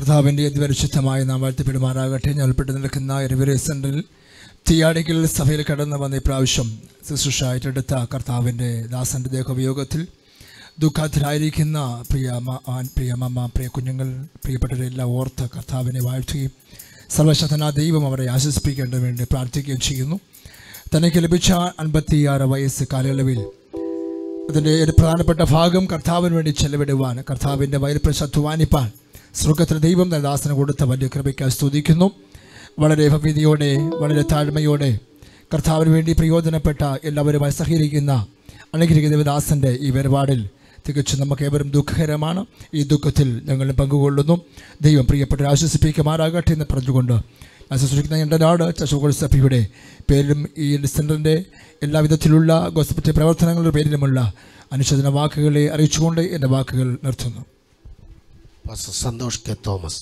കർത്താവിൻ്റെ അതിപരിശുദ്ധമായ നാം വാഴ്ത്തപ്പെടുമാറാകട്ടെ. ഞാൻ ഉൾപ്പെട്ട് നിൽക്കുന്ന എരിവരെ സെൻട്രൽ തിയാടിക്കൽ സഭയിൽ കടന്നു വന്ന ഇപ്രാവശ്യം ശുശ്രൂഷയായിട്ടെടുത്ത കർത്താവിൻ്റെ ദാസൻ്റെ ദേഹവിയോഗത്തിൽ ദുഃഖത്തിലായിരിക്കുന്ന പ്രിയ കുഞ്ഞുങ്ങൾ, പ്രിയപ്പെട്ടവരെല്ലാം ഓർത്ത് കർത്താവിനെ വാഴ്ത്തുകയും സർവശക്തനായ ദൈവം അവരെ ആശ്വസിപ്പിക്കേണ്ടതിന് വേണ്ടി പ്രാർത്ഥിക്കുകയും ചെയ്യുന്നു. തനിക്ക് ലഭിച്ച 56 വയസ്സ് കാലയളവിൽ അതിൻ്റെ ഒരു പ്രധാനപ്പെട്ട ഭാഗം കർത്താവിന് വേണ്ടി ചെലവിടുവാൻ, കർത്താവിൻ്റെ വയൽപ്രശ അധ്വാനിപ്പാൻ സ്വർഗത്തിലെ ദൈവം തന്റെ ദാസന് കൊടുത്ത വലിയ കൃപയ്ക്കായി സ്തുതിക്കുന്നു. വളരെ ഭവ്യതയോടെ, വളരെ താഴ്മയോടെ കർത്താവിന് വേണ്ടി പ്രയോജനപ്പെട്ട എല്ലാവരുമായി സഹകരിക്കുന്ന അനുഗ്രഹിക്കുന്ന ദേവദാസൻ്റെ ഈ വേർപാടിൽ തികച്ചും നമുക്ക് ഏവരും ദുഃഖകരമാണ്. ഈ ദുഃഖത്തിൽ ഞങ്ങൾ പങ്കുകൊള്ളുന്നു. ദൈവം പ്രിയപ്പെട്ടവരെ ആശ്വസിപ്പിക്കുമാറാകട്ടെ എന്ന് പറഞ്ഞുകൊണ്ട് ആശ്വസിപ്പിക്കുന്ന എൻ്റെ നാട് ചർച്ച് സഭയുടെ പേരിലും ഈ സെൻറ്ററിൻ്റെ എല്ലാവിധത്തിലുള്ള ഗോസ്പിറ്റൽ പ്രവർത്തനങ്ങളുടെ പേരിലുമുള്ള അനുശോചന വാക്കുകളെ അറിയിച്ചുകൊണ്ട് എൻ്റെ വാക്കുകൾ നിർത്തുന്നു. Santhosh K Thomas.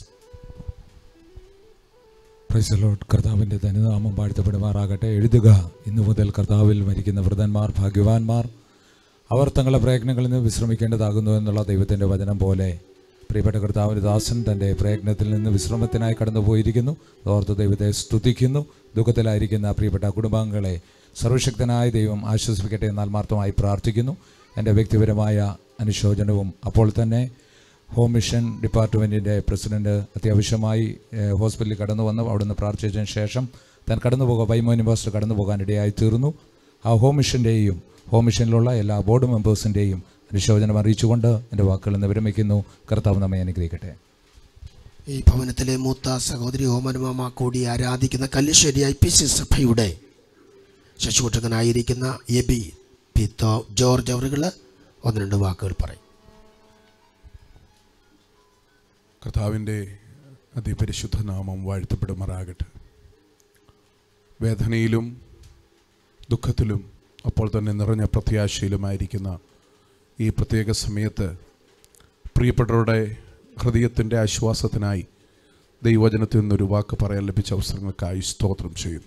Praise the lord. കർത്താവിൻ്റെ ധന്യനാമം വാഴ്ത്തപ്പെടുമാറാകട്ടെ. എഴുതുക, ഇന്നു മുതൽ കർത്താവിൽ മരിക്കുന്ന വൃദ്ധന്മാർ ഭാഗ്യവാന്മാർ, അവർ തങ്ങളുടെ പ്രയത്നങ്ങളിൽ നിന്ന് വിശ്രമിക്കേണ്ടതാകുന്നു എന്നുള്ള ദൈവത്തിൻ്റെ വചനം പോലെ പ്രിയപ്പെട്ട കർത്താവിൻ്റെ ദാസൻ തൻ്റെ പ്രയത്നത്തിൽ നിന്ന് വിശ്രമത്തിനായി കടന്നുപോയിരിക്കുന്നു. ഓർത്ത് ദൈവത്തെ സ്തുതിക്കുന്നു. ദുഃഖത്തിലായിരിക്കുന്ന പ്രിയപ്പെട്ട കുടുംബാംഗങ്ങളെ സർവശക്തനായ ദൈവം ആശ്വസിപ്പിക്കട്ടെ എന്ന് ആത്മാർത്ഥമായി പ്രാർത്ഥിക്കുന്നു. എൻ്റെ വ്യക്തിപരമായ അനുശോചനവും അപ്പോൾ തന്നെ ഹോം മിഷൻ ഡിപ്പാർട്ട്മെൻറ്റിൻ്റെ പ്രസിഡൻറ്റ് അത്യാവശ്യമായി ഹോസ്പിറ്റലിൽ കടന്നു വന്നു. അവിടുന്ന് പ്രാർത്ഥിച്ചതിന് ശേഷം താൻ വൈമോനി പാസ്റ്റർ കടന്നു പോകാനിടയായി തീർന്നു. ആ ഹോം മിഷനിലുള്ള എല്ലാ ബോർഡ് മെമ്പേഴ്സിൻ്റെയും അനുശോചനം അറിയിച്ചുകൊണ്ട് എൻ്റെ വാക്കുകൾ നിന്ന് വിരമിക്കുന്നു. കർത്താവ് നമ്മെ അനുഗ്രഹിക്കട്ടെ. ഈ ഭവനത്തിലെ മൂത്ത സഹോദരി ഓമനുമാമ കൂടി ആരാധിക്കുന്ന കല്ലിശ്ശേരി IPC സഭയുടെ ശശുകൂട്ടകനായിരിക്കുന്ന എബി പി ജോർജ് അവറുകൾ 1-2 വാക്കുകൾ പറയും. കർത്താവിൻ്റെ അതിപരിശുദ്ധ നാമം വാഴ്ത്തപ്പെടുമാറാകട്ടെ. വേദനയിലും ദുഃഖത്തിലും അപ്പോൾ തന്നെ നിറഞ്ഞ പ്രത്യാശയിലുമായിരിക്കുന്ന ഈ പ്രത്യേക സമയത്ത് പ്രിയപ്പെട്ടവരുടെ ഹൃദയത്തിൻ്റെ ആശ്വാസത്തിനായി ദൈവവചനത്തിൽ നിന്നൊരു വാക്ക് പറയാൻ ലഭിച്ച അവസരങ്ങൾക്കായി സ്തോത്രം ചെയ്യുന്നു.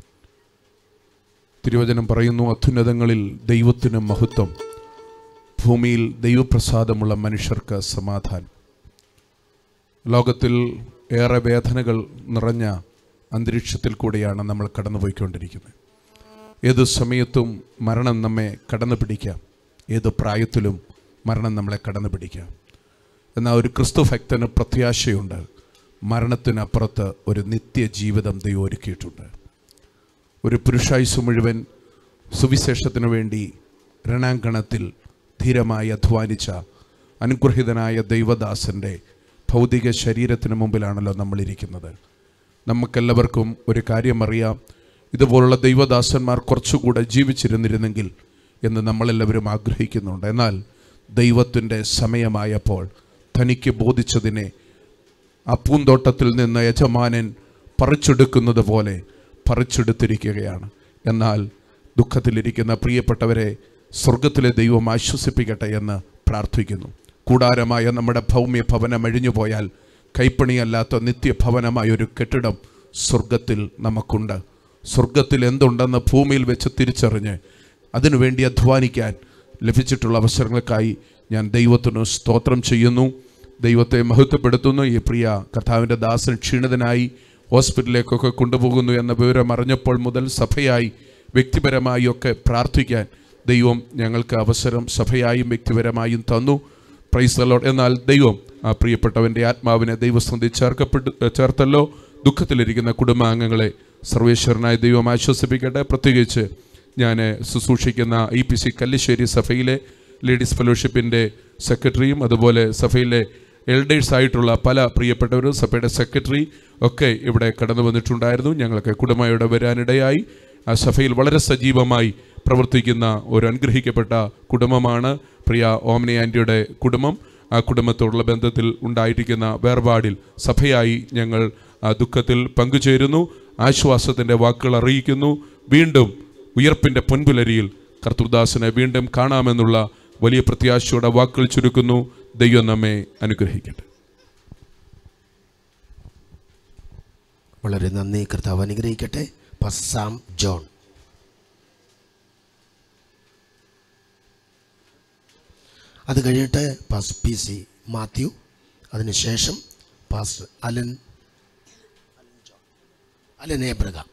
തിരുവചനം പറയുന്നു, അത്യുന്നതങ്ങളിൽ ദൈവത്തിന് മഹത്വം, ഭൂമിയിൽ ദൈവപ്രസാദമുള്ള മനുഷ്യർക്ക് സമാധാനം. ലോകത്തിൽ ഏറെ വേദനകൾ നിറഞ്ഞ അന്തരീക്ഷത്തിൽ കൂടിയാണ് നമ്മൾ കടന്നുപോയിക്കൊണ്ടിരിക്കുന്നത്. ഏത് സമയത്തും മരണം നമ്മെ കടന്നു പിടിക്കാം, ഏത് പ്രായത്തിലും മരണം നമ്മളെ കടന്നു പിടിക്കാം. എന്നാൽ ഒരു ക്രിസ്തു ഭക്തന് പ്രത്യാശയുണ്ട്. മരണത്തിനപ്പുറത്ത് ഒരു നിത്യജീവിതം ദൈവം ഒരുക്കിയിട്ടുണ്ട്. ഒരു പുരുഷായുസ് മുഴുവൻ സുവിശേഷത്തിനു വേണ്ടി രണാങ്കണത്തിൽ ധീരമായി അധ്വാനിച്ച അനുഗ്രഹീതനായ ദൈവദാസൻ്റെ ഭൗതിക ശരീരത്തിന് മുമ്പിലാണല്ലോ നമ്മളിരിക്കുന്നത്. നമുക്കെല്ലാവർക്കും ഒരു കാര്യം അറിയാം, ഇതുപോലുള്ള ദൈവദാസന്മാർ കുറച്ചുകൂടെ ജീവിച്ചിരുന്നിരുന്നെങ്കിൽ എന്ന് നമ്മളെല്ലാവരും ആഗ്രഹിക്കുന്നുണ്ട്. എന്നാൽ ദൈവത്തിൻ്റെ സമയമായപ്പോൾ തനിക്ക് ബോധിച്ചതിനെ ആ പൂന്തോട്ടത്തിൽ നിന്ന് യജമാനൻ പറിച്ചെടുക്കുന്നത് പോലെ പറിച്ചെടുത്തിരിക്കുകയാണ്. എന്നാൽ ദുഃഖത്തിലിരിക്കുന്ന പ്രിയപ്പെട്ടവരെ സ്വർഗത്തിലെ ദൈവം ആശ്വസിപ്പിക്കട്ടെ എന്ന് പ്രാർത്ഥിക്കുന്നു. കൂടാരമായ നമ്മുടെ ഭൗമ്യ ഭവനം അഴിഞ്ഞുപോയാൽ കൈപ്പണിയല്ലാത്ത നിത്യഭവനമായൊരു കെട്ടിടം സ്വർഗത്തിൽ നമുക്കുണ്ട്. സ്വർഗത്തിൽ എന്തുണ്ടെന്ന് ഭൂമിയിൽ വെച്ച് തിരിച്ചറിഞ്ഞ് അതിനുവേണ്ടി അധ്വാനിക്കാൻ ലഭിച്ചിട്ടുള്ള അവസരങ്ങൾക്കായി ഞാൻ ദൈവത്തിന് സ്തോത്രം ചെയ്യുന്നു, ദൈവത്തെ മഹത്വപ്പെടുത്തുന്നു. ഈ പ്രിയ കർത്താവിൻ്റെ ദാസൻ ക്ഷീണിതനായി ഹോസ്പിറ്റലിലേക്കൊക്കെ കൊണ്ടുപോകുന്നു എന്ന വിവരം അറിഞ്ഞപ്പോൾ മുതൽ സഭയായി വ്യക്തിപരമായി ഒക്കെ പ്രാർത്ഥിക്കാൻ ദൈവം ഞങ്ങൾക്ക് അവസരം സഭയായും വ്യക്തിപരമായും തന്നു. Praise the lord. എന്നാൽ ദൈവം ആ പ്രിയപ്പെട്ടവൻ്റെ ആത്മാവിനെ ദൈവസന്ധി ചേർത്തല്ലോ. ദുഃഖത്തിലിരിക്കുന്ന കുടുംബാംഗങ്ങളെ സർവേശ്വരനായ ദൈവം ആശ്വസിപ്പിക്കട്ടെ. പ്രത്യേകിച്ച് ഞാൻ ശുശ്രൂഷിക്കുന്ന IPC കല്ലിശ്ശേരി സഭയിലെ ലേഡീസ് ഫെലോഷിപ്പിൻ്റെ സെക്രട്ടറിയും അതുപോലെ സഭയിലെ എൽഡേഴ്സായിട്ടുള്ള പല പ്രിയപ്പെട്ടവരും സഭയുടെ സെക്രട്ടറി ഒക്കെ ഇവിടെ കടന്നു വന്നിട്ടുണ്ടായിരുന്നു. ഞങ്ങൾക്ക് കുടുംബയോടെ വരാനിടയായി. ആ സഭയിൽ വളരെ സജീവമായി പ്രവർത്തിക്കുന്ന ഒരു അനുഗ്രഹിക്കപ്പെട്ട കുടുംബമാണ് പ്രിയ ഓമനി ആൻറ്റിയുടെ കുടുംബം. ആ കുടുംബത്തോടുള്ള ബന്ധത്തിൽ ഉണ്ടായിരിക്കുന്ന വേർപാടിൽ സഭയായി ഞങ്ങൾ ആ ദുഃഖത്തിൽ പങ്കുചേരുന്നു. ആശ്വാസത്തിൻ്റെ വാക്കുകൾ അറിയിക്കുന്നു. വീണ്ടും ഉയർപ്പിൻ്റെ പൊൻപുലരിയിൽ കർത്തൃദാസനെ വീണ്ടും കാണാമെന്നുള്ള വലിയ പ്രത്യാശയുടെ വാക്കുകൾ ചുരുക്കുന്നു. ദൈവം നമ്മെ അനുഗ്രഹിക്കട്ടെ. വളരെ നന്ദി. കർത്താവ് അനുഗ്രഹിക്കട്ടെ. സാം ജോൺ. അത് കഴിഞ്ഞിട്ട് PC മാത്യു, അതിനുശേഷം പാസ്റ്റർ അലൻ ഏബ്രഹാം.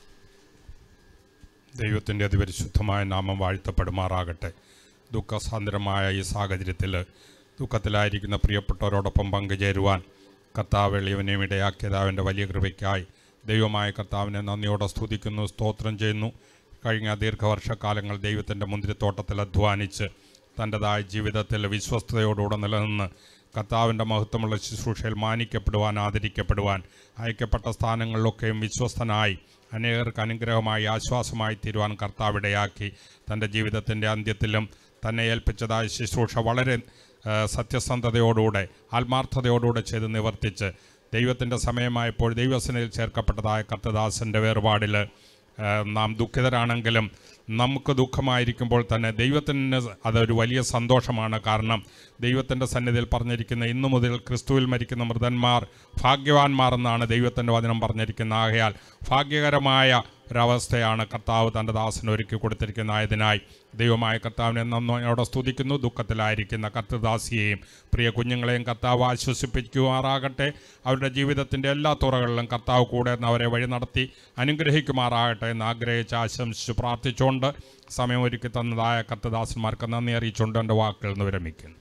ദൈവത്തിൻ്റെ അതിപരിശുദ്ധമായ നാമം വാഴ്ത്തപ്പെടുമാറാകട്ടെ. ദുഃഖസാന്ദ്രമായ ഈ സാഹചര്യത്തിൽ ദുഃഖത്തിലായിരിക്കുന്ന പ്രിയപ്പെട്ടവരോടൊപ്പം പങ്കുചേരുവാൻ കർത്താവ് എളിയവനെയും ഇടയാക്കിയതാവിൻ്റെ വലിയ കൃപയ്ക്കായി ദൈവമായ കർത്താവിനെ നന്ദിയോടെ സ്തുതിക്കുന്നു, സ്തോത്രം ചെയ്യുന്നു. കഴിഞ്ഞ ദീർഘവർഷക്കാലങ്ങൾ ദൈവത്തിൻ്റെ മുന്തിരിത്തോട്ടത്തിൽ അധ്വാനിച്ച് തൻ്റെതായ ജീവിതത്തിൽ വിശ്വസ്തയോടുകൂടെ നിലനിന്ന് കർത്താവിൻ്റെ മഹത്വമുള്ള ശുശ്രൂഷയിൽ മാനിക്കപ്പെടുവാൻ, ആദരിക്കപ്പെടുവാൻ, അയക്കപ്പെട്ട സ്ഥാനങ്ങളിലൊക്കെയും വിശ്വസ്തനായി അനേകർക്ക് അനുഗ്രഹമായി ആശ്വാസമായി തീരുവാൻ കർത്താവിടയാക്കി. തൻ്റെ ജീവിതത്തിൻ്റെ അന്ത്യത്തിലും തന്നെ ഏൽപ്പിച്ചതായ ശുശ്രൂഷ വളരെ സത്യസന്ധതയോടുകൂടെ ആത്മാർത്ഥതയോടുകൂടെ ചെയ്ത് നിവർത്തിച്ച് ദൈവത്തിൻ്റെ സമയമായപ്പോൾ ദൈവസനയിൽ ചേർക്കപ്പെട്ടതായ കർത്തദാസൻ്റെ വേർപാടിൽ നാം ദുഃഖിതരാണെങ്കിലും നമുക്ക് ദുഃഖമായിരിക്കുമ്പോൾ തന്നെ ദൈവത്തിന് അതൊരു വലിയ സന്തോഷമാണ്. കാരണം ദൈവത്തിൻ്റെ സന്നിധിയിൽ പറഞ്ഞിരിക്കുന്ന ഇന്നു മുതൽ ക്രിസ്തുവിൽ മരിക്കുന്ന മൃതന്മാർ ഭാഗ്യവാന്മാർ എന്നാണ് ദൈവത്തിൻ്റെ വചനം പറഞ്ഞിരിക്കുന്നത്. ആകയാൽ ഭാഗ്യകരമായ ഒരവസ്ഥയാണ് കർത്താവ് തൻ്റെ ദാസന് ഒരുക്കി കൊടുത്തിരിക്കുന്നതിനായി ദൈവമായ കർത്താവിനെ നന്ദിയോടെ സ്തുതിക്കുന്നു. ദുഃഖത്തിലായിരിക്കുന്ന കർത്തദാസിയെയും പ്രിയ കുഞ്ഞുങ്ങളെയും കർത്താവ് ആശ്വസിപ്പിക്കുമാറാകട്ടെ. അവരുടെ ജീവിതത്തിൻ്റെ എല്ലാ തുറകളിലും കർത്താവ് കൂടെ അവരെ വഴി നടത്തി അനുഗ്രഹിക്കുമാറാകട്ടെ എന്ന് ആഗ്രഹിച്ച് ആശംസിച്ച് പ്രാർത്ഥിച്ചുകൊണ്ട് സമയമൊരുക്കി തന്നതായ കർത്തദാസന്മാർക്ക് നന്ദി അറിയിച്ചുകൊണ്ട് എൻ്റെ വാക്കുകൾ നിന്ന് വിരമിക്കുന്നു.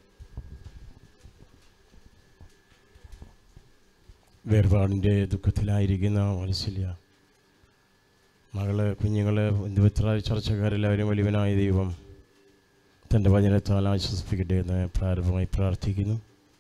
വേർപാടിൻ്റെ ദുഃഖത്തിലായിരിക്കുന്ന വാത്സല്യ മകള്, കുഞ്ഞുങ്ങള്, ബന്ധുമിത്ര, ചർച്ചക്കാരെല്ലാവരും വലിയവനായ ദൈവം തൻ്റെ വചനത്താൽ ആശ്വസിപ്പിക്കട്ടെ എന്ന് പ്രാരംഭമായി പ്രാർത്ഥിക്കുന്നു.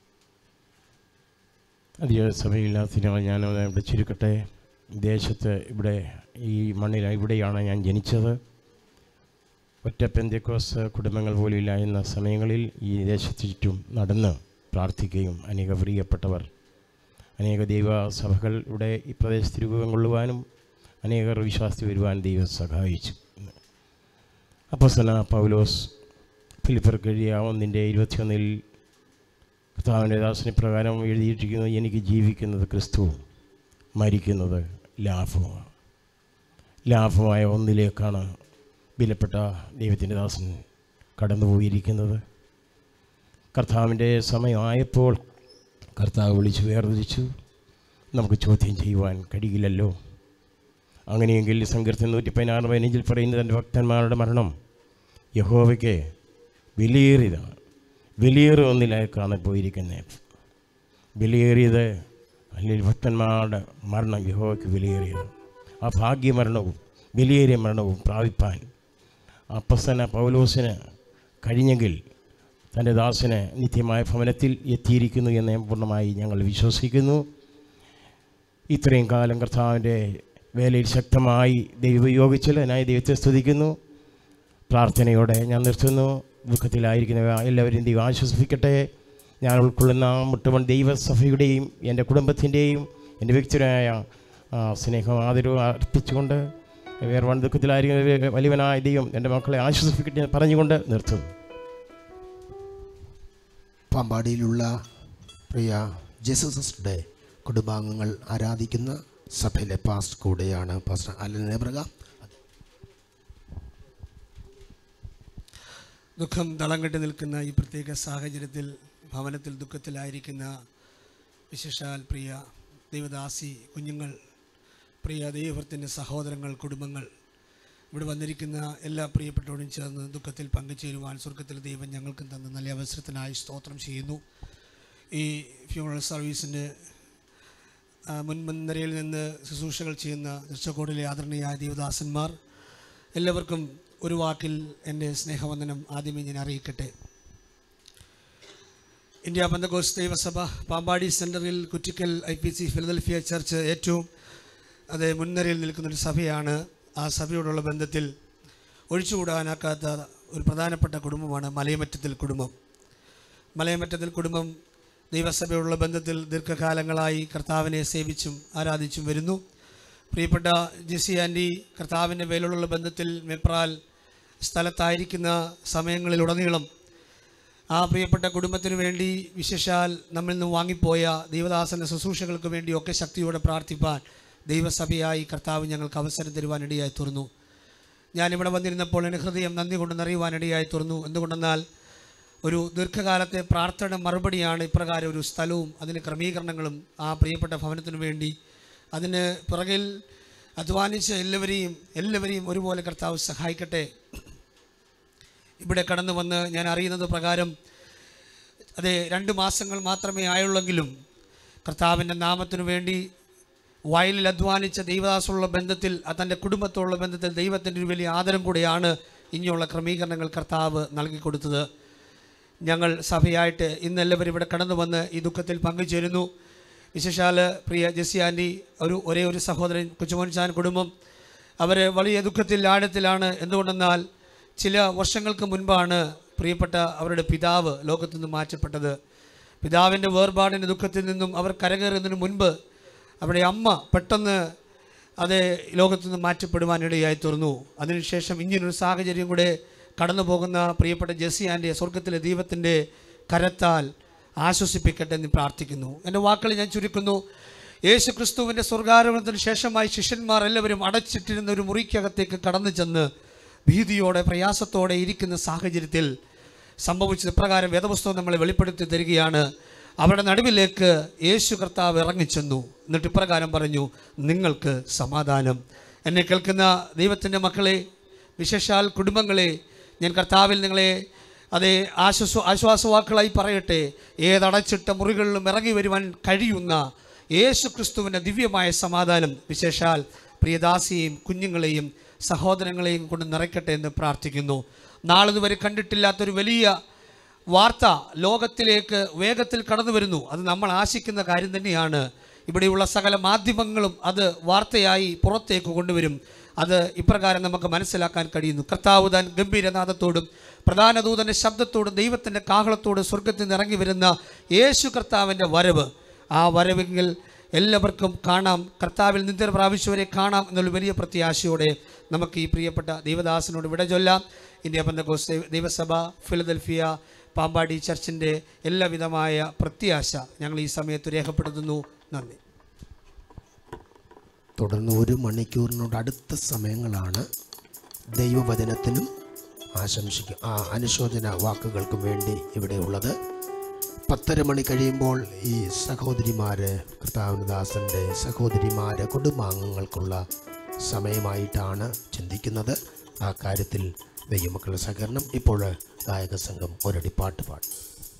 അധിക സമയമില്ലാത്തതിനാൽ ഞാൻ ഇവിടെ ചുരുക്കട്ടെ. ദേശത്ത് ഇവിടെ ഈ മണ്ണിൽ ഇവിടെയാണ് ഞാൻ ജനിച്ചത്. ഒറ്റ പെന്തക്കോസ്ത് കുടുംബങ്ങൾ പോലും ഇല്ല എന്ന സമയങ്ങളിൽ ഈ ദേശത്ത് ചുറ്റും നടന്ന് പ്രാർത്ഥിക്കുകയും അനേക പ്രിയപ്പെട്ടവർ, അനേക ദൈവസഭകൾ ഇവിടെ ഈ പ്രദേശത്ത് രൂപം കൊള്ളുവാനും അനേകർ വിശ്വാസത്തിൽ വരുവാൻ ദൈവം സഹായിച്ചു. അപ്പോസ്തലനായ പൗലോസ് ഫിലിപ്പിയർക്ക് എഴുതിയ 1:21 കർത്താവിൻ്റെ ദാസനെ പ്രകാരം എഴുതിയിട്ടിരിക്കുന്നത്, എനിക്ക് ജീവിക്കുന്നത് ക്രിസ്തുവും മരിക്കുന്നത് ലാഭമാണ്. ലാഭമായ ഒന്നിലേക്കാണ് വിലപ്പെട്ട ദൈവത്തിൻ്റെ ദാസൻ കടന്നുപോയിരിക്കുന്നത്. കർത്താവിൻ്റെ സമയമായപ്പോൾ കർത്താവ് വിളിച്ചു വേർതിരിച്ചു. നമുക്ക് ചോദ്യം ചെയ്യുവാൻ കഴിയില്ലല്ലോ. അങ്ങനെയെങ്കിൽ സങ്കീർത്തനം 116:15 പറയുന്നത്, തൻ്റെ ഭക്തന്മാരുടെ മരണം യഹോവയ്ക്ക് വിലയേറിയതാണ്. വിലയേറിയ ഒന്നിലേക്കാണ് പോയിരിക്കുന്നത്. വിലയേറിയത് അല്ലെങ്കിൽ ഭക്തന്മാരുടെ മരണം യഹോവയ്ക്ക് വിലയേറിയത്. ആ ഭാഗ്യമരണവും വിലയേറിയ മരണവും പ്രാപിപ്പാൻ അപ്പോസ്തലനായ പൗലോസിന് കഴിഞ്ഞെങ്കിൽ തൻ്റെ ദാസന് നിത്യമായ ഭവനത്തിൽ എത്തിയിരിക്കുന്നു എന്ന് പൂർണ്ണമായി ഞങ്ങൾ വിശ്വസിക്കുന്നു. ഇത്രയും കാലം കർത്താവിൻ്റെ വേലയിൽ ശക്തമായി ദൈവം ഉപയോഗിച്ചല്ലോ. അതിനായി ദൈവത്തെ സ്തുതിക്കുന്നു. പ്രാർത്ഥനയോടെ ഞാൻ നിർത്തുന്നു. ദുഃഖത്തിലായിരിക്കുന്ന എല്ലാവരെയും ദൈവം ആശ്വസിപ്പിക്കട്ടെ. ഞാൻ ഉൾക്കൊള്ളുന്ന മുട്ടുവൻ ദൈവസഭയുടെയും എൻ്റെ കുടുംബത്തിൻ്റെയും എൻ്റെ വ്യക്തിപരമായ സ്നേഹം ആദരവ് അർപ്പിച്ചുകൊണ്ട് വേർപാട് ദുഃഖത്തിലായിരിക്കുന്ന വലിയവനായ ദൈവം എൻ്റെ മക്കളെ ആശ്വസിപ്പിക്കട്ടെ പറഞ്ഞുകൊണ്ട് നിർത്തുന്നു. പാമ്പാടിയിലുള്ള പ്രിയ ജെസസിന്റെ കുടുംബാംഗങ്ങൾ ആരാധിക്കുന്ന സഭയിലെ പാസ്റ്റർ കൂടെയാണ് പാസ്റ്റർ അലൻ ഏബ്രഹാം. ദുഃഖം തളം കെട്ടി നിൽക്കുന്ന ഈ പ്രത്യേക സാഹചര്യത്തിൽ ഭവനത്തിൽ ദുഃഖത്തിലായിരിക്കുന്ന വിശേഷാൽ പ്രിയ ദൈവദാസി കുഞ്ഞുങ്ങൾ, പ്രിയ ദൈവത്തിൻ്റെ സഹോദരങ്ങൾ, കുടുംബങ്ങൾ, ഇവിടെ വന്നിരിക്കുന്ന എല്ലാ പ്രിയപ്പെട്ടവരും ചേർന്ന് ദുഃഖത്തിൽ പങ്കുചേരുവാൻ സ്വർഗത്തിലെ ദൈവം ഞങ്ങൾക്കും തന്ന നല്ല അവസരത്തിനായി സ്തോത്രം ചെയ്യുന്നു. ഈ ഫ്യൂണറൽ സർവീസിൻ്റെ മുൻനിരയിൽ നിന്ന് ശുശ്രൂഷകൾ ചെയ്യുന്ന ദൃശ്യക്കോടിലെ ആദരണീയായ ദൈവദാസന്മാർ എല്ലാവർക്കും ഒരു വാക്കിൽ എൻ്റെ സ്നേഹവന്ദനം ആദ്യമേ ഞാൻ അറിയിക്കട്ടെ. ഇന്ത്യ പെന്തക്കോസ്ത് ദൈവസഭ പാമ്പാടി സെൻറ്ററിൽ കുറ്റിക്കൽ IPC ഫിലദൽഫിയ ചർച്ച് ഏറ്റവും മുൻനിരയിൽ നിൽക്കുന്നൊരു സഭയാണ്. ആ സഭയോടുള്ള ബന്ധത്തിൽ ഒഴിച്ചുകൂടാനാക്കാത്ത ഒരു പ്രധാനപ്പെട്ട കുടുംബമാണ് മലയമറ്റത്തിൽ കുടുംബം. മലയമറ്റത്തിൽ കുടുംബം ദൈവസഭയോടുള്ള ബന്ധത്തിൽ ദീർഘകാലങ്ങളായി കർത്താവിനെ സേവിച്ചും ആരാധിച്ചും വരുന്നു. പ്രിയപ്പെട്ട ജെസി ആൻറ്റി കർത്താവിൻ്റെ വേലോടുള്ള ബന്ധത്തിൽ മെപ്രാൽ സ്ഥലത്തായിരിക്കുന്ന സമയങ്ങളിലുടനീളം ആ പ്രിയപ്പെട്ട കുടുംബത്തിന് വേണ്ടി വിശേഷാൽ നമ്മിൽ നിന്ന് വാങ്ങിപ്പോയ ദൈവദാസൻ്റെ ശുശ്രൂഷകൾക്ക് വേണ്ടിയൊക്കെ ശക്തിയോടെ പ്രാർത്ഥിപ്പാൻ ദൈവസഭയായി കർത്താവ് ഞങ്ങൾക്ക് അവസരം തരുവാനിടയായി തീർന്നു. ഞാനിവിടെ വന്നിരുന്നപ്പോൾ എൻ്റെ ഹൃദയം നന്ദി കൊണ്ട് നിറയുവാനിടയായി തീർന്നു. എന്തുകൊണ്ടെന്നാൽ ഒരു ദീർഘകാലത്തെ പ്രാർത്ഥന മറുപടിയാണ് ഇപ്രകാരം ഒരു സ്ഥലവും അതിന് ക്രമീകരണങ്ങളും ആ പ്രിയപ്പെട്ട ഭവനത്തിനു വേണ്ടി. അതിന് പിറകിൽ അധ്വാനിച്ച എല്ലാവരെയും ഒരുപോലെ കർത്താവ് സഹായിക്കട്ടെ. ഇവിടെ കടന്നു വന്ന് ഞാൻ അറിയുന്നത് പ്രകാരം അതെ 2 മാസങ്ങൾ മാത്രമേ ആയുള്ളെങ്കിലും കർത്താവിൻ്റെ നാമത്തിനു വേണ്ടി വയലിൽ അധ്വാനിച്ച ദൈവദാസുള്ള ബന്ധത്തിൽ, തൻ്റെ കുടുംബത്തോടുള്ള ബന്ധത്തിൽ ദൈവത്തിൻ്റെ ഒരു വലിയ ആദരം കൂടെയാണ് ഇനിയുള്ള ക്രമീകരണങ്ങൾ കർത്താവ് നൽകിക്കൊടുത്തത്. ഞങ്ങൾ സഭയായിട്ട് ഇന്നെല്ലാവരും ഇവിടെ കടന്നു വന്ന് ഈ ദുഃഖത്തിൽ പങ്കുചേരുന്നു. വിശേഷാൽ പ്രിയ ജെസ്സി ആൻറ്റി, ഒരേ ഒരു സഹോദരൻ കുച്ചുമോൻചാൻ കുടുംബം, അവർ വലിയ ദുഃഖത്തിൽ ആഴത്തിലാണ്. എന്തുകൊണ്ടെന്നാൽ ചില വർഷങ്ങൾക്ക് മുൻപാണ് പ്രിയപ്പെട്ട അവരുടെ പിതാവ് ലോകത്തു നിന്ന് മാറ്റപ്പെട്ടത്. പിതാവിൻ്റെ വേർപാടിൻ്റെ ദുഃഖത്തിൽ നിന്നും അവർ കരകയറുന്നതിന് മുൻപ് അവരുടെ അമ്മ പെട്ടെന്ന് ലോകത്തു നിന്ന് മാറ്റപ്പെടുവാനിടയായി തീർന്നു. അതിനുശേഷം ഇങ്ങനൊരു സാഹചര്യം കൂടെ കടന്നു പോകുന്ന പ്രിയപ്പെട്ട ജെസ്സി ആൻറ്റിയെ സ്വർഗത്തിലെ ദൈവത്തിൻ്റെ കരത്താൽ ആശ്വസിപ്പിക്കട്ടെ എന്ന് പ്രാർത്ഥിക്കുന്നു. എൻ്റെ വാക്കുകൾ ഞാൻ ചുരുക്കുന്നു. യേശു ക്രിസ്തുവിൻ്റെ സ്വർഗാരോഹണത്തിന് ശേഷമായി ശിഷ്യന്മാർ എല്ലാവരും അടച്ചിട്ടിരുന്ന ഒരു മുറിക്കകത്തേക്ക് കടന്നു ചെന്ന് ഭീതിയോടെ പ്രയാസത്തോടെ ഇരിക്കുന്ന സാഹചര്യത്തിൽ സംഭവിച്ചത് പ്രകാരം വേദപുസ്തകം നമ്മളെ വെളിപ്പെടുത്തി തരികയാണ്. അവരുടെ നടുവിലേക്ക് യേശു കർത്താവ് ഇറങ്ങിച്ചെന്നു. എന്നിട്ട് ഇപ്രകാരം പറഞ്ഞു, നിങ്ങൾക്ക് സമാധാനം. എന്നെ കേൾക്കുന്ന ദൈവത്തിൻ്റെ മക്കളെ, വിശേഷാൽ കുടുംബങ്ങളെ, ഞാൻ കർത്താവിൽ നിങ്ങളെ ആശ്വാസവാക്കുകളായി പറയട്ടെ. ഏതടച്ചിട്ട മുറികളിലും ഇറങ്ങി വരുവാൻ കഴിയുന്ന യേശു ക്രിസ്തുവിൻ്റെ ദിവ്യമായ സമാധാനം വിശേഷാൽ പ്രിയദാസിയെയും കുഞ്ഞുങ്ങളെയും സഹോദരങ്ങളെയും കൊണ്ട് നിറയ്ക്കട്ടെ എന്ന് പ്രാർത്ഥിക്കുന്നു. നാളിതുവരെ കണ്ടിട്ടില്ലാത്തൊരു വലിയ വാർത്ത ലോകത്തിലേക്ക് വേഗത്തിൽ കടന്നു വരുന്നു. അത് നമ്മൾ ആശിക്കുന്ന കാര്യം തന്നെയാണ്. ഇവിടെയുള്ള സകല മാധ്യമങ്ങളും അത് വാർത്തയായി പുറത്തേക്ക് കൊണ്ടുവരും. അത് ഇപ്രകാരം നമുക്ക് മനസ്സിലാക്കാൻ കഴിയുന്നു. കർത്താവ് താൻ ഗംഭീരനാദത്തോടും പ്രധാന ദൂതൻ്റെ ശബ്ദത്തോടും ദൈവത്തിൻ്റെ കാഹളത്തോടും സ്വർഗത്തിൽ നിന്ന് ഇറങ്ങി വരുന്ന യേശു കർത്താവിൻ്റെ വരവ്, ആ വരവെങ്കിൽ എല്ലാവർക്കും കാണാം, കർത്താവിൽ നിദ്ര പ്രാപിച്ചവരെ കാണാം എന്നുള്ള വലിയ പ്രത്യാശയോടെ നമുക്ക് ഈ പ്രിയപ്പെട്ട ദൈവദാസനോട് വിട ചൊല്ലാം. ഇന്ത്യ പെന്തക്കോസ്ത് ദൈവസഭ ഫിലദൽഫിയ പാമ്പാടി ചർച്ചിൻ്റെ എല്ലാവിധമായ പ്രത്യാശ ഞങ്ങൾ ഈ സമയത്ത് രേഖപ്പെടുത്തുന്നു. നന്ദി. തുടർന്ന് 1 മണിക്കൂറിനോട് അടുത്ത സമയങ്ങളാണ് ദൈവവചനത്തിനും അനുശോചന വാക്കുകൾക്കും വേണ്ടി ഇവിടെ ഉള്ളത്. 10:30 മണി കഴിയുമ്പോൾ ഈ സഹോദരിമാർ, കർത്താവിൻദാസൻ്റെ സഹോദരിമാർ കുടുംബാംഗങ്ങൾക്കുള്ള സമയമായിട്ടാണ് ചിന്തിക്കുന്നത്. ആ കാര്യത്തിൽ ദൈവമക്കളുടെ സഹകരണം. ഇപ്പോൾ ഗായക സംഘം ഒരടിപ്പാട്ട് പാടും.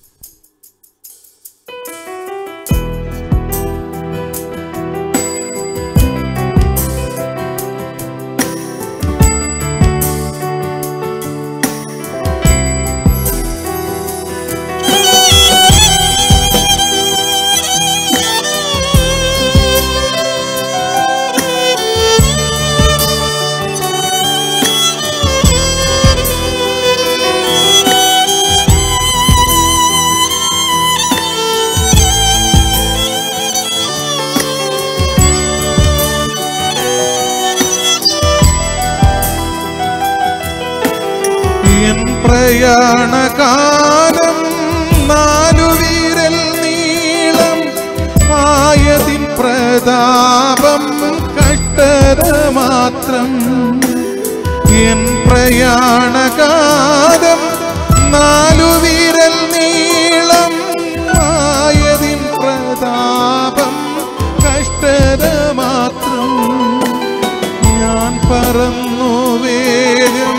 പ്രയാണകാലം 4 വിരൽ നീളം ആയതിൻ പ്രതാപം കഷ്ടത മാത്രം. എൻ പ്രയാണകാലം 4 വിരൽ നീളം ആയതിൻ പ്രതാപം കഷ്ടത മാത്രം. ഞാൻ പറന്നു വേഗം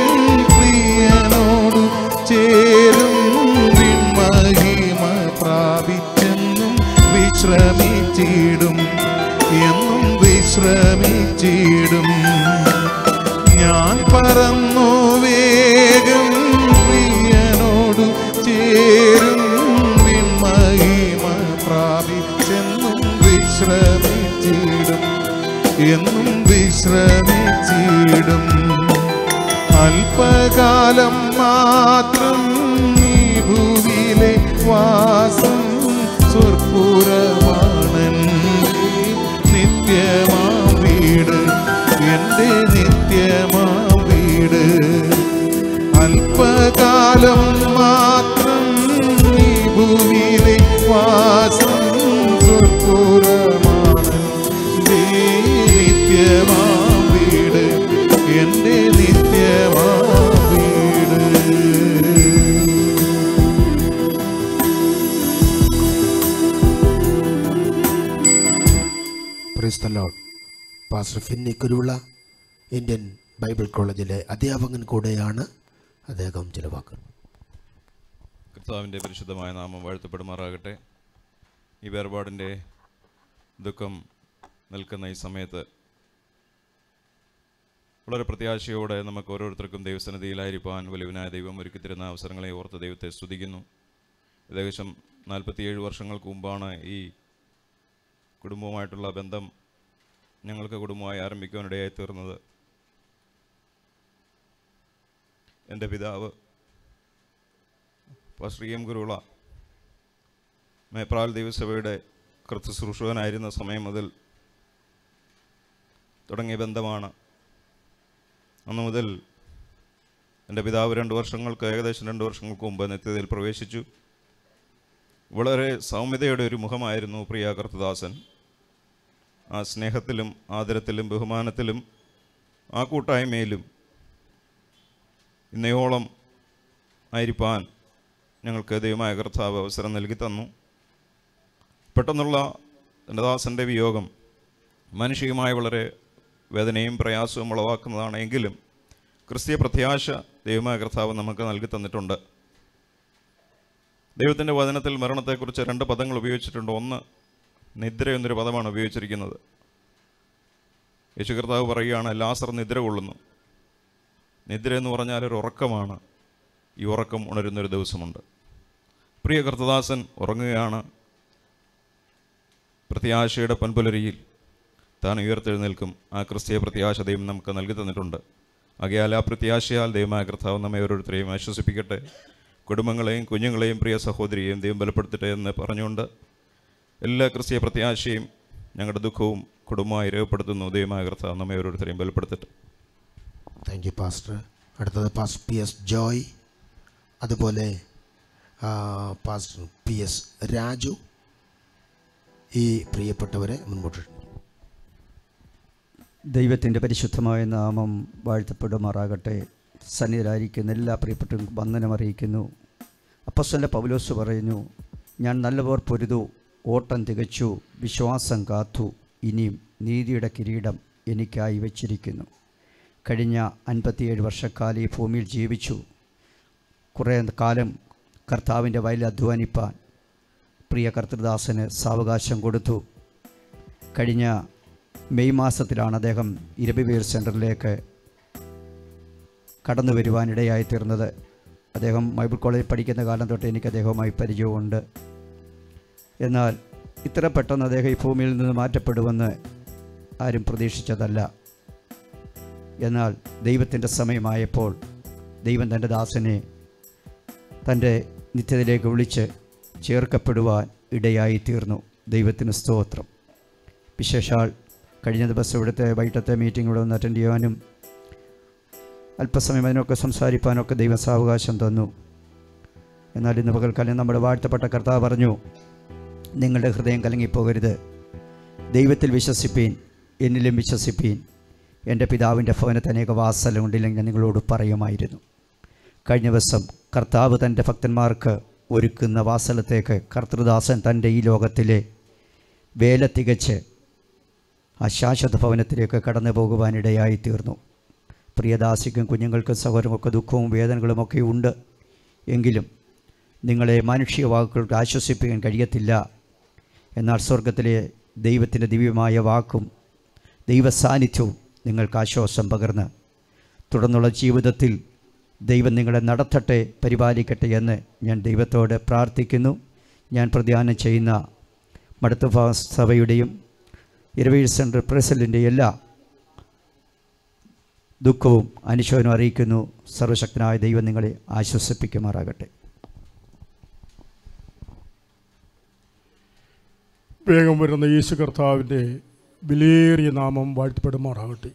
ചേരും മഹിമ പ്രാപിച്ചെന്നും വിശ്രമിച്ചിടും, എന്നും വിശ്രമിച്ചിടും. ഞാൻ പറന്നു വേഗം പ്രിയനോടു ചേരും മഹിമ പ്രാപിച്ചെന്നും വിശ്രമിച്ചിടും, എന്നും വിശ്രമിച്ചിടും. അല്പകാലം മാത്രം ഈ ഭൂവിലെ വാസം സ്വർപ്പുരമാണെൻ്റെ നിത്യമാം വീട്, എൻ്റെ നിത്യമാം വീട്. അല്പകാലം മാത്രം ഈ ഭൂവിലെ വാസം സ്വർപ്പുരമാണെൻ്റെ നിത്യമാം വീട്, എൻ്റെ നിത്യമാം വീട്. Praise the lord. Pastor Finny Kuruvila Indian Bible കോളേജിലെ അധ്യാപകൻ കൂടെയാണ്. അദ്ദേഹം ചില വാക്കുകൾ. കർത്താവിൻ്റെ പരിശുദ്ധമായ നാമം വാഴ്ത്തപ്പെടുമാറാകട്ടെ. ഈ വേർപാടിൻ്റെ ദുഃഖം നിൽക്കുന്ന ഈ സമയത്ത് വളരെ പ്രത്യാശയോടെ നമുക്ക് ഓരോരുത്തർക്കും ദൈവസന്നിധിയിലായിരിക്കാൻ വലിയവനായ ദൈവം ഒരുക്കിത്തരുന്ന അവസരങ്ങളെ ഓർത്ത് ദൈവത്തെ സ്തുതിക്കുന്നു. ഏകദേശം 47 വർഷങ്ങൾക്ക് മുമ്പാണ് ഈ കുടുംബവുമായിട്ടുള്ള ബന്ധം ഞങ്ങൾക്ക് കുടുംബമായി ആരംഭിക്കുവാനിടയായി തീർന്നത്. എൻ്റെ പിതാവ് പാസ്റ്റർ എം കുരുവിള മേപ്രാൽ ദൈവസഭയുടെ കർത്തശുശ്രൂഷകനായിരുന്ന സമയം മുതൽ തുടങ്ങിയ ബന്ധമാണ്. അന്നു മുതൽ എൻ്റെ പിതാവ് ഏകദേശം 2 വർഷങ്ങൾക്ക് മുമ്പ് നിത്യതയിൽ പ്രവേശിച്ചു. വളരെ സൗമ്യതയുടെ ഒരു മുഖമായിരുന്നു പ്രിയ കർത്തദാസൻ. ആ സ്നേഹത്തിലും ആദരത്തിലും ബഹുമാനത്തിലും ആ കൂട്ടായ്മയിലും ഇന്നയോളം ആയിരിക്കാൻ ഞങ്ങൾക്ക് ദൈവമായ കർത്താവ് അവസരം നൽകി തന്നു. പെട്ടെന്നുള്ള എൻ്റെ ദാസൻ്റെ വിയോഗം മാനുഷികമായി വളരെ വേദനയും പ്രയാസവും ഉളവാക്കുന്നതാണ്. എങ്കിലും ക്രിസ്തീയ പ്രത്യാശ ദൈവമായ കർത്താവ് നമുക്ക് നൽകി തന്നിട്ടുണ്ട്. ദൈവത്തിൻ്റെ വചനത്തിൽ മരണത്തെക്കുറിച്ച് 2 പദങ്ങൾ ഉപയോഗിച്ചിട്ടുണ്ട്. ഒന്ന്, നിദ്ര എന്നൊരു പദമാണ് ഉപയോഗിച്ചിരിക്കുന്നത്. യേശു കർത്താവ് പറയുകയാണ്, ലാസർ നിദ്ര കൊള്ളുന്നു. നിദ്ര എന്ന് പറഞ്ഞാൽ ഒരു ഉറക്കമാണ്. ഈ ഉറക്കം ഉണരുന്നൊരു ദിവസമുണ്ട്. പ്രിയ കർത്തദാസൻ ഉറങ്ങുകയാണ്. പ്രത്യാശയുടെ പൊൻപുലരിയിൽ താൻ ഉയർത്തെഴുന്നേൽക്കും. ആ ക്രിസ്തീയ പ്രത്യാശ ദൈവം നമുക്ക് നൽകി തന്നിട്ടുണ്ട്. ആകയാൽ ആ പ്രത്യാശയാൽ ദൈവമായ കർത്താവ് നമ്മെ ഓരോരുത്തരെയും ആശ്വസിപ്പിക്കട്ടെ. കുടുംബങ്ങളെയും കുഞ്ഞുങ്ങളെയും പ്രിയ സഹോദരിയെയും ദൈവം ബലപ്പെടുത്തട്ടെ എന്ന് പറഞ്ഞുകൊണ്ട് എല്ലാ ക്രിസ്തീയ പ്രത്യാശയും ഞങ്ങളുടെ ദുഃഖവും കുടുംബമായി രേഖപ്പെടുത്തുന്നു. ദൈവമായ കർത്താവ് നമ്മെ ഓരോരുത്തരെയും ബലപ്പെടുത്തട്ടെ. Thank you pastor. അടുത്തത് പാസ്റ്റർ PS ജോയ്, അതുപോലെ പാസ്റ്റർ PS രാജു. ഈ പ്രിയപ്പെട്ടവരെ മുൻപോട്ട്. ദൈവത്തിൻ്റെ പരിശുദ്ധമായ നാമം വാഴ്ത്തപ്പെടുമാറാകട്ടെ. സന്നിധരായിരിക്കുന്ന എല്ലാ പ്രിയപ്പെട്ടവർക്കും വന്ദനം അറിയിക്കുന്നു. അപ്പോസ്തലൻ പൗലോസ് പറയുന്നു, ഞാൻ നല്ലപോർ പൊരുതു, ഓട്ടം തികച്ചു, വിശ്വാസം കാത്തു, ഇനിയും നീതിയുടെ കിരീടം എനിക്കായി വച്ചിരിക്കുന്നു. കഴിഞ്ഞ 57 വർഷക്കാലം ഈ ഭൂമിയിൽ ജീവിച്ചു. കുറേ കാലം കർത്താവിൻ്റെ വയലിൽ അധ്വാനിപ്പാൻ പ്രിയ കർത്തൃദാസന് സാവകാശം കൊടുത്തു. കഴിഞ്ഞ മെയ് മാസത്തിലാണ് അദ്ദേഹം ഇരബിവേർ സെൻറ്ററിലേക്ക് കടന്നു വരുവാനിടയായി തീർന്നത്. അദ്ദേഹം ബൈബിൾ കോളേജിൽ പഠിക്കുന്ന കാലം തൊട്ട് എനിക്ക് അദ്ദേഹവുമായി പരിചയമുണ്ട്. എന്നാൽ ഇത്ര പെട്ടെന്ന് അദ്ദേഹം ഈ ഭൂമിയിൽ നിന്ന് മാറ്റപ്പെടുമെന്ന് ആരും പ്രതീക്ഷിച്ചതല്ല. എന്നാൽ ദൈവത്തിൻ്റെ സമയമായപ്പോൾ ദൈവം തൻ്റെ ദാസനെ തൻ്റെ നിത്യതയിലേക്ക് വിളിച്ച് ചേർക്കപ്പെടുവാൻ ഇടയായി തീർന്നു. ദൈവത്തിന് സ്തോത്രം. വിശേഷാൽ കഴിഞ്ഞ ദിവസം ഇവിടുത്തെ വൈകിട്ടത്തെ മീറ്റിംഗ് ഒന്ന് അറ്റൻഡ് ചെയ്യാനും അല്പസമയം അതിനൊക്കെ സംസാരിക്കാനൊക്കെ ദൈവം സാവകാശം തന്നു. എന്നാൽ ഇന്ന് പകൽക്കാലം നമ്മുടെ വാഴ്ത്തപ്പെട്ട കർത്താവ് പറഞ്ഞു, നിങ്ങളുടെ ഹൃദയം കലങ്ങിപ്പോകരുത്, ദൈവത്തിൽ വിശ്വസിപ്പീൻ, എന്നിലും വിശ്വസിപ്പീൻ. എൻ്റെ പിതാവിൻ്റെ ഭവനത്തിൽ അനേക വാസലുണ്ടില്ലെങ്കിൽ ഞാൻ നിങ്ങളോട് പറയുമായിരുന്നു. കഴിഞ്ഞ ദിവസം കർത്താവ് തൻ്റെ ഭക്തന്മാർക്ക് ഒരുക്കുന്ന വാസലത്തേക്ക് കർത്തൃദാസൻ തൻ്റെ ഈ ലോകത്തിലെ വേല തികച്ച് ആ ശാശ്വത ഭവനത്തിലേക്ക് കടന്നു പോകുവാനിടയായി തീർന്നു. പ്രിയദാസിക്കും കുഞ്ഞുങ്ങൾക്കും സഹോദരങ്ങൾക്കും ദുഃഖവും വേദനകളുമൊക്കെ ഉണ്ട്. എങ്കിലും നിങ്ങളെ മാനുഷിക വാക്കുകൾക്ക് ആശ്വസിപ്പിക്കാൻ കഴിയത്തില്ല. എന്നാൽ സ്വർഗത്തിലെ ദൈവത്തിൻ്റെ ദിവ്യമായ വാക്കും ദൈവസാന്നിധ്യവും നിങ്ങൾക്ക് ആശ്വാസം പകർന്ന് തുടർന്നുള്ള ജീവിതത്തിൽ ദൈവം നിങ്ങളെ നടത്തട്ടെ, പരിപാലിക്കട്ടെ എന്ന് ഞാൻ ദൈവത്തോട് പ്രാർത്ഥിക്കുന്നു. ഞാൻ പ്രതിദാനം ചെയ്യുന്ന മടത്തുഭ സഭയുടെയും ഇരവീർ സെൻറ്റർ പ്രസിഡൻ്റിൻ്റെ എല്ലാ ദുഃഖവും അനുശോചനവും അറിയിക്കുന്നു. സർവശക്തനായ ദൈവം നിങ്ങളെ ആശ്വസിപ്പിക്കുമാറാകട്ടെ. വേഗം വരുന്ന യേശു കർത്താവിൻ്റെ വിലയേറിയ നാമം വാഴ്ത്തപ്പെടുമാറാകട്ടെ.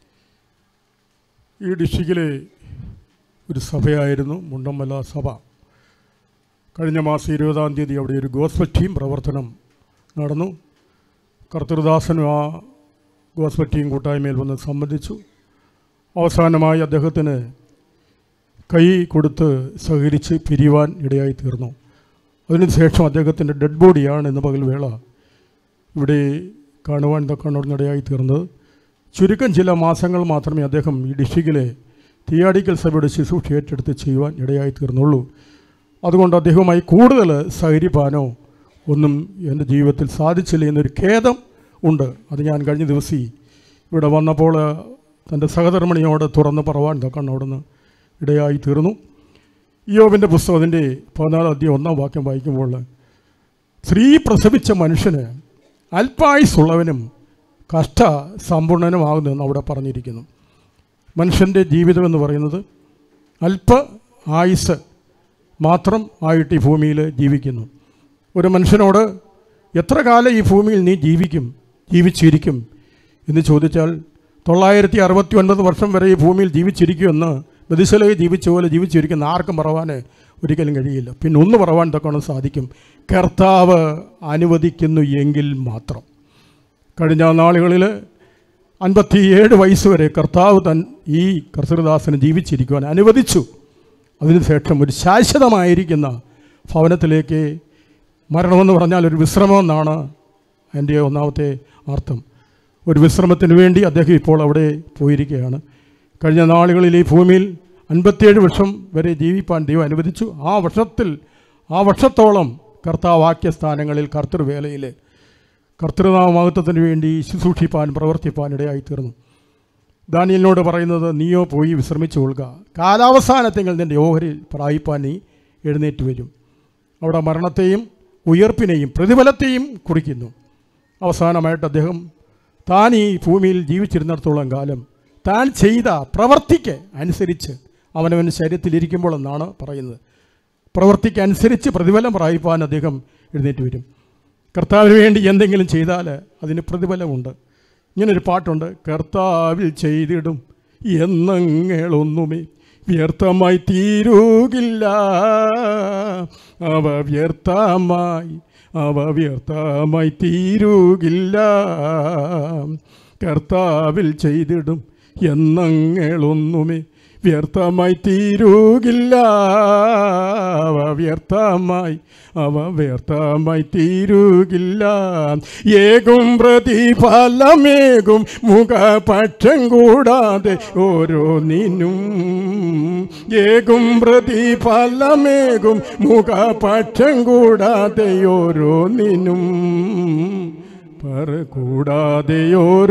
ഈ ഡിസ്ട്രിക്റ്റിലെ ഒരു സഭയായിരുന്നു മുണ്ടമല സഭ. കഴിഞ്ഞ മാസം 20-ാം തീയതി അവിടെ ഒരു ഗോസ്ബൽ ടീം പ്രവർത്തനം നടന്നു. കർത്തൃദാസനും ആ ഗോസ്ബൽ ടീം കൂട്ടായ്മയിൽ വന്ന് സംബന്ധിച്ചു. അവസാനമായി അദ്ദേഹത്തിന് കൈ കൊടുത്ത് സഹകരിച്ച് പിരിയുവാൻ ഇടയായി തീർന്നു. അതിനുശേഷം അദ്ദേഹത്തിൻ്റെ ഡെഡ് ബോഡിയാണ് ഇന്ന് പകൽ വേള ഇവിടെ കാണുവാൻ ഇടയായി തീർന്നത്. ചുരുക്കം ചില മാസങ്ങൾ മാത്രമേ അദ്ദേഹം ഈ ഡിസ്ട്രിക്റ്റിലെ തിയാടിക്കൽ സഭയുടെ ശുശ്രൂഷ ഏറ്റെടുത്ത് ചെയ്യുവാൻ ഇടയായി തീർന്നുള്ളൂ. അതുകൊണ്ട് അദ്ദേഹവുമായി കൂടുതൽ സഹകരിപ്പാനോ ഒന്നും എൻ്റെ ജീവിതത്തിൽ സാധിച്ചില്ല എന്നൊരു ഖേദം ഉണ്ട്. അത് ഞാൻ കഴിഞ്ഞ ദിവസം ഇവിടെ വന്നപ്പോൾ തൻ്റെ സഹധർമ്മിണിയോട് തുറന്ന് പറവാൻ അവിടുന്ന് ഇടയായി തീർന്നു. യോബിൻ്റെ പുസ്തകത്തിൻ്റെ 14 അധ്യായം 1 വാക്യം വായിക്കുമ്പോൾ സ്ത്രീ പ്രസവിച്ച മനുഷ്യന് അല്പായുസുള്ളവനും കഷ്ട സമ്പൂർണനുമാകുന്നതെന്ന് അവിടെ പറഞ്ഞിരിക്കുന്നു. മനുഷ്യൻ്റെ ജീവിതം എന്ന് പറയുന്നത് അല്പ ആയുസ് മാത്രം ആയിട്ട് ഈ ഭൂമിയിൽ ജീവിക്കുന്നു. ഒരു മനുഷ്യനോട് എത്ര കാലം ഈ ഭൂമിയിൽ നീ ജീവിച്ചിരിക്കും എന്ന് ചോദിച്ചാൽ 969 വർഷം വരെ ഈ ഭൂമിയിൽ ജീവിച്ചിരിക്കുമെന്ന് മെതുശലഹ് ജീവിച്ച പോലെ ജീവിച്ചിരിക്കുന്ന ആർക്കും പറവാൻ ഒരിക്കലും കഴിയില്ല. പിന്നെ ഒന്ന് പറവാൻ ഇതൊക്കെ സാധിക്കും, കർത്താവ് അനുവദിക്കുന്നു എങ്കിൽ മാത്രം. കഴിഞ്ഞ നാളുകളിൽ 57 വയസ്സ് വരെ കർത്താവ് ഈ കർത്തൃദാസന് ജീവിച്ചിരിക്കുവാൻ അനുവദിച്ചു. അതിനുശേഷം ഒരു ശാശ്വതമായിരിക്കുന്ന ഭവനത്തിലേക്ക് മരണമെന്ന് പറഞ്ഞാൽ ഒരു വിശ്രമമെന്നാണ് എൻ്റെ ഒന്നാമത്തെ അർത്ഥം. ഒരു വിശ്രമത്തിന് വേണ്ടി അദ്ദേഹം ഇപ്പോൾ അവിടെ പോയിരിക്കുകയാണ്. കഴിഞ്ഞ നാളുകളിൽ ഈ ഭൂമിയിൽ 57 വർഷം വരെ ജീവിപ്പാൻ ദൈവം അനുവദിച്ചു. ആ വർഷത്തോളം കർത്താവാക്യ സ്ഥാനങ്ങളിൽ കർത്തൃവേലയിൽ കർത്തൃനാമമഹത്വത്തിന് വേണ്ടി ശുശ്രൂഷിപ്പാൻ പ്രവർത്തിപ്പാൻ ഇടയായിത്തീർന്നു. ദാനിയേലിനോട് പറയുന്നത്, നീയോ പോയി വിശ്രമിച്ചു കൊള്ളുക, കാലാവസാനത്തെങ്കിൽ നിൻ്റെ ഓഹരിൽ പ്രായിപ്പാൻ നീ എഴുന്നേറ്റ് വരും. അവിടെ മരണത്തെയും ഉയർപ്പിനെയും പ്രതിഫലത്തെയും കുറിക്കുന്നു. അവസാനമായിട്ട് അദ്ദേഹം താൻ ഈ ഭൂമിയിൽ ജീവിച്ചിരുന്നിടത്തോളം കാലം താൻ ചെയ്ത പ്രവർത്തിക്ക് അനുസരിച്ച് അവനവൻ്റെ ശരീരത്തിലിരിക്കുമ്പോൾ എന്നാണ് പറയുന്നത്. പ്രവർത്തിക്ക് അനുസരിച്ച് പ്രതിഫലം പ്രാപിപ്പാൻ അദ്ദേഹം എഴുന്നേറ്റ് വരും. കർത്താവിന് വേണ്ടി എന്തെങ്കിലും ചെയ്താൽ അതിന് പ്രതിഫലമുണ്ട്. ഇങ്ങനൊരു പാട്ടുണ്ട്, കർത്താവിൽ ചെയ്തിടും എന്നങ്ങളൊന്നുമേ വ്യർത്ഥമായി തീരുകില്ല, അവ വ്യർത്ഥമായി തീരുകില്ല. കർത്താവിൽ ചെയ്തിടും എന്നങ്ങളൊന്നുമേ വ്യർത്ഥമായി തീരുകില്ല, അവ വ്യർത്ഥമായി തീരുകില്ല. ഏകും പ്രതിഫലമേകും മുഖപക്ഷം കൂടാതെ ഓരോന്നിനും, ഏകും പ്രതിഫലമേകും മുഖപക്ഷം കൂടാതെ ഓരോന്നിനും, കൂടാതെ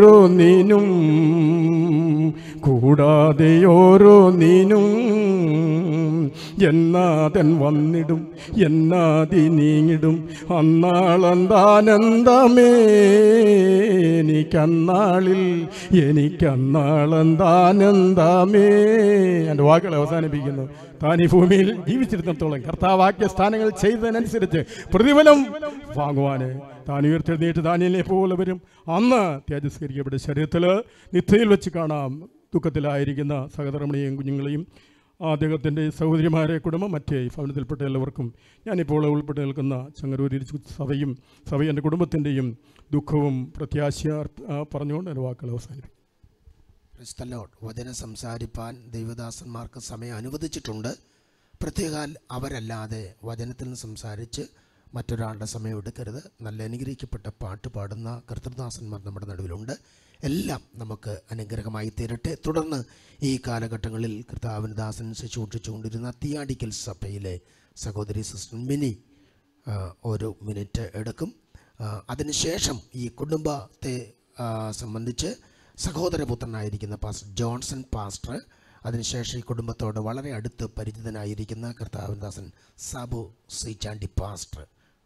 ഓരോന്നിനും എന്നാതൻ വന്നിടും എന്നാതി നീങ്ങിടും അന്നാളെന്താനന്ദമേ എനിക്കന്നാളെന്താനന്ദമേ. എൻ്റെ വാക്കുകൾ അവസാനിപ്പിക്കുന്നു. താൻ ഈ ഭൂമിയിൽ ജീവിച്ചിരുന്നിടത്തോളം കർത്താവാക്യ സ്ഥാനങ്ങൾ ചെയ്തതിനനുസരിച്ച് പ്രതിഫലം വാങ്ങുവാൻ താൻ ഉയർത്തെഴുന്നേറ്റ് ദാനിയേലിനെ പോലെ വരും. അന്ന് തേജസ്കരിക്കപ്പെട്ട ശരീരത്തിൽ നിത്യയിൽ വെച്ച് കാണാം. ദുഃഖത്തിലായിരിക്കുന്ന സഹധർമ്മിണിയെയും കുഞ്ഞുങ്ങളെയും അദ്ദേഹത്തിൻ്റെ സഹോദരിമാരെ കുടുംബം മറ്റേ ഭവനത്തിൽപ്പെട്ട എല്ലാവർക്കും ഞാനിപ്പോൾ ഉൾപ്പെട്ട് നിൽക്കുന്ന ചങ്ങരൂരി സഭയും എൻ്റെ കുടുംബത്തിൻ്റെയും ദുഃഖവും പ്രത്യാശ പറഞ്ഞുകൊണ്ട് എൻ്റെ വാക്കുകൾ അവസാനിപ്പിക്കും. വചനം സംസാരിപ്പാൻ ദൈവദാസന്മാർക്ക് സമയം അനുവദിച്ചിട്ടുണ്ട്. പ്രത്യേകാൽ അവരല്ലാതെ വചനത്തിൽ നിന്ന് സംസാരിച്ച് മറ്റൊരാളുടെ സമയം എടുക്കരുത്. നല്ല അനുഗ്രഹിക്കപ്പെട്ട പാട്ട് പാടുന്ന കർത്തൃദാസന്മാർ നമ്മുടെ നടുവിലുണ്ട്. എല്ലാം നമുക്ക് അനുഗ്രഹമായി തീരട്ടെ. തുടർന്ന് ഈ കാലഘട്ടങ്ങളിൽ കർത്താവിൻ ദാസൻ ശുശ്രൂഷിച്ചുകൊണ്ടിരുന്ന തിയാടിക്കൽ സഭയിലെ സഹോദരി സിസ്റ്റർ മിനി ഒരു മിനിറ്റ് എടുക്കും. അതിനുശേഷം ഈ കുടുംബത്തെ സംബന്ധിച്ച് സഹോദരപുത്രനായിരിക്കുന്ന പാസ്റ്റർ ജോൺസൺ പാസ്റ്റർ, അതിനുശേഷം ഈ കുടുംബത്തോട് വളരെ അടുത്ത് പരിചിതനായിരിക്കുന്ന കർത്താവിൻ ദാസൻ സാബു സീച്ചാണ്ടി പാസ്റ്റർ.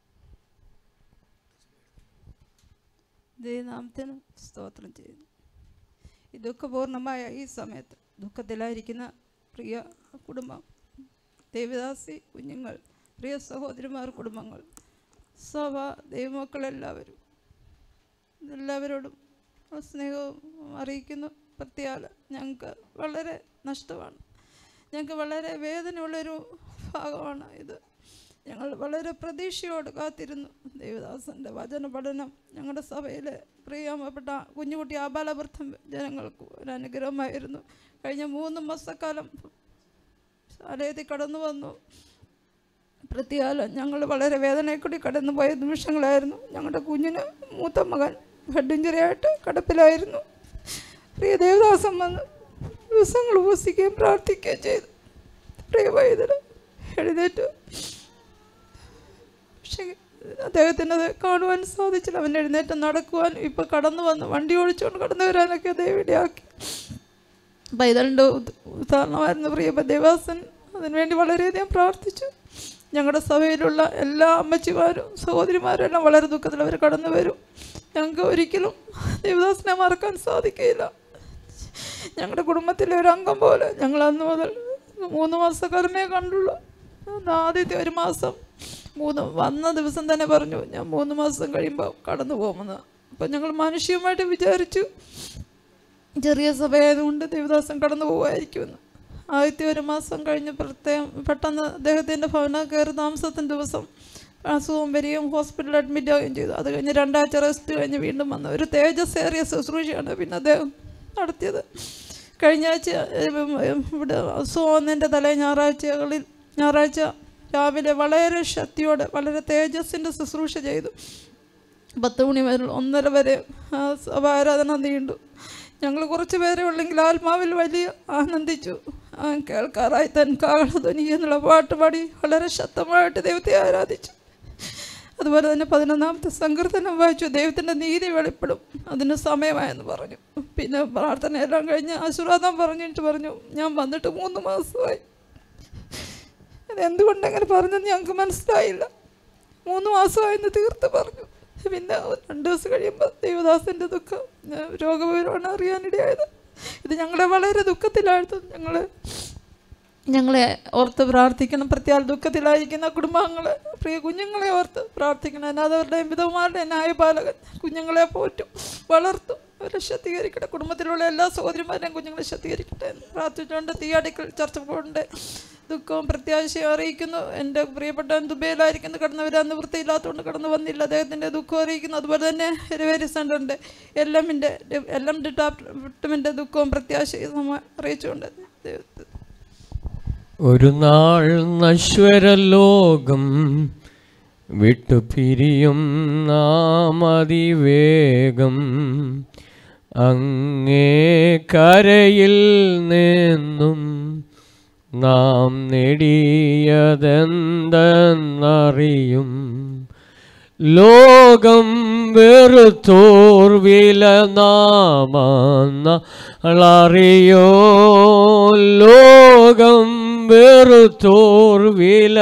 ദൈവനാമത്തിന് സ്തോത്രം ചെയ്യുന്നു. ഈ ദുഃഖപൂർണമായ ഈ സമയത്ത് ദുഃഖത്തിലായിരിക്കുന്ന പ്രിയ കുടുംബം, ദേവദാസി കുഞ്ഞുങ്ങൾ, പ്രിയ സഹോദരിമാർ, കുടുംബങ്ങൾ, സഭ, ദൈവമക്കളെല്ലാവരോടും സ്നേഹവും അറിയിക്കുന്നു. പ്രത്യാൽ ഞങ്ങൾക്ക് വളരെ നഷ്ടമാണ്, ഞങ്ങൾക്ക് വളരെ വേദനയുള്ളൊരു ഭാഗമാണ് ഇത്. ഞങ്ങൾ വളരെ പ്രതീക്ഷയോട് കാത്തിരുന്നു. ദേവദാസൻ്റെ വചന പഠനം ഞങ്ങളുടെ സഭയിലെ പ്രിയപ്പെട്ട കുഞ്ഞുകുട്ടി ആബാലവൃദ്ധം ജനങ്ങൾക്ക് ഒരു അനുഗ്രഹമായിരുന്നു. കഴിഞ്ഞ 3 മാസക്കാലം ആലയത്തിൽ കടന്നു വന്നു. പ്രത്യാല ഞങ്ങൾ വളരെ വേദനയിൽ കൂടി കടന്നു പോയ നിമിഷങ്ങളായിരുന്നു. ഞങ്ങളുടെ കുഞ്ഞിന് മൂത്ത മകൻ ഹെഡ് ഇഞ്ചുറി ആയിട്ട് കിടപ്പിലായിരുന്നു. പ്രിയ ദേവദാസൻ വന്ന് ദിവസങ്ങൾ ഉപസിക്കുകയും പ്രാർത്ഥിക്കുകയും ചെയ്തു. പ്രിയ വൈദ്യര് എഴുന്നേറ്റ്. പക്ഷേ അദ്ദേഹത്തിനത് കാണുവാൻ സാധിച്ചില്ല. അവൻ എഴുന്നേറ്റ് നടക്കുവാൻ ഇപ്പോൾ കടന്നു വന്ന് വണ്ടി ഓടിച്ചുകൊണ്ട് കടന്നു വരാനൊക്കെ അദ്ദേഹം ഇടയാക്കി. പൈതലിൻ്റെ ഉദാഹരണമായിരുന്നു പ്രിയ ദേവദാസൻ. അതിനുവേണ്ടി വളരെയധികം പ്രാർത്ഥിച്ചു. ഞങ്ങളുടെ സഭയിലുള്ള എല്ലാ അമ്മച്ചിമാരും സഹോദരിമാരും എല്ലാം വളരെ ദുഃഖത്തിൽ അവർ കടന്നു വരും. ഞങ്ങൾക്ക് ഒരിക്കലും ദേവദാസനെ മറക്കാൻ സാധിക്കില്ല. ഞങ്ങളുടെ കുടുംബത്തിലെ ഒരു അംഗം പോലെ. ഞങ്ങൾ അന്ന് മുതൽ 3 മാസക്കാലമേ കണ്ടുള്ളൂ. ആദ്യത്തെ 1 മാസം വന്ന ദിവസം തന്നെ പറഞ്ഞു, ഞാൻ 3 മാസം കഴിയുമ്പോൾ കടന്നു പോകുമെന്ന്. അപ്പം ഞങ്ങൾ മാനുഷികമായിട്ട് വിചാരിച്ചു ചെറിയ സഭയായതുകൊണ്ട് ദേവദാസൻ കടന്നു പോകുമായിരിക്കുമെന്ന്. ആദ്യത്തെ 1 മാസം കഴിഞ്ഞ് പെട്ടെന്ന് അദ്ദേഹത്തിൻ്റെ ഭവന കയറി താമസത്തിൻ്റെ ദിവസം അസുഖം വരികയും ഹോസ്പിറ്റലിൽ അഡ്മിറ്റ് ആവുകയും ചെയ്തു. അത് കഴിഞ്ഞ് 2 ആഴ്ച റെസ്റ്റ് കഴിഞ്ഞ് വീണ്ടും വന്നു. ഒരു തേജസ്സേറിയ ശുശ്രൂഷയാണ് പിന്നെ അദ്ദേഹം നടത്തിയത്. കഴിഞ്ഞ ആഴ്ച ഇവിടെ അസുഖം വന്നതിൻ്റെ ഞായറാഴ്ച രാവിലെ വളരെ ശക്തിയോടെ വളരെ തേജസ്സിൻ്റെ ശുശ്രൂഷ ചെയ്തു. 10 മണി മുതൽ 1:30 വരെ സഭ ആരാധന നീണ്ടു. ഞങ്ങൾ കുറച്ച് പേരെ ഉള്ളെങ്കിൽ ആത്മാവിൽ വലിയ ആനന്ദിച്ചു. കേൾക്കാറായി തൻ കാഹളധ്വനി എന്നുള്ള പാട്ട് പാടി വളരെ ശക്തമായിട്ട് ദൈവത്തെ ആരാധിച്ചു. അതുപോലെ തന്നെ 11ാമത്തെ സങ്കീർത്തനം വായിച്ചു. ദൈവത്തിൻ്റെ നീതി വെളിപ്പെടും, അതിന് സമയമായെന്ന് പറഞ്ഞു. പിന്നെ പ്രാർത്ഥനയെല്ലാം കഴിഞ്ഞ് ആശീർവാദം പറഞ്ഞിട്ട് പറഞ്ഞു, ഞാൻ വന്നിട്ട് 3 മാസമായി. അതെന്തുകൊണ്ടെങ്ങനെ പറഞ്ഞെന്ന് ഞങ്ങൾക്ക് മനസ്സിലായില്ല. 3 മാസമായെന്ന് തീർത്ത് പറഞ്ഞു. പിന്നെ 2 ദിവസം കഴിയുമ്പോൾ ദൈവദാസൻ്റെ ദുഃഖം രോഗവിവരമാണ് അറിയാനിടയായത്. ഇത് ഞങ്ങളെ വളരെ ദുഃഖത്തിലായിരുന്നു. ഞങ്ങളെ ഓർത്ത് പ്രാർത്ഥിക്കണം. പ്രത്യേക ദുഃഖത്തിലായിരിക്കുന്ന കുടുംബാംഗങ്ങളെ, പ്രിയ കുഞ്ഞുങ്ങളെ ഓർത്ത് പ്രാർത്ഥിക്കണം. അനാഥരുടെയും വിധവമാരുടെയും ന്യായപാലകൻ കുഞ്ഞുങ്ങളെ പോറ്റും വളർത്തും. അവരെ ശക്തീകരിക്കട്ടെ. കുടുംബത്തിലുള്ള എല്ലാ സഹോദരിമാരെയും കുഞ്ഞുങ്ങളെ ശക്തീകരിക്കട്ടെ എന്ന് പ്രാർത്ഥിച്ചുകൊണ്ട് തീയാടിക്കൽ ചർച്ച കൊണ്ട് ദുഃഖവും പ്രത്യാശയും അറിയിക്കുന്നു. എൻ്റെ പ്രിയപ്പെട്ടവൻ ദുബൈയിലായിരിക്കുന്നു, കടന്നു വരാൻ നിവൃത്തിയില്ലാത്തതുകൊണ്ട് കടന്നു വന്നില്ല. അദ്ദേഹത്തിൻ്റെ ദുഃഖം അറിയിക്കുന്നു. അതുപോലെ തന്നെ ഹെരിവേരി സെൻ്ററിൻ്റെ എല്ലാം ഡിപ്പാർട്ട്മെൻറ്റിൻ്റെ ദുഃഖവും പ്രത്യാശയും അറിയിച്ചുകൊണ്ട് ഒരു നാൾ നശ്വരലോകം വിട്ടു പിരിയും നാം അതിവേഗം. അങ്ങേ കരയിൽ നിന്നും നാം നേടിയതെന്തെന്നറിയും. ലോകം വെറുത്തോർ വില നാമറിയോ. ലോകം വെറുത്തോർ വില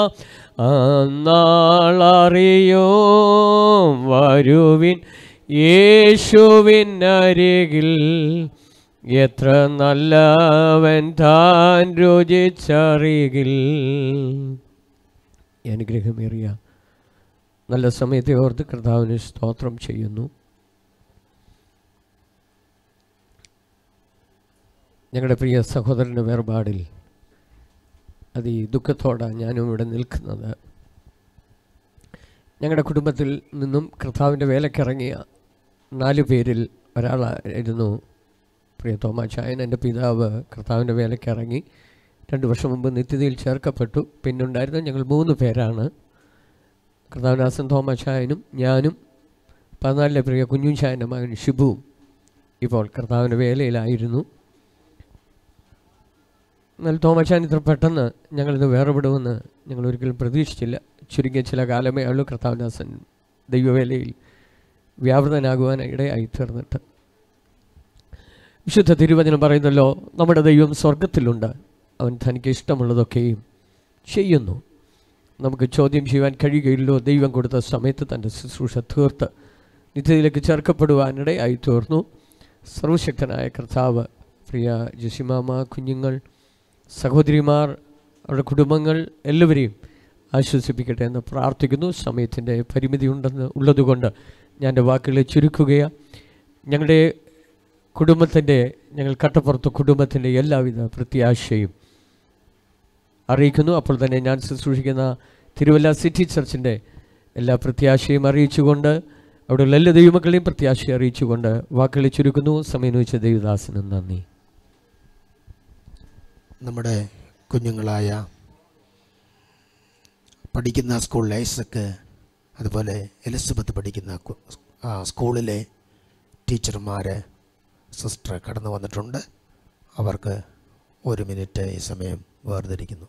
നാളറിയോ. വരുവിൻ യേശുവിൻ അരികിൽ, എത്ര നല്ലവൻ താൻ രുചിച്ചറികിൽ. അനുഗ്രഹമേറിയ നല്ല സമയത്തെ ഓർത്ത് കർത്താവിന് സ്തോത്രം ചെയ്യുന്നു. ഞങ്ങളുടെ പ്രിയ സഹോദരൻ്റെ വേർപാടിൽ അതി ദുഃഖത്തോടെ ഞാനും ഇവിടെ നിൽക്കുന്നത്. ഞങ്ങളുടെ കുടുംബത്തിൽ നിന്നും കർത്താവിൻ്റെ വേലക്കിറങ്ങിയ 4 പേരിൽ ഒരാളായിരുന്നു പ്രിയ തോമാച്ചായൻ. എൻ്റെ പിതാവ് കർത്താവിൻ്റെ വേലക്കിറങ്ങി 2 വർഷം മുമ്പ് നിത്യതയിൽ ചേർക്കപ്പെട്ടു. പിന്നുണ്ടായിരുന്ന ഞങ്ങൾ 3 പേരാണ്. കർത്താവദാസൻ തോമാച്ചായനും ഞാനും 14 പ്രിയ കുഞ്ഞുച്ചായൻ്റെ മകൻ ഷിബുവും ഇപ്പോൾ കർത്താവിൻ്റെ വേലയിലായിരുന്നു. എന്നാൽ തോമാച്ചാൻ ഇത്ര പെട്ടെന്ന് ഞങ്ങളിത് വേർപെടുമെന്ന് ഞങ്ങൾ ഒരിക്കലും പ്രതീക്ഷിച്ചില്ല. ചുരുങ്ങിയ ചില കാലമേ ഉള്ളൂ കർത്താവദാസൻ ദൈവവേലയിൽ വ്യാപൃതനാകുവാൻ ഇടയായി തീർന്നിട്ട്. വിശുദ്ധ തിരുവചനം പറയുന്നല്ലോ, നമ്മുടെ ദൈവം സ്വർഗത്തിലുണ്ട്, അവൻ തനിക്ക് ഇഷ്ടമുള്ളതൊക്കെയും ചെയ്യുന്നു. നമുക്ക് ചോദ്യം ചെയ്യുവാൻ കഴിയുകയില്ലോ. ദൈവം കൊടുത്ത സമയത്ത് തൻ്റെ ശുശ്രൂഷ തീർത്ത് നിത്യതയിലേക്ക് ചേർക്കപ്പെടുവാനിടയായി തീർന്നു. സർവശക്തനായ കർത്താവ് പ്രിയ ജസിമാമ, കുഞ്ഞുങ്ങൾ, സഹോദരിമാർ, അവരുടെ കുടുംബങ്ങൾ എല്ലാവരെയും ആശ്വസിപ്പിക്കട്ടെ എന്ന് പ്രാർത്ഥിക്കുന്നു. സമയത്തിൻ്റെ പരിമിതി ഉള്ളതുകൊണ്ട് ഞാൻ എൻ്റെ വാക്കുകളെ ചുരുക്കുകയാണ്. ഞങ്ങളുടെ കുടുംബത്തിൻ്റെ, ഞങ്ങൾ കട്ടപ്പുറത്ത് കുടുംബത്തിൻ്റെ എല്ലാവിധ പ്രത്യാശയും അറിയിക്കുന്നു. അപ്പോൾ തന്നെ ഞാൻ ശുശ്രൂഷിക്കുന്ന തിരുവല്ല സിറ്റി ചർച്ചിൻ്റെ എല്ലാ പ്രത്യാശയും അറിയിച്ചുകൊണ്ട്, അവിടെയുള്ള എല്ലാ ദൈവമക്കളെയും പ്രത്യാശ അറിയിച്ചുകൊണ്ട് വാക്കുകളെ ചുരുക്കുന്നു. സമയം വെച്ച ദൈവദാസന് നന്ദി. നമ്മുടെ കുഞ്ഞുങ്ങളായ പഠിക്കുന്ന സ്കൂളിലെ ഐസക്ക്, അതുപോലെ എലിസബത്ത് പഠിക്കുന്ന സ്കൂളിലെ ടീച്ചർമാർ സിസ്റ്റർ കടന്നു വന്നിട്ടുണ്ട്. അവർക്ക് 1 മിനിറ്റ് ഈ സമയം വേർതിരിക്കുന്നു.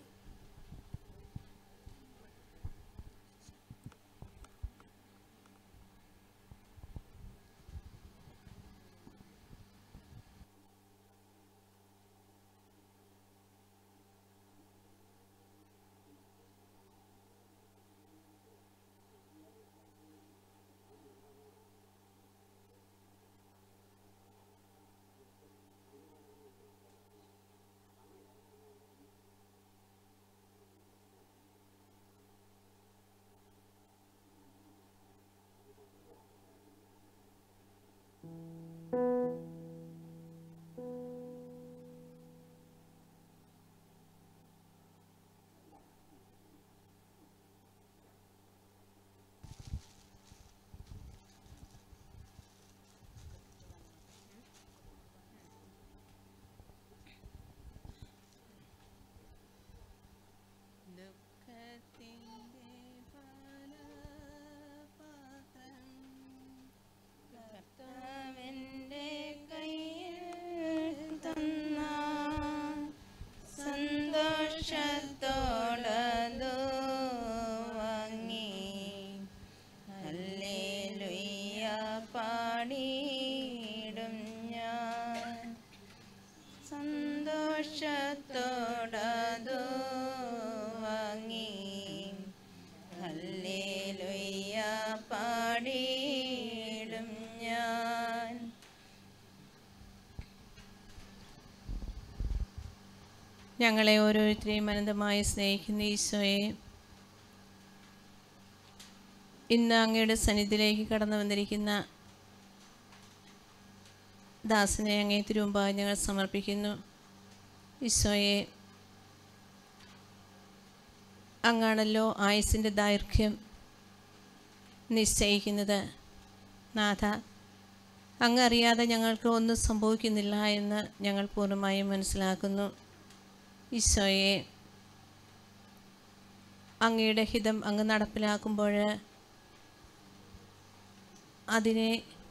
ഞങ്ങളെ ഓരോരുത്തരെയും അനന്തമായി സ്നേഹിക്കുന്ന ഈശോയെ, ഇന്ന് അങ്ങയുടെ സന്നിധിയിലേക്ക് കടന്നു വന്നിരിക്കുന്ന ദാസനെ അങ്ങേ തിരുമുമ്പായി ഞങ്ങൾ സമർപ്പിക്കുന്നു. ഈശോയെ, അങ്ങാണല്ലോ ആയുസ്സിൻ്റെ ദൈർഘ്യം നിശ്ചയിക്കുന്നത്. നാഥ, അങ്ങ് അറിയാതെ ഞങ്ങൾക്ക് ഒന്നും സംഭവിക്കുന്നില്ല എന്ന് ഞങ്ങൾ പൂർണ്ണമായും മനസ്സിലാക്കുന്നു. ഈശോയെ, അങ്ങയുടെ ഹിതം അങ്ങ് നടപ്പിലാക്കുമ്പോൾ അതിനെ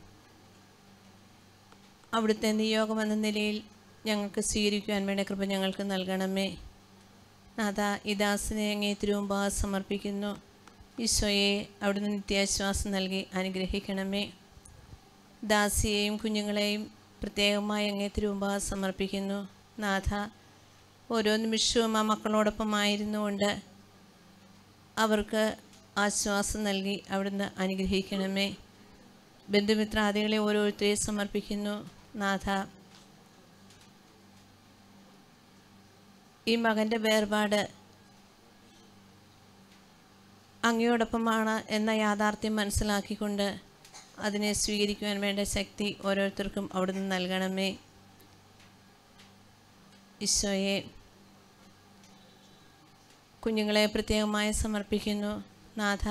അവിടുത്തെ നിയോഗം എന്ന നിലയിൽ ഞങ്ങൾക്ക് സ്വീകരിക്കുവാൻ വേണ്ട കൃപ ഞങ്ങൾക്ക് നൽകണമേ. നാഥ, ഈ ദാസനെ അങ്ങേ തിരുമുമ്പാകെ സമർപ്പിക്കുന്നു. ഈശോയെ, അവിടുന്ന് നിത്യാശ്വാസം നൽകി അനുഗ്രഹിക്കണമേ. ദാസിയെയും കുഞ്ഞുങ്ങളെയും പ്രത്യേകമായി അങ്ങേ തിരുമുമ്പാകെ സമർപ്പിക്കുന്നു. നാഥ, ഓരോ നിമിഷവും ആ മക്കളോടൊപ്പമായിരുന്നുകൊണ്ട് അവർക്ക് ആശ്വാസം നൽകി അവിടുന്ന് അനുഗ്രഹിക്കണമേ. ബന്ധുമിത്രാദികളെ ഓരോരുത്തരെയും സമർപ്പിക്കുന്നു. നാഥ, ഈ മകൻ്റെ വേർപാട് അങ്ങയോടൊപ്പമാണ് എന്ന യാഥാർത്ഥ്യം മനസ്സിലാക്കിക്കൊണ്ട് അതിനെ സ്വീകരിക്കുവാൻ വേണ്ട ശക്തി ഓരോരുത്തർക്കും അവിടുന്ന് നൽകണമേ. ഈശോയെ, കുഞ്ഞുങ്ങളെ പ്രത്യേകമായി സമർപ്പിക്കുന്നു. നാഥ,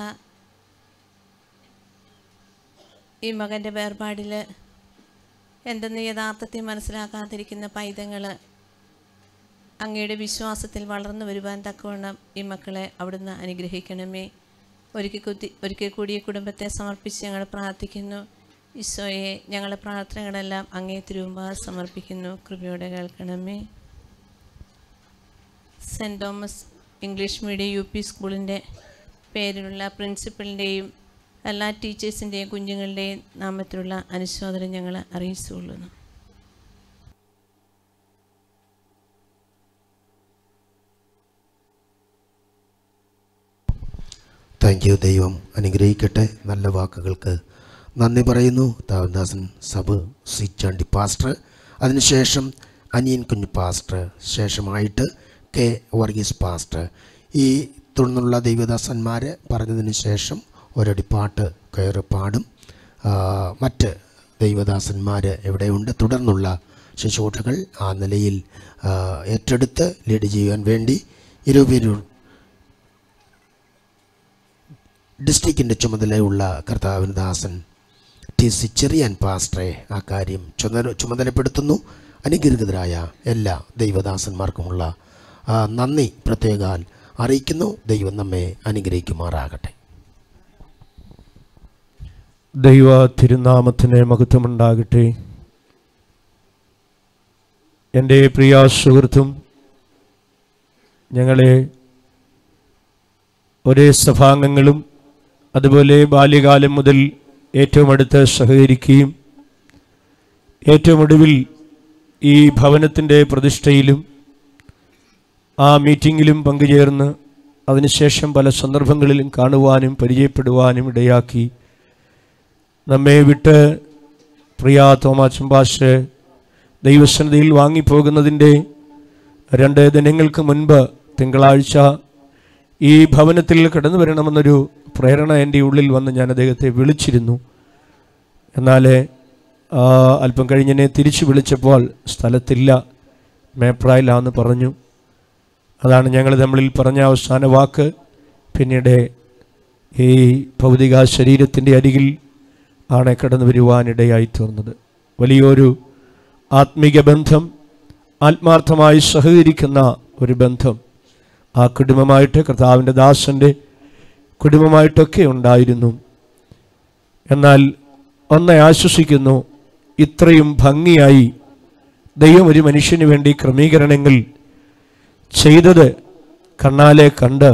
ഈ മകൻ്റെ വേർപാടിൽ എന്തെന്ന് യഥാർത്ഥത്തെ മനസ്സിലാക്കാതിരിക്കുന്ന പൈതങ്ങൾ അങ്ങയുടെ വിശ്വാസത്തിൽ വളർന്നു വരുവാൻ തക്കവണ്ണം ഈ മക്കളെ അവിടുന്ന് അനുഗ്രഹിക്കണമേ. ഒരിക്കൽ കൂടി ഈ കുടുംബത്തെ സമർപ്പിച്ച് ഞങ്ങൾ പ്രാർത്ഥിക്കുന്നു. ഈശോയെ, ഞങ്ങളുടെ പ്രാർത്ഥനകളെല്ലാം അങ്ങേ തിരുമുമ്പാകെ സമർപ്പിക്കുന്നു. കൃപയോടെ കേൾക്കണമേ. Saint Thomas English medium UP സ്കൂളിൻ്റെ പേരിലുള്ള പ്രിൻസിപ്പലിൻ്റെയും എല്ലാ ടീച്ചേഴ്സിൻ്റെയും കുഞ്ഞുങ്ങളുടെയും നാമത്തിലുള്ള അനുശോചനം ഞങ്ങൾ അറിയിച്ചുകൊള്ളുന്നു. Thank you. ദൈവം അനുഗ്രഹിക്കട്ടെ. നല്ല വാക്കുകൾക്ക് നന്ദി പറയുന്നു. താവദാസൻ സബ് സിച്ചാണ്ടി പാസ്റ്റർ, അതിനുശേഷം അനിയൻ കുഞ്ഞു പാസ്റ്റർ, ശേഷമായിട്ട് K വർഗീസ് പാസ്റ്റർ. ഈ തുടർന്നുള്ള ദൈവദാസന്മാർ പറഞ്ഞതിന് ശേഷം ഒരടിപ്പാട്ട് കയറി പാടും. മറ്റ് ദൈവദാസന്മാർ എവിടെയുണ്ട്? തുടർന്നുള്ള ശുശ്രൂഷകൾ ആ നിലയിൽ ഏറ്റെടുത്ത് ലീഡ് ചെയ്യാൻ വേണ്ടി ഇരുപേരൂർ ഡിസ്ട്രിക്റ്റിൻ്റെ ചുമതലയുള്ള കർത്താവിന് ദാസൻ TC ചെറിയാൻ പാസ്റ്ററെ ആ കാര്യം ചുമതലപ്പെടുത്തുന്നു. അനുഗ്രഹീതരായ എല്ലാ ദൈവദാസന്മാർക്കുമുള്ള നന്ദി പ്രത്യേകാൽ അറിയിക്കുന്നു. ദൈവം നമ്മെ അനുഗ്രഹിക്കുമാറാകട്ടെ. ദൈവ തിരുനാമത്തിന് മഹത്വമുണ്ടാകട്ടെ. എൻ്റെ പ്രിയ സുഹൃത്തും ഞങ്ങളെ ഒരേ സഭാംഗങ്ങളും അതുപോലെ ബാല്യകാലം മുതൽ ഏറ്റവും അടുത്ത് സഹകരിക്കുകയും ഏറ്റവും ഒടുവിൽ ഈ ഭവനത്തിൻ്റെ പ്രതിഷ്ഠയിലും ആ മീറ്റിങ്ങിലും പങ്കുചേർന്ന് അതിനുശേഷം പല സന്ദർഭങ്ങളിലും കാണുവാനും പരിചയപ്പെടുവാനും ഇടയാക്കി നമ്മെ വിട്ട് പ്രിയ തോമാച്ചൻ പാസ്റ്റർ ദൈവസന്നിധിയിൽ വാങ്ങിപ്പോകുന്നതിൻ്റെ 2 ദിനങ്ങൾക്ക് മുൻപ് തിങ്കളാഴ്ച ഈ ഭവനത്തിൽ കടന്നു വരണമെന്നൊരു പ്രേരണ എൻ്റെ ഉള്ളിൽ വന്ന് ഞാൻ അദ്ദേഹത്തെ വിളിച്ചിരുന്നു. എന്നാൽ അല്പം കഴിഞ്ഞെന്നെ തിരിച്ചു വിളിച്ചപ്പോൾ സ്ഥലത്തില്ല, മേപ്രായിലാന്ന് പറഞ്ഞു. അതാണ് ഞങ്ങൾ തമ്മിൽ പറഞ്ഞ അവസാന വാക്ക്. പിന്നീട് ഈ ഭൗതിക ശരീരത്തിൻ്റെ അരികിൽ ആണ് കടന്നു വരുവാനിടയായി തീർന്നത്. വലിയൊരു ആത്മീക ബന്ധം, ആത്മാർത്ഥമായി സഹകരിക്കുന്ന ഒരു ബന്ധം ആ കുടുംബമായിട്ട്, കർത്താവിൻ്റെ ദാസൻ്റെ കുടുംബമായിട്ടൊക്കെ ഉണ്ടായിരുന്നു. എന്നാൽ ഒന്നെ ആശ്വസിക്കുന്നു, ഇത്രയും ഭംഗിയായി ദൈവം ഒരു മനുഷ്യന് വേണ്ടി ക്രമീകരണങ്ങൾ ചെയ്തത് കണ്ണാലെ കണ്ട്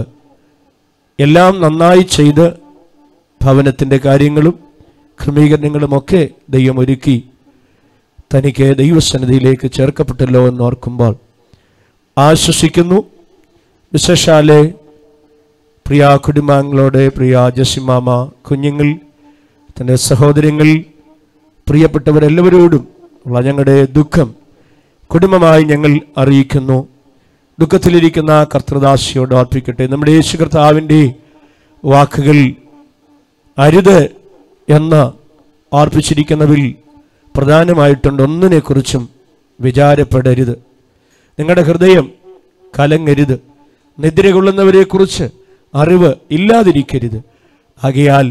എല്ലാം നന്നായി ചെയ്ത് ഭവനത്തിൻ്റെ കാര്യങ്ങളും ക്രമീകരണങ്ങളുമൊക്കെ ദൈവം ഒരുക്കി തനിക്ക് ദൈവസന്നിധിയിലേക്ക് ചേർക്കപ്പെട്ടല്ലോ എന്നോർക്കുമ്പോൾ ആശ്വസിക്കുന്നു. വിശേഷാലെ പ്രിയ കുടുംബാംഗങ്ങളോട്, പ്രിയ ജസിമാമ, കുഞ്ഞുങ്ങൾ, തൻ്റെ സഹോദരങ്ങൾ, പ്രിയപ്പെട്ടവരെല്ലാവരോടും ഉള്ള ഞങ്ങളുടെ ദുഃഖം കുടുംബമായി ഞങ്ങൾ അറിയിക്കുന്നു. ദുഃഖത്തിലിരിക്കുന്ന കർത്തൃദാസിയോട് അർപ്പിക്കട്ടെ. നമ്മുടെ യേശു കർത്താവിൻ്റെ വാക്കുകൾ അരുത് എന്ന് ഓർപ്പിച്ചിരിക്കുന്നതിൽ പ്രധാനമായിട്ടുണ്ട്. ഒന്നിനെക്കുറിച്ചും വിചാരപ്പെടരുത്, നിങ്ങളുടെ ഹൃദയം കലങ്ങരുത്, നിദ്ര കൊള്ളുന്നവരെക്കുറിച്ച് അറിവ് ഇല്ലാതിരിക്കരുത്. ആകയാൽ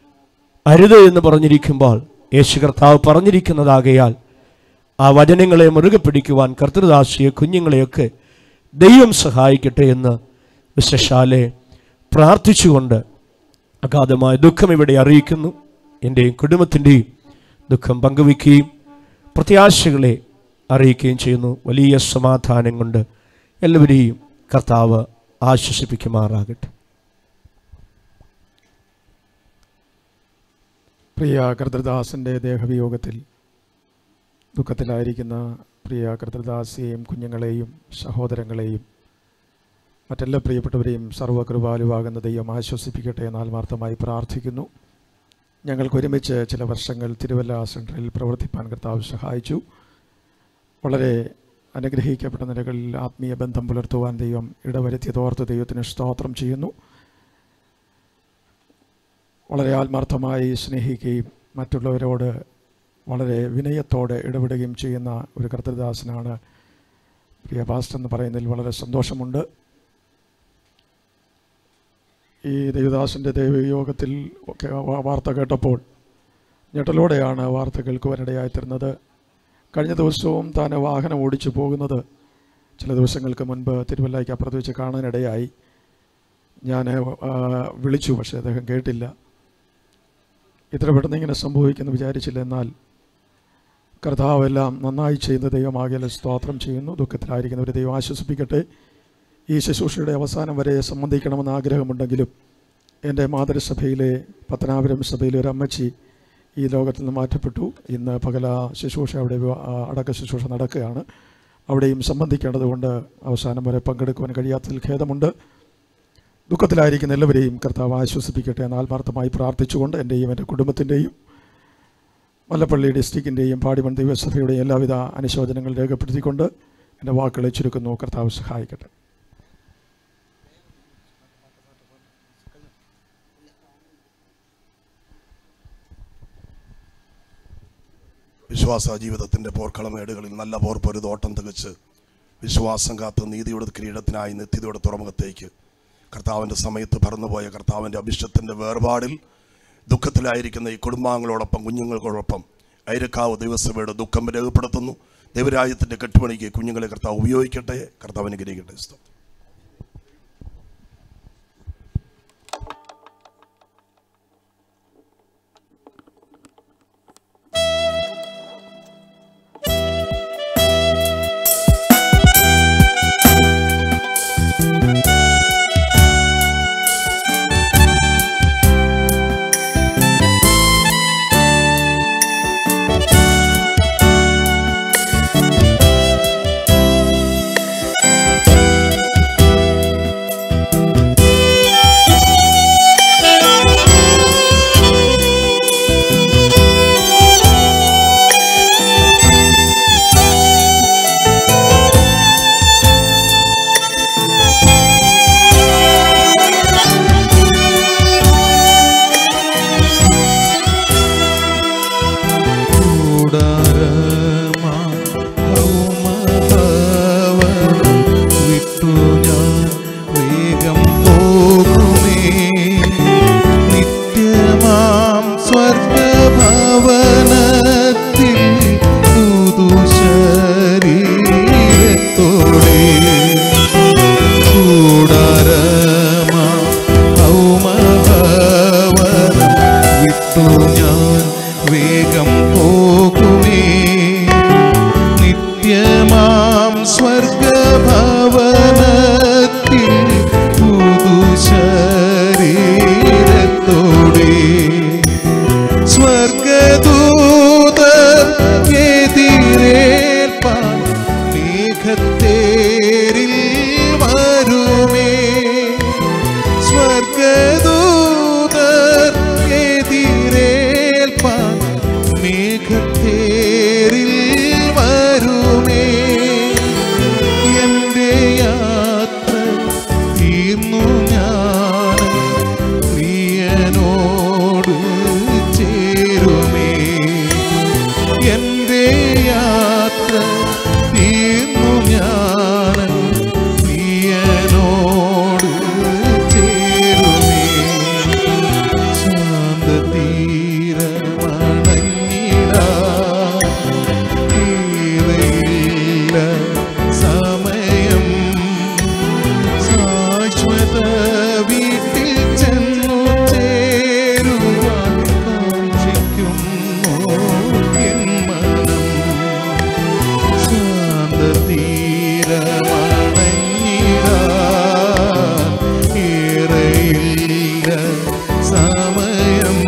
അരുത് എന്ന് പറഞ്ഞിരിക്കുമ്പോൾ യേശു കർത്താവ് പറഞ്ഞിരിക്കുന്നതാകയാൽ ആ വചനങ്ങളെ മുറുകെ പിടിക്കുവാൻ കർത്തൃദാസിയെ കുഞ്ഞുങ്ങളെയൊക്കെ ദൈവം സഹായിക്കട്ടെ എന്ന് വിശേഷാലെ പ്രാർത്ഥിച്ചുകൊണ്ട് അഗാധമായ ദുഃഖം ഇവിടെ അറിയിക്കുന്നു. എൻ്റെയും കുടുംബത്തിൻ്റെയും ദുഃഖം പങ്കുവയ്ക്കുകയും പ്രത്യാശകളെ അറിയിക്കുകയും ചെയ്യുന്നു. വലിയ സമാധാനം കൊണ്ട് എല്ലാവരെയും കർത്താവ് ആശ്വസിപ്പിക്കുമാറാകട്ടെ. പ്രിയ കർത്തൃദാസൻ്റെ ദേഹവിയോഗത്തിൽ ദുഃഖത്തിലായിരിക്കുന്ന പ്രിയ കർത്തൃദാസിയെയും കുഞ്ഞുങ്ങളെയും സഹോദരങ്ങളെയും മറ്റെല്ലാ പ്രിയപ്പെട്ടവരെയും സർവ്വകൃപാലുവാകുന്ന ദൈവം ആശ്വസിപ്പിക്കട്ടെ എന്ന് ആത്മാർത്ഥമായി പ്രാർത്ഥിക്കുന്നു. ഞങ്ങൾക്ക് ഒരുമിച്ച് ചില വർഷങ്ങൾ തിരുവല്ല സെൻട്രലിൽ പ്രവർത്തിപ്പാൻ കർത്താവ് സഹായിച്ചു. വളരെ അനുഗ്രഹിക്കപ്പെട്ട നിലകളിൽ ആത്മീയ ബന്ധം പുലർത്തുവാൻ ദൈവം ഇടവരുത്തിയതോർത്ത് ദൈവത്തിന് സ്തോത്രം ചെയ്യുന്നു. വളരെ ആത്മാർത്ഥമായി സ്നേഹിക്കുകയും മറ്റുള്ളവരോട് വളരെ വിനയത്തോടെ ഇടപെടുകയും ചെയ്യുന്ന ഒരു കർത്തൃദാസനാണ് പ്രിയ പാസ്റ്റർ എന്ന് പറയുന്നതിൽ വളരെ സന്തോഷമുണ്ട്. ഈ ദേവദാസൻ്റെ ദൈവയോഗത്തിൽ ഒക്കെ വാർത്ത കേട്ടപ്പോൾ ഞെട്ടലോടെയാണ് വാർത്ത കേൾക്കുവാനിടയായിത്തീർന്നത്. കഴിഞ്ഞ ദിവസവും താൻ വാഹനം ഓടിച്ചു പോകുന്നത് ചില ദിവസങ്ങൾക്ക് മുൻപ് തിരുവല്ലയ്ക്ക് അപ്പുറത്ത് വെച്ച് കാണാനിടയായി. ഞാൻ വിളിച്ചു, പക്ഷേ അദ്ദേഹം കേട്ടില്ല. ഇത്ര പെട്ടെന്ന് ഇങ്ങനെ സംഭവിക്കുമെന്ന് വിചാരിച്ചില്ല. എന്നാൽ കർത്താവെല്ലാം നന്നായി ചെയ്യുന്ന ദൈവമാകയാൽ സ്തോത്രം ചെയ്യുന്നു. ദുഃഖത്തിലായിരിക്കുന്നവരെ ദൈവം ആശ്വസിപ്പിക്കട്ടെ. ഈ ശുശ്രൂഷയുടെ അവസാനം വരെ സംബന്ധിക്കണമെന്ന് ആഗ്രഹമുണ്ടെങ്കിലും എൻ്റെ മാതൃസഭയിലെ പത്തനാപുരം സഭയിലെ ഒരു അമ്മച്ചി ഈ ലോകത്തിൽ നിന്ന് മാറ്റപ്പെട്ടു. ഇന്ന് പകല ശുശ്രൂഷ അവിടെ അടക്ക ശുശ്രൂഷ നടക്കുകയാണ്. അവിടെയും സംബന്ധിക്കേണ്ടതുകൊണ്ട് അവസാനം വരെ പങ്കെടുക്കുവാൻ കഴിയാത്തതിൽ ഖേദമുണ്ട്. ദുഃഖത്തിലായിരിക്കുന്ന എല്ലാവരെയും കർത്താവ് ആശ്വസിപ്പിക്കട്ടെ എന്ന് ആത്മാർത്ഥമായി പ്രാർത്ഥിച്ചുകൊണ്ട് എൻ്റെയും എൻ്റെ കുടുംബത്തിൻ്റെയും മല്ലപ്പള്ളി ഡിസ്ട്രിക്റ്റിൻ്റെയും പാടിമൺ ദൈവസഭയുടെയും എല്ലാവിധ അനുശോചനങ്ങൾ രേഖപ്പെടുത്തിക്കൊണ്ട് എൻ്റെ വാക്കുകളെ ചുരുക്കുന്നു. കർത്താവ് സഹായിക്കട്ടെ. വിശ്വാസ ജീവിതത്തിൻ്റെ പോർക്കളമേടുകളിൽ നല്ല പോർ പൊരുതോട്ടം തികച്ച് വിശ്വാസം കാത്ത് നീതിയുടെ കിരീടത്തിനായി നിത്യതയുടെ തുറമുഖത്തേക്ക് കർത്താവിൻ്റെ സമയത്ത് പറന്നുപോയ കർത്താവിൻ്റെ അഭിഷത്തിൻ്റെ വേർപാടിൽ ദുഃഖത്തിലായിരിക്കുന്ന ഈ കുടുംബാംഗങ്ങളോടൊപ്പം കുഞ്ഞുങ്ങൾക്കോടൊപ്പം ഐരക്കാവ് ദൈവസഭയുടെ ദുഃഖം രേഖപ്പെടുത്തുന്നു. ദൈവരാജ്യത്തിൻ്റെ കെട്ടുപണിക്ക് കുഞ്ഞുങ്ങളെ കർത്താവ് ഉപയോഗിക്കട്ടെ. കർത്താവ് അനുഗ്രഹിക്കട്ടെ. വിട്ടു ഞാൻ വേഗം പോകുമേ നിത്യമാം സ്വർഗഭവനത്തിൽ പുതുശരീരത്തോടെ കൂടാരമാ ഭൗമഭവനം വിട്ടു ഞാൻ വേഗം പോകുമേ നിത്യമാം സ്വർഗഭവനത്തിൽ പുതുശരീരത്തോടെ സ്വർഗദൂതർ എതിരേൽപ്പാൻ മേഘത്തേരിൽ വരുമേ സ്വർഗദൂതർ എതിരേൽപ്പാൻ മേഘത്തേരിൽ വരുമേ എൻ്റെ യാത്ര തീർന്നു ഞാൻ പ്രിയനോട് ചേരുമേ എൻ്റെ യാത്ര തീർന്നു ഞാൻ പ്രിയനോട് ചേരുമേ ശാന്തതീരമണഞ്ഞിടാ തീരയില്ല സമയം ശാശ്വത വീട്ടിൽ ചെന്നു ചേരുവാൻ കാക്ഷിക്കുന്നു എൻ മനം ശാന്തതീരമണഞ്ഞിടാ ഏറെയില്ല സമയം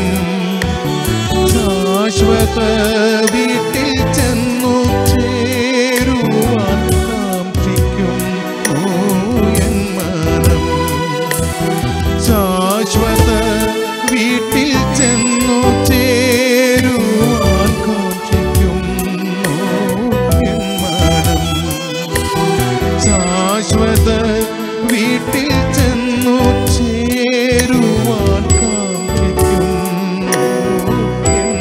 ശാശ്വത വീട്ടിൽ ചെന്നു ചേരുവാൻ കാക്ഷിക്കുന്നു എൻ മനം ശാശ്വത വീട്ടിൽ ചെന്നു ചേരുവാൻ കാക്ഷിക്കുന്നു എൻ മനം ശാശ്വത വീട്ടിൽ ചെന്നു ചേരുവാൻ കാക്ഷിക്കുന്നു എൻ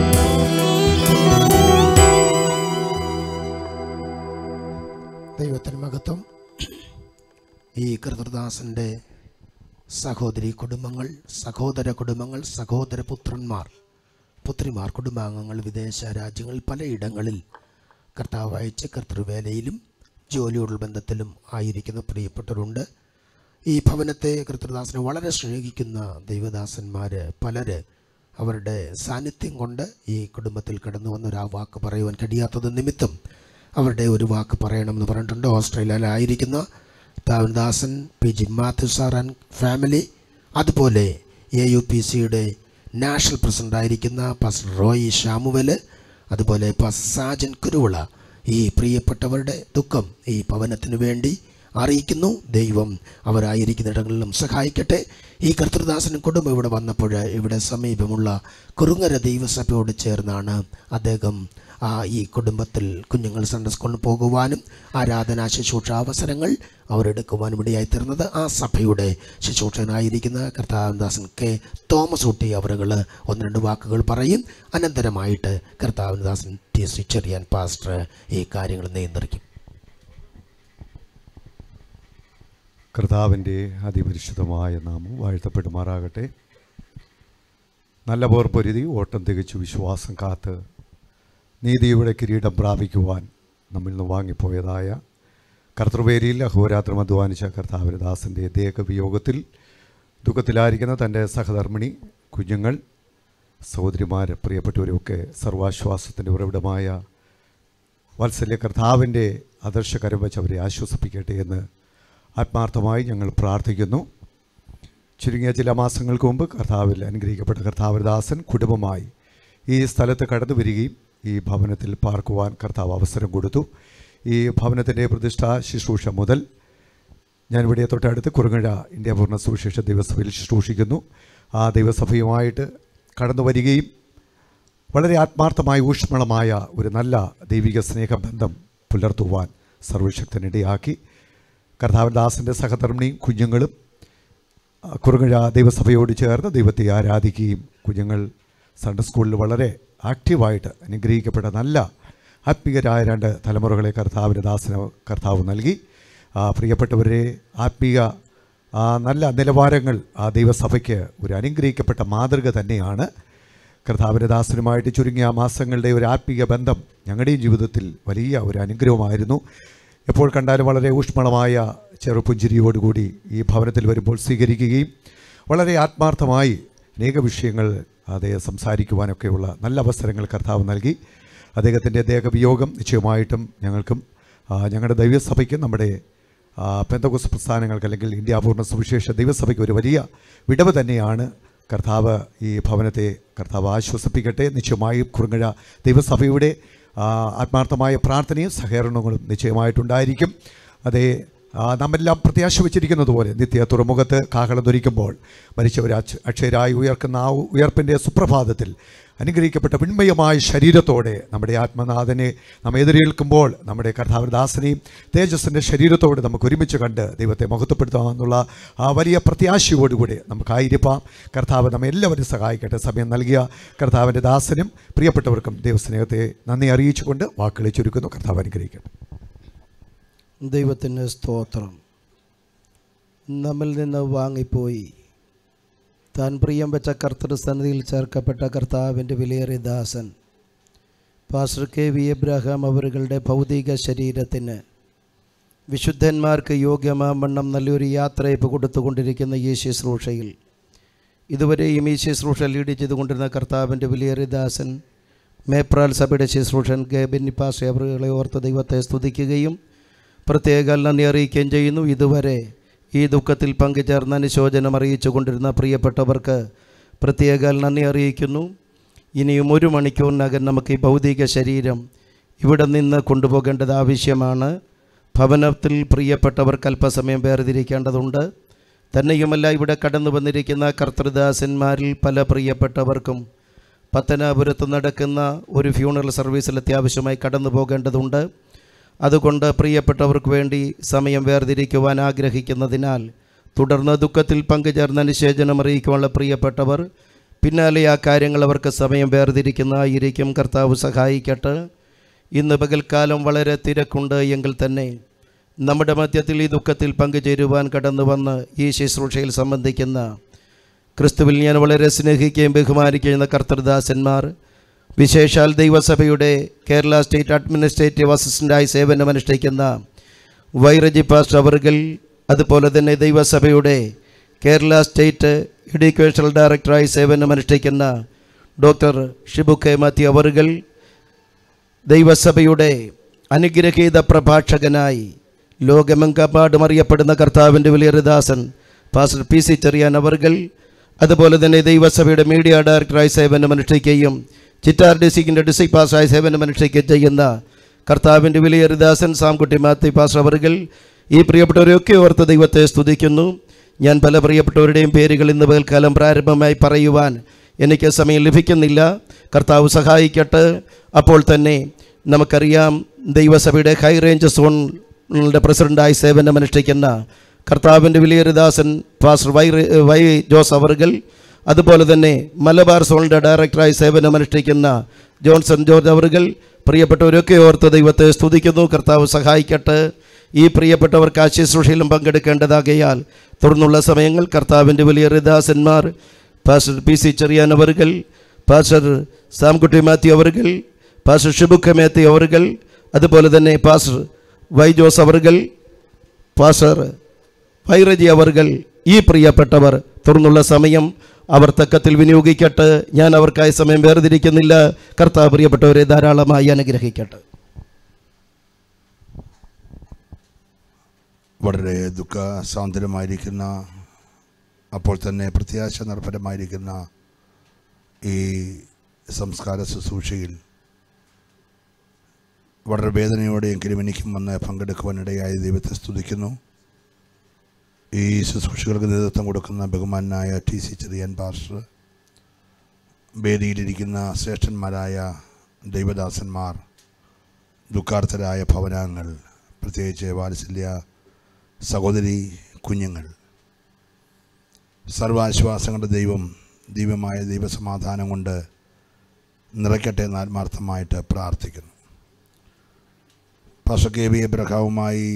ദൈവത്തിന് മഹത്വം. ഈ കർത്തൃദാസൻ്റെ സഹോദരി കുടുംബങ്ങൾ, സഹോദര കുടുംബങ്ങൾ, സഹോദര പുത്രിമാർ, കുടുംബാംഗങ്ങൾ വിദേശ രാജ്യങ്ങളിൽ പലയിടങ്ങളിൽ കർത്താവ് അയച്ച കർത്തൃവേലയിലും ജോലിയോടുള്ള ബന്ധത്തിലും ആയിരിക്കുന്ന പ്രിയപ്പെട്ടവരുണ്ട്. ഈ ഭവനത്തെ കർത്തൃദാസനെ വളരെ സ്നേഹിക്കുന്ന ദൈവദാസന്മാർ പലര് അവരുടെ സാന്നിധ്യം കൊണ്ട് ഈ കുടുംബത്തിൽ കടന്നു വന്നൊരു ആ വാക്ക് പറയുവാൻ കഴിയാത്തത് നിമിത്തം അവരുടെ ഒരു വാക്ക് പറയണമെന്ന് പറഞ്ഞിട്ടുണ്ട്. ഓസ്ട്രേലിയയിലായിരിക്കുന്ന ദാസൻ P G Mathew sir and family, അതുപോലെ AUPCയുടെ നാഷണൽ പ്രസിഡൻ്റായിരിക്കുന്ന പാസ്റ്റർ റോയി ഷാമുവൽ, അതുപോലെ പാസ്റ്റർ സാജൻ കുരുവിള, ഈ പ്രിയപ്പെട്ടവരുടെ ദുഃഖം ഈ ഭവനത്തിനു വേണ്ടി അറിയിക്കുന്നു. ദൈവം അവരായിരിക്കുന്നിടങ്ങളിലും സഹായിക്കട്ടെ. ഈ കർത്തൃദാസനും കുടുംബം ഇവിടെ വന്നപ്പോൾ ഇവിടെ സമീപമുള്ള കുറുങ്ങര ദൈവസഭയോട് ചേർന്നാണ് അദ്ദേഹം ഈ കുടുംബത്തിൽ കുഞ്ഞുങ്ങൾ സൺഡേ സ്കൂളിൽ പോകുവാനും ആരാധനാ ശുശ്രൂഷ അവസരങ്ങൾ അവരെടുക്കുവാനും ഇടയായി തീർന്നത്. ആ സഭയുടെ ശുശ്രൂഷകനായിരിക്കുന്ന കർത്താവൻദാസൻ കെ തോമസ് ഊട്ടി അവരുകൾ ഒന്ന് രണ്ട് വാക്കുകൾ പറയും. അനന്തരമായിട്ട് കർത്താവൻദാസൻ TC ചെറിയാൻ പാസ്റ്റർ ഈ കാര്യങ്ങൾ നിയന്ത്രിക്കും. കർത്താവിൻ്റെ അതിപരിശുദ്ധമായ നാമം വാഴ്ത്തപ്പെടുമാറാകട്ടെ. നല്ല പോർ പൊരുതി ഓട്ടം തികച്ചു വിശ്വാസം കാത്ത് നീതിയുടെ കിരീടം പ്രാപിക്കുവാൻ നമ്മിൽ നിന്ന് വാങ്ങിപ്പോയതായ കർത്തൃവേരിയിൽ അഹോരാത്രം അധ്വാനിച്ച കർത്താവിൻ്റെ ദാസൻ്റെ ദേഹവിയോഗത്തിൽ ദുഃഖത്തിലായിരിക്കുന്ന തൻ്റെ സഹധർമ്മിണി, കുഞ്ഞുങ്ങൾ, സഹോദരിമാർ, പ്രിയപ്പെട്ടവരൊക്കെ സർവാശ്വാസത്തിൻ്റെ ഉറവിടമായ വാത്സല്യ കർത്താവിൻ്റെ ആദർശകരം വെച്ച് അവരെ ആശ്വസിപ്പിക്കട്ടെ എന്ന് ആത്മാർത്ഥമായി ഞങ്ങൾ പ്രാർത്ഥിക്കുന്നു. ചുരുങ്ങിയ ചില മാസങ്ങൾക്ക് മുമ്പ് കർത്താവിൽ അനുഗ്രഹിക്കപ്പെട്ട കർത്താവദാസൻ കുടുംബമായി ഈ സ്ഥലത്ത് കടന്നു വരികയും ഈ ഭവനത്തിൽ പാർക്കുവാൻ കർത്താവ് അവസരം കൊടുത്തു. ഈ ഭവനത്തിൻ്റെ പ്രതിഷ്ഠാ ശുശ്രൂഷ മുതൽ ഞാനിവിടെ തൊട്ടടുത്ത് കുറുങ്ങഴ ഇന്ത്യ പൂർണ്ണ സുവിശേഷ ദൈവസഭയിൽ ശുശ്രൂഷിക്കുന്നു. ആ ദൈവസഭയുമായിട്ട് കടന്നു വരികയും വളരെ ആത്മാർത്ഥമായ ഊഷ്മളമായ ഒരു നല്ല ദൈവിക സ്നേഹബന്ധം പുലർത്തുവാൻ സർവശക്തനിടയാക്കി. കർത്താവദാസൻ്റെ സഹധർമ്മിണിയും കുഞ്ഞുങ്ങളും കുറുങ്ങഴ ദൈവസഭയോട് ചേർന്ന് ദൈവത്തെ ആരാധിക്കുകയും കുഞ്ഞുങ്ങൾ സൺഡേ സ്കൂളിൽ വളരെ ആക്റ്റീവായിട്ട് അനുഗ്രഹിക്കപ്പെട്ട നല്ല ആത്മീയരായ 2 തലമുറകളെ കർത്താവിൻ്റെ ദാസന് കർത്താവ് നൽകി. പ്രിയപ്പെട്ടവരെ, ആത്മീയ നല്ല നിലവാരങ്ങൾ ദൈവസഭയ്ക്ക് ഒരു അനുഗ്രഹിക്കപ്പെട്ട മാതൃക തന്നെയാണ്. കർത്താവിൻ്റെ ദാസനുമായിട്ട് ചുരുങ്ങിയ മാസങ്ങളുടെ ഒരു ആത്മീയ ബന്ധം ഞങ്ങളുടെയും ജീവിതത്തിൽ വലിയ ഒരു അനുഗ്രഹമായിരുന്നു. എപ്പോൾ കണ്ടാലും വളരെ ഊഷ്മളമായ ചെറുപുഞ്ചിരിയോടുകൂടി ഈ ഭവനത്തിൽ വരുമ്പോൾ സ്വീകരിക്കുകയും വളരെ ആത്മാർത്ഥമായി അനേക വിഷയങ്ങൾ അദ്ദേഹം സംസാരിക്കുവാനൊക്കെയുള്ള നല്ല അവസരങ്ങൾ കർത്താവ് നൽകി. അദ്ദേഹത്തിൻ്റെ ദേഹവിയോഗം നിശ്ചയമായിട്ടും ഞങ്ങൾക്കും ഞങ്ങളുടെ ദൈവസഭയ്ക്കും നമ്മുടെ പെന്തക്കോസ്ത് പ്രസ്ഥാനങ്ങൾക്ക് അല്ലെങ്കിൽ ഇന്ത്യ പൂർണ്ണ സുവിശേഷ ദൈവസഭയ്ക്ക് ഒരു വലിയ വിടവ് തന്നെയാണ്. കർത്താവ് ഈ ഭവനത്തെ കർത്താവ് ആശ്വസിപ്പിക്കട്ടെ. നിശ്ചയമായും കുറുങ്ങഴ ദൈവസഭയുടെ ആത്മാർത്ഥമായ പ്രാർത്ഥനയും സഹകരണങ്ങളും നിശ്ചയമായിട്ടുണ്ടായിരിക്കും. അതേ നാമെല്ലാം പ്രത്യാശ വച്ചിരിക്കുന്നത് പോലെ നിത്യ തുറമുഖത്ത് കാഹളം ധരിക്കുമ്പോൾ മരിച്ചവർ അക്ഷയരായി ഉയർക്കുന്ന ആ ഉയർപ്പിൻ്റെ സുപ്രഭാതത്തിൽ അനുഗ്രഹിക്കപ്പെട്ട വിൺമയമായ ശരീരത്തോടെ നമ്മുടെ ആത്മനാഥനെ നാം എതിരേൽക്കുമ്പോൾ നമ്മുടെ കർത്താവദാസനെയും തേജസ്സിൻ്റെ ശരീരത്തോടെ നമുക്ക് ഒരുമിച്ച് കണ്ട് ദൈവത്തെ മഹത്വപ്പെടുത്താമെന്നുള്ള ആ വലിയ പ്രത്യാശയോടുകൂടി നമുക്കായിരിക്കാം. കർത്താവ് നമ്മെ എല്ലാവരും സഹായിക്കട്ടെ. സമയം നൽകിയ കർത്താവിൻ്റെ ദാസനും പ്രിയപ്പെട്ടവർക്കും ദൈവസ്നേഹത്തെ നന്ദി അറിയിച്ചുകൊണ്ട് വാക്കുകളെ ചുരുക്കുന്നു. കർത്താവ് അനുഗ്രഹിക്കട്ടെ. ദൈവത്തിന് സ്തോത്രം. നമ്മിൽ നിന്ന് വാങ്ങിപ്പോയി താൻ പ്രിയം വെച്ച കർത്തൃസന്നിധിയിൽ ചേർക്കപ്പെട്ട കർത്താവിൻ്റെ വിലയേറിയ ദാസൻ പാസ്റ്റർ KV എബ്രഹാം അവരുടെ ഭൗതിക ശരീരത്തിന് വിശുദ്ധന്മാർക്ക് യോഗ്യമാവണ്ണം നല്ലൊരു യാത്രയപ്പ് കൊടുത്തുകൊണ്ടിരിക്കുന്ന ഈ ശുശ്രൂഷയിൽ ഇതുവരെയും ഈ ശുശ്രൂഷ ലീഡ് ചെയ്തുകൊണ്ടിരുന്ന കർത്താവിൻ്റെ വിലയേറിയ ദാസൻ മേപ്രാൽ സഭയുടെ ശുശ്രൂഷൻ ബെന്നി പാസ്റ്റർ അവരെ ഓർത്ത് ദൈവത്തെ സ്തുതിക്കുകയും പ്രത്യേക നന്ദി അറിയിക്കുകയും ചെയ്യുന്നു. ഇതുവരെ ഈ ദുഃഖത്തിൽ പങ്കുചേർന്ന് അനുശോചനം അറിയിച്ചു കൊണ്ടിരുന്ന പ്രിയപ്പെട്ടവർക്ക് പ്രത്യേക നന്ദി അറിയിക്കുന്നു. ഇനിയും 1 മണിക്കൂറിനകം നമുക്ക് ഈ ഭൗതിക ശരീരം ഇവിടെ നിന്ന് കൊണ്ടുപോകേണ്ടത് ആവശ്യമാണ്. ഭവനത്തിൽ പ്രിയപ്പെട്ടവർക്ക് അല്പസമയം വേർതിരിക്കേണ്ടതുണ്ട്. തന്നെയുമല്ല, ഇവിടെ കടന്നു വന്നിരിക്കുന്ന കർത്തൃദാസന്മാരിൽ പല പ്രിയപ്പെട്ടവർക്കും പത്തനാപുരത്ത് നടക്കുന്ന ഒരു ഫ്യൂണറൽ സർവീസിൽ അത്യാവശ്യമായി കടന്നു പോകേണ്ടതുണ്ട്. അതുകൊണ്ട് പ്രിയപ്പെട്ടവർക്ക് വേണ്ടി സമയം വേർതിരിക്കുവാൻ ആഗ്രഹിക്കുന്നതിനാൽ തുടർന്ന് ദുഃഖത്തിൽ പങ്കുചേർന്ന് അനുശോചനം അറിയിക്കുവാനുള്ള പ്രിയപ്പെട്ടവർ പിന്നാലെ ആ കാര്യങ്ങൾ അവർക്ക് സമയം വേർതിരിക്കുന്നതായിരിക്കും. കർത്താവ് സഹായിക്കട്ടെ. ഇന്ന് പകൽക്കാലം വളരെ തിരക്കുണ്ട് എങ്കിൽ തന്നെ നമ്മുടെ മധ്യത്തിൽ ഈ ദുഃഖത്തിൽ പങ്കുചേരുവാൻ കടന്നു വന്ന് ഈ ശുശ്രൂഷയിൽ സംബന്ധിക്കുന്ന ക്രിസ്തുവിൽ ഞാൻ വളരെ സ്നേഹിക്കുകയും ബഹുമാനിക്കുന്ന കർത്തൃദാസന്മാർ, വിശേഷാൽ ദൈവസഭയുടെ കേരള സ്റ്റേറ്റ് അഡ്മിനിസ്ട്രേറ്റീവ് അസിസ്റ്റൻ്റായി സേവനമനുഷ്ഠിക്കുന്ന വൈറജി പാസ്റ്റർ അവർകൾ, അതുപോലെ തന്നെ ദൈവസഭയുടെ കേരള സ്റ്റേറ്റ് എഡ്യൂക്കേഷണൽ ഡയറക്ടറായി സേവനമനുഷ്ഠിക്കുന്ന ഡോക്ടർ ഷിബു കെ മാത്യു അവർകൾ, ദൈവസഭയുടെ അനുഗ്രഹീത പ്രഭാഷകനായി ലോകമെമ്പാടും അറിയപ്പെടുന്ന കർത്താവിൻ്റെ വലിയൊരു ദാസൻ പാസ്റ്റർ PC ചെറിയാൻ അവർകൾ, അതുപോലെ തന്നെ ദൈവസഭയുടെ മീഡിയ ഡയറക്ടറായി സേവനമനുഷ്ഠിക്കുകയും ചിറ്റാർ ഡിസ്ട്രിക്റ്റിൻ്റെ ഡിസ്ട്രിക്ട് പാസ്റ്ററായി സേവനമനുഷ്ഠിക്കുകയും ചെയ്യുന്ന കർത്താവിൻ്റെ വിലയേറിയ ദാസൻ സാംകുട്ടി മാത്യു പാസ്റ്റർ അവർകൾ, ഈ പ്രിയപ്പെട്ടവരെയൊക്കെ ഓർത്ത് ദൈവത്തെ സ്തുതിക്കുന്നു. ഞാൻ പല പ്രിയപ്പെട്ടവരുടെയും പേരുകൾ ഇന്ന് പകൽക്കാലം പ്രാരംഭമായി പറയുവാൻ എനിക്ക് സമയം ലഭിക്കുന്നില്ല. കർത്താവ് സഹായിക്കട്ടെ. അപ്പോൾ തന്നെ നമുക്കറിയാം, ദൈവസഭയുടെ ഹൈ റേഞ്ച് സോണിൻ്റെ പ്രസിഡൻ്റായി സേവനമനുഷ്ഠിക്കുന്ന കർത്താവിൻ്റെ വിലയേറിയ ദാസൻ പാസ്റ്റർ വൈ ജോസ് അവർകൾ, അതുപോലെ തന്നെ മലബാർ സോണിൻ്റെ ഡയറക്ടറായി സേവനമനുഷ്ഠിക്കുന്ന ജോൺസൺ ജോർജ് അവർകൾ, പ്രിയപ്പെട്ടവരൊക്കെ ഓർത്ത് ദൈവത്തെ സ്തുതിക്കുന്നു. കർത്താവ് സഹായിക്കട്ടെ. ഈ പ്രിയപ്പെട്ടവർക്ക് ആ ശുശ്രൂഷയിലും പങ്കെടുക്കേണ്ടതാകയാൽ തുടർന്നുള്ള സമയങ്ങൾ കർത്താവിൻ്റെ വലിയ ദാസന്മാർ പാസ്റ്റർ PC ചെറിയാൻ അവർകൾ, പാസ്റ്റർ സാംകുട്ടി മാത്യു അവർകൾ, പാസ്റ്റർ ഷിബു കെ മാത്യു അവർകൾ, അതുപോലെ തന്നെ പാസ്റ്റർ വൈ ജോസ് അവർകൾ, പാസ്റ്റർ വൈറജി അവർകൾ, ഈ പ്രിയപ്പെട്ടവർ തുടർന്നുള്ള സമയം അവർ തക്കത്തിൽ വിനിയോഗിക്കട്ടെ. ഞാൻ അവർക്കായി സമയം വേർതിരിക്കുന്നില്ല. കർത്താവ് പ്രിയപ്പെട്ടവരെ ധാരാളമായി അനുഗ്രഹിക്കട്ടെ. വളരെ ദുഃഖസാന്ദ്രമായിരിക്കുന്ന, അപ്പോൾ തന്നെ പ്രത്യാശ നിർഭരമായിരിക്കുന്ന ഈ സംസ്കാര ശുശ്രൂഷയിൽ വളരെ വേദനയോടെയെങ്കിലും എനിക്കും വന്ന് പങ്കെടുക്കുവാനിടയായ ദൈവത്തെ സ്തുതിക്കുന്നു. ഈ ശുശ്രൂഷകൾക്ക് നേതൃത്വം കൊടുക്കുന്ന ബഹുമാനായ TC ചെറിയാൻ പാസ്റ്റർ, വേദിയിലിരിക്കുന്ന ശ്രേഷ്ഠന്മാരായ ദൈവദാസന്മാർ, ദുഃഖാർത്ഥരായ ഭവനാംഗങ്ങൾ, പ്രത്യേകിച്ച് വാത്സല്യ സഹോദരി കുഞ്ഞുങ്ങൾ, സർവാശ്വാസങ്ങളുടെ ദൈവം, ദിവ്യമായ ദൈവസമാധാനം കൊണ്ട് നിറയ്ക്കട്ടെ എന്ന് ആത്മാർത്ഥമായിട്ട് പ്രാർത്ഥിക്കുന്നു. പാസ്റ്റർ കെ വി എബ്രഹാമുമായി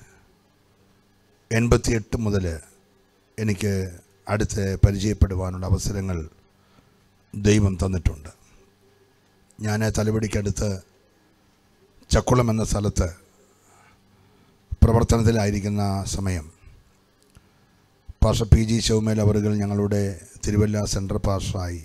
88 മുതൽ എനിക്ക് അടുത്ത് പരിചയപ്പെടുവാനുള്ള അവസരങ്ങൾ ദൈവം തന്നിട്ടുണ്ട്. ഞാൻ തലവടിക്കടുത്ത് ചക്കുളം എന്ന സ്ഥലത്ത് പ്രവർത്തനത്തിലായിരിക്കുന്ന സമയം പാസ്റ്റർ പി ജി ശൗമേൽ അവറുകൾ ഞങ്ങളുടെ തിരുവല്ല സെൻട്രൽ പാസ്റ്ററായി.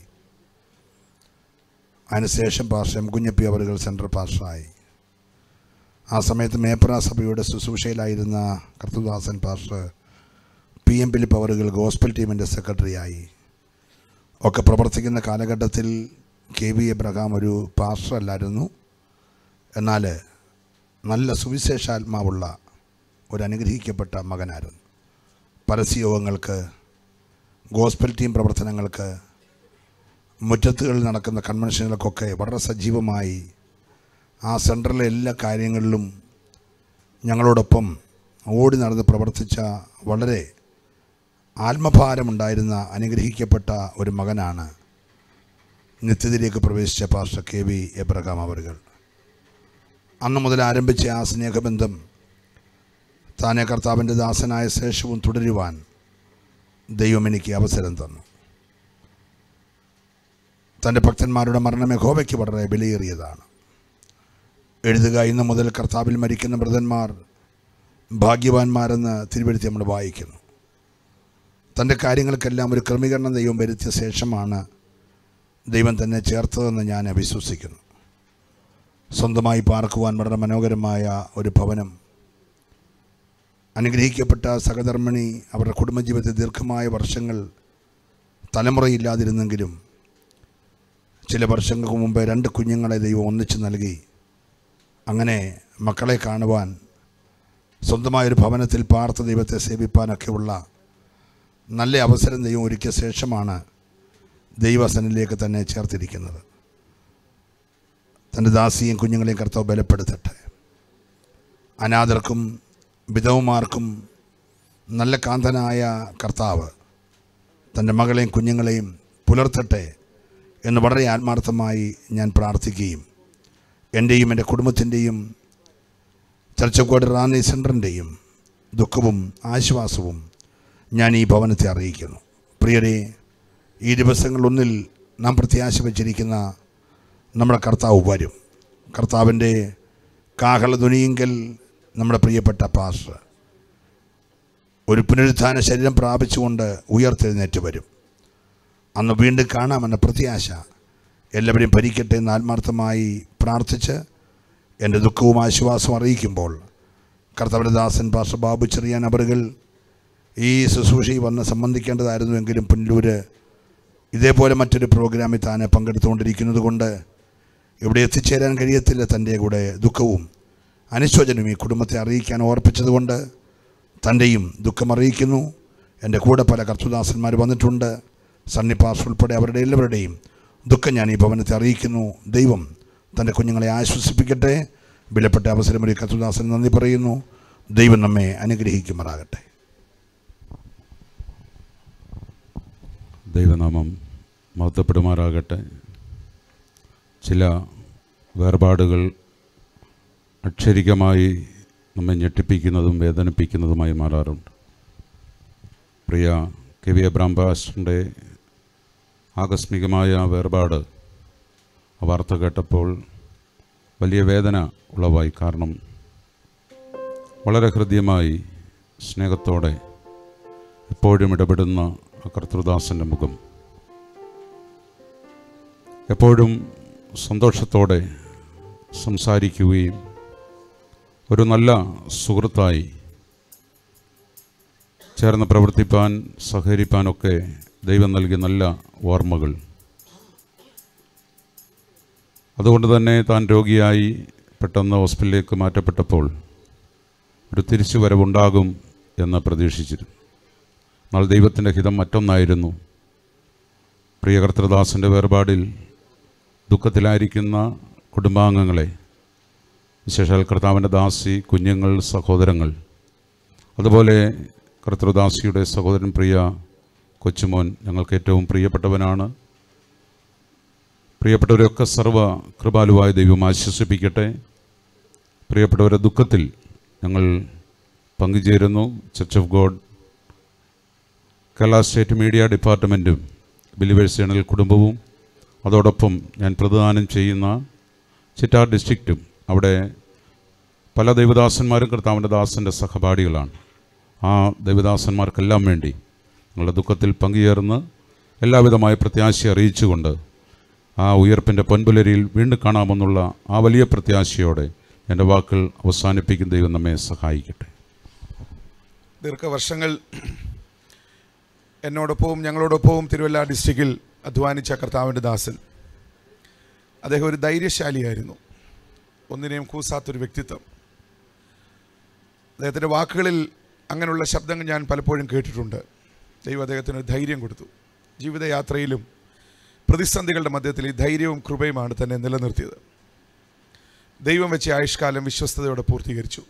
അതിനുശേഷം പാസ്റ്റർ എം കുഞ്ഞപ്പി അവറുകൾ സെൻട്രൽ പാസ്റ്ററായി. ആ സമയത്ത് മേപ്ര സഭയുടെ ശുശ്രൂഷയിലായിരുന്ന കർത്തദാസൻ പാസ്റ്റർ പി എം ഫിലിപ്പ് അവറുകൾ ഗോസ്പൽ ടീമിൻ്റെ സെക്രട്ടറിയായി ഒക്കെ പ്രവർത്തിക്കുന്ന കാലഘട്ടത്തിൽ കെ വി എബ്രഹാം ഒരു പാസ്റ്റർ അല്ലായിരുന്നു. എന്നാൽ നല്ല സുവിശേഷാത്മാവുള്ള ഒരു അനുഗ്രഹിക്കപ്പെട്ട മകനായിരുന്നു. പരസ്യയോഗങ്ങൾക്ക്, ഗോസ്പൽ ടീം പ്രവർത്തനങ്ങൾക്ക്, മുറ്റത്തുകളിൽ നടക്കുന്ന കൺവെൻഷനുകൾക്കൊക്കെ വളരെ സജീവമായി ആ സെൻറ്ററിലെ എല്ലാ കാര്യങ്ങളിലും ഞങ്ങളോടൊപ്പം ഓടി നടന്ന് പ്രവർത്തിച്ച വളരെ ആത്മഭാരമുണ്ടായിരുന്ന അനുഗ്രഹിക്കപ്പെട്ട ഒരു മകനാണ് നിത്യതയിലേക്ക് പ്രവേശിച്ച പാസ്റ്റർ കെ വി എബ്രഹാം അവറുകൾ. അന്ന് മുതൽ ആരംഭിച്ച ആ സ്നേഹബന്ധം താനെ കർത്താവിൻ്റെ ദാസനായ ശേഷവും തുടരുവാൻ ദൈവം എനിക്ക് അവസരം തന്നു. തൻ്റെ ഭക്തന്മാരുടെ മരണം യഹോവയ്ക്ക് വളരെ വിലയേറിയതാണ്. എഴുതുക, ഇന്ന് മുതൽ കർത്താവിൽ മരിക്കുന്ന മൃതന്മാർ ഭാഗ്യവാന്മാരെന്ന് തിരുവെഴുത്തി നമ്മൾ വായിക്കുന്നു. തൻ്റെ കാര്യങ്ങൾക്കെല്ലാം ഒരു ക്രമീകരണം ദൈവം വരുത്തിയ ശേഷമാണ് ദൈവം തന്നെ ചേർത്തതെന്ന് ഞാൻ വിശ്വസിക്കുന്നു. സ്വന്തമായി പാർക്കുവാൻ വളരെ മനോഹരമായ ഒരു ഭവനം, അനുഗ്രഹിക്കപ്പെട്ട സഹധർമ്മിണി, അവരുടെ കുടുംബജീവിതത്തിൽ ദീർഘമായ വർഷങ്ങൾ തലമുറയില്ലാതിരുന്നെങ്കിലും ചില വർഷങ്ങൾക്ക് മുമ്പ് 2 കുഞ്ഞുങ്ങളെ ദൈവം ഒന്നിച്ച് നൽകി. അങ്ങനെ മക്കളെ കാണുവാൻ, സ്വന്തമായൊരു ഭവനത്തിൽ പാർത്ത് ദൈവത്തെ സേവിപ്പാനൊക്കെയുള്ള നല്ല അവസരം ദൈവം ഒരുക്കിയ ശേഷമാണ് ദൈവസനിലേക്ക് തന്നെ ചേർത്തിരിക്കുന്നത്. തൻ്റെ ദാസിയും കുഞ്ഞുങ്ങളെയും കർത്താവ് ബലപ്പെടുത്തട്ടെ. അനാഥർക്കും വിധവമാർക്കും നല്ല കാന്തനായ കർത്താവ് തൻ്റെ മകളെയും കുഞ്ഞുങ്ങളെയും പുലർത്തട്ടെ എന്ന് വളരെ ആത്മാർത്ഥമായി ഞാൻ പ്രാർത്ഥിക്കുകയും എൻ്റെയും എൻ്റെ കുടുംബത്തിൻ്റെയും ചർച്ചക്കോട് റാന്നി സെൻറ്ററിൻ്റെയും ദുഃഖവും ആശ്വാസവും ഞാൻ ഈ ഭവനത്തെ അറിയിക്കുന്നു. പ്രിയരെ, ഈ ദിവസങ്ങളൊന്നിൽ നാം പ്രത്യാശ വച്ചിരിക്കുന്ന നമ്മുടെ കർത്താവ് വരും. കർത്താവിൻ്റെ കാഹളധ്വനിയെങ്കിൽ നമ്മുടെ പ്രിയപ്പെട്ട പാസ്റ്റർ ഒരു പുനരുത്ഥാന ശരീരം പ്രാപിച്ചുകൊണ്ട് ഉയർത്തെഴുന്നേറ്റ് വരും. അന്ന് വീണ്ടും കാണാമെന്ന പ്രത്യാശ എല്ലാവരെയും ഭരിക്കട്ടെ എന്ന് ആത്മാർത്ഥമായി പ്രാർത്ഥിച്ച് എൻ്റെ ദുഃഖവും ആശ്വാസവും അറിയിക്കുമ്പോൾ, കർത്താവിൻ്റെ ദാസൻ പാസ്റ്റർ ബാബു ചെറിയാൻ അവറുകൾ ഈ ശുശ്രൂഷയിൽ വന്ന് സംബന്ധിക്കേണ്ടതായിരുന്നുവെങ്കിലും പുനലൂർ ഇതേപോലെ മറ്റൊരു പ്രോഗ്രാമിൽ താൻ പങ്കെടുത്തുകൊണ്ടിരിക്കുന്നത് കൊണ്ട് ഇവിടെ എത്തിച്ചേരാൻ കഴിയത്തില്ല. തൻ്റെ കൂടെ ദുഃഖവും അനുശോചനവും ഈ കുടുംബത്തെ അറിയിക്കാൻ ഓർപ്പിച്ചതുകൊണ്ട് തൻ്റെയും ദുഃഖം അറിയിക്കുന്നു. എൻ്റെ കൂടെ പല കർത്തദാസന്മാർ വന്നിട്ടുണ്ട്. സണ്ണി പാസ്റ്റർ ഉൾപ്പെടെ അവരുടെ എല്ലാവരുടെയും ദുഃഖം ഞാൻ ഈ ഭവനത്തെ അറിയിക്കുന്നു. ദൈവം തൻ്റെ കുഞ്ഞുങ്ങളെ ആശ്വസിപ്പിക്കട്ടെ. വിലപ്പെട്ട അവസരമൊരു കർത്തദാസന് നന്ദി പറയുന്നു. ദൈവം നമ്മെ അനുഗ്രഹിക്കുമാറാകട്ടെ. ദൈവനാമം മഹത്വപ്പെടുമാറാകട്ടെ. ചില വേർപാടുകൾ അക്ഷരികമായി നമ്മെ ഞെട്ടിപ്പിക്കുന്നതും വേദനിപ്പിക്കുന്നതുമായി മാറാറുണ്ട്. പ്രിയ കെ വി എബ്രഹാം പാസ്റ്ററിൻ്റെ ആകസ്മികമായ വേർപാട് ആ വാർത്ത കേട്ടപ്പോൾ വലിയ വേദന ഉളവായി. കാരണം വളരെ ഹൃദ്യമായി സ്നേഹത്തോടെ എപ്പോഴും ഇടപെടുന്ന കർത്തൃദാസൻ്റെ മുഖം, എപ്പോഴും സന്തോഷത്തോടെ സംസാരിക്കുകയും ഒരു നല്ല സുഹൃത്തായി ചേർന്ന് പ്രവർത്തിപ്പാൻ സഹകരിപ്പാനൊക്കെ ദൈവം നൽകിയ നല്ല ഓർമ്മകൾ. അതുകൊണ്ട് തന്നെ താൻ രോഗിയായി പെട്ടെന്ന് ഹോസ്പിറ്റലിലേക്ക് മാറ്റപ്പെട്ടപ്പോൾ ഒരു തിരിച്ചുവരവുണ്ടാകും എന്ന് പ്രതീക്ഷിച്ചിരുന്നു. എന്നാൽ ദൈവത്തിൻ്റെ ഹിതം മറ്റൊന്നായിരുന്നു. പ്രിയ കർത്തൃദാസൻ്റെ വേർപാടിൽ ദുഃഖത്തിലായിരിക്കുന്ന കുടുംബാംഗങ്ങളെ, വിശേഷാൽ കർത്താവിൻ്റെ ദാസി, കുഞ്ഞുങ്ങൾ, സഹോദരങ്ങൾ, അതുപോലെ കർത്തൃദാസിയുടെ സഹോദരൻ പ്രിയ കൊച്ചുമോൻ ഞങ്ങൾക്ക് ഏറ്റവും പ്രിയപ്പെട്ടവനാണ്. പ്രിയപ്പെട്ടവരൊക്കെ സർവ്വ കൃപാലുവായ ദൈവം ആശ്വസിപ്പിക്കട്ടെ. പ്രിയപ്പെട്ടവരുടെ ദുഃഖത്തിൽ ഞങ്ങൾ പങ്കുചേരുന്നു. Church of God Kerala state media ഡിപ്പാർട്ട്മെൻറ്റും ബിലീവേഴ്സ് ജേണൽ കുടുംബവും അതോടൊപ്പം ഞാൻ പ്രതിദാനം ചെയ്യുന്ന ചിറ്റാർ ഡിസ്ട്രിക്റ്റും അവിടെ പല ദൈവദാസന്മാരും കർത്താവിൻ്റെ ദാസൻ്റെ സഹപാഠികളാണ്. ആ ദൈവദാസന്മാർക്കെല്ലാം വേണ്ടി ഞങ്ങളുടെ ദുഃഖത്തിൽ പങ്കുചേർന്ന് എല്ലാവിധമായ പ്രത്യാശ അറിയിച്ചുകൊണ്ട് ആ ഉയർപ്പിൻ്റെ പൊൻപുലരിയിൽ വീണ്ടും കാണാമെന്നുള്ള ആ വലിയ പ്രത്യാശയോടെ എൻ്റെ വാക്കുകൾ അവസാനിപ്പിക്കുന്ന ദൈവം നമ്മെ സഹായിക്കട്ടെ. ദീർഘവർഷങ്ങൾ എന്നോടൊപ്പവും ഞങ്ങളോടൊപ്പവും തിരുവല്ല ഡിസ്ട്രിക്റ്റിൽ അധ്വാനിച്ച കർത്താവിൻ്റെ ദാസൻ. അദ്ദേഹം ഒരു ധൈര്യശാലിയായിരുന്നു, ഒന്നിനെയും കൂസാത്തൊരു വ്യക്തിത്വം. അദ്ദേഹത്തിൻ്റെ വാക്കുകളിൽ അങ്ങനെയുള്ള ശബ്ദങ്ങൾ ഞാൻ പലപ്പോഴും കേട്ടിട്ടുണ്ട്. ദൈവം അദ്ദേഹത്തിന് ധൈര്യം കൊടുത്തു. ജീവിതയാത്രയിലും പ്രതിസന്ധികളുടെ മധ്യത്തിൽ ഈ ധൈര്യവും കൃപയുമാണ് തന്നെ നിലനിർത്തിയത്. ദൈവം വെച്ച ആയുഷ്കാലം വിശ്വസ്തയോടെ പൂർത്തീകരിച്ചു.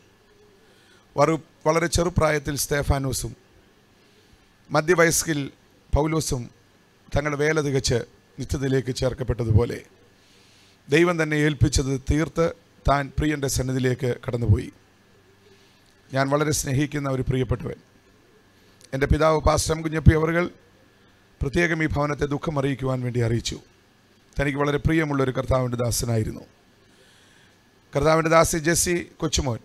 വളരെ ചെറുപ്രായത്തിൽ സ്തേഫാനോസും മധ്യവയസ്കിൽ പൗലോസും തങ്ങളുടെ വേല തികച്ച് നിത്യതയിലേക്ക് ചേർക്കപ്പെട്ടതുപോലെ ദൈവം തന്നെ ഏൽപ്പിച്ചത് തീർത്ത് താൻ പ്രിയൻ്റെ സന്നിധിയിലേക്ക് കടന്നുപോയി. ഞാൻ വളരെ സ്നേഹിക്കുന്ന ഒരു പ്രിയപ്പെട്ടവൻ, എൻ്റെ പിതാവ് പാസ്റ്റർ കുഞ്ഞപ്പി അവർകൾ പ്രത്യേകം ഈ ഭവനത്തെ ദുഃഖം അറിയിക്കുവാൻ വേണ്ടി അറിയിച്ചു. തനിക്ക് വളരെ പ്രിയമുള്ളൊരു കർത്താവിൻ്റെ ദാസനായിരുന്നു. കർത്താവിൻ്റെ ദാസി ജെസ്സി കൊച്ചുമോൻ,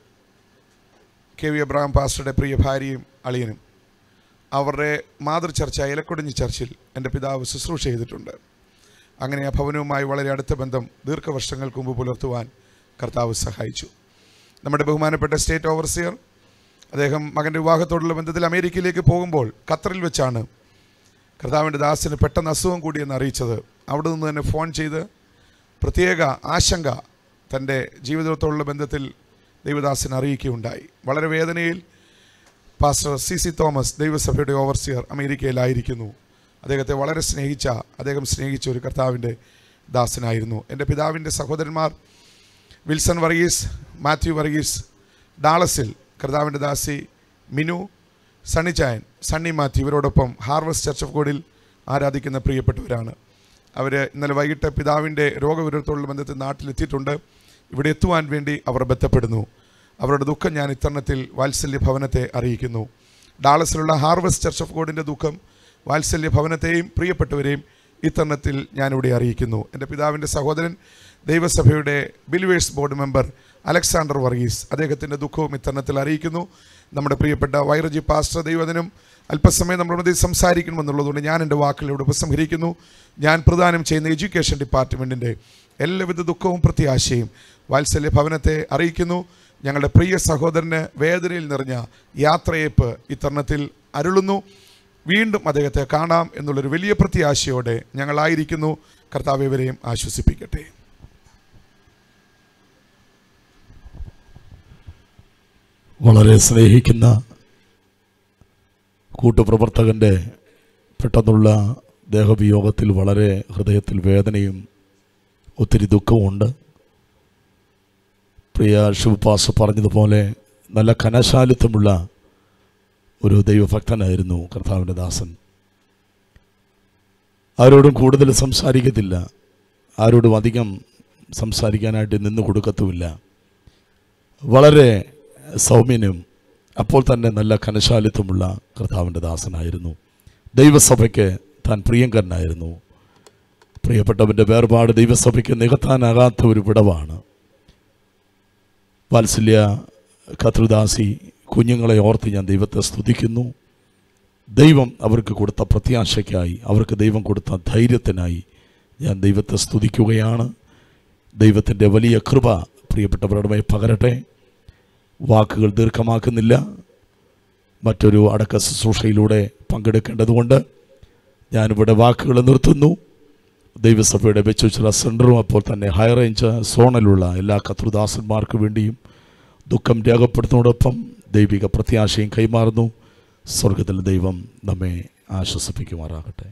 കെ വി എബ്രഹാം പാസ്റ്ററുടെ പ്രിയ ഭാര്യയും അളിയനും, അവരുടെ മാതൃചർച്ച ഇലക്കൊടിഞ്ഞി ചർച്ചിൽ എൻ്റെ പിതാവ് ശുശ്രൂഷ ചെയ്തിട്ടുണ്ട്. അങ്ങനെ ആ ഭവനവുമായി വളരെ അടുത്ത ബന്ധം ദീർഘവർഷങ്ങൾക്ക് മുമ്പ് പുലർത്തുവാൻ കർത്താവ് സഹായിച്ചു. നമ്മുടെ ബഹുമാനപ്പെട്ട സ്റ്റേറ്റ് ഓവർസിയർ, അദ്ദേഹം മകൻ്റെ വിവാഹത്തോടുള്ള ബന്ധത്തിൽ അമേരിക്കയിലേക്ക് പോകുമ്പോൾ ഖത്തറിൽ വെച്ചാണ് കർത്താവിൻ്റെ ദാസിന് പെട്ടെന്ന് അസുഖം കൂടിയെന്ന് അറിയിച്ചത്. അവിടെ നിന്ന് തന്നെ ഫോൺ ചെയ്ത് പ്രത്യേക ആശങ്ക തൻ്റെ ജീവിതത്തോടുള്ള ബന്ധത്തിൽ ദൈവദാസിനെ അറിയിക്കുകയുണ്ടായി. വളരെ വേദനയിൽ പാസ്റ്റർ സി തോമസ്, ദൈവസഭയുടെ ഓവർസിയർ, അമേരിക്കയിലായിരിക്കുന്നു. അദ്ദേഹത്തെ വളരെ അദ്ദേഹം സ്നേഹിച്ച ഒരു കർത്താവിൻ്റെ ദാസനായിരുന്നു. എൻ്റെ പിതാവിൻ്റെ സഹോദരന്മാർ വിൽസൺ വർഗീസ്, മാത്യു വർഗീസ് ഡാളസിൽ കർത്താവിൻ്റെ ദാസി മിനു, സണ്ണിച്ചായൻ, സണ്ണി മാത്യു ഇവരോടൊപ്പം ഹാർവസ്റ്റ് ചർച്ച് ഓഫ് ഗോഡിൽ ആരാധിക്കുന്ന പ്രിയപ്പെട്ടവരാണ്. അവർ ഇന്നലെ വൈകിട്ട് പിതാവിൻ്റെ രോഗവിവരത്തോടുള്ള ബന്ധത്തിൽ നാട്ടിലെത്തിയിട്ടുണ്ട്. ഇവിടെ എത്തുവാൻ വേണ്ടി അവർ ബന്ധപ്പെടുന്നു. അവരുടെ ദുഃഖം ഞാൻ ഇത്തരണത്തിൽ വാത്സല്യ ഭവനത്തെ അറിയിക്കുന്നു. ഡാളസിലുള്ള ഹാർവസ്റ്റ് ചർച്ച് ഓഫ് ഗോഡിൻ്റെ ദുഃഖം വാത്സല്യ ഭവനത്തെയും പ്രിയപ്പെട്ടവരെയും ഇത്തരണത്തിൽ ഞാനിവിടെ അറിയിക്കുന്നു. എൻ്റെ പിതാവിൻ്റെ സഹോദരൻ, ദൈവസഭയുടെ believers board member Alexander Varghese, അദ്ദേഹത്തിൻ്റെ ദുഃഖവും ഇത്തരണത്തിൽ അറിയിക്കുന്നു. നമ്മുടെ പ്രിയപ്പെട്ട വൈറജി പാസ്റ്റർ ദൈവദിനം അല്പസമയം നമ്മുടെ മധ്യത്തിൽ സംസാരിക്കണമെന്നുള്ളതുകൊണ്ട് ഞാൻ എൻ്റെ വാക്കുകളിലൂടെ ഉപസംഹരിക്കുന്നു. ഞാൻ പ്രദാനം ചെയ്യുന്ന എഡ്യൂക്കേഷൻ ഡിപ്പാർട്ട്മെൻറ്റിൻ്റെ എല്ലാവിധ ദുഃഖവും പ്രത്യാശയും വാത്സല്യ ഭവനത്തെ അറിയിക്കുന്നു. ഞങ്ങളുടെ പ്രിയ സഹോദരന് വേദനയിൽ നിറഞ്ഞ യാത്രയേപ്പ് ഇത്തരണത്തിൽ അരുളുന്നു. വീണ്ടും അദ്ദേഹത്തെ കാണാം എന്നുള്ളൊരു വലിയ പ്രത്യാശയോടെ ഞങ്ങളായിരിക്കുന്നു. കർത്താവ് ഇവരെയും ആശ്വസിപ്പിക്കട്ടെ. വളരെ സ്നേഹിക്കുന്ന കൂട്ടുപ്രവർത്തകൻ്റെ പെട്ടെന്നുള്ള ദേഹവിയോഗത്തിൽ വളരെ ഹൃദയത്തിൽ വേദനയും ഒത്തിരി ദുഃഖവുമുണ്ട്. പ്രിയ ശിവപാസ് പറഞ്ഞതുപോലെ നല്ല കനശാലിത്വമുള്ള ഒരു ദൈവഭക്തനായിരുന്നു കർത്താവിൻ്റെ ദാസൻ. ആരോടും കൂടുതൽ സംസാരിക്കത്തില്ല, ആരോടും അധികം സംസാരിക്കാനായിട്ട് നിന്ന് കൊടുക്കത്തുമില്ല. വളരെ സൗമ്യനും അപ്പോൾ തന്നെ നല്ല കനശാലിത്വമുള്ള കർത്താവിൻ്റെ ദാസനായിരുന്നു. ദൈവസഭയ്ക്ക് താൻ പ്രിയങ്കരനായിരുന്നു. പ്രിയപ്പെട്ടവൻ്റെ വേർപാട് ദൈവസഭയ്ക്ക് നികത്താനാകാത്ത ഒരു വിടവാണ്. വാത്സല്യ കർത്തൃദാസി കുഞ്ഞുങ്ങളെ ഓർത്ത് ഞാൻ ദൈവത്തെ സ്തുതിക്കുന്നു. ദൈവം അവർക്ക് കൊടുത്ത പ്രത്യാശയ്ക്കായി, അവർക്ക് ദൈവം കൊടുത്ത ധൈര്യത്തിനായി ഞാൻ ദൈവത്തെ സ്തുതിക്കുകയാണ്. ദൈവത്തിൻ്റെ വലിയ കൃപ പ്രിയപ്പെട്ടവരുടെ മേൽ പകരട്ടെ. വാക്കുകൾ ദീർഘമാക്കുന്നില്ല, മറ്റൊരു അടക്ക ശുശ്രൂഷയിലൂടെ പങ്കെടുക്കേണ്ടതുകൊണ്ട് ഞാനിവിടെ വാക്കുകൾ നിർത്തുന്നു. ദൈവസഭയുടെ വെച്ചുച്ചിറ സെൻറ്ററും അപ്പോൾ തന്നെ ഹൈ റേഞ്ച് സോണിലുള്ള എല്ലാ കർത്തൃദാസന്മാർക്ക് വേണ്ടിയും ദുഃഖം രേഖപ്പെടുത്തുന്നതോടൊപ്പം ദൈവിക പ്രത്യാശയും കൈമാറുന്നു. സ്വർഗത്തിൽ ദൈവം നമ്മെ ആശ്വസിപ്പിക്കുമാറാകട്ടെ.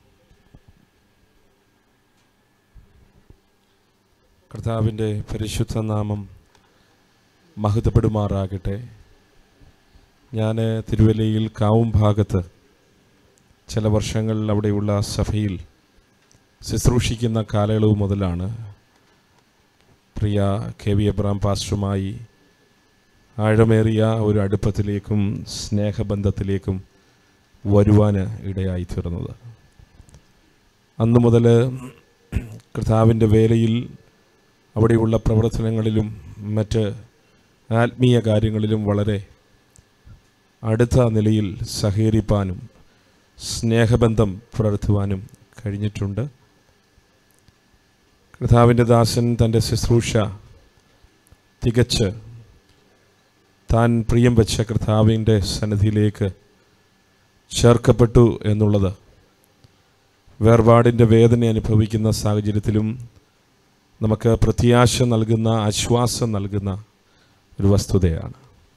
കർത്താവിൻ്റെ പരിശുദ്ധ നാമം മഹത്വപ്പെടുമാറാകട്ടെ. ഞാൻ തിരുവല്ലയിൽ കാവും ഭാഗത്ത് ചില വർഷങ്ങൾ അവിടെയുള്ള സഭയിൽ ശുശ്രൂഷിക്കുന്ന കാലയളവ് മുതലാണ് പ്രിയ കെ വി എബ്രഹാം പാസ്റ്ററുമായി ആഴമേറിയ ഒരു അടുപ്പത്തിലേക്കും സ്നേഹബന്ധത്തിലേക്കും വരുവാൻ ഇടയായി തീർന്നത്. അന്നു മുതൽ കർത്താവിൻ്റെ വേലയിൽ അവിടെയുള്ള പ്രവർത്തനങ്ങളിലും മറ്റ് ആത്മീയ കാര്യങ്ങളിലും വളരെ അടുത്ത നിലയിൽ സഹകരിപ്പാനും സ്നേഹബന്ധം പുലർത്തുവാനും കഴിഞ്ഞിട്ടുണ്ട്. കർത്താവിൻ്റെ ദാസൻ തൻ്റെ ശുശ്രൂഷ തികച്ച് താൻ പ്രിയം വെച്ച കർത്താവിൻ്റെ സന്നിധിയിലേക്ക് ചേർക്കപ്പെട്ടു എന്നുള്ളത് വേർപാടിൻ്റെ വേദന അനുഭവിക്കുന്ന സാഹചര്യത്തിലും നമുക്ക് പ്രത്യാശ നൽകുന്ന, ആശ്വാസം നൽകുന്ന ഒരു വസ്തുതയാണ്.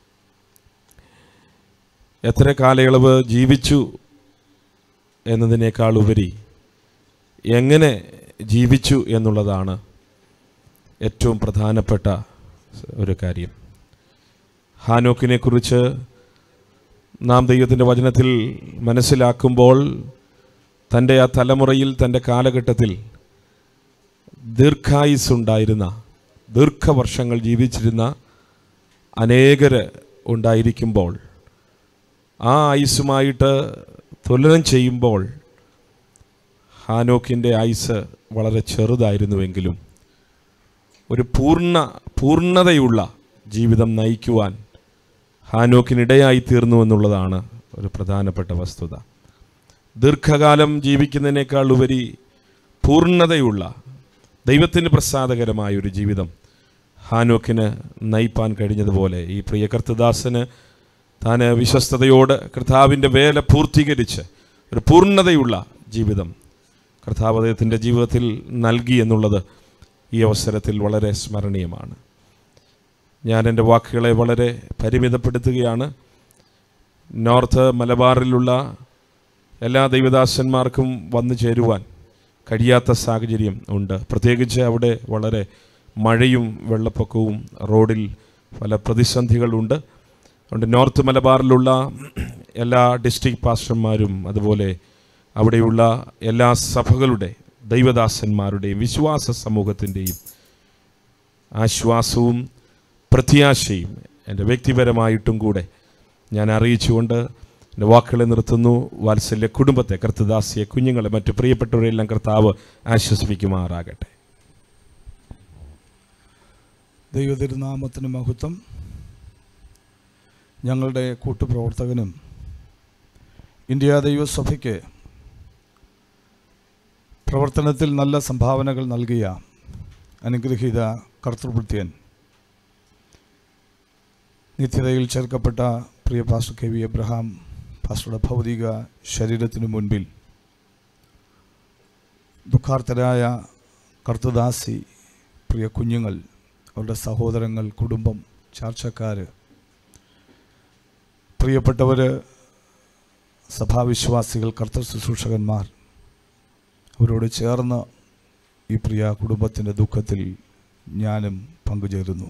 എത്ര കാലയളവ് ജീവിച്ചു എന്നതിനേക്കാൾ ഉപരി എങ്ങനെ ജീവിച്ചു എന്നുള്ളതാണ് ഏറ്റവും പ്രധാനപ്പെട്ട ഒരു കാര്യം. ഹാനോക്കിനെ കുറിച്ച് നാം ദൈവത്തിൻ്റെ വചനത്തിൽ മനസ്സിലാക്കുമ്പോൾ തൻ്റെ ആ തലമുറയിൽ, തൻ്റെ കാലഘട്ടത്തിൽ ദീർഘായുസ്സുണ്ടായിരുന്ന, ദീർഘവർഷങ്ങൾ ജീവിച്ചിരുന്ന അനേകർ ഉണ്ടായിരിക്കുമ്പോൾ ആ ആയുസ്സുമായിട്ട് തുലനം ചെയ്യുമ്പോൾ ഹാനോക്കിൻ്റെ ആയുസ് വളരെ ചെറുതായിരുന്നുവെങ്കിലും ഒരു പൂർണ്ണതയുള്ള ജീവിതം നയിക്കുവാൻ ഹാനോക്കിനിടയായി തീർന്നു എന്നുള്ളതാണ് ഒരു പ്രധാനപ്പെട്ട വസ്തുത. ദീർഘകാലം ജീവിക്കുന്നതിനേക്കാൾ ഉപരി പൂർണ്ണതയുള്ള ദൈവത്തിന് പ്രസാദകരമായ ഒരു ജീവിതം ഹാനോക്കിന് നയിപ്പാൻ കഴിഞ്ഞതുപോലെ ഈ പ്രിയ കർത്തദാസന് താൻ വിശ്വസ്തയോട് കർത്താവിൻ്റെ വേല പൂർത്തീകരിച്ച് ഒരു പൂർണ്ണതയുള്ള ജീവിതം കർത്താവ് അദ്ദേഹത്തിൻ്റെ ജീവിതത്തിൽ നൽകി എന്നുള്ളത് ഈ അവസരത്തിൽ വളരെ സ്മരണീയമാണ്. ഞാൻ എൻ്റെ വാക്കുകളെ വളരെ പരിമിതപ്പെടുത്തുകയാണ്. നോർത്ത് മലബാറിലുള്ള എല്ലാ ദൈവദാസന്മാർക്കും വന്നു ചേരുവാൻ കഴിയാത്ത സാഹചര്യം ഉണ്ട്. പ്രത്യേകിച്ച് അവിടെ വളരെ മഴയും വെള്ളപ്പൊക്കവും, റോഡിൽ പല പ്രതിസന്ധികളുണ്ട്. അതുകൊണ്ട് നോർത്ത് മലബാറിലുള്ള എല്ലാ ഡിസ്ട്രിക്ട് പാസ്റ്റർമാരും അതുപോലെ അവിടെയുള്ള എല്ലാ സഭകളുടെ ദൈവദാസന്മാരുടെയും വിശ്വാസ സമൂഹത്തിൻ്റെയും ആശ്വാസവും പ്രത്യാശയും എൻ്റെ വ്യക്തിപരമായിട്ടും കൂടെ ഞാൻ അറിയിച്ചുകൊണ്ട് എൻ്റെ വാക്കുകളെ നിർത്തുന്നു. വാത്സല്യ കുടുംബത്തെ, കർത്തദാസിയെ, കുഞ്ഞുങ്ങളെ, മറ്റു പ്രിയപ്പെട്ടവരെല്ലാം കർത്താവ് ആശ്വസിപ്പിക്കുമാറാകട്ടെ. ദൈവതിരുനാമത്തിന് മഹത്വം. ഞങ്ങളുടെ കൂട്ടുപ്രവർത്തകനും ഇന്ത്യ ദൈവസഭയ്ക്ക് പ്രവർത്തനത്തിൽ നല്ല സംഭാവനകൾ നൽകിയ അനുഗ്രഹീത കർത്തൃഭൃത്യൻ, നിത്യതയിൽ ചേർക്കപ്പെട്ട പ്രിയ പാസ്റ്റർ കെ വി എബ്രഹാം പാസ്റ്ററുടെ ഭൗതിക ശരീരത്തിനു മുൻപിൽ ദുഃഖാർത്തരായ കർത്തദാസി, പ്രിയ കുഞ്ഞുങ്ങൾ, അവരുടെ സഹോദരങ്ങൾ, കുടുംബം, ചാർച്ചക്കാർ, പ്രിയപ്പെട്ടവർ, സഭാവിശ്വാസികൾ, കർത്തൃ ശുശ്രൂഷകന്മാർ, അവരോട് ചേർന്ന് ഈ പ്രിയ കുടുംബത്തിൻ്റെ ദുഃഖത്തിൽ ഞാനും പങ്കുചേരുന്നു.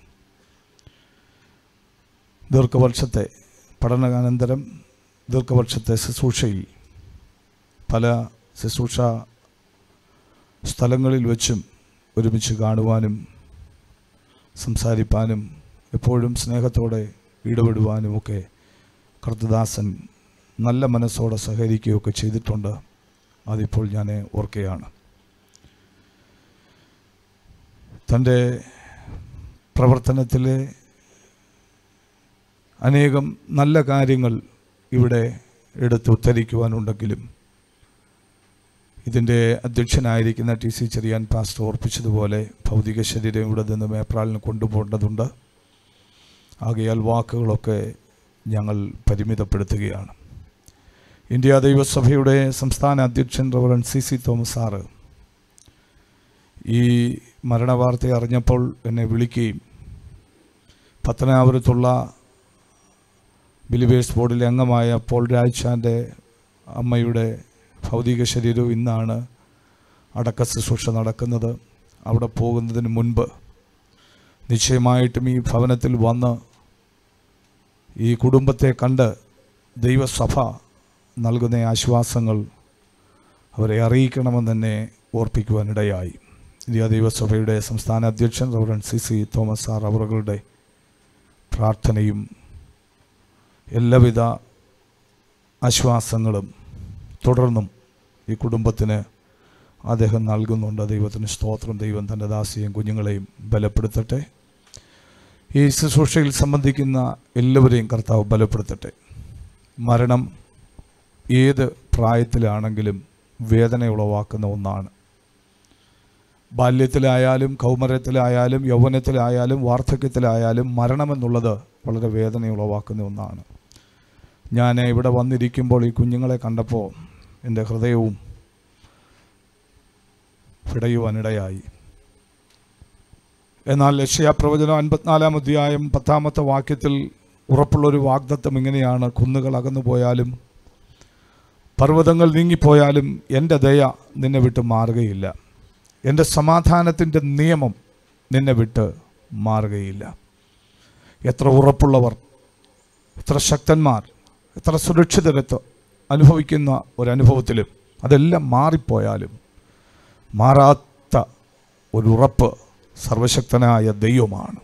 ദീർഘവർഷത്തെ പഠനാനന്തരം ദീർഘവർഷത്തെ ശുശ്രൂഷയിൽ പല ശുശ്രൂഷ സ്ഥലങ്ങളിൽ വെച്ചും ഒരുമിച്ച് കാണുവാനും സംസാരിപ്പാനും എപ്പോഴും സ്നേഹത്തോടെ ഇടപെടുവാനുമൊക്കെ കർത്തദാസൻ നല്ല മനസ്സോടെ സഹകരിക്കുകയൊക്കെ ചെയ്തിട്ടുണ്ട്. അതിപ്പോൾ ഞാൻ ഓർക്കുകയാണ്. തൻ്റെ പ്രവർത്തനത്തിലെ അനേകം നല്ല കാര്യങ്ങൾ ഇവിടെ എടുത്ത് ഉദ്ധരിക്കുവാനുണ്ടെങ്കിലും ഇതിൻ്റെ അധ്യക്ഷനായിരിക്കുന്ന ടി സി ചെറിയാൻ പാസ്റ്റർ ഓർപ്പിച്ചതുപോലെ ഭൗതിക ശരീരം ഇവിടെ നിന്ന് മേപ്രാലിന് കൊണ്ടുപോകേണ്ടതുണ്ട്. ആകയാൽ വാക്കുകളൊക്കെ ഞങ്ങൾ പരിമിതപ്പെടുത്തുകയാണ്. ഇന്ത്യ ദൈവസഭയുടെ സംസ്ഥാന അധ്യക്ഷൻ reverend C C Thomas sir ഈ മരണവാർത്ത അറിഞ്ഞപ്പോൾ എന്നെ വിളിക്കുകയും പത്തനാപുരത്തുള്ള ബിലിവേഴ്സ് ബോർഡിലെ അംഗമായ പോൾ രാജ്ചാൻ്റെ അമ്മയുടെ ഭൗതിക ശരീരവും ഇന്നാണ് അടക്ക ശുശ്രൂഷ നടക്കുന്നത്. അവിടെ പോകുന്നതിന് മുൻപ് നിശ്ചയമായിട്ടും ഈ ഭവനത്തിൽ വന്ന് ഈ കുടുംബത്തെ കണ്ട് ദൈവസഭ നൽകുന്ന ആശ്വാസങ്ങൾ അവരെ അറിയിക്കണമെന്ന് തന്നെ ഓർപ്പിക്കുവാനിടയായി. ഇന്ത്യ ദൈവസഭയുടെ സംസ്ഥാന അധ്യക്ഷൻ റവറൻഡ് CC തോമസ് സാർ അവരുടെ പ്രാർത്ഥനയും എല്ലാവിധ ആശ്വാസങ്ങളും തുടർന്നും ഈ കുടുംബത്തിന് അദ്ദേഹം നൽകുന്നുണ്ട്. ദൈവത്തിന് സ്തോത്രം. ദൈവം തൻ്റെ ദാസിയെയും കുഞ്ഞുങ്ങളെയും ബലപ്പെടുത്തട്ടെ. ഈ ശുശ്രൂഷയിൽ സംബന്ധിക്കുന്ന എല്ലാവരെയും കർത്താവ് ബലപ്പെടുത്തട്ടെ. മരണം ഏത് പ്രായത്തിലാണെങ്കിലും വേദന ഉളവാക്കുന്ന ഒന്നാണ്. ബാല്യത്തിലായാലും കൗമാരത്തിലായാലും യൗവനത്തിലായാലും വാർദ്ധക്യത്തിലായാലും മരണമെന്നുള്ളത് വളരെ വേദന ഉളവാക്കുന്ന ഒന്നാണ്. ഞാൻ ഇവിടെ വന്നിരിക്കുമ്പോൾ ഈ കുഞ്ഞുങ്ങളെ കണ്ടപ്പോൾ എൻ്റെ ഹൃദയവും പിടയുവാനിടയായി. എന്നാൽ യെശയ്യാപ്രവചനം 54-ാം അധ്യായം 10-ാമത്തെ വാക്യത്തിൽ ഉറപ്പുള്ളൊരു വാഗ്ദത്തം ഇങ്ങനെയാണ്: കുന്നുകൾ അകന്നു പോയാലും പർവ്വതങ്ങൾ നീങ്ങിപ്പോയാലും എൻ്റെ ദയ നിന്നെ വിട്ട് മാറുകയില്ല, എൻ്റെ സമാധാനത്തിൻ്റെ നിയമം നിന്നെ വിട്ട് മാറുകയില്ല. എത്ര ഉറപ്പുള്ളവർ, എത്ര ശക്തന്മാർ, എത്ര സുരക്ഷിതരത്വം അനുഭവിക്കുന്ന ഒരനുഭവത്തിലും അതെല്ലാം മാറിപ്പോയാലും മാറാത്ത ഒരു ഉറപ്പ് സർവശക്തനായ ദൈവമാണ്.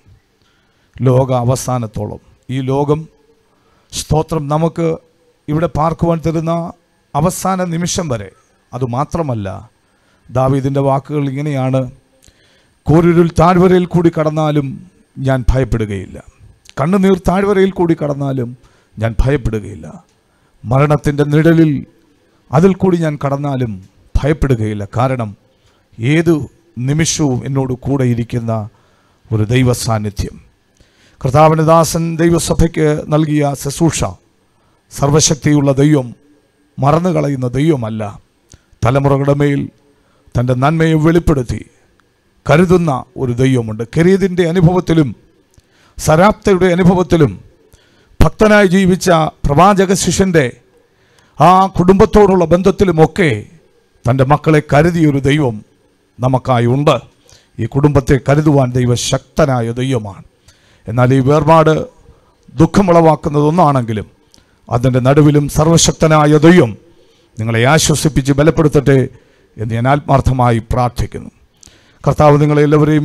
ലോക അവസാനത്തോളം ഈ ലോകം സ്തോത്രം നമുക്ക് ഇവിടെ പാർക്കുവാൻ തരുന്ന അവസാന നിമിഷം വരെ. അതുമാത്രമല്ല, ദാവീദിൻ്റെ വാക്കുകൾ ഇങ്ങനെയാണ്: കൂരിരുൾ താഴ്വരയിൽ കൂടി കടന്നാലും ഞാൻ ഭയപ്പെടുകയില്ല, കണ്ണുനീർ താഴ്വരയിൽ കൂടി കടന്നാലും ഞാൻ ഭയപ്പെടുകയില്ല, മരണത്തിൻ്റെ നിഴലിൽ അതിൽ കൂടി ഞാൻ കടന്നാലും ഭയപ്പെടുകയില്ല. കാരണം ഏതു നിമിഷവും എന്നോട് കൂടെ ഇരിക്കുന്ന ഒരു ദൈവ സാന്നിധ്യം. കർത്താവിൻ്റെ ദാസൻ ദൈവസഭയ്ക്ക് നൽകിയ ശുശ്രൂഷ സർവശക്തിയുള്ള ദൈവം മറന്നു കളയുന്ന ദൈവമല്ല. തലമുറകളുടെ മേൽ തൻ്റെ നന്മയെ വെളിപ്പെടുത്തി കരുതുന്ന ഒരു ദൈവമുണ്ട്. കെരീതിൻ്റെ അനുഭവത്തിലും സരാപ്തയുടെ അനുഭവത്തിലും ഭക്തനായി ജീവിച്ച പ്രവാചക ശിഷ്യൻ്റെ ആ കുടുംബത്തോടുള്ള ബന്ധത്തിലുമൊക്കെ തൻ്റെ മക്കളെ കരുതിയൊരു ദൈവം നമുക്കായി ഉണ്ട്. ഈ കുടുംബത്തെ കരുതുവാൻ ദൈവം ശക്തനായ ദൈവമാണ്. എന്നാൽ ഈ വേർപാട് ദുഃഖമുളവാക്കുന്നതൊന്നാണെങ്കിലും അതിൻ്റെ നടുവിലും സർവശക്തനായ ദൈവം നിങ്ങളെ ആശ്വസിപ്പിച്ച് ബലപ്പെടുത്തട്ടെ എന്ന് ഞാൻ ആത്മാർത്ഥമായി പ്രാർത്ഥിക്കുന്നു. കർത്താവ് നിങ്ങളെല്ലാവരെയും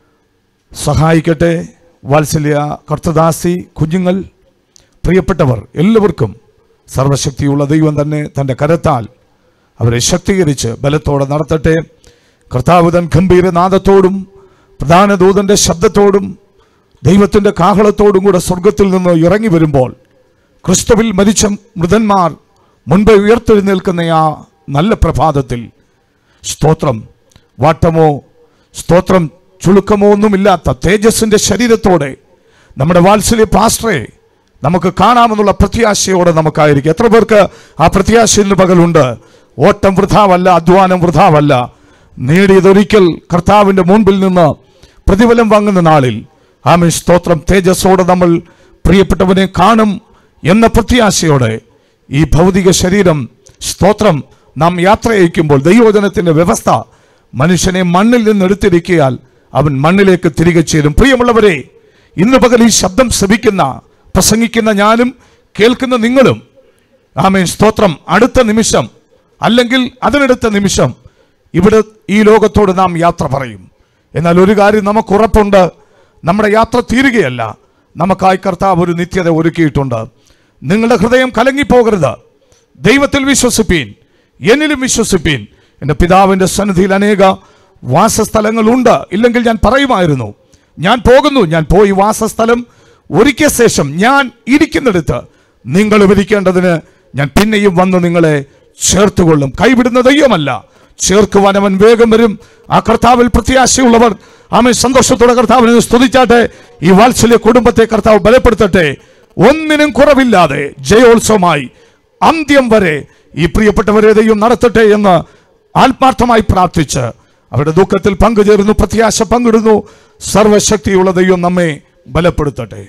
സഹായിക്കട്ടെ. വാത്സല്യ കർത്തദാസി കുഞ്ഞുങ്ങൾ, പ്രിയപ്പെട്ടവർ എല്ലാവർക്കും സർവശക്തിയുള്ള ദൈവം തന്നെ തൻ്റെ കരത്താൽ അവരെ ശക്തീകരിച്ച് ബലത്തോടെ നടത്തട്ടെ. കർത്താവ് തൻ ഗംഭീരനാദത്തോടും പ്രധാന ദൂതൻ്റെ ശബ്ദത്തോടും ദൈവത്തിൻ്റെ കാഹളത്തോടും കൂടെ സ്വർഗത്തിൽ നിന്ന് ഇറങ്ങി വരുമ്പോൾ ക്രിസ്തുവിൽ മരിച്ച മൃതന്മാർ മുൻപ് ഉയർത്തെഴുന്നേൽക്കുന്ന ആ നല്ല പ്രഭാതത്തിൽ സ്തോത്രം വാട്ടമോ സ്തോത്രം ചുളുക്കമോ ഒന്നുമില്ലാത്ത തേജസ്സിൻ്റെ ശരീരത്തോടെ നമ്മുടെ വാത്സല്യ പാസ്റ്ററെ നമുക്ക് കാണാമെന്നുള്ള പ്രത്യാശയോടെ നമുക്കായിരിക്കും. എത്ര പേർക്ക് ആ പ്രത്യാശ ഇന്ന് പകലുണ്ട്? ഓട്ടം വൃഥാവല്ല, അധ്വാനം വൃഥാവല്ല. നേടിയതൊരിക്കൽ കർത്താവിൻ്റെ മുൻപിൽ നിന്ന് പ്രതിഫലം വാങ്ങുന്ന നാളിൽ ആമേൻ സ്തോത്രം തേജസ്സോടെ നമ്മൾ പ്രിയപ്പെട്ടവനെ കാണും എന്ന പ്രത്യാശയോടെ ഈ ഭൗതിക ശരീരം സ്തോത്രം നാം യാത്ര അയക്കുമ്പോൾ ദൈവവചനത്തിൻ്റെ വ്യവസ്ഥ മനുഷ്യനെ മണ്ണിൽ നിന്ന് എടുത്തിരിക്കിയാൽ അവൻ മണ്ണിലേക്ക് തിരികെ ചേരും. പ്രിയമുള്ളവരെ, ഇന്ന് പകൽ ഈ ശബ്ദം ശ്രവിക്കുന്ന പ്രസംഗിക്കുന്ന ഞാനും കേൾക്കുന്ന നിങ്ങളും ആമേൻ സ്തോത്രം അടുത്ത നിമിഷം അല്ലെങ്കിൽ അതിനടുത്ത നിമിഷം ഇവിടെ ഈ ലോകത്തോട് നാം യാത്ര പറയും. എന്നാൽ ഒരു കാര്യം നമുക്ക് ഉറപ്പുണ്ട്, നമ്മുടെ യാത്ര തീരുകയല്ല. നമുക്കായി കർത്താവ് ഒരു നിത്യത ഒരുക്കിയിട്ടുണ്ട്. നിങ്ങളുടെ ഹൃദയം കലങ്ങിപ്പോകരുത്. ദൈവത്തിൽ വിശ്വസിപ്പീൻ, എന്നിലും വിശ്വസിപ്പീൻ. എൻ്റെ പിതാവിൻ്റെ സന്നിധിയിൽ അനേക വാസസ്ഥലങ്ങളുണ്ട്. ഇല്ലെങ്കിൽ ഞാൻ പറയുമായിരുന്നു. ഞാൻ പോകുന്നു, ഞാൻ പോയി വാസസ്ഥലം ഒരുക്കിയ ശേഷം ഞാൻ ഇരിക്കുന്നിടത്ത് നിങ്ങൾ ഇരിക്കേണ്ടതിന് ഞാൻ പിന്നെയും വന്ന് നിങ്ങളെ ചേർത്തുകൊള്ളും. കൈവിടുന്ന ദൈവമല്ല, ചേർക്കുവാൻ അവൻ വേഗം വരും. ആ കർത്താവിൽ പ്രത്യാശയുള്ളവർ ആമേൻ സന്തോഷത്തോടെ കർത്താവിനെ സ്തുതിച്ചാട്ടെ. ഈ വാത്സല്യ കുടുംബത്തെ കർത്താവ് ബലപ്പെടുത്തട്ടെ. ഒന്നിനും കുറവില്ലാതെ ജയോത്സവമായി അന്ത്യം വരെ ഈ പ്രിയപ്പെട്ടവരെ ദൈവം നടത്തട്ടെ എന്ന് ആത്മാർത്ഥമായി പ്രാർത്ഥിച്ച് അവരുടെ ദുഃഖത്തിൽ പങ്കുചേരുന്നു, പ്രത്യാശ പങ്കിടുന്നു. സർവശക്തിയുള്ള ദൈവം നമ്മെ ബലപ്പെടുത്തട്ടെ.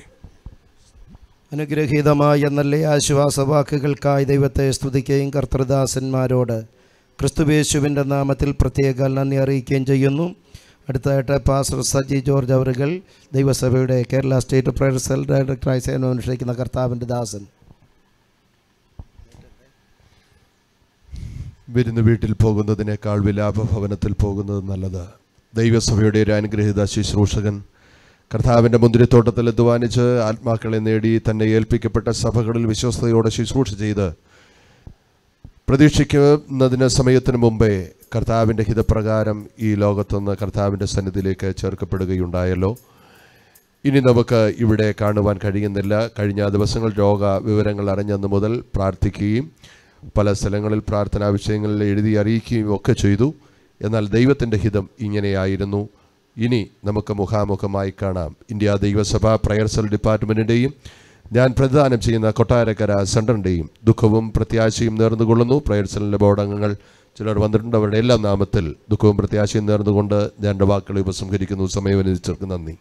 അനുഗ്രഹീതമായ നല്ല ആശ്വാസവാക്കുകൾക്കായി ദൈവത്തെ സ്തുതിക്കുകയും കർത്തൃദാസന്മാരോട് ക്രിസ്തുയേശുവിൻ്റെ നാമത്തിൽ പ്രത്യേക നന്ദി അറിയിക്കുകയും ചെയ്യുന്നു. അടുത്തതായിട്ട് പാസ്റ്റർ സജി ജോർജ് അവറുകൾ, ദൈവസഭയുടെ കേരള സ്റ്റേറ്റ് പ്രയർ സെൽ ഡയറക്ടറായി സേവനമനുഷ്ഠിക്കുന്ന കർത്താവിൻ്റെ ദാസൻ. വിരുന്ന് വീട്ടിൽ പോകുന്നതിനേക്കാൾ വിലാപഭവനത്തിൽ പോകുന്നത് നല്ലത്. ദൈവസഭയുടെ ഒരു അനുഗ്രഹീത ശുശ്രൂഷകൻ കർത്താവിൻ്റെ മുന്തിരിത്തോട്ടത്തിൽ അധ്വാനിച്ച് ആത്മാക്കളെ നേടി തന്നെ ഏൽപ്പിക്കപ്പെട്ട സഭകളിൽ വിശ്വസ്തയോടെ ശുശ്രൂഷ ചെയ്ത് പ്രതീക്ഷിക്കുന്നതിന് സമയത്തിന് മുമ്പേ കർത്താവിൻ്റെ ഹിതപ്രകാരം ഈ ലോകത്തുനിന്ന് കർത്താവിൻ്റെ സന്നിധിയിലേക്ക് ചേർക്കപ്പെടുകയുണ്ടായല്ലോ. ഇനി നമുക്ക് ഇവിടെ കാണുവാൻ കഴിയുന്നില്ല. കഴിഞ്ഞ ദിവസങ്ങൾ രോഗ വിവരങ്ങൾ അറിഞ്ഞന്ന് മുതൽ പ്രാർത്ഥിക്കുകയും പല സ്ഥലങ്ങളിൽ പ്രാർത്ഥനാ വിഷയങ്ങളിൽ എഴുതി അറിയിക്കുകയും ഒക്കെ ചെയ്തു. എന്നാൽ ദൈവത്തിൻ്റെ ഹിതം ഇങ്ങനെയായിരുന്നു. ഇനി നമുക്ക് മുഖാമുഖമായി കാണാം. ഇന്ത്യ ദൈവസഭ പ്രയർ സെൽ ഡിപ്പാർട്ട്മെൻറ്റിൻ്റെയും ഞാൻ പ്രതിദാനം ചെയ്യുന്ന കൊട്ടാരക്കര സെൻറ്ററിൻ്റെയും ദുഃഖവും പ്രത്യാശയും നേർന്നുകൊള്ളുന്നു. പ്രയർ സെല്ലിൻ്റെ ബോർഡ് അംഗങ്ങൾ ചിലർ വന്നിട്ടുണ്ട്. അവരുടെ എല്ലാ നാമത്തിൽ ദുഃഖവും പ്രത്യാശയും നേർന്നുകൊണ്ട് ഞാൻ എൻ്റെ വാക്കുകളെ ഉപസംഹരിക്കുന്നു. സമയം അനുവദിച്ചവർക്ക് നന്ദി.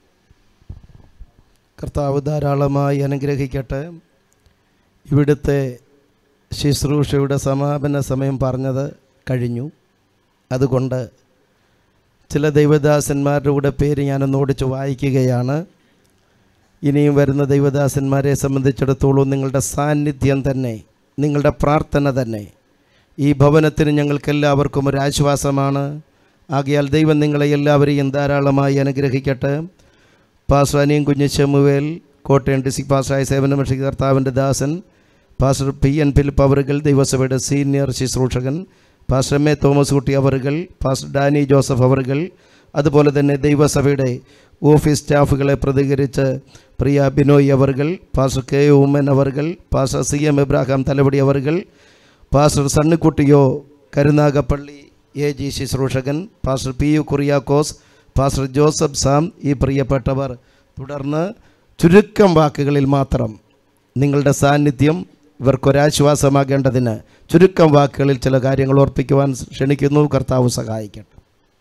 കർത്താവ് ധാരാളമായി അനുഗ്രഹിക്കട്ടെ. ഇവിടുത്തെ ശുശ്രൂഷയുടെ സമാപന സമയം പറഞ്ഞത് കഴിഞ്ഞു. അതുകൊണ്ട് ചില ദൈവദാസന്മാരുടെ കൂടെ പേര് ഞാനൊന്നോടിച്ച് വായിക്കുകയാണ്. ഇനിയും വരുന്ന ദൈവദാസന്മാരെ സംബന്ധിച്ചിടത്തോളം നിങ്ങളുടെ സാന്നിധ്യം തന്നെ, നിങ്ങളുടെ പ്രാർത്ഥന തന്നെ ഈ ഭവനത്തിന് ഞങ്ങൾക്കെല്ലാവർക്കും ഒരു ആശ്വാസമാണ്. ആകയാൽ ദൈവം നിങ്ങളെ എല്ലാവരെയും ധാരാളമായി അനുഗ്രഹിക്കട്ടെ. പാസ്റ്റർ അനിയൻ കുഞ്ഞ് ചെമ്മുവേൽ, കോട്ടയം ഡിസ്ട്രിക്ട് പാസ്റ്ററായ സേവനമനുഷ്ഠിക്കുന്ന കർത്താവിൻ്റെ ദാസൻ, പാസ്റ്റർ PN ഫിലിപ്പ് അവറുകൾ, ദൈവസഭയുടെ സീനിയർ ശുശ്രൂഷകൻ, പാസ്റ്റർ MA തോമസ് കുട്ടി അവറുകൾ, പാസ്റ്റർ ഡാനി ജോസഫ് അവറുകൾ, അതുപോലെ തന്നെ ദൈവസഭയുടെ ഓഫീസ് സ്റ്റാഫുകളെ പ്രതികരിച്ച് പ്രിയ ബിനോയ് അവറുകൾ, പാസ്റ്റർ KO ഉമ്മൻ അവറുകൾ, പാസ്റ്റർ CM ഇബ്രാഹിം തലവടി അവറുകൾ, പാസ്റ്റർ സണ്ണിക്കുട്ടിയോ കരുനാഗപ്പള്ളി AG ശുശ്രൂഷകൻ, pastor PU Kuriakose, pastor Joseph Sam, ഈ പ്രിയപ്പെട്ടവർ. തുടർന്ന് ചുരുക്കം വാക്കുകളിൽ മാത്രം നിങ്ങളുടെ സാന്നിധ്യം ഇവർക്കൊരാശ്വാസമാകേണ്ടതിന് ചുരുക്കം വാക്കുകളിൽ ചില കാര്യങ്ങൾ ഓർപ്പിക്കുവാൻ ക്ഷണിക്കുന്നു. കർത്താവ് സഹായിക്കട്ടെ.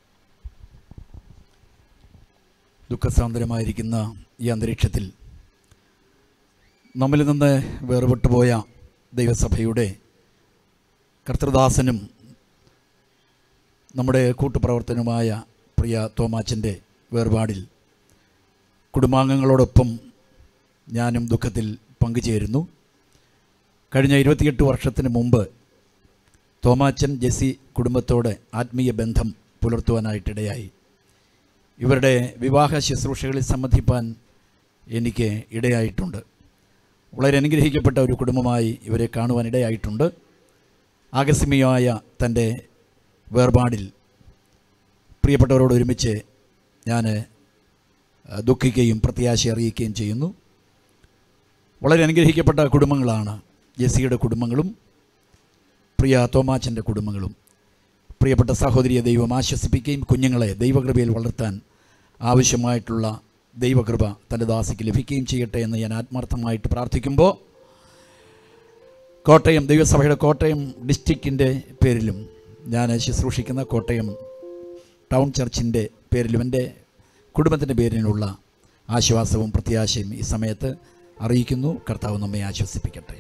ദുഃഖസാന്ദ്രമായിരിക്കുന്ന ഈ അന്തരീക്ഷത്തിൽ നമ്മിൽ നിന്ന് വേർപെട്ടുപോയ ദൈവസഭയുടെ കർത്തൃദാസനും നമ്മുടെ കൂട്ടുപ്രവർത്തനുമായ പ്രിയ തോമാച്ചൻ്റെ വേർപാടിൽ കുടുംബാംഗങ്ങളോടൊപ്പം ഞാനും ദുഃഖത്തിൽ പങ്കുചേരുന്നു. കഴിഞ്ഞ 28 വർഷത്തിന് മുമ്പ് തോമാച്ചൻ ജെസ്സി കുടുംബത്തോട് ആത്മീയ ബന്ധം പുലർത്തുവാനായിട്ടിടയായി. ഇവരുടെ വിവാഹ ശുശ്രൂഷകളിൽ സംബന്ധിപ്പാൻ എനിക്ക് ഇടയായിട്ടുണ്ട്. വളരെ അനുഗ്രഹിക്കപ്പെട്ട ഒരു കുടുംബമായി ഇവരെ കാണുവാനിടയായിട്ടുണ്ട്. ആകസ്മികമായ തൻ്റെ വേർപാടിൽ പ്രിയപ്പെട്ടവരോട് ഒരുമിച്ച് ഞാൻ ദുഃഖിക്കുകയും പ്രത്യാശ അറിയിക്കുകയും ചെയ്യുന്നു. വളരെ അനുഗ്രഹിക്കപ്പെട്ട കുടുംബങ്ങളാണ് ജെസ്സിയുടെ കുടുംബങ്ങളും പ്രിയ തോമാച്ചൻ്റെ കുടുംബങ്ങളും. പ്രിയപ്പെട്ട സഹോദരിയെ ദൈവം ആശ്വസിപ്പിക്കുകയും കുഞ്ഞുങ്ങളെ ദൈവകൃപയിൽ വളർത്താൻ ആവശ്യമായിട്ടുള്ള ദൈവകൃപ തൻ്റെ ദാസിക്ക് ലഭിക്കുകയും ചെയ്യട്ടെ എന്ന് ഞാൻ ആത്മാർത്ഥമായിട്ട് പ്രാർത്ഥിക്കുമ്പോൾ, കോട്ടയം ദൈവസഭയുടെ കോട്ടയം ഡിസ്ട്രിക്റ്റിൻ്റെ പേരിലും ഞാൻ ശുശ്രൂഷിക്കുന്ന കോട്ടയം ടൗൺ ചർച്ചിൻ്റെ പേരിലും എൻ്റെ കുടുംബത്തിൻ്റെ പേരിലുള്ള ആശ്വാസവും പ്രത്യാശയും ഈ സമയത്ത് അറിയിക്കുന്നു. കർത്താവ് നമ്മെ ആശ്വസിപ്പിക്കട്ടെ.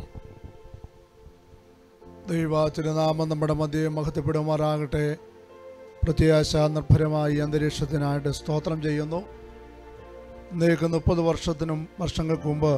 ദൈവത്തിരുനാമം നമ്മുടെ മധ്യേ മഹത്വപ്പെടുമാറാകട്ടെ. പ്രത്യാശ നിർഭരമായി അന്തരീക്ഷത്തിനായിട്ട് സ്തോത്രം ചെയ്യുന്നു. ഇന്നേക്ക് 30 വർഷങ്ങൾക്ക് മുമ്പ്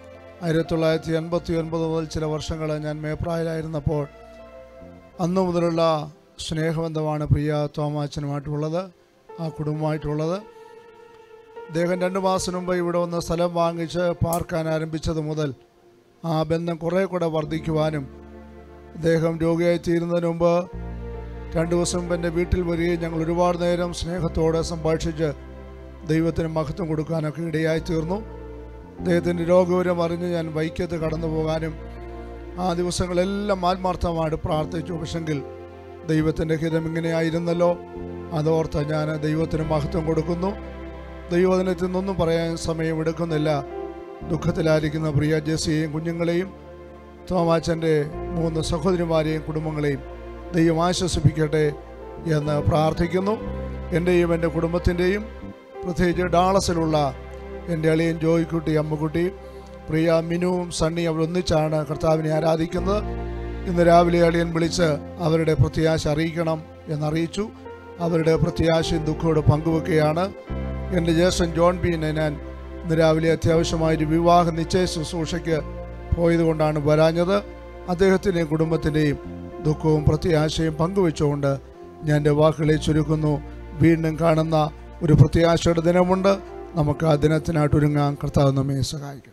1989 മുതൽ ചില വർഷങ്ങൾ ഞാൻ മേപ്രായിലായിരുന്നപ്പോൾ അന്നു മുതലുള്ള സ്നേഹബന്ധമാണ് പ്രിയ തോമാച്ചനുമായിട്ടുള്ളത്, ആ കുടുംബമായിട്ടുള്ളത്. അദ്ദേഹം 2 മാസം മുമ്പ് ഇവിടെ വന്ന് സ്ഥലം വാങ്ങിച്ച് പാർക്കാൻ ആരംഭിച്ചത് മുതൽ ആ ബന്ധം കുറേ കൂടെ വർദ്ധിക്കുവാനും, അദ്ദേഹം രോഗിയായി തീരുന്നതിന് മുമ്പ് 2 ദിവസം മുമ്പ് എൻ്റെ വീട്ടിൽ വരികയും ഞങ്ങൾ ഒരുപാട് നേരം സ്നേഹത്തോടെ സംഭാഷിച്ച് ദൈവത്തിന് മഹത്വം കൊടുക്കാനൊക്കെ ഇടയായി തീർന്നു. അദ്ദേഹത്തിൻ്റെ രോഗവിവരം അറിഞ്ഞ് ഞാൻ വൈക്കത്ത് കടന്നു പോകാനും ആ ദിവസങ്ങളെല്ലാം ആത്മാർത്ഥമായിട്ട് പ്രാർത്ഥിച്ചു. പക്ഷെങ്കിൽ ദൈവത്തിൻ്റെ ഹിതം ഇങ്ങനെയായിരുന്നല്ലോ, അതോർത്ത് ഞാൻ ദൈവത്തിന് മഹത്വം കൊടുക്കുന്നു. ദൈവദിനത്തിൽ നിന്നൊന്നും പറയാൻ സമയമെടുക്കുന്നില്ല. ദുഃഖത്തിലായിരിക്കുന്ന പ്രിയ ജെസ്സിയെയും കുഞ്ഞുങ്ങളെയും തോമാച്ചൻ്റെ 3 സഹോദരിമാരെയും കുടുംബങ്ങളെയും ദൈവം ആശ്വസിപ്പിക്കട്ടെ എന്ന് പ്രാർത്ഥിക്കുന്നു. എൻ്റെയും എൻ്റെ കുടുംബത്തിൻ്റെയും പ്രത്യേകിച്ച് ഡാളസിലുള്ള എൻ്റെ അളിയൻ ജോയിക്കുട്ടി, അമ്മുക്കുട്ടി, പ്രിയ മിനുവും സണ്ണി അവർ ഒന്നിച്ചാണ് കർത്താവിനെ ആരാധിക്കുന്നത്. ഇന്ന് രാവിലെ അളിയൻ വിളിച്ച് അവരുടെ പ്രത്യാശ അറിയിക്കണം എന്നറിയിച്ചു. അവരുടെ പ്രത്യാശയും ദുഃഖത്തോട് പങ്കുവെക്കുകയാണ്. എൻ്റെ ജ്യേഷ്ഠൻ ജോൺ ബീനെ ഞാൻ ഇന്ന് രാവിലെ അത്യാവശ്യമായൊരു വിവാഹ നിശ്ചയ ശുശ്രൂഷയ്ക്ക് പോയതുകൊണ്ടാണ് വരാഞ്ഞത്. അദ്ദേഹത്തിൻ്റെയും കുടുംബത്തിൻ്റെയും ദുഃഖവും പ്രത്യാശയും പങ്കുവെച്ചുകൊണ്ട് ഞാൻ എൻ്റെ വാക്കുകളെ ചുരുക്കുന്നു. വീണ്ടും കാണുന്ന ഒരു പ്രത്യാശയുടെ ദിനമുണ്ട്. നമുക്ക് ആ ദിനത്തിനായിട്ട് ഒരുങ്ങാൻ കർത്താവ് നമ്മെ സഹായിക്കും.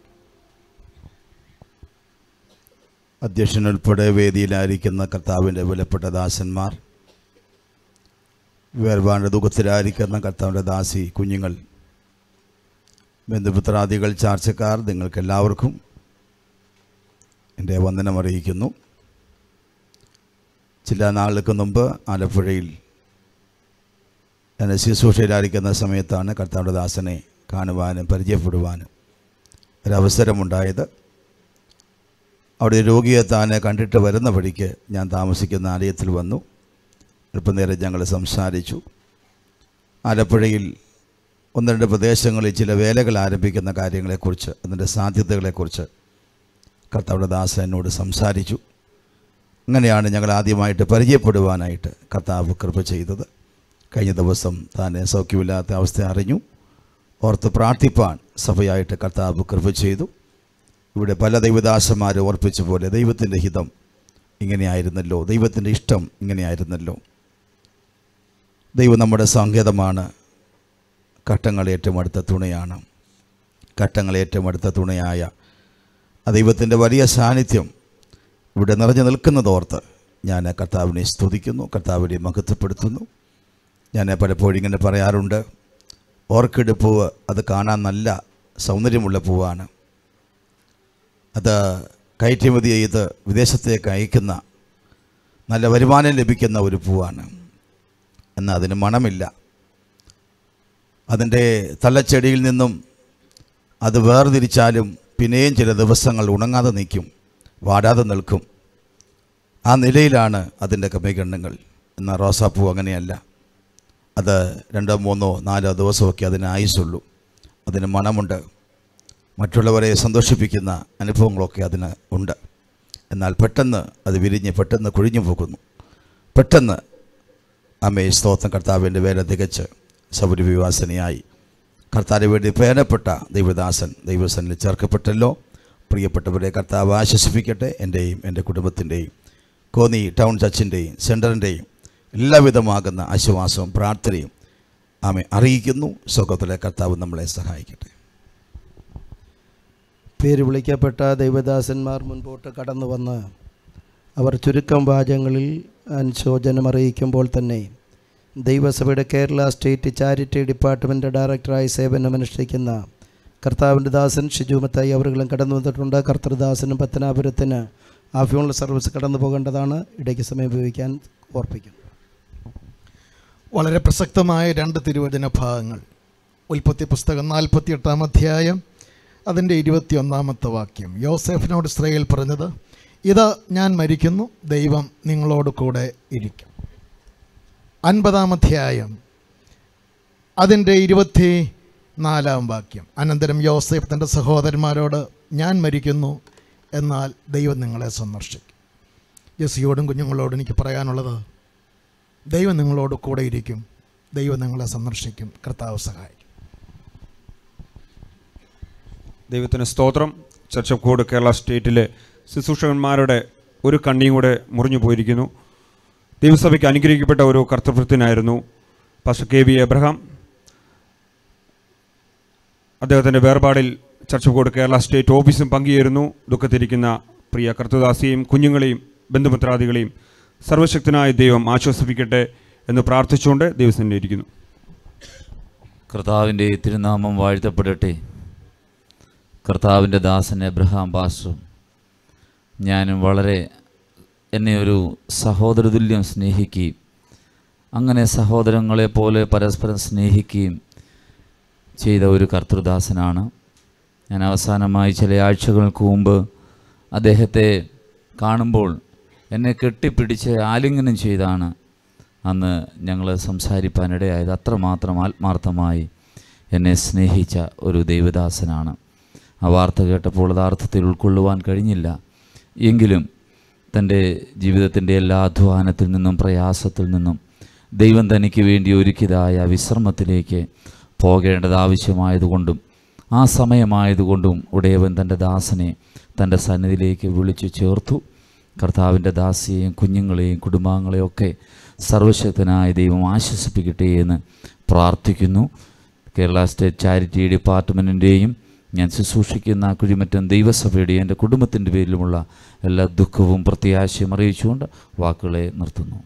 അധ്യക്ഷനുൾപ്പെടെ വേദിയിലായിരിക്കുന്ന കർത്താവിൻ്റെ വിലപ്പെട്ട ദാസന്മാർ, വേർപാട് ദുഃഖത്തിലായിരിക്കുന്ന കർത്താവിൻ്റെ ദാസി കുഞ്ഞുങ്ങൾ, ബന്ധുമിത്രാദികൾ, ചാർച്ചക്കാർ, നിങ്ങൾക്കെല്ലാവർക്കും എൻ്റെ വന്ദനം അറിയിക്കുന്നു. ചില നാളുകൾക്ക് മുമ്പ് ആലപ്പുഴയിൽ ഞാൻ ശുശ്രൂഷയിലായിരിക്കുന്ന സമയത്താണ് കർത്താവിൻ്റെ ദാസനെ കാണുവാനും പരിചയപ്പെടുവാനും ഒരവസരമുണ്ടായത്. അവിടെ രോഗിയെ താനെ കണ്ടിട്ട് വരുന്ന വഴിക്ക് ഞാൻ താമസിക്കുന്ന ആലയത്തിൽ വന്നു. അല്പനേരം ഞങ്ങൾ സംസാരിച്ചു. ആലപ്പുഴയിൽ ഒന്ന് രണ്ട് പ്രദേശങ്ങളിൽ ചില വേലകൾ ആരംഭിക്കുന്ന കാര്യങ്ങളെക്കുറിച്ച്, അതിൻ്റെ സാധ്യതകളെക്കുറിച്ച് കർത്താവിൻ്റെ ദാസൻ എന്നോട് സംസാരിച്ചു. അങ്ങനെയാണ് ഞങ്ങൾ ആദ്യമായിട്ട് പരിചയപ്പെടുവാനായിട്ട് കർത്താവ് കൃപ ചെയ്തത്. കഴിഞ്ഞ ദിവസം താനെ സൗഖ്യമില്ലാത്ത അവസ്ഥ അറിഞ്ഞു. ഓർത്ത് പ്രാർത്ഥിപ്പാൻ സഭയായിട്ട് കർത്താവ് കൃപ ചെയ്തു. ഇവിടെ പല ദൈവദാസന്മാരും ഓർപ്പിച്ച പോലെ ദൈവത്തിൻ്റെ ഹിതം ഇങ്ങനെയായിരുന്നല്ലോ, ദൈവത്തിൻ്റെ ഇഷ്ടം ഇങ്ങനെയായിരുന്നല്ലോ. ദൈവം നമ്മുടെ സങ്കേതമാണ്, കഷ്ടങ്ങളേറ്റവും അടുത്ത തുണയാണ്. കഷ്ടങ്ങളേറ്റവും അടുത്ത തുണയായ ആ ദൈവത്തിൻ്റെ വലിയ സാന്നിധ്യം ഇവിടെ നിറഞ്ഞു നിൽക്കുന്നതോർത്ത് ഞാൻ കർത്താവിനെ സ്തുതിക്കുന്നു, കർത്താവിനെ മഹത്വപ്പെടുത്തുന്നു. ഞാൻ പലപ്പോഴും ഇങ്ങനെ പറയാറുണ്ട്, ഓർക്കിഡ് പൂവ് അത് കാണാൻ നല്ല സൗന്ദര്യമുള്ള പൂവാണ്. അത് കയറ്റുമതി ചെയ്ത് വിദേശത്തേക്ക് അയക്കുന്ന നല്ല വരുമാനം ലഭിക്കുന്ന ഒരു പൂവാണ്. എന്നാൽ അതിന് മണമില്ല. അതിൻ്റെ തള്ളച്ചെടിയിൽ നിന്നും അത് വേർതിരിച്ചാലും പിന്നെയും ചില ദിവസങ്ങൾ ഉണങ്ങാതെ നിൽക്കും, വാടാതെ നിൽക്കും. ആ നിലയിലാണ് അതിൻ്റെ കമ്മികണ്ണുകൾ. എന്നാൽ റോസാപ്പൂ അങ്ങനെയല്ല. അത് 2, 3, 4 ദിവസമൊക്കെ അതിന് ആയുസുള്ളൂ. അതിന് മണമുണ്ട്. മറ്റുള്ളവരെ സന്തോഷിപ്പിക്കുന്ന അനുഭവങ്ങളൊക്കെ അതിന് ഉണ്ട്. എന്നാൽ പെട്ടെന്ന് അത് വിരിഞ്ഞ് പെട്ടെന്ന് കൊഴിഞ്ഞു പോകുന്നു. പെട്ടെന്ന് അമ്മേ സ്തോത്രം, കർത്താവിൻ്റെ വേല തികച്ച് സൗരവിവാസനയായി കർത്താവിന് വേണ്ടി പ്രേരണപ്പെട്ട ദൈവദാസൻ ദൈവസനിൽ ചേർക്കപ്പെട്ടല്ലോ. പ്രിയപ്പെട്ടവരെ കർത്താവ് ആശ്വസിപ്പിക്കട്ടെ. എൻ്റെയും എൻ്റെ കുടുംബത്തിൻ്റെയും കോന്നി ടൗൺ ചർച്ചിൻ്റെയും സെൻറ്ററിൻ്റെയും എല്ലാവിധമാകുന്ന ആശ്വാസവും പ്രാർത്ഥനയും ആമേ അറിയിക്കുന്നു. സ്വർഗ്ഗത്തിലെ കർത്താവ് നമ്മളെ സഹായിക്കട്ടെ. പേര് വിളിക്കപ്പെട്ട ദൈവദാസന്മാർ മുൻപോട്ട് കടന്നു വന്ന് അവർ ചുരുക്കം വാചകങ്ങളിൽ അനുശോചനം അറിയിക്കുമ്പോൾ തന്നെ ദൈവസഭയുടെ കേരള സ്റ്റേറ്റ് ചാരിറ്റി ഡിപ്പാർട്ട്മെൻറ്റ് ഡയറക്ടറായി സേവനമനുഷ്ഠിക്കുന്ന കർത്താവിൻ്റെ ദാസൻ ഷിജു മത്തായി അവர்களுം കടന്നു വന്നിട്ടുണ്ട്. കർത്തൃദാസനും പത്തനാപുരത്തിന് ആ ഫ്യൂണറൽ സർവീസ് കടന്നു പോകേണ്ടതാണ്. ഇടയ്ക്ക് സമയം ഉപയോഗിക്കാൻ ഓർപ്പിക്കുന്നു. വളരെ പ്രസക്തമായ 2 തിരുവചന ഭാഗങ്ങൾ. ഉൽപ്പത്തി പുസ്തകം 48-ാം അധ്യായം അതിൻ്റെ 21-ാമത്തെ വാക്യം. യോസേഫിനോട് ഇസ്രായേൽ പറഞ്ഞത്, ഇതാ ഞാൻ മരിക്കുന്നു, ദൈവം നിങ്ങളോട് കൂടെ ഇരിക്കും. 50-ാം അധ്യായം അതിൻ്റെ 24-ാം വാക്യം. അനന്തരം യോസേഫ് തൻ്റെ സഹോദരന്മാരോട്, ഞാൻ മരിക്കുന്നു, എന്നാൽ ദൈവം നിങ്ങളെ സന്ദർശിക്കും. ജെസിയോടും കുഞ്ഞുങ്ങളോടും എനിക്ക് പറയാനുള്ളത്, ദൈവം നിങ്ങളോട് കൂടെ ഇരിക്കും, ദൈവം നിങ്ങളെ സന്ദർശിക്കും, കർത്താവ് സഹായിക്കും. ദൈവത്തിന് സ്തോത്രം. ചർച്ച് ഓഫ് ഗോഡ് കേരള സ്റ്റേറ്റിലെ ശുശ്രൂഷകന്മാരുടെ ഒരു കണ്ണിയും കൂടെ മുറിഞ്ഞു പോയിരിക്കുന്നു. ദൈവസഭയ്ക്ക് അനുഗ്രഹിക്കപ്പെട്ട ഒരു കർത്തൃത്വത്തിനായിരുന്നു പാസ്റ്റർ കെ വി എബ്രഹാം. അദ്ദേഹത്തിൻ്റെ വേർപാടിൽ church of God Kerala state ഓഫീസും പങ്കുചേരുന്നു. ദുഃഖത്തിരിക്കുന്ന പ്രിയ കർത്തൃദാസിയെയും കുഞ്ഞുങ്ങളെയും ബന്ധുമിത്രാദികളെയും സർവശക്തനായ ദൈവം ആശ്വസിപ്പിക്കട്ടെ എന്ന് പ്രാർത്ഥിച്ചുകൊണ്ട് ദൈവസന്നിധിയിൽ ഇരിക്കുന്നു. കർത്താവിൻ്റെ തിരുനാമം വാഴ്ത്തപ്പെടട്ടെ. കർത്താവിൻ്റെ ദാസൻ എബ്രഹാം പാസ്റ്ററും ഞാനും വളരെ എന്നെ ഒരു സഹോദരതുല്യം സ്നേഹിക്കുകയും അങ്ങനെ സഹോദരങ്ങളെപ്പോലെ പരസ്പരം സ്നേഹിക്കുകയും ചെയ്ത ഒരു കർത്തൃദാസനാണ്. ഞാൻ അവസാനമായി ചില ആഴ്ചകൾക്ക് മുമ്പ് അദ്ദേഹത്തെ കാണുമ്പോൾ എന്നെ കെട്ടിപ്പിടിച്ച് ആലിംഗനം ചെയ്താണ് അന്ന് ഞങ്ങൾ സംസാരിപ്പാനിടയായത്. അത്രമാത്രം ആത്മാർത്ഥമായി എന്നെ സ്നേഹിച്ച ഒരു ദൈവദാസനാണ്. ആ വാർത്ത കേട്ടപ്പോൾ യഥാർത്ഥത്തിൽ ഉൾക്കൊള്ളുവാൻ കഴിഞ്ഞില്ല. എങ്കിലും തൻ്റെ ജീവിതത്തിൻ്റെ എല്ലാ അധ്വാനത്തിൽ നിന്നും പ്രയാസത്തിൽ നിന്നും ദൈവം തനിക്ക് വേണ്ടി ഒരുക്കിയതായ വിശ്രമത്തിലേക്ക് പോകേണ്ടത് ആവശ്യമായതുകൊണ്ടും ആ സമയമായതുകൊണ്ടും ഉടയവൻ തൻ്റെ ദാസനെ തൻ്റെ സന്നിധിയിലേക്ക് വിളിച്ചു ചേർത്തു. കർത്താവിൻ്റെ ദാസിയെയും കുഞ്ഞുങ്ങളെയും കുടുംബാംഗങ്ങളെയും ഒക്കെ സർവശക്തനായ ദൈവം ആശ്വസിപ്പിക്കട്ടെ എന്ന് പ്രാർത്ഥിക്കുന്നു. കേരള സ്റ്റേറ്റ് ചാരിറ്റി ഡിപ്പാർട്ട്മെൻറ്റിൻ്റെയും ഞാൻ ശുശ്രൂഷിക്കുന്ന കുഴിമറ്റം ദൈവസഭയുടെയും എൻ്റെ കുടുംബത്തിൻ്റെ പേരിലുമുള്ള എല്ലാ ദുഃഖവും പ്രത്യാശയും അറിയിച്ചുകൊണ്ട് വാക്കുകളെ നിർത്തുന്നു.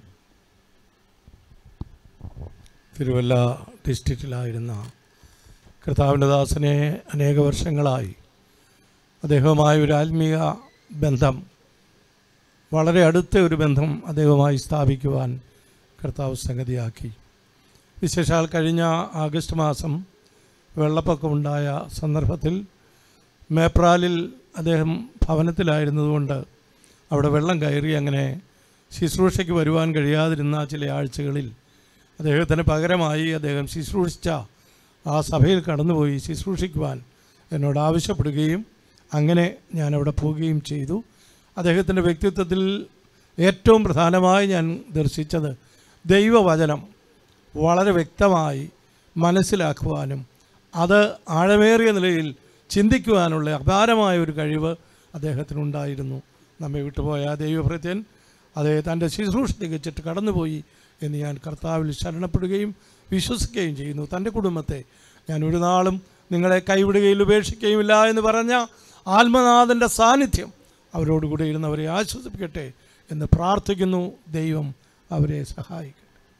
തിരുവല്ല ഡിസ്ട്രിക്റ്റിലായിരുന്ന കർത്താവിൻ്റെ ദാസനെ അനേക വർഷങ്ങളായി അദ്ദേഹവുമായ ഒരു ആത്മീയ ബന്ധം, വളരെ അടുത്ത ഒരു ബന്ധം അദ്ദേഹവുമായി സ്ഥാപിക്കുവാൻ കർത്താവ് സംഗതിയാക്കി. വിശേഷാൽ കഴിഞ്ഞ ആഗസ്റ്റ് മാസം വെള്ളപ്പൊക്കമുണ്ടായ സന്ദർഭത്തിൽ മേപ്രാലിൽ അദ്ദേഹം ഭവനത്തിലായിരുന്നതുകൊണ്ട് അവിടെ വെള്ളം കയറി അങ്ങനെ ശുശ്രൂഷയ്ക്ക് വരുവാൻ കഴിയാതിരുന്ന ചില ആഴ്ചകളിൽ അദ്ദേഹത്തിന് പകരമായി അദ്ദേഹം ശുശ്രൂഷിച്ച ആ സഭയിൽ കടന്നുപോയി ശുശ്രൂഷിക്കുവാൻ എന്നോട് ആവശ്യപ്പെടുകയും അങ്ങനെ ഞാനവിടെ പോവുകയും ചെയ്തു. അദ്ദേഹത്തിൻ്റെ വ്യക്തിത്വത്തിൽ ഏറ്റവും പ്രധാനമായി ഞാൻ ദർശിച്ചത് ദൈവവചനം വളരെ വ്യക്തമായി മനസ്സിലാക്കുവാനും അത് ആഴമേറിയ നിലയിൽ ചിന്തിക്കുവാനുള്ള അപാരമായ ഒരു കഴിവ് അദ്ദേഹത്തിനുണ്ടായിരുന്നു. നമ്മെ വിട്ടുപോയ ദൈവഭൃത്യൻ അതേ തൻ്റെ ശുശ്രൂഷ തികച്ചിട്ട് കടന്നുപോയി എന്ന് ഞാൻ കർത്താവിൽ ശരണപ്പെടുകയും വിശ്വസിക്കുകയും ചെയ്യുന്നു. തൻ്റെ കുടുംബത്തെ ഞാൻ ഒരു നാളും നിങ്ങളെ കൈവിടുകയും ഉപേക്ഷിക്കുകയുമില്ല എന്ന് പറഞ്ഞ ആത്മനാഥൻ്റെ സാന്നിധ്യം അവരോടുകൂടെ ഇരുന്നവരെ ആശ്വസിപ്പിക്കട്ടെ എന്ന് പ്രാർത്ഥിക്കുന്നു. ദൈവം അവരെ സഹായിക്കട്ടെ.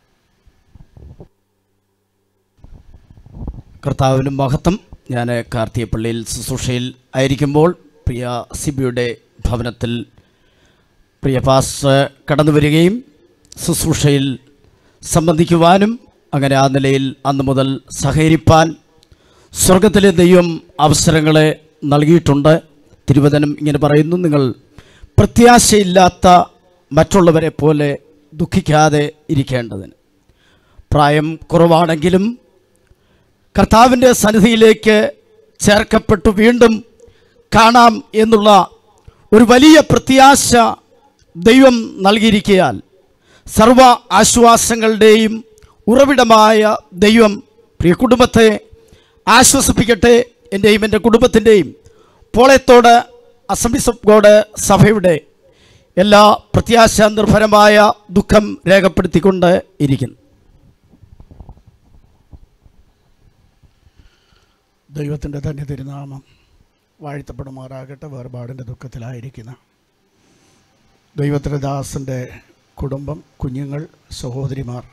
കർത്താവിന് മഹത്വം. ഞാൻ കാർത്തികപ്പള്ളിയിൽ ശുശ്രൂഷയിൽ ആയിരിക്കുമ്പോൾ പ്രിയ സിബിയുടെ ഭവനത്തിൽ പ്രിയ പാസ്റ്റർ കടന്നു വരികയും ശുശ്രൂഷയിൽ സംബന്ധിക്കുവാനും അങ്ങനെ ആ നിലയിൽ അന്ന് മുതൽ സഹകരിപ്പാൻ സ്വർഗത്തിലെ ദൈവം അവസരങ്ങളെ നൽകിയിട്ടുണ്ട്. തിരുവചനം ഇങ്ങനെ പറയുന്നു, നിങ്ങൾ പ്രത്യാശയില്ലാത്ത മറ്റുള്ളവരെ പോലെ ദുഃഖിക്കാതെ ഇരിക്കേണ്ടതിന്. പ്രായം കുറവാണെങ്കിലും കർത്താവിൻ്റെ സന്നിധിയിലേക്ക് ചേർക്കപ്പെട്ടു വീണ്ടും കാണാം എന്നുള്ള ഒരു വലിയ പ്രത്യാശ ദൈവം നൽകിയിരിക്കയാൽ സർവ ആശ്വാസങ്ങളുടെയും ഉറവിടമായ ദൈവം പ്രിയ കുടുംബത്തെ ആശ്വസിപ്പിക്കട്ടെ. എൻ്റെയും എൻ്റെ കുടുംബത്തിൻ്റെയും പോളയത്തോട് അസംബ്ലീസ് ഓഫ് ഗോഡ് സഭയുടെ എല്ലാ പ്രത്യാശ നിർഭരമായ ദുഃഖം രേഖപ്പെടുത്തിക്കൊണ്ട് ഇരിക്കുന്നു. ദൈവത്തിൻ്റെ തന്നെ തിരുനാമം വാഴ്ത്തപ്പെടുമാറാകട്ടെ. വേർപാടിൻ്റെ ദുഃഖത്തിലായിരിക്കുന്ന ദൈവത്തിൻ്റെ ദാസൻ്റെ കുടുംബം, കുഞ്ഞുങ്ങൾ, സഹോദരിമാർ,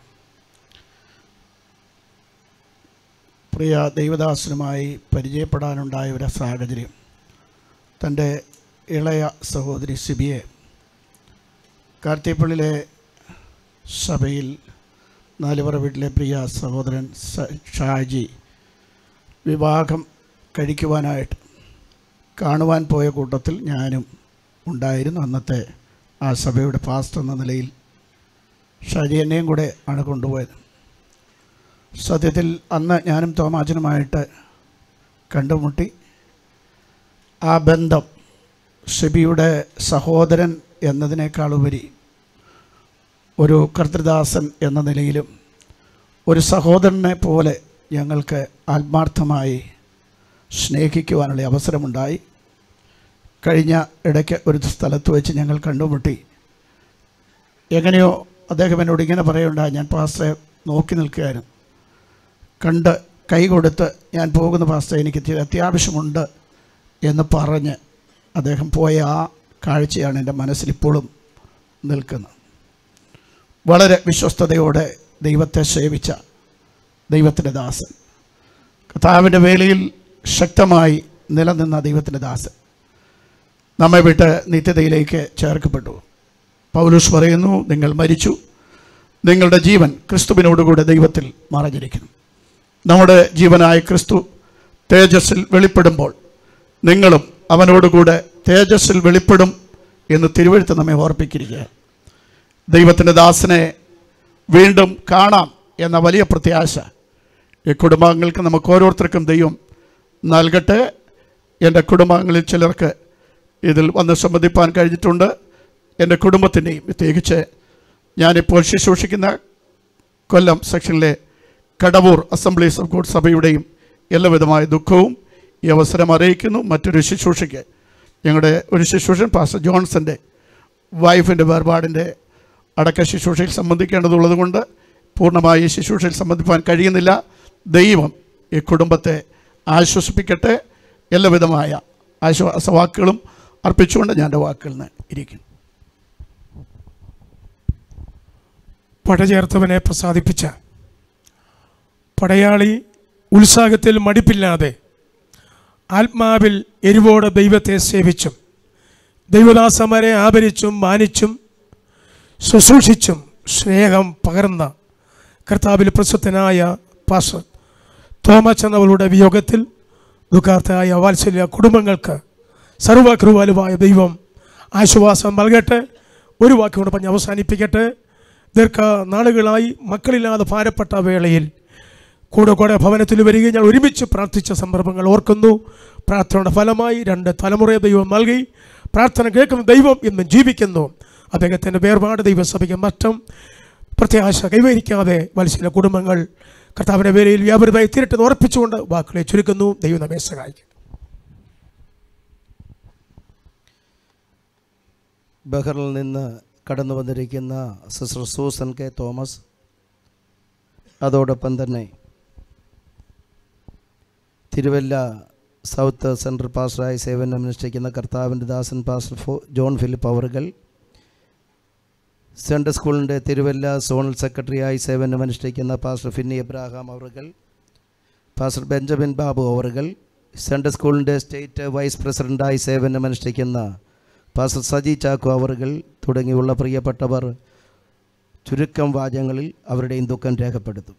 പ്രിയ ദൈവദാസനുമായി പരിചയപ്പെടാനുണ്ടായ ഒരു സാഹചര്യം തൻ്റെ ഇളയ സഹോദരി സിബിയെ കാർത്തികപ്പള്ളിയിലെ സഭയിൽ നാലുപറ വീട്ടിലെ പ്രിയ സഹോദരൻ ഷാജി വിവാഹം കഴിക്കുവാനായിട്ട് കാണുവാൻ പോയ കൂട്ടത്തിൽ ഞാനും ഉണ്ടായിരുന്നു. അന്നത്തെ ആ സഭയുടെ പാസ്റ്റർ എന്ന നിലയിൽ ഷാജി എന്നെയും കൂടെ ആണ് കൊണ്ടുപോയത്. സത്യത്തിൽ അന്ന് ഞാനും തോമാച്ചനുമായിട്ട് കണ്ടുമുട്ടി. ആ ബന്ധം ഷെബിയുടെ സഹോദരൻ എന്നതിനേക്കാളുപരി ഒരു കർത്തൃദാസൻ എന്ന നിലയിലും ഒരു സഹോദരനെ പോലെ ഞങ്ങൾക്ക് ആത്മാർത്ഥമായി സ്നേഹിക്കുവാനുള്ള അവസരമുണ്ടായി. കഴിഞ്ഞ ഇടയ്ക്ക് ഒരു സ്ഥലത്ത് വെച്ച് ഞങ്ങൾ കണ്ടുമുട്ടി. എങ്ങനെയോ അദ്ദേഹം എന്നോട് ഇങ്ങനെ പറയുണ്ടായി, ഞാൻ പാസ്റ്ററെ നോക്കി നിൽക്കുകയായിരുന്നു. കണ്ട് കൈ കൊടുത്ത് ഞാൻ പോകുന്ന പാസ്റ്ററെ എനിക്ക് അത്യാവശ്യമുണ്ട് എന്ന് പറഞ്ഞ് അദ്ദേഹം പോയ ആ കാഴ്ചയാണ് എൻ്റെ മനസ്സിലിപ്പോഴും നിൽക്കുന്നത്. വളരെ വിശ്വസ്തയോടെ ദൈവത്തെ സേവിച്ച ദൈവത്തിൻ്റെ ദാസൻ, കർത്താവിൻ്റെ വേലയിൽ ശക്തമായി നിലനിന്ന ദൈവത്തിൻ്റെ ദാസൻ നമ്മെ വിട്ട് നിത്യതയിലേക്ക് ചേർക്കപ്പെട്ടു. പൗലോസ് പറയുന്നു, നിങ്ങൾ മരിച്ചു, നിങ്ങളുടെ ജീവൻ ക്രിസ്തുവിനോടുകൂടെ ദൈവത്തിൽ മറഞ്ഞിരിക്കുന്നു. നമ്മുടെ ജീവനായ ക്രിസ്തു തേജസ്സിൽ വെളിപ്പെടുമ്പോൾ നിങ്ങളും അവനോടുകൂടെ തേജസ്സിൽ വെളിപ്പെടും എന്ന് തിരുവെഴുത്ത് നമ്മെ ഓർപ്പിച്ചിരിക്കുക. ദൈവത്തിൻ്റെ ദാസനെ വീണ്ടും കാണാം എന്ന വലിയ പ്രത്യാശ ഈ കുടുംബാംഗങ്ങൾക്ക് നമുക്ക് ഓരോരുത്തർക്കും ദൈവം നൽകട്ടെ. എൻ്റെ കുടുംബാംഗങ്ങളിൽ ചിലർക്ക് ഇതിൽ വന്ന് സംബന്ധിപ്പാൻ കഴിഞ്ഞിട്ടുണ്ട്. എൻ്റെ കുടുംബത്തിൻ്റെയും പ്രത്യേകിച്ച് ഞാനിപ്പോൾ ശുശ്രൂഷിക്കുന്ന കൊല്ലം സെക്ഷനിലെ കടവൂർ അസംബ്ലീസ് ഓഫ് ഗോഡ് സഭയുടെയും എല്ലാവിധമായ ദുഃഖവും ഈ അവസരം അറിയിക്കുന്നു. മറ്റൊരു ശുശ്രൂഷയ്ക്ക് ഞങ്ങളുടെ ഒരു ശുശ്രൂഷൻ പാസ്റ്റർ ജോൺസൻ്റെ വൈഫിൻ്റെ വേർപാടിൻ്റെ അടക്ക ശുശ്രൂഷയിൽ സംബന്ധിക്കേണ്ടതുള്ളത് കൊണ്ട് പൂർണ്ണമായി ഈ ശുശ്രൂഷയിൽ സംബന്ധിപ്പാൻ കഴിയുന്നില്ല. ദൈവം ഈ കുടുംബത്തെ ആശ്വസിപ്പിക്കട്ടെ. എല്ലാവിധമായ ആശ്വാസവാക്കുകളും അർപ്പിച്ചുകൊണ്ട് ഞാൻ എൻ്റെ വാക്കുകളിൽ നിന്ന് ഇരിക്കുന്നു. പടചേർത്തവനെ പ്രസാദിപ്പിച്ച പടയാളി ഉത്സാഹത്തിൽ മടിപ്പില്ലാതെ ആത്മാവിൽ എരിവോടെ ദൈവത്തെ സേവിച്ചും ദൈവദാസന്മാരെ ആദരിച്ചും മാനിച്ചും ശുശ്രൂഷിച്ചും സ്നേഹം പകർന്ന കർത്താവിൽ പ്രസിദ്ധനായ പാസ്റ്റർ തോമസ് എന്നവളുടെ വിയോഗത്തിൽ ദുഃഖാർത്ഥമായ വാത്സല്യ കുടുംബങ്ങൾക്ക് സർവകൃപാലുവായ ദൈവം ആശ്വാസം നൽകട്ടെ. ഒരു വാക്കുകൊണ്ട് പറഞ്ഞ് അവസാനിപ്പിക്കട്ടെ. ദീർഘനാളുകളായി മക്കളില്ലാതെ ഭാരപ്പെട്ട വേളയിൽ കൂടെ ഭവനത്തിൽ വരികയും ഞാൻ ഒരുമിച്ച് പ്രാർത്ഥിച്ച സന്ദർഭങ്ങൾ ഓർക്കുന്നു. പ്രാർത്ഥനയുടെ ഫലമായി 2 തലമുറയെ ദൈവം നൽകി. പ്രാർത്ഥന കേൾക്കുന്ന ദൈവം ഇന്നും ജീവിക്കുന്നു. അദ്ദേഹത്തിൻ്റെ വേർപാട് ദൈവസഭയ്ക്ക് മറ്റും പ്രത്യാശ കൈവരിക്കാതെ മത്സ്യ കുടുംബങ്ങൾ കർത്താവിൻ്റെ വേലയിൽ വ്യാപൃതമായി തീരട്ടെന്ന് ഉറപ്പിച്ചുകൊണ്ട് വാക്കുകളെ ചുരുക്കുന്നു. ദൈവം നമ്മെ സഹായിക്കും. ബഹറിൽ നിന്ന് കടന്നു വന്നിരിക്കുന്ന സിസ്റ്റർ സൂസൻ കെ തോമസ്, അതോടൊപ്പം തന്നെ തിരുവല്ല സൗത്ത് സെൻട്രൽ പാസ്റ്ററായി സേവനമനുഷ്ഠിക്കുന്ന കർത്താവിൻ്റെ ദാസൻ പാസ്റ്റർ ജോൺ ഫിലിപ്പ് അവറുകൾ, സെൻട്രൽ സ്കൂളിൻ്റെ തിരുവല്ല സോണൽ സെക്രട്ടറിയായി സേവനമനുഷ്ഠിക്കുന്ന പാസ്റ്റർ ഫിന്നി എബ്രാഹാം അവറുകൾ, പാസ്റ്റർ ബെഞ്ചമിൻ ബാബു അവറുകൾ, സെൻട്രൽ സ്കൂളിൻ്റെ സ്റ്റേറ്റ് വൈസ് പ്രസിഡൻ്റായി സേവനമനുഷ്ഠിക്കുന്ന പാസ്റ്റർ സജി ചാക്കോ അവറുകൾ തുടങ്ങിയുള്ള പ്രിയപ്പെട്ടവർ ചുരുക്കം വാചകങ്ങളിൽ അവരുടെയും ദുഃഖം രേഖപ്പെടുത്തും.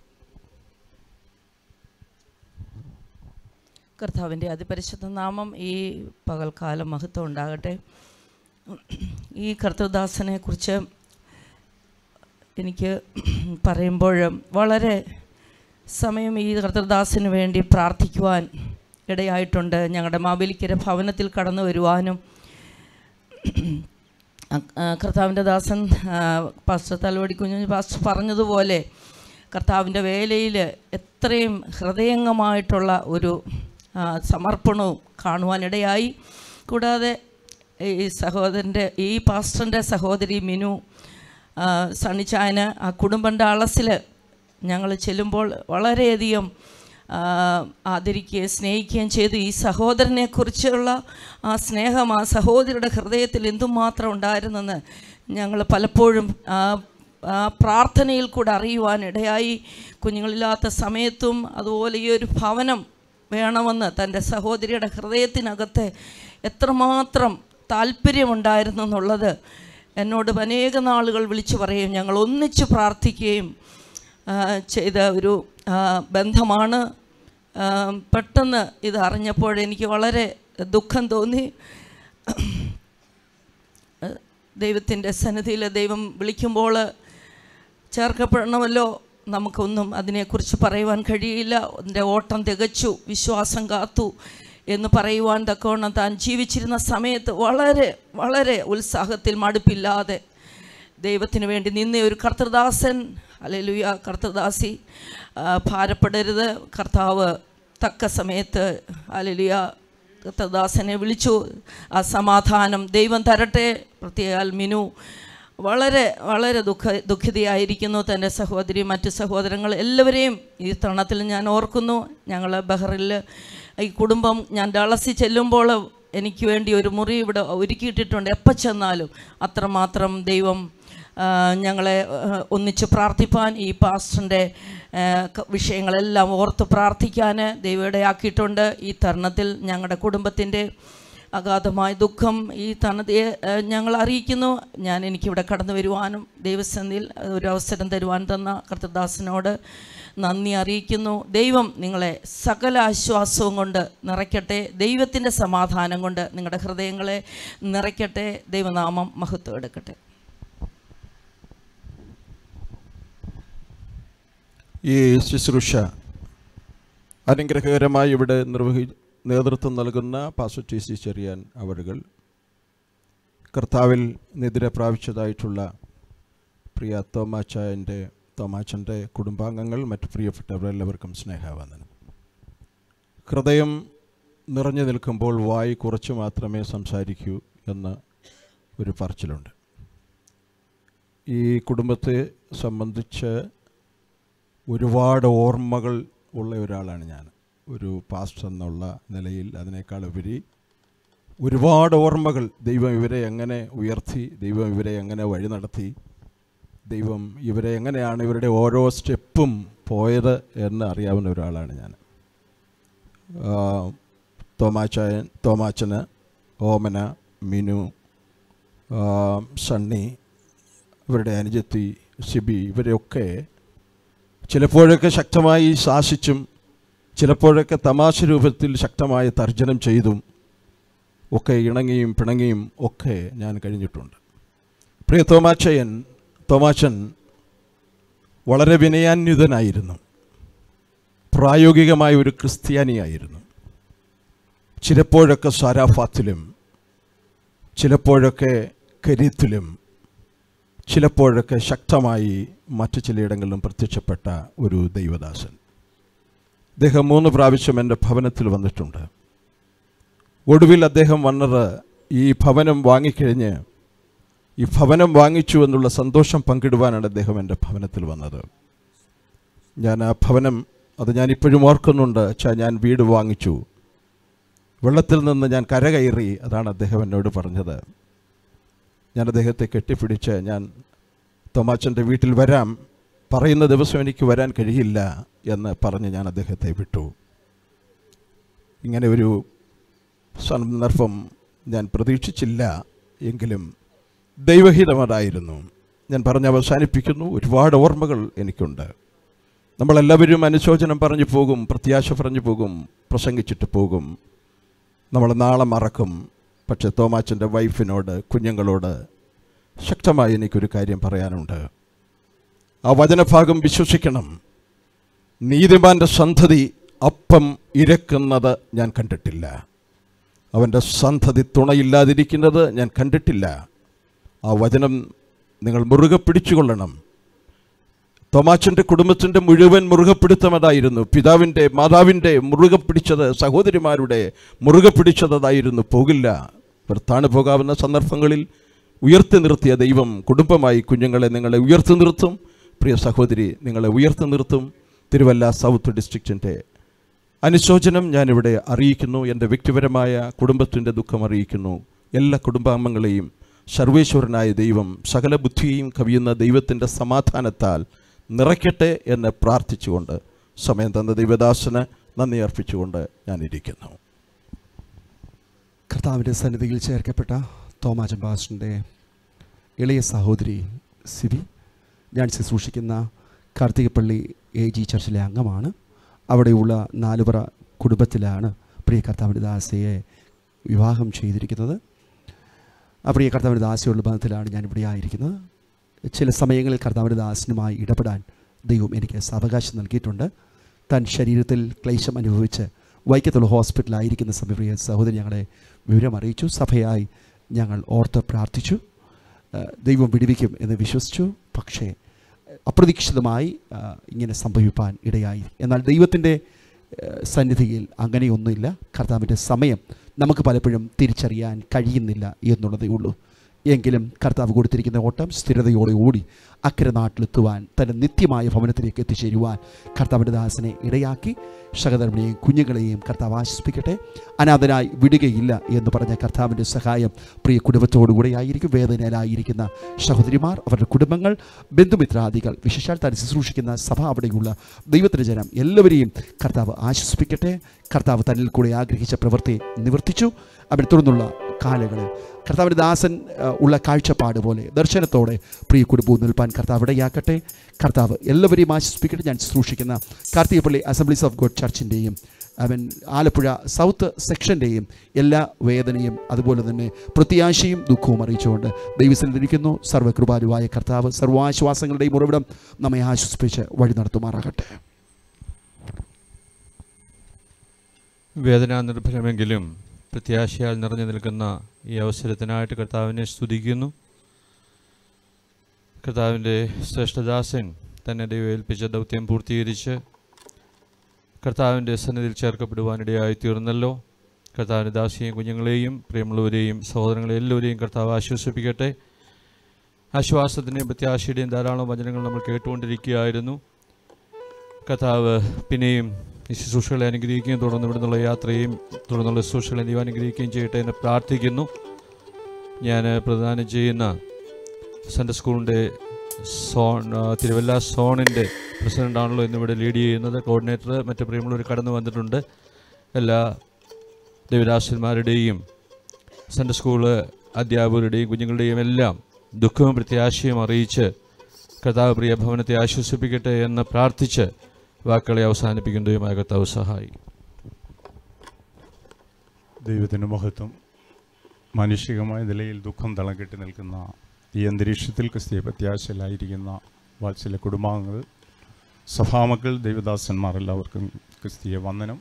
കർത്താവിൻ്റെ അതിപരിശുദ്ധ നാമം ഈ പകൽക്കാലം മഹത്വം ഉണ്ടാകട്ടെ. ഈ കർത്തൃദാസനെ കുറിച്ച് എനിക്ക് പറയുമ്പോൾ വളരെ സമയം ഈ കർത്തൃദാസന് വേണ്ടി പ്രാർത്ഥിക്കുവാൻ ഇടയായിട്ടുണ്ട്. ഞങ്ങളുടെ മാവേലിക്കര ഭവനത്തിൽ കടന്നു വരുവാനും കർത്താവിൻ്റെ ദാസൻ പാസ്റ്റർ തലവടി കുഞ്ഞു പാസ്റ്റർ പറഞ്ഞതുപോലെ കർത്താവിൻ്റെ വേലയിൽ എത്രയും ഹൃദയംഗമായിട്ടുള്ള ഒരു സമർപ്പണവും കാണുവാനിടയായി. കൂടാതെ ഈ പാസ്റ്ററിൻ്റെ സഹോദരി മിനു സണ്ണിച്ചായന് ആ കുടുംബൻ്റെ അളസിൽ ഞങ്ങൾ ചെല്ലുമ്പോൾ വളരെയധികം ആദരിക്കുകയും സ്നേഹിക്കുകയും ചെയ്തു. ഈ സഹോദരനെക്കുറിച്ചുള്ള ആ സ്നേഹം ആ സഹോദരിയുടെ ഹൃദയത്തിൽ എന്തുമാത്രം ഉണ്ടായിരുന്നെന്ന് ഞങ്ങൾ പലപ്പോഴും പ്രാർത്ഥനയിൽ കൂടെ അറിയുവാനിടയായി. കുഞ്ഞുങ്ങളില്ലാത്ത സമയത്തും അതുപോലെ ഈ ഒരു ഭവനം വേണമെന്ന് തൻ്റെ സഹോദരിയുടെ ഹൃദയത്തിനകത്ത് എത്രമാത്രം താല്പര്യമുണ്ടായിരുന്നു എന്നുള്ളത് എന്നോട് അനേക നാളുകൾ വിളിച്ചു പറയുകയും ഞങ്ങൾ ഒന്നിച്ച് പ്രാർത്ഥിക്കുകയും ചെയ്ത ഒരു ബന്ധമാണ്. പെട്ടെന്ന് ഇത് അറിഞ്ഞപ്പോൾ എനിക്ക് വളരെ ദുഃഖം തോന്നി. ദൈവത്തിൻ്റെ സന്നിധിയിൽ ദൈവം വിളിക്കുമ്പോൾ ചേർക്കപ്പെടണമല്ലോ. നമുക്കൊന്നും അതിനെക്കുറിച്ച് പറയുവാൻ കഴിയില്ല. എൻ്റെ ഓട്ടം തികച്ചു, വിശ്വാസം കാത്തു എന്ന് പറയുവാൻ തക്കവണ്ണം താൻ ജീവിച്ചിരുന്ന സമയത്ത് വളരെ വളരെ ഉത്സാഹത്തിൽ മടുപ്പില്ലാതെ ദൈവത്തിന് വേണ്ടി നിന്ന ഒരു കർത്തൃദാസൻ, ഹല്ലേലൂയ, കർത്തൃദാസി ഭാരപ്പെടരുത്. കർത്താവ് തക്ക സമയത്ത് ഹല്ലേലൂയ കർത്തൃദാസനെ വിളിച്ചു. ആ സമാധാനം ദൈവം തരട്ടെ. പ്രത്യേകാൽ മിനു വളരെ വളരെ ദുഃഖിതയായിരിക്കുന്നു. തൻ്റെ സഹോദരി, മറ്റ് സഹോദരങ്ങൾ എല്ലാവരെയും ഈ തരുണത്തിൽ ഞാൻ ഓർക്കുന്നു. ഞങ്ങൾ ബഹറിൽ ഈ കുടുംബം ഞാൻ ഡളസി ചെല്ലുമ്പോൾ എനിക്ക് വേണ്ടി ഒരു മുറി ഇവിടെ ഒരുക്കിയിട്ടിട്ടുണ്ട്. എപ്പോൾ ചെന്നാലും അത്രമാത്രം ദൈവം ഞങ്ങളെ ഒന്നിച്ച് പ്രാർത്ഥിപ്പാൻ, ഈ പാസ്റ്ററിൻ്റെ വിഷയങ്ങളെല്ലാം ഓർത്ത് പ്രാർത്ഥിക്കാൻ ദൈവം ഇടയാക്കിയിട്ടുണ്ട്. ഈ തരുണത്തിൽ ഞങ്ങളുടെ കുടുംബത്തിൻ്റെ അഗാധമായ ദുഃഖം ഈ തണുതയെ ഞങ്ങൾ അറിയിക്കുന്നു. എനിക്കിവിടെ കടന്നു വരുവാനും ദൈവസന്നിധിയിൽ ഒരു അവസരം തരുവാൻ തന്ന കർത്തൃദാസനോട് നന്ദി അറിയിക്കുന്നു. ദൈവം നിങ്ങളെ സകല ആശ്വാസവും കൊണ്ട് നിറയ്ക്കട്ടെ. ദൈവത്തിൻ്റെ സമാധാനം കൊണ്ട് നിങ്ങളുടെ ഹൃദയങ്ങളെ നിറയ്ക്കട്ടെ. ദൈവനാമം മഹത്വം എടുക്കട്ടെ. ഈ ശുശ്രൂഷ അനുഗ്രഹകരമായി ഇവിടെ നേതൃത്വം നൽകുന്ന പാസ്റ്റർ ടി സി ചെറിയാൻ അവരുകൾ, കർത്താവിൽ നിദ്ര പ്രാപിച്ചതായിട്ടുള്ള പ്രിയ തോമാച്ചൻ്റെ കുടുംബാംഗങ്ങൾ, മറ്റ് പ്രിയപ്പെട്ടവരെല്ലാവർക്കും സ്നേഹവന്ദനം. ഹൃദയം നിറഞ്ഞു നിൽക്കുമ്പോൾ വായി കുറച്ച് മാത്രമേ സംസാരിക്കൂ എന്ന് ഒരു പറച്ചിലുണ്ട്. ഈ കുടുംബത്തെ സംബന്ധിച്ച് ഒരുപാട് ഓർമ്മകൾ ഉള്ള ഒരാളാണ് ഞാൻ. ഒരു പാസ്റ്റർ എന്നുള്ള നിലയിൽ അതിനേക്കാൾ ഉപരി ഒരുപാട് ഓർമ്മകൾ. ദൈവം ഇവരെ എങ്ങനെ ഉയർത്തി, ദൈവം ഇവരെ എങ്ങനെ വഴി നടത്തി, ദൈവം ഇവരെ എങ്ങനെയാണ് ഇവരുടെ ഓരോ സ്റ്റെപ്പും പോയത് എന്ന് അറിയാവുന്ന ഒരാളാണ് ഞാൻ. തോമാച്ചന്, ഓമന, മിനു, സണ്ണി, ഇവരുടെ അനുജത്തി സിബി, ഇവരെയൊക്കെ ചിലപ്പോഴൊക്കെ ശക്തമായി ശാസിച്ചും ചിലപ്പോഴൊക്കെ തമാശ രൂപത്തിൽ ശക്തമായി തർജ്ജനം ചെയ്തും ഒക്കെ ഇണങ്ങിയും പിണങ്ങിയും ഒക്കെ ഞാൻ കഴിഞ്ഞിട്ടുണ്ട്. പ്രിയ തോമാച്ചൻ വളരെ വിനയാന്വിതനായിരുന്നു. പ്രായോഗികമായ ഒരു ക്രിസ്ത്യാനിയായിരുന്നു. ചിലപ്പോഴൊക്കെ സാരാഫാത്തിലും ചിലപ്പോഴൊക്കെ കരീത്തിലും ചിലപ്പോഴൊക്കെ ശക്തമായി മറ്റു ചിലയിടങ്ങളിലും പ്രത്യക്ഷപ്പെട്ട ഒരു ദൈവദാസൻ. അദ്ദേഹം 3 പ്രാവശ്യം എൻ്റെ ഭവനത്തിൽ വന്നിട്ടുണ്ട്. ഒടുവിൽ അദ്ദേഹം വന്നത് ഈ ഭവനം വാങ്ങിക്കഴിഞ്ഞ് ഈ ഭവനം വാങ്ങിച്ചു എന്നുള്ള സന്തോഷം പങ്കിടുവാനാണ് അദ്ദേഹം എൻ്റെ ഭവനത്തിൽ വന്നത്. ഞാൻ ആ ഭവനം അത് ഞാനിപ്പോഴും ഓർക്കുന്നുണ്ട്. ഞാൻ വീട് വാങ്ങിച്ചു, വെള്ളത്തിൽ നിന്ന് ഞാൻ കരകയറി, അതാണ് അദ്ദേഹം എന്നോട് പറഞ്ഞത്. ഞാൻ അദ്ദേഹത്തെ കെട്ടിപ്പിടിച്ച് ഞാൻ തോമാച്ചൻ്റെ വീട്ടിൽ വരാം, പറയുന്ന ദിവസം എനിക്ക് വരാൻ കഴിയില്ല എന്ന് പറഞ്ഞ് ഞാൻ അദ്ദേഹത്തെ വിട്ടു. ഇങ്ങനെ ഒരു സന്ദർഭം ഞാൻ പ്രതീക്ഷിച്ചില്ല, എങ്കിലും ദൈവഹിതമതായിരുന്നു. ഞാൻ പറഞ്ഞ് അവസാനിപ്പിക്കുന്നു. ഒരുപാട് ഓർമ്മകൾ എനിക്കുണ്ട്. നമ്മളെല്ലാവരും അനുശോചനം പറഞ്ഞു പോകും, പ്രത്യാശ പറഞ്ഞു പോകും, പ്രസംഗിച്ചിട്ട് പോകും, നമ്മൾ നാളെ മറക്കും. പക്ഷേ തോമാച്ചൻ്റെ വൈഫിനോട്, കുഞ്ഞുങ്ങളോട് ശക്തമായി എനിക്കൊരു കാര്യം പറയാനുണ്ട്. ആ വചനഭാഗം വിശ്വസിക്കണം. നീതിമാൻ്റെ സന്തതി അപ്പം ഇരക്കുന്നത് ഞാൻ കണ്ടിട്ടില്ല, അവൻ്റെ സന്തതി തുണയില്ലാതിരിക്കുന്നത് ഞാൻ കണ്ടിട്ടില്ല. ആ വചനം നിങ്ങൾ മുറുകെ പിടിച്ചുകൊള്ളണം. തോമാച്ചൻ്റെ കുടുംബത്തിൻ്റെ മുഴുവൻ മുറുകെ പിടുത്തമതായിരുന്നു. പിതാവിൻ്റെ, മാതാവിൻ്റെ മുറുകെ പിടിച്ചത്, സഹോദരിമാരുടെ മുറുകെ പിടിച്ചതായിരുന്നു. പോകില്ല. വെറുത്താണ് പോകാവുന്ന സന്ദർഭങ്ങളിൽ ഉയർത്തി നിർത്തിയ ദൈവം കുടുംബമായി കുഞ്ഞുങ്ങളെ നിങ്ങളെ ഉയർത്തി നിർത്തും. പ്രിയ സഹോദരി, നിങ്ങളെ ഉയർത്തി നിർത്തും. തിരുവല്ല സൗത്ത് ഡിസ്ട്രിക്റ്റിൻ്റെ അനുശോചനം ഞാനിവിടെ അറിയിക്കുന്നു. എൻ്റെ വ്യക്തിപരമായ കുടുംബത്തിൻ്റെ ദുഃഖം അറിയിക്കുന്നു. എല്ലാ കുടുംബാംഗങ്ങളെയും സർവേശ്വരനായ ദൈവം സകല ബുദ്ധിയെയും കവിയുന്ന ദൈവത്തിൻ്റെ സമാധാനത്താൽ നിറയ്ക്കട്ടെ എന്ന് പ്രാർത്ഥിച്ചുകൊണ്ട് സമയം തന്ന ദൈവദാസന് നന്ദി അർപ്പിച്ചുകൊണ്ട് ഞാനിരിക്കുന്നു. കർത്താവിൻ്റെ സന്നിധിയിൽ ചേർക്കപ്പെട്ട തോമാച്ചൻ പാസ്റ്ററിൻ്റെ ഇളയ സഹോദരി സിബി, ഞാൻ ശുശ്രൂഷിക്കുന്ന കാർത്തികപ്പള്ളി AG ചർച്ചിലെ അംഗമാണ്. അവിടെയുള്ള നാലുപറ കുടുംബത്തിലാണ് പ്രിയ കർത്താവിൻ്റെ ദാസയെ വിവാഹം ചെയ്തിരിക്കുന്നത്. ആ പ്രിയ കർത്താവിൻ്റെ ദാസയുള്ള ബന്ധത്തിലാണ് ഞാനിവിടെ ആയിരിക്കുന്നത്. ചില സമയങ്ങളിൽ കർത്താവിൻ്റെ ദാസനുമായി ഇടപെടാൻ ദൈവം എനിക്ക് സാവകാശം നൽകിയിട്ടുണ്ട്. താൻ ശരീരത്തിൽ ക്ലേശം അനുഭവിച്ച് വൈക്കത്തുള്ള ഹോസ്പിറ്റലായിരിക്കുന്ന സമയം പ്രിയ സഹോദരി ഞങ്ങളെ വിവരം അറിയിച്ചു. സഭയായി ഞങ്ങൾ ഓർത്ത് പ്രാർത്ഥിച്ചു. ദൈവം വിടുവിക്കും എന്ന് വിശ്വസിച്ചു. പക്ഷേ അപ്രതീക്ഷിതമായി ഇങ്ങനെ സംഭവിപ്പാൻ ഇടയായി. എന്നാൽ ദൈവത്തിൻ്റെ സന്നിധിയിൽ അങ്ങനെയൊന്നുമില്ല. കർത്താവിൻ്റെ സമയം നമുക്ക് പലപ്പോഴും തിരിച്ചറിയാൻ കഴിയുന്നില്ല എന്നുള്ളതേ ഉള്ളൂ. എങ്കിലും കർത്താവ് കൊടുത്തിരിക്കുന്ന ഓട്ടം സ്ഥിരതയോടെ ഓടി അക്കരെ നാട്ടിലെത്തുവാൻ, തൻ്റെ നിത്യമായ ഭവനത്തിലേക്ക് എത്തിച്ചേരുവാൻ കർത്താവിൻ്റെ ദാസനെ ഇടയാക്കി. സഹധർമ്മിനെയും കുഞ്ഞുങ്ങളെയും കർത്താവ് ആശ്വസിപ്പിക്കട്ടെ. അനാഥനായി വിടുകയില്ല എന്ന് പറഞ്ഞ കർത്താവിൻ്റെ സഹായം പ്രിയ കുടുംബത്തോടുകൂടെ ആയിരിക്കും. വേദനയിലായിരിക്കുന്ന സഹോദരിമാർ, അവരുടെ കുടുംബങ്ങൾ, ബന്ധുമിത്രാദികൾ, വിശേഷാൽ താൻ ശുശ്രൂഷിക്കുന്ന സഭ, അവിടെയുള്ള ദൈവത്തിൻ്റെ ജനം എല്ലാവരെയും കർത്താവ് ആശ്വസിപ്പിക്കട്ടെ. കർത്താവ് തന്നിൽ കൂടെ ആഗ്രഹിച്ച പ്രവൃത്തി നിവർത്തിച്ചു. അവൻ തുടർന്നുള്ള കാലങ്ങളിൽ കർത്താവിൻ്റെ ദാസൻ ഉള്ള കാഴ്ചപ്പാട് പോലെ ദർശനത്തോടെ പ്രിയ കുടുംബവും നിൽപ്പാൻ കർത്താവ് ഇടയാക്കട്ടെ. കർത്താവ് എല്ലാവരെയും ആശ്വസിപ്പിക്കട്ടെ. ഞാൻ ശുശ്രൂഷിക്കുന്ന കാർത്തികപ്പള്ളി അസംബ്ലീസ് ഓഫ് ഗോഡ് ചർച്ചിൻ്റെയും അവൻ ആലപ്പുഴ സൗത്ത് സെക്ഷൻ്റെയും എല്ലാ വേദനയും അതുപോലെ തന്നെ പ്രത്യാശയും ദുഃഖവും അറിയിച്ചുകൊണ്ട് ദൈവസന്നിധിയിരിക്കുന്നു. സർവ്വകൃപാലുവായ കർത്താവ് സർവാശ്വാസങ്ങളുടെയും ഉറവിടം നമ്മെ ആശ്വസിപ്പിച്ച് വഴി നടത്തുമാറാകട്ടെ. വേദന നിർഭരമെങ്കിലും പ്രത്യാശയാൽ നിറഞ്ഞു നിൽക്കുന്ന ഈ അവസരത്തിനായിട്ട് കർത്താവിനെ സ്തുതിക്കുന്നു. കർത്താവിൻ്റെ ശ്രേഷ്ഠദാസൻ തന്നെ ദൈവം ഏൽപ്പിച്ച ദൗത്യം പൂർത്തീകരിച്ച് കർത്താവിൻ്റെ സന്നിധിയിൽ ചേർക്കപ്പെടുവാനിടയായി തീർന്നല്ലോ. കർത്താവിൻ്റെ ദാസിയെയും കുഞ്ഞുങ്ങളെയും പ്രിയമുള്ളവരെയും സഹോദരങ്ങളെ എല്ലാവരെയും കർത്താവ് ആശ്വസിപ്പിക്കട്ടെ. ആശ്വാസത്തിൻ്റെയും പ്രത്യാശയുടെയും ധാരാളം വചനങ്ങൾ നമ്മൾ കേട്ടുകൊണ്ടിരിക്കുകയായിരുന്നു. കർത്താവ് പിന്നെയും ഈ ശുശ്രൂഷകളെ അനുഗ്രഹിക്കുകയും തുടർന്ന് ഇവിടെ നിന്നുള്ള യാത്രയും തുടർന്നുള്ള ശുശ്രൂഷകളെ ദൈവം അനുഗ്രഹിക്കുകയും ചെയ്യട്ടെ എന്ന് പ്രാർത്ഥിക്കുന്നു. ഞാൻ പ്രദാനം ചെയ്യുന്ന സൺഡേ സ്കൂളിൻ്റെ തിരുവല്ല സോണിൻ്റെ പ്രസിഡൻ്റാണല്ലോ ഇന്നിവിടെ ലീഡ് ചെയ്യുന്നത്. കോർഡിനേറ്റർ മറ്റ് പ്രിയമുള്ളവർ കടന്നു വന്നിട്ടുണ്ട്. എല്ലാ ദേവദാസന്മാരുടെയും സൺഡേ സ്കൂള് അധ്യാപകരുടെയും കുഞ്ഞുങ്ങളുടെയും എല്ലാം ദുഃഖവും പ്രത്യാശയും അറിയിച്ച് കർത്താവ് പ്രിയ ഭവനത്തെ ആശ്വസിപ്പിക്കട്ടെ എന്ന് പ്രാർത്ഥിച്ച് വാക്കുകളെ അവസാനിപ്പിക്കുന്നതുമായ കർത്താവ് സഹായി. ദൈവത്തിൻ്റെ മഹത്വം. മാനുഷികമായ നിലയിൽ ദുഃഖം തളം കെട്ടി നിൽക്കുന്ന ഈ അന്തരീക്ഷത്തിൽ ക്രിസ്തീയ പ്രത്യാശയിലായിരിക്കുന്ന വാത്സല്യ കുടുംബാംഗങ്ങൾ, സഭാമക്കൾ, ദൈവദാസന്മാർ എല്ലാവർക്കും ക്രിസ്തീയ വന്ദനം.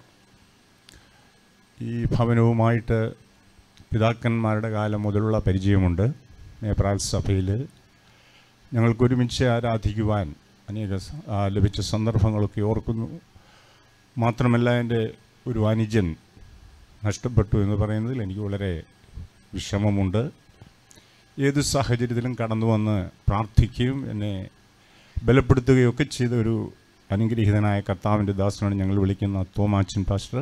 ഈ ഭവനവുമായിട്ട് പിതാക്കന്മാരുടെ കാലം മുതലുള്ള പരിചയമുണ്ട്. മേപ്രാൽ സഭയിൽ ഞങ്ങൾക്കൊരുമിച്ച് ആരാധിക്കുവാൻ ലഭിച്ച സന്ദർഭങ്ങളൊക്കെ ഓർക്കുന്നു. മാത്രമല്ല എൻ്റെ ഒരു അനുജൻ നഷ്ടപ്പെട്ടു എന്ന് പറയുന്നതിൽ എനിക്ക് വളരെ വിഷമമുണ്ട്. ഏത് സാഹചര്യത്തിലും കടന്നു വന്ന് പ്രാർത്ഥിക്കുകയും എന്നെ ബലപ്പെടുത്തുകയൊക്കെ ചെയ്ത ഒരു അനുഗ്രഹീതനായ കർത്താവിൻ്റെ ദാസനാണ് ഞങ്ങൾ വിളിക്കുന്ന തോമാച്ചൻ പാസ്റ്റർ.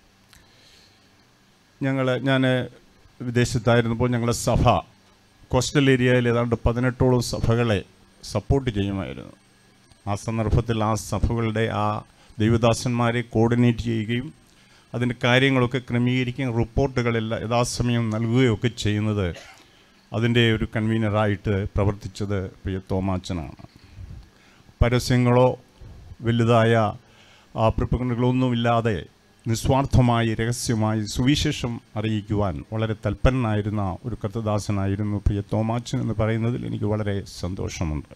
ഞാൻ വിദേശത്തായിരുന്നപ്പോൾ ഞങ്ങളുടെ സഭ കോസ്റ്റൽ ഏരിയയിൽ ഏതാണ്ട് 18ഓളം സഭകളെ സപ്പോർട്ട് ചെയ്യുമായിരുന്നു. ആ സന്ദർഭത്തിൽ ആ സഭകളുടെ ആ ദൈവദാസന്മാരെ കോർഡിനേറ്റ് ചെയ്യുകയും അതിൻ്റെ കാര്യങ്ങളൊക്കെ ക്രമീകരിക്കുകയും റിപ്പോർട്ടുകളെല്ലാം യഥാസമയം നൽകുകയൊക്കെ ചെയ്യുന്നത് അതിൻ്റെ ഒരു കൺവീനറായിട്ട് പ്രവർത്തിച്ചത് പ്രിയ തോമാച്ചനാണ്. പരസ്യങ്ങളോ വലുതായ പ്രകടനങ്ങളൊന്നുമില്ലാതെ നിസ്വാർത്ഥമായി രഹസ്യമായി സുവിശേഷം അറിയിക്കുവാൻ വളരെ തൽപരനായിരുന്ന ഒരു കർത്തദാസനായിരുന്നു പ്രിയ തോമാച്ചൻ എന്ന് പറയുന്നതിൽ എനിക്ക് വളരെ സന്തോഷമുണ്ട്.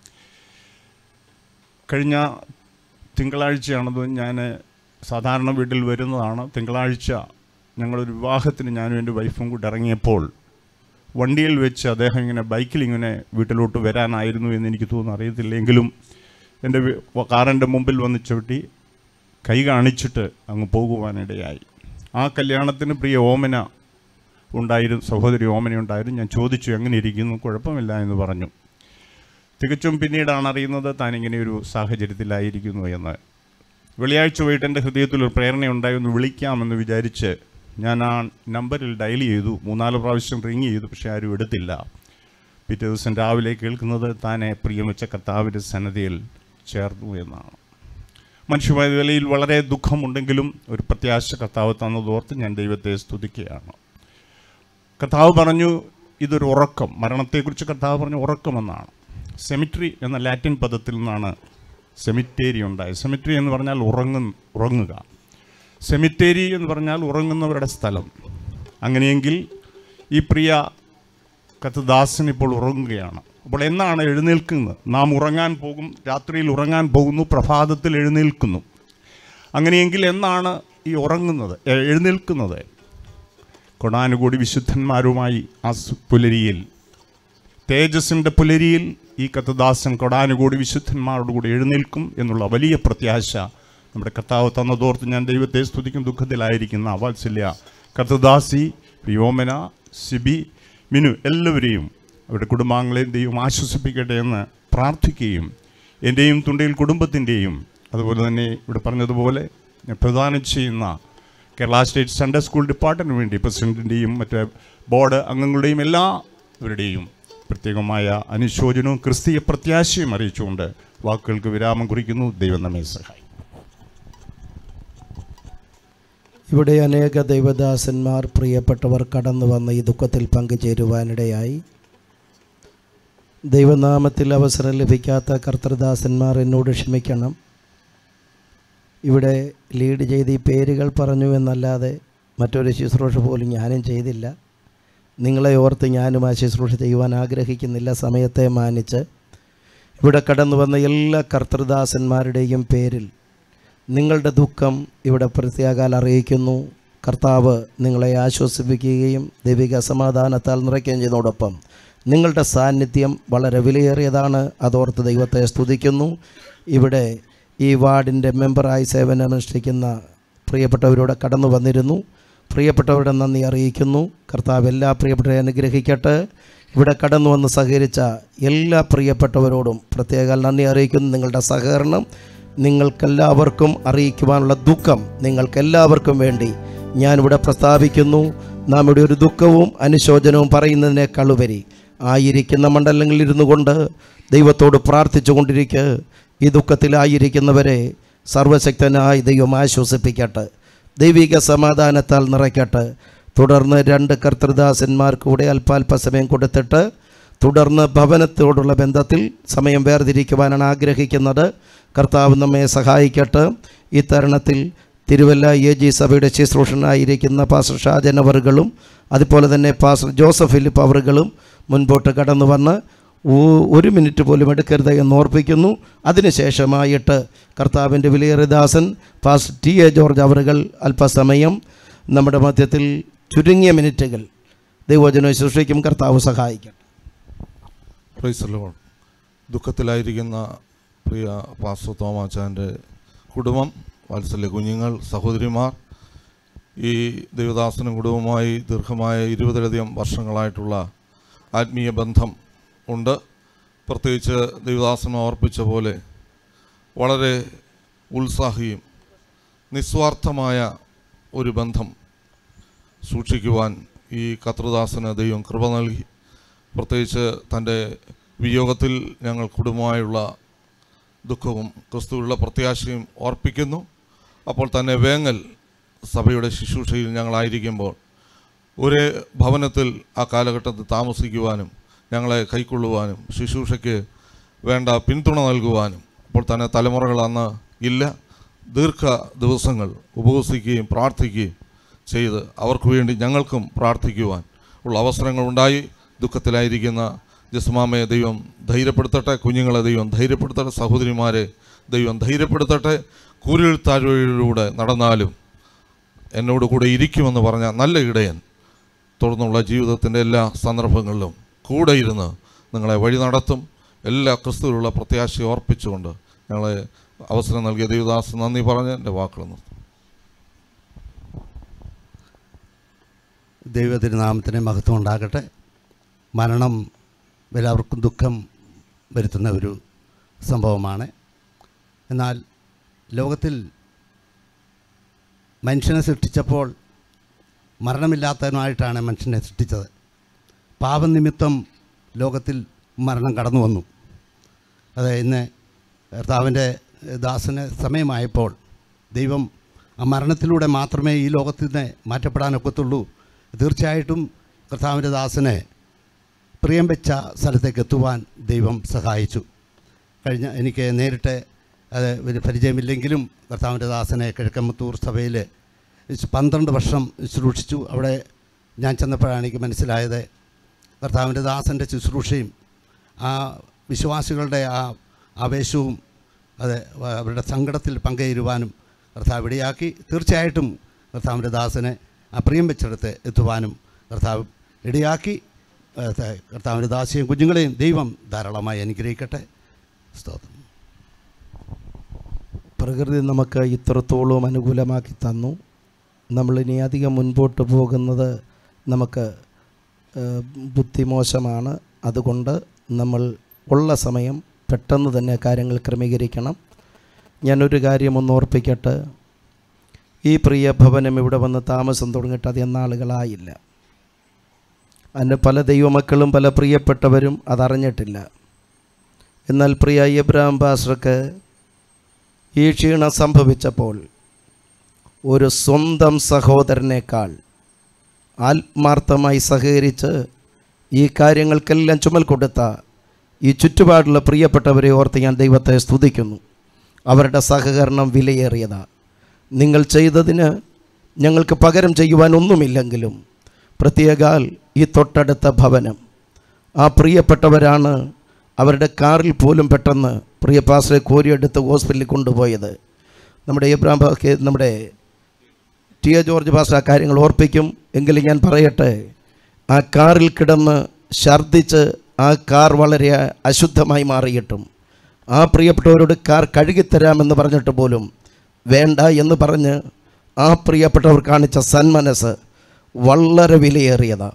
കഴിഞ്ഞ തിങ്കളാഴ്ചയാണത് ഞാൻ സാധാരണ വീട്ടിൽ വരുന്നതാണ്. തിങ്കളാഴ്ച ഞങ്ങളൊരു വിവാഹത്തിന് ഞാനും എൻ്റെ വൈഫും കൂടി ഇറങ്ങിയപ്പോൾ വണ്ടിയിൽ വെച്ച് അദ്ദേഹം ഇങ്ങനെ ബൈക്കിൽ ഇങ്ങനെ വീട്ടിലോട്ട് വരാനായിരുന്നു എന്ന് എനിക്ക് തോന്നുന്നു, അറിയത്തില്ലെങ്കിലും എൻ്റെ കാറിൻ്റെ മുമ്പിൽ വന്ന് ചവിട്ടി കൈ കാണിച്ചിട്ട് അങ്ങ് പോകുവാനിടയായി. ആ കല്യാണത്തിന് പ്രിയ ഓമന ഉണ്ടായിരുന്നു, സഹോദരി ഓമന ഉണ്ടായിരുന്നു. ഞാൻ ചോദിച്ചു എങ്ങനെ ഇരിക്കുന്നു, കുഴപ്പമില്ല എന്ന് പറഞ്ഞു. തികച്ചും പിന്നീടാണ് അറിയുന്നത് താൻ ഇങ്ങനെയൊരു സാഹചര്യത്തിലായിരിക്കുന്നു എന്ന്. വെള്ളിയാഴ്ച പോയിട്ട് എൻ്റെ ഹൃദയത്തിലൊരു പ്രേരണയുണ്ടായി, ഒന്ന് വിളിക്കാമെന്ന് വിചാരിച്ച് ഞാൻ ആ നമ്പറിൽ ഡയൽ ചെയ്തു. 3-4 പ്രാവശ്യം റിങ് ചെയ്തു, പക്ഷേ ആരും എടുത്തില്ല. പിറ്റേ ദിവസം രാവിലെ കേൾക്കുന്നത് താനെ പ്രിയമിച്ച കർത്താവിൻ്റെ സന്നദ്ധയിൽ ചേർന്നു എന്നാണ്. മനുഷ്യമായ നിലയിൽ വളരെ ദുഃഖമുണ്ടെങ്കിലും ഒരു പ്രത്യാശ കർത്താവ് തന്നതോർത്ത് ഞാൻ ദൈവത്തെ സ്തുതിക്കുകയാണ്. കർത്താവ് പറഞ്ഞു ഇതൊരു ഉറക്കം, മരണത്തെക്കുറിച്ച് കർത്താവ് പറഞ്ഞു ഉറക്കമെന്നാണ്. സെമിട്രി എന്ന ലാറ്റിൻ പദത്തിൽ നിന്നാണ് സെമിറ്റേരി ഉണ്ടായത്. സെമിറ്ററി എന്ന് പറഞ്ഞാൽ ഉറങ്ങുക, സെമിറ്റേരി എന്ന് പറഞ്ഞാൽ ഉറങ്ങുന്നവരുടെ സ്ഥലം. അങ്ങനെയെങ്കിൽ ഈ പ്രിയ കർത്തദാസൻ ഇപ്പോൾ ഉറങ്ങുകയാണ്. അപ്പോൾ എന്നാണ് എഴുന്നേൽക്കുന്നത്? നാം ഉറങ്ങാൻ പോകും, രാത്രിയിൽ ഉറങ്ങാൻ പോകുന്നു, പ്രഭാതത്തിൽ എഴുന്നേൽക്കുന്നു. അങ്ങനെയെങ്കിൽ എന്നാണ് ഈ എഴുന്നേൽക്കുന്നത്? കൊടാനുകൂടി വിശുദ്ധന്മാരുമായി ആ പുലരിയിൽ, തേജസ്സിൻ്റെ പുലരിയിൽ ഈ കർത്തദാസൻ കൊടാനുകൂടി വിശുദ്ധന്മാരോടുകൂടി എഴുന്നേൽക്കും എന്നുള്ള വലിയ പ്രത്യാശ നമ്മുടെ കർത്താവ് തന്നതോർത്ത് ഞാൻ ദൈവത്തെ സ്തുതിക്കും. ദുഃഖത്തിലായിരിക്കുന്ന വാത്സല്യ കർത്തദാസി, പ്രിയോമന, സിബി, മിനു എല്ലാവരെയും അവരുടെ കുടുംബാംഗങ്ങളെയും ദൈവം ആശ്വസിപ്പിക്കട്ടെ എന്ന് പ്രാർത്ഥിക്കുകയും എൻ്റെയും തുണ്ടയിൽ കുടുംബത്തിൻ്റെയും അതുപോലെ തന്നെ ഇവിടെ പറഞ്ഞതുപോലെ ഞാൻ പ്രദാനം ചെയ്യുന്ന കേരള സ്റ്റേറ്റ് സൺഡേ സ്കൂൾ ഡിപ്പാർട്ട്മെൻറ്റിന് വേണ്ടി പ്രസിഡൻറ്റിൻ്റെയും മറ്റേ ബോർഡ് അംഗങ്ങളുടെയും എല്ലാവരുടെയും പ്രത്യേകമായ അനുശോചനവും ക്രിസ്തീയ പ്രത്യാശയും അറിയിച്ചുകൊണ്ട് വാക്കുകൾക്ക് വിരാമം കുറിക്കുന്നു. ദൈവം നമ്മെ സഹായിക്കും. ഇവിടെ അനേക ദൈവദാസന്മാർ പ്രിയപ്പെട്ടവർ കടന്നു വന്ന ഈ ദുഃഖത്തിൽ പങ്കുചേരുവാനിടയായി. ദൈവനാമത്തിൽ അവസരം ലഭിക്കാത്ത കർത്തൃദാസന്മാർ എന്നോട് ക്ഷമിക്കണം. ഇവിടെ ലീഡ് ചെയ്ത് ഈ പേരുകൾ പറഞ്ഞു എന്നല്ലാതെ മറ്റൊരു ശുശ്രൂഷ പോലും ഞാനും ചെയ്തില്ല. നിങ്ങളെ ഓർത്ത് ഞാനും ആ ശുശ്രൂഷ ചെയ്യുവാൻ ആഗ്രഹിക്കുന്നില്ല. സമയത്തെ മാനിച്ച് ഇവിടെ കടന്നു വന്ന എല്ലാ കർത്തൃദാസന്മാരുടെയും പേരിൽ നിങ്ങളുടെ ദുഃഖം ഇവിടെ പ്രത്യേകാൽ അറിയിക്കുന്നു. കർത്താവ് നിങ്ങളെ ആശ്വസിപ്പിക്കുകയും ദൈവിക സമാധാനത്താൽ നിറയ്ക്കുകയും ചെയ്യുന്നതോടൊപ്പം നിങ്ങളുടെ സാന്നിധ്യം വളരെ വിലയേറിയതാണ്. അതോർത്ത് ദൈവത്തെ സ്തുതിക്കുന്നു. ഇവിടെ ഈ വാർഡിൻ്റെ മെമ്പറായി സേവനമനുഷ്ഠിക്കുന്ന പ്രിയപ്പെട്ടവരോട് കടന്നു വന്നിരുന്നു. പ്രിയപ്പെട്ടവരുടെ നന്ദി അറിയിക്കുന്നു. കർത്താവ് എല്ലാ പ്രിയപ്പെട്ടവരെ അനുഗ്രഹിക്കട്ടെ. ഇവിടെ കടന്നു വന്ന് സഹകരിച്ച എല്ലാ പ്രിയപ്പെട്ടവരോടും പ്രത്യേക നന്ദി അറിയിക്കുന്നു. നിങ്ങളുടെ സഹകരണം നിങ്ങൾക്കെല്ലാവർക്കും അറിയിക്കുവാനുള്ള ദുഃഖം നിങ്ങൾക്കെല്ലാവർക്കും വേണ്ടി ഞാനിവിടെ പ്രസ്താവിക്കുന്നു. നാം ഇവിടെ ഒരു ദുഃഖവും അനുശോചനവും പറയുന്നതിനേക്കാളുപരി ആയിരിക്കുന്ന മണ്ഡലങ്ങളിൽ ഇരുന്നു കൊണ്ട് ദൈവത്തോട് പ്രാർത്ഥിച്ചു കൊണ്ടിരിക്കുക. ഈ ദുഃഖത്തിലായിരിക്കുന്നവരെ സർവശക്തനായ ദൈവം ആശ്വസിപ്പിക്കട്ടെ, ദൈവിക സമാധാനത്താൽ നിറയ്ക്കട്ടെ. തുടർന്ന് 2 കർത്തൃദാസന്മാർക്ക് കൂടെ അല്പാൽപസമയം കൊടുത്തിട്ട് തുടർന്ന് ഭവനത്തോടുള്ള ബന്ധത്തിൽ സമയം വേർതിരിക്കുവാനാണ് ആഗ്രഹിക്കുന്നത്. കർത്താവ് നമ്മെ സഹായിക്കട്ടെ. ഈ തരുണത്തിൽ തിരുവല്ല AG സഭയുടെ ശുശ്രൂഷനായിരിക്കുന്ന പാസ്റ്റർ ഷാജൻ അവറുകളും അതുപോലെ തന്നെ പാസ്റ്റർ ജോസഫ് ഫിലിപ്പ് അവറുകളും മുൻപോട്ട് കടന്നു വന്ന് 1 മിനിറ്റ് പോലും എടുക്കരുത് എന്ന് ഓർപ്പിക്കുന്നു. അതിനുശേഷമായിട്ട് കർത്താവിൻ്റെ വിലയേറിയ ദാസൻ പാസ്റ്റർ TA ജോർജ് അവറുകൾ അല്പസമയം നമ്മുടെ മധ്യത്തിൽ ചുരുങ്ങിയ മിനിറ്റുകൾ ദൈവവചനം ശുശ്രൂഷിക്കും. കർത്താവ് സഹായിക്കട്ടെ. Praise the Lord. ദുഃഖത്തിലായിരിക്കുന്ന പ്രിയ പാസ്റ്റർ തോമാച്ചാൻ്റെ കുടുംബം, വാത്സല്യ കുഞ്ഞുങ്ങൾ, സഹോദരിമാർ, ഈ ദേവദാസനും കുടുംബവുമായി ദീർഘമായ 20-ലധികം വർഷങ്ങളായിട്ടുള്ള ആത്മീയ ബന്ധം ഉണ്ട്. പ്രത്യേകിച്ച് ദേവദാസൻ ഓർപ്പിച്ച പോലെ വളരെ ഉത്സാഹിയും നിസ്വാർത്ഥമായ ഒരു ബന്ധം സൂക്ഷിക്കുവാൻ ഈ കർത്തൃദാസന് ദൈവം കൃപ നൽകി. പ്രത്യേകിച്ച് തൻ്റെ വിയോഗത്തിൽ ഞങ്ങൾ കുടുംബമായുള്ള ദുഃഖവും ക്രിസ്തുവിലുള്ള പ്രത്യാശയും ഓർപ്പിക്കുന്നു. അപ്പോൾ തന്നെ വേങ്ങൽ സഭയുടെ ശുശ്രൂഷയിൽ ഞങ്ങളായിരിക്കുമ്പോൾ ഒരേ ഭവനത്തിൽ ആ കാലഘട്ടത്തിൽ താമസിക്കുവാനും ഞങ്ങളെ കൈക്കൊള്ളുവാനും ശുശ്രൂഷയ്ക്ക് വേണ്ട പിന്തുണ നൽകുവാനും അപ്പോൾ തന്നെ തലമുറകൾ അന്ന് ഇല്ല. ദീർഘ ദിവസങ്ങൾ ഉപവസിക്കുകയും പ്രാർത്ഥിക്കുകയും ചെയ്ത് അവർക്ക് വേണ്ടി ഞങ്ങൾക്കും പ്രാർത്ഥിക്കുവാൻ ഉള്ള അവസരങ്ങളുണ്ടായി. ദുഃഖത്തിലായിരിക്കുന്ന ജസ്മാമയെ ദൈവം ധൈര്യപ്പെടുത്തട്ടെ, കുഞ്ഞുങ്ങളെ ദൈവം ധൈര്യപ്പെടുത്തട്ടെ, സഹോദരിമാരെ ദൈവം ധൈര്യപ്പെടുത്തട്ടെ. കൂരിരുത്താഴ്വഴിയിലൂടെ നടന്നാലും എന്നോട് കൂടെ ഇരിക്കുമെന്ന് പറഞ്ഞ നല്ല ഇടയൻ തുടർന്നുള്ള ജീവിതത്തിൻ്റെ എല്ലാ സന്ദർഭങ്ങളിലും കൂടെ ഇരുന്ന് നിങ്ങളെ വഴി നടത്തും. എല്ലാ ക്രിസ്തുവിലുള്ള പ്രത്യാശയെ ഓർപ്പിച്ചുകൊണ്ട് ഞങ്ങളെ അവസരം നൽകിയ ദേവദാസ് നന്ദി പറഞ്ഞ് എൻ്റെ വാക്കുകൾ നിർത്തും. ദൈവതിരുനാമത്തിന് മഹത്വം ഉണ്ടാകട്ടെ. മരണം എല്ലാവർക്കും ദുഃഖം വരുത്തുന്ന ഒരു സംഭവമാണ്. എന്നാൽ ലോകത്തിൽ മനുഷ്യനെ സൃഷ്ടിച്ചപ്പോൾ മരണമില്ലാത്തവനായിട്ടാണ് മനുഷ്യനെ സൃഷ്ടിച്ചത്. പാപനിമിത്തം ലോകത്തിൽ മരണം കടന്നു വന്നു. അത് ഇന്ന് കർത്താവിൻ്റെ ദാസന് സമയമായപ്പോൾ ദൈവം ആ മരണത്തിലൂടെ മാത്രമേ ഈ ലോകത്തിൽ നിന്ന് മാറ്റപ്പെടാനൊക്കത്തുള്ളൂ. തീർച്ചയായിട്ടും കർത്താവിൻ്റെ ദാസനെ പ്രിയം വെച്ച സ്ഥലത്തേക്ക് എത്തുവാൻ ദൈവം സഹായിച്ചു. എനിക്ക് നേരിട്ട് അത് ഒരു പരിചയമില്ലെങ്കിലും കർത്താവിൻ്റെ ദാസനെ കിഴക്കമ്പത്തൂർ സഭയിൽ 12 വർഷം ശുശ്രൂഷിച്ചു. അവിടെ ഞാൻ ചെന്നപ്പോഴാണ് എനിക്ക് മനസ്സിലായത് കർത്താവിൻ്റെ ദാസൻ്റെ ശുശ്രൂഷയും ആ വിശ്വാസികളുടെ ആ ആവേശവും അത് അവരുടെ സങ്കടത്തിൽ പങ്കുചേരുവാനും കർത്താവ് ഇടയാക്കി. തീർച്ചയായിട്ടും കർത്താവിൻ്റെ ദാസനെ ആ പ്രിയം വെച്ചെടുത്ത് എത്തുവാനും കർത്താവ് ഇടയാക്കി. കർത്താവിൻ്റെ ദാസിയും കുഞ്ഞുങ്ങളെയും ദൈവം ധാരാളമായി അനുഗ്രഹിക്കട്ടെ. സ്തോത്രം. പ്രകൃതി നമുക്ക് ഇത്രത്തോളം അനുകൂലമാക്കി തന്നു. നമ്മളിനി അധികം മുൻപോട്ട് പോകുന്നത് നമുക്ക് ബുദ്ധിമോശമാണ്. അതുകൊണ്ട് നമ്മൾ ഉള്ള സമയം പെട്ടെന്ന് തന്നെ കാര്യങ്ങൾ ക്രമീകരിക്കണം. ഞാനൊരു കാര്യം ഒന്ന് ഓർപ്പിക്കട്ടെ. ഈ പ്രിയ ഭവനം ഇവിടെ വന്ന് താമസം തുടങ്ങിയിട്ട് അധികം നാളുകളായില്ല. അതിൻ്റെ പല ദൈവമക്കളും പല പ്രിയപ്പെട്ടവരും അതറിഞ്ഞിട്ടില്ല. എന്നാൽ പ്രിയ എബ്രഹാം പാസ്റ്റർക്ക് ഈ ക്ഷീണം സംഭവിച്ചപ്പോൾ ഒരു സ്വന്തം സഹോദരനേക്കാൾ ആത്മാർത്ഥമായി സഹകരിച്ച് ഈ കാര്യങ്ങൾക്കെല്ലാം ചുമൽ കൊടുത്ത ഈ ചുറ്റുപാടുള്ള പ്രിയപ്പെട്ടവരെ ഓർത്ത് ഞാൻ ദൈവത്തെ സ്തുതിക്കുന്നു. അവരുടെ സഹകരണം വിലയേറിയതാണ്. നിങ്ങൾ ചെയ്തതിന് ഞങ്ങൾക്ക് പകരം ചെയ്യുവാൻ ഒന്നുമില്ലെങ്കിലും പ്രത്യേകാൽ ഈ തൊട്ടടുത്ത ഭവനം ആ പ്രിയപ്പെട്ടവരാണ് അവരുടെ കാറിൽ പോലും പെട്ടെന്ന് പ്രിയ പാസ്റ്ററെ കോരിയെടുത്ത് ഹോസ്പിറ്റലിൽ കൊണ്ടുപോയത്. നമ്മുടെ ടി എ ജോർജ് പാസ്റ്റർ ആ കാര്യങ്ങൾ ഓർപ്പിക്കും. എങ്കിലും ഞാൻ പറയട്ടെ, ആ കാറിൽ കിടന്ന് ഛർദ്ദിച്ച് ആ കാർ വളരെ അശുദ്ധമായി മാറിയിട്ടും ആ പ്രിയപ്പെട്ടവരോട് കാർ കഴുകിത്തരാമെന്ന് പറഞ്ഞിട്ട് പോലും വേണ്ട എന്ന് പറഞ്ഞ് ആ പ്രിയപ്പെട്ടവർ കാണിച്ച സന്മനസ് വളരെ വിലയേറിയതാണ്.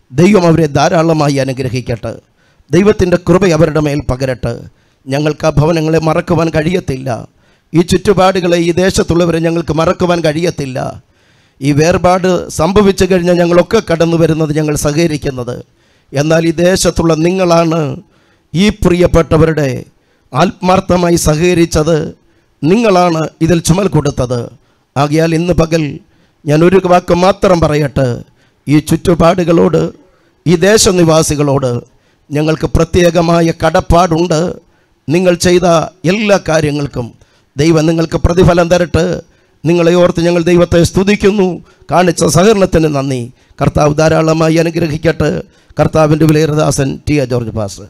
ദൈവം അവരെ ധാരാളമായി അനുഗ്രഹിക്കട്ടെ. ദൈവത്തിൻ്റെ കൃപ അവരുടെ മേൽ പകരട്ടെ. ഞങ്ങൾക്ക് ആ ഭവനങ്ങളെ മറക്കുവാൻ കഴിയത്തില്ല. ഈ ചുറ്റുപാടുകളെ, ഈ ദേശത്തുള്ളവരെ ഞങ്ങൾക്ക് മറക്കുവാൻ കഴിയത്തില്ല. ഈ വേർപാട് സംഭവിച്ചു കഴിഞ്ഞാൽ ഞങ്ങളൊക്കെ കടന്നു വരുന്നത്, ഞങ്ങൾ സഹകരിക്കുന്നത്. എന്നാൽ ഈ ദേശത്തുള്ള നിങ്ങളാണ് ഈ പ്രിയപ്പെട്ടവരുടെ ആത്മാർത്ഥമായി സഹകരിച്ചത്. നിങ്ങളാണ് ഇതിൽ ചുമൽ കൊടുത്തത്. ആകയാൽ ഇന്ന് പകൽ ഞാൻ ഒരു വാക്ക് മാത്രം പറയട്ടെ. ഈ ചുറ്റുപാടുകളോട്, ഈ ദേശനിവാസികളോട് ഞങ്ങൾക്ക് പ്രത്യേകമായ കടപ്പാടുണ്ട്. നിങ്ങൾ ചെയ്ത എല്ലാ കാര്യങ്ങൾക്കും ദൈവം നിങ്ങൾക്ക് പ്രതിഫലം തരട്ടെ. നിങ്ങളെ ഓർത്ത് ഞങ്ങൾ ദൈവത്തെ സ്തുതിക്കുന്നു. കാണിച്ച സഹകരണത്തിന് നന്ദി. കർത്താവ് ധാരാളമായി അനുഗ്രഹിക്കട്ടെ. കർത്താവിൻ്റെ വിലയേറിയദാസൻ ടി എ ജോർജ് പാസ്റ്റർ.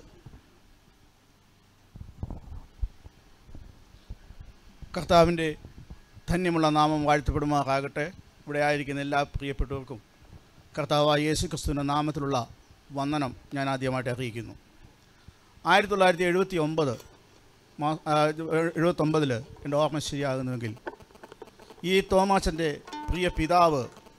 കർത്താവിൻ്റെ ധന്യമുള്ള നാമം വാഴ്ത്തപ്പെടുമാറാകട്ടെ. ഇവിടെ ആയിരിക്കുന്ന എല്ലാ പ്രിയപ്പെട്ടവർക്കും കർത്താവായ യേശു ക്രിസ്തുവിൻ്റെ നാമത്തിലുള്ള വന്ദനം ഞാൻ ആദ്യമായിട്ട് അറിയിക്കുന്നു. 1979 എൻ്റെ ഓർമ്മ ശരിയാകുന്നുവെങ്കിൽ ഈ തോമാച്ചൻ്റെ പ്രിയ പിതാവ്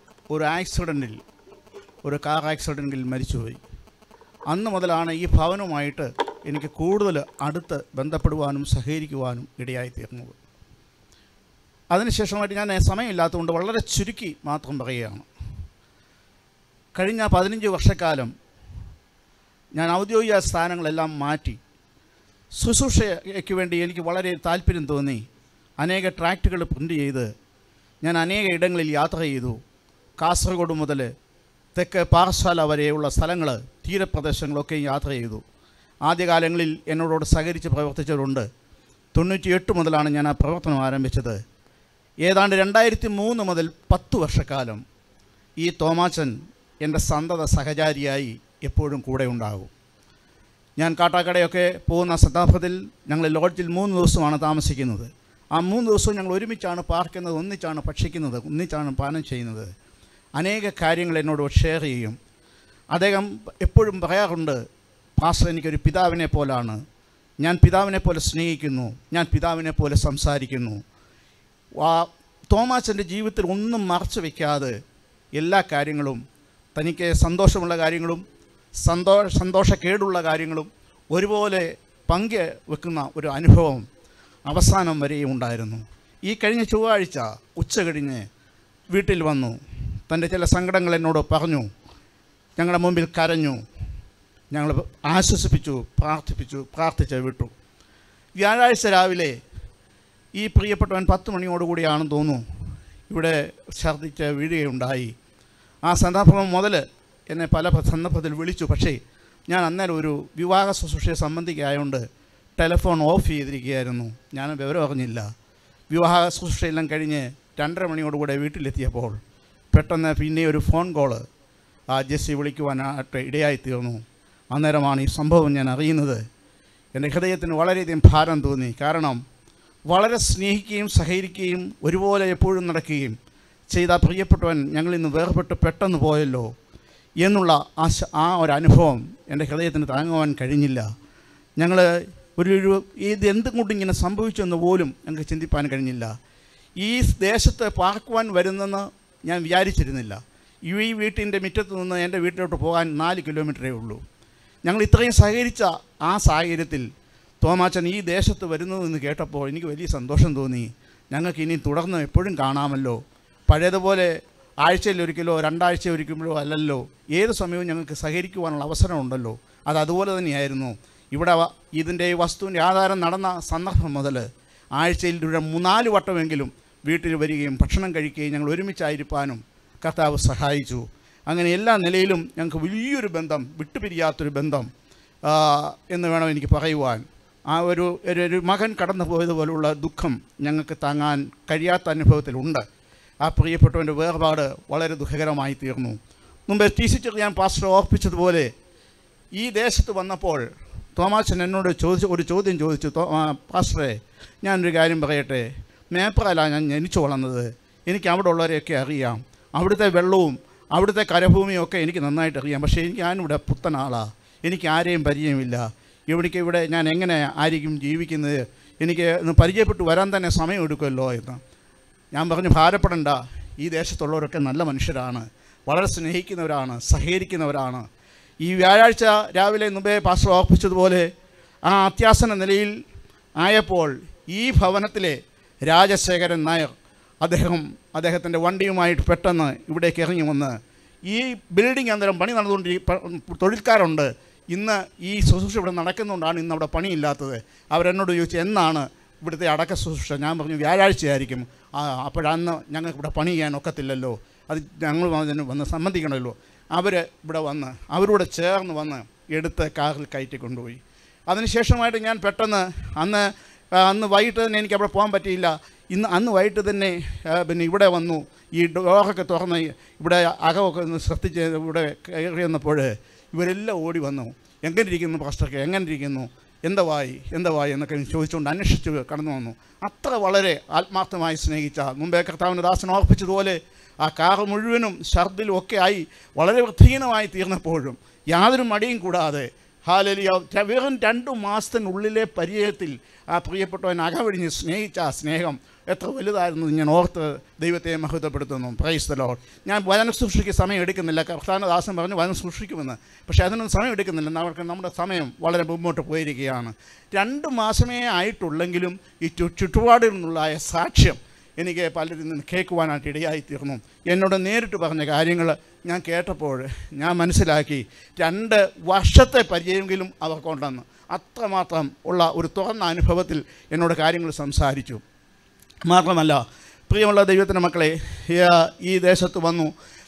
ഒരു കാർ ആക്സിഡൻറ്റിൽ മരിച്ചുപോയി. അന്ന് മുതലാണ് ഈ ഭവനവുമായിട്ട് എനിക്ക് കൂടുതൽ അടുത്ത് ബന്ധപ്പെടുവാനും സഹകരിക്കുവാനും ഇടയായിത്തീർന്നത്. അതിനുശേഷമായിട്ട് ഞാൻ സമയമില്ലാത്തതുകൊണ്ട് വളരെ ചുരുക്കി മാത്രം പറയുകയാണ്. കഴിഞ്ഞ 15 വർഷക്കാലം ഞാൻ ഔദ്യോഗിക സ്ഥാനങ്ങളെല്ലാം മാറ്റി ശുശ്രൂഷയ്ക്ക് വേണ്ടി എനിക്ക് വളരെ താല്പര്യം തോന്നി. അനേക ട്രാക്റ്റുകൾ പ്രിൻ്റ് ചെയ്ത് ഞാൻ അനേക ഇടങ്ങളിൽ യാത്ര ചെയ്തു. കാസർഗോഡ് മുതൽ തെക്ക് പാറശാല വരെയുള്ള സ്ഥലങ്ങൾ, തീരപ്രദേശങ്ങളൊക്കെ യാത്ര ചെയ്തു. ആദ്യകാലങ്ങളിൽ എന്നോട് സഹകരിച്ച് പ്രവർത്തിച്ചവരുണ്ട്. 98 മുതലാണ് ഞാൻ ആ പ്രവർത്തനം ആരംഭിച്ചത്. ഏതാണ്ട് 2003 മുതൽ 10 വർഷക്കാലം ഈ തോമാച്ചൻ എൻ്റെ സന്തത സഹചാരിയായി എപ്പോഴും കൂടെ ഉണ്ടാകും. ഞാൻ കാട്ടാക്കടയൊക്കെ പോകുന്ന സന്ദർഭത്തിൽ ഞങ്ങൾ ലോഡ്ജിൽ 3 ദിവസമാണ് താമസിക്കുന്നത്. ആ 3 ദിവസവും ഞങ്ങൾ ഒരുമിച്ചാണ് പാർക്കുന്നത്, ഒന്നിച്ചാണ് ഭക്ഷിക്കുന്നത്, ഒന്നിച്ചാണ് പാനം ചെയ്യുന്നത്. അനേക കാര്യങ്ങൾ എന്നോട് ഷെയർ ചെയ്യും. അദ്ദേഹം എപ്പോഴും പറയാറുണ്ട്, പാസ്റ്റർ എനിക്കൊരു പിതാവിനെ പോലാണ്, ഞാൻ പിതാവിനെ പോലെ സ്നേഹിക്കുന്നു, ഞാൻ പിതാവിനെ പോലെ സംസാരിക്കുന്നു. തോമാച്ചൻ്റെ ജീവിതത്തിൽ ഒന്നും മറച്ചു വയ്ക്കാതെ എല്ലാ കാര്യങ്ങളും, തനിക്ക് സന്തോഷമുള്ള കാര്യങ്ങളും സന്തോഷക്കേടുള്ള കാര്യങ്ങളും ഒരുപോലെ പങ്കുവെക്കുന്ന ഒരു അനുഭവം അവസാനം വരെയും ഉണ്ടായിരുന്നു. ഈ കഴിഞ്ഞ ചൊവ്വാഴ്ച ഉച്ച കഴിഞ്ഞ് വീട്ടിൽ വന്നു. തൻ്റെ ചില സങ്കടങ്ങൾ എന്നോട് പറഞ്ഞു. ഞങ്ങളുടെ മുമ്പിൽ കരഞ്ഞു. ഞങ്ങൾ ആശ്വസിപ്പിച്ചു, പ്രാർത്ഥിച്ച് വിട്ടു. വ്യാഴാഴ്ച രാവിലെ ഈ പ്രിയപ്പെട്ടവൻ 10 മണിയോടുകൂടിയാണെന്ന് തോന്നുന്നു ഇവിടെ ഛർദ്ദിച്ച് വീഴുകയുണ്ടായി. ആ സന്ദർഭം മുതൽ എന്നെ പല സന്ദർഭത്തിൽ വിളിച്ചു. പക്ഷേ ഞാൻ അന്നേരം ഒരു വിവാഹ ശുശ്രൂഷയെ സംബന്ധിക്കായതുകൊണ്ട് ടെലിഫോൺ ഓഫ് ചെയ്തിരിക്കുകയായിരുന്നു. ഞാൻ വിവരം അറിഞ്ഞില്ല. വിവാഹ ശുശ്രൂഷയെല്ലാം കഴിഞ്ഞ് 2:30 മണിയോടുകൂടെ വീട്ടിലെത്തിയപ്പോൾ പെട്ടെന്ന് പിന്നെ ഒരു ഫോൺ കോള് ജെസ്സി വിളിക്കുവാനായിട്ട് ഇടയായിത്തീർന്നു. അന്നേരമാണ് ഈ സംഭവം ഞാൻ അറിയുന്നത്. എൻ്റെ ഹൃദയത്തിന് വളരെയധികം ഭാരം തോന്നി. കാരണം വളരെ സ്നേഹിക്കുകയും സഹകരിക്കുകയും ഒരുപോലെ എപ്പോഴും നടക്കുകയും ചെയ്ത പ്രിയപ്പെട്ടവൻ ഞങ്ങളിന്ന് വേർപെട്ട് പെട്ടെന്ന് പോയല്ലോ എന്നുള്ള ആ ഒരു അനുഭവം എൻ്റെ ഹൃദയത്തിന് താങ്ങുവാൻ കഴിഞ്ഞില്ല. ഞങ്ങൾ ഇത് എന്തും കൊണ്ട് ഇങ്ങനെ സംഭവിച്ചെന്ന് പോലും ഞങ്ങൾക്ക് ചിന്തിപ്പാൻ കഴിഞ്ഞില്ല. ഈ ദേശത്ത് പാർക്കുവാൻ വരുന്നെന്ന് ഞാൻ വിചാരിച്ചിരുന്നില്ല. ഈ വീട്ടിൻ്റെ മുറ്റത്ത് നിന്ന് എൻ്റെ വീട്ടിലോട്ട് പോകാൻ 4 കിലോമീറ്ററേ ഉള്ളൂ. ഞങ്ങൾ ഇത്രയും സഹകരിച്ച ആ സാഹചര്യത്തിൽ തോമാച്ചൻ ഈ ദേശത്ത് വരുന്നതെന്ന് കേട്ടപ്പോൾ എനിക്ക് വലിയ സന്തോഷം തോന്നി. ഞങ്ങൾക്ക് ഇനി തുടർന്ന് എപ്പോഴും കാണാമല്ലോ. പഴയതുപോലെ ആഴ്ചയിൽ ഒരിക്കലോ 2 ആഴ്ച ഒരിക്കുമ്പോഴോ അല്ലല്ലോ. ഏത് സമയവും ഞങ്ങൾക്ക് സഹകരിക്കുവാനുള്ള അവസരമുണ്ടല്ലോ. അതുപോലെ തന്നെയായിരുന്നു ഇവിടെ. ഇതിൻ്റെ വസ്തുവിൻ്റെ ആധാരം നടന്ന സന്ദർഭം മുതൽ ആഴ്ചയിൽ 3-4 വട്ടമെങ്കിലും വീട്ടിൽ വരികയും ഭക്ഷണം കഴിക്കുകയും ഞങ്ങൾ ഒരുമിച്ചായിരിക്കാനും കർത്താവ് സഹായിച്ചു. അങ്ങനെ എല്ലാ നിലയിലും ഞങ്ങൾക്ക് വലിയൊരു ബന്ധം, വിട്ടുപിരിയാത്തൊരു ബന്ധം എന്ന് വേണം എനിക്ക് പറയുവാൻ. ആ ഒരു മകൻ കടന്നു പോയതുപോലുള്ള ദുഃഖം ഞങ്ങൾക്ക് താങ്ങാൻ കഴിയാത്ത അനുഭവത്തിലുണ്ട്. ആ പ്രിയപ്പെട്ടവൻ്റെ വേർപാട് വളരെ ദുഃഖകരമായി തീർന്നു. മുമ്പ് TC ചെറിയാൻ പാസ്റ്റർ ഓർപ്പിച്ചതുപോലെ ഈ ദേശത്ത് വന്നപ്പോൾ തോമാച്ചൻ എന്നോട് ഒരു ചോദ്യം ചോദിച്ചു. പാസ്റ്ററെ, ഞാനൊരു കാര്യം പറയട്ടെ, മേപ്രയിലാണ് ഞാൻ ജനിച്ചു വളർന്നത്. എനിക്ക് അവിടെ ഉള്ളവരെയൊക്കെ അറിയാം. അവിടുത്തെ വെള്ളവും അവിടുത്തെ കരഭൂമിയും ഒക്കെ എനിക്ക് നന്നായിട്ട് അറിയാം. പക്ഷേ ഞാനിവിടെ പുത്തൻ ആളാണ്. എനിക്ക് ആരെയും പരിചയമില്ല. ഇവിടെ ഞാൻ എങ്ങനെ ആയിരിക്കും ജീവിക്കുന്നത്? എനിക്ക് പരിചയപ്പെട്ട് വരാൻ തന്നെ സമയം എടുക്കുമല്ലോ എന്ന് ഞാൻ പറഞ്ഞു. ഭാരപ്പെടണ്ട, ഈ ദേശത്തുള്ളവരൊക്കെ നല്ല മനുഷ്യരാണ്. വളരെ സ്നേഹിക്കുന്നവരാണ്, സഹകരിക്കുന്നവരാണ്. ഈ വ്യാഴാഴ്ച രാവിലെ മുമ്പേ പാസ്റ്റർ ഓർപ്പിച്ചതുപോലെ ആ അത്യാസന നിലയിൽ ആയപ്പോൾ ഈ ഭവനത്തിലെ രാജശേഖരൻ നായർ അദ്ദേഹത്തിൻ്റെ വണ്ടിയുമായിട്ട് പെട്ടെന്ന് ഇവിടേക്ക് ഇറങ്ങി വന്ന്, ഈ ബിൽഡിംഗ് അന്തരം പണി തൊഴിൽക്കാരുണ്ട്, ഇന്ന് ഈ ശുശ്രൂഷ ഇവിടെ നടക്കുന്നുകൊണ്ടാണ് ഇന്ന് അവിടെ പണിയില്ലാത്തത്. അവരെന്നോട് ചോദിച്ചു എന്നാണ് ഇവിടുത്തെ അടക്ക ശുശ്രൂഷ. ഞാൻ പറഞ്ഞു വ്യാഴാഴ്ചയായിരിക്കും. അപ്പോഴന്ന് ഞങ്ങൾക്ക് ഇവിടെ പണി ചെയ്യാൻ ഒക്കത്തില്ലല്ലോ, അത് ഞങ്ങൾ വന്ന് സമ്മതിക്കണമല്ലോ. അവർ ഇവിടെ വന്ന് അവരോട് ചേർന്ന് വന്ന് എടുത്ത് കാറിൽ കയറ്റി കൊണ്ടുപോയി. അതിനുശേഷമായിട്ട് ഞാൻ പെട്ടെന്ന് അന്ന് വൈകിട്ട് തന്നെ എനിക്ക് അവിടെ പോകാൻ പറ്റിയില്ല. അന്ന് വൈകിട്ട് തന്നെ പിന്നെ ഇവിടെ വന്നു. ഈ ഡോറൊക്കെ തുറന്ന് ഇവിടെ അകമൊക്കെ ഒന്ന് ശ്രദ്ധിച്ച് ഇവിടെ കയറി വന്നപ്പോൾ ഇവരെല്ലാം ഓടി വന്നു. എങ്ങനെ ഇരിക്കുന്നു പാസ്റ്റർക്ക്, എങ്ങനെ ഇരിക്കുന്നു, എന്തായി എന്നൊക്കെ ചോദിച്ചുകൊണ്ട് അന്വേഷിച്ച് കടന്നു വന്നു. അത്ര വളരെ ആത്മാർത്ഥമായി സ്നേഹിച്ച, മുമ്പേ കർത്താവിൻ്റെ ദാസൻ ഓർപ്പിച്ചതുപോലെ ആ കാറ് മുഴുവനും ഛർദിലും ഒക്കെ ആയി വളരെ വൃത്തിഹീനമായി തീർന്നപ്പോഴും യാതൊരു മടിയും കൂടാതെ ഹല്ലേലൂയ, വെറും 2 മാസത്തിനുള്ളിലെ പരിചയത്തിൽ ആ പ്രിയപ്പെട്ടവൻ അകവഴിഞ്ഞ് സ്നേഹിച്ച ആ സ്നേഹം എത്ര വലുതായിരുന്നു ഞാൻ ഓർത്ത് ദൈവത്തെ മഹത്വപ്പെടുത്തുന്നു. Praise the Lord. ഞാൻ വചന ശുശ്രൂഷയ്ക്ക് സമയം എടുക്കുന്നില്ല. കർത്താവിന്റെ പറഞ്ഞു വചന ശുശ്രൂഷിക്കുമെന്ന്, പക്ഷേ അതിനൊന്നും സമയം എടുക്കുന്നില്ല. നമ്മുടെ സമയം വളരെ മുമ്പോട്ട് പോയിരിക്കുകയാണ്. 2 മാസമേ ആയിട്ടുള്ളെങ്കിലും ഈ ചുറ്റുപാടിൽ നിന്നുള്ളായ സാക്ഷ്യം എനിക്ക് പലരിൽ നിന്ന് കേൾക്കുവാനായിട്ട് ഇടയായിത്തീർന്നു. എന്നോട് നേരിട്ട് പറഞ്ഞ കാര്യങ്ങൾ ഞാൻ കേട്ടപ്പോൾ ഞാൻ മനസ്സിലാക്കി 2 വർഷത്തെ പരിചയമെങ്കിലും അവർക്കുണ്ടെന്ന്. അത്രമാത്രം ഉള്ള ഒരു തുറന്ന അനുഭവത്തിൽ എന്നോട് കാര്യങ്ങൾ സംസാരിച്ചു. മാത്രമല്ല പ്രിയമുള്ള ദൈവത്തിൻ്റെ മക്കളെ, ഈ ദേശത്ത് വന്നു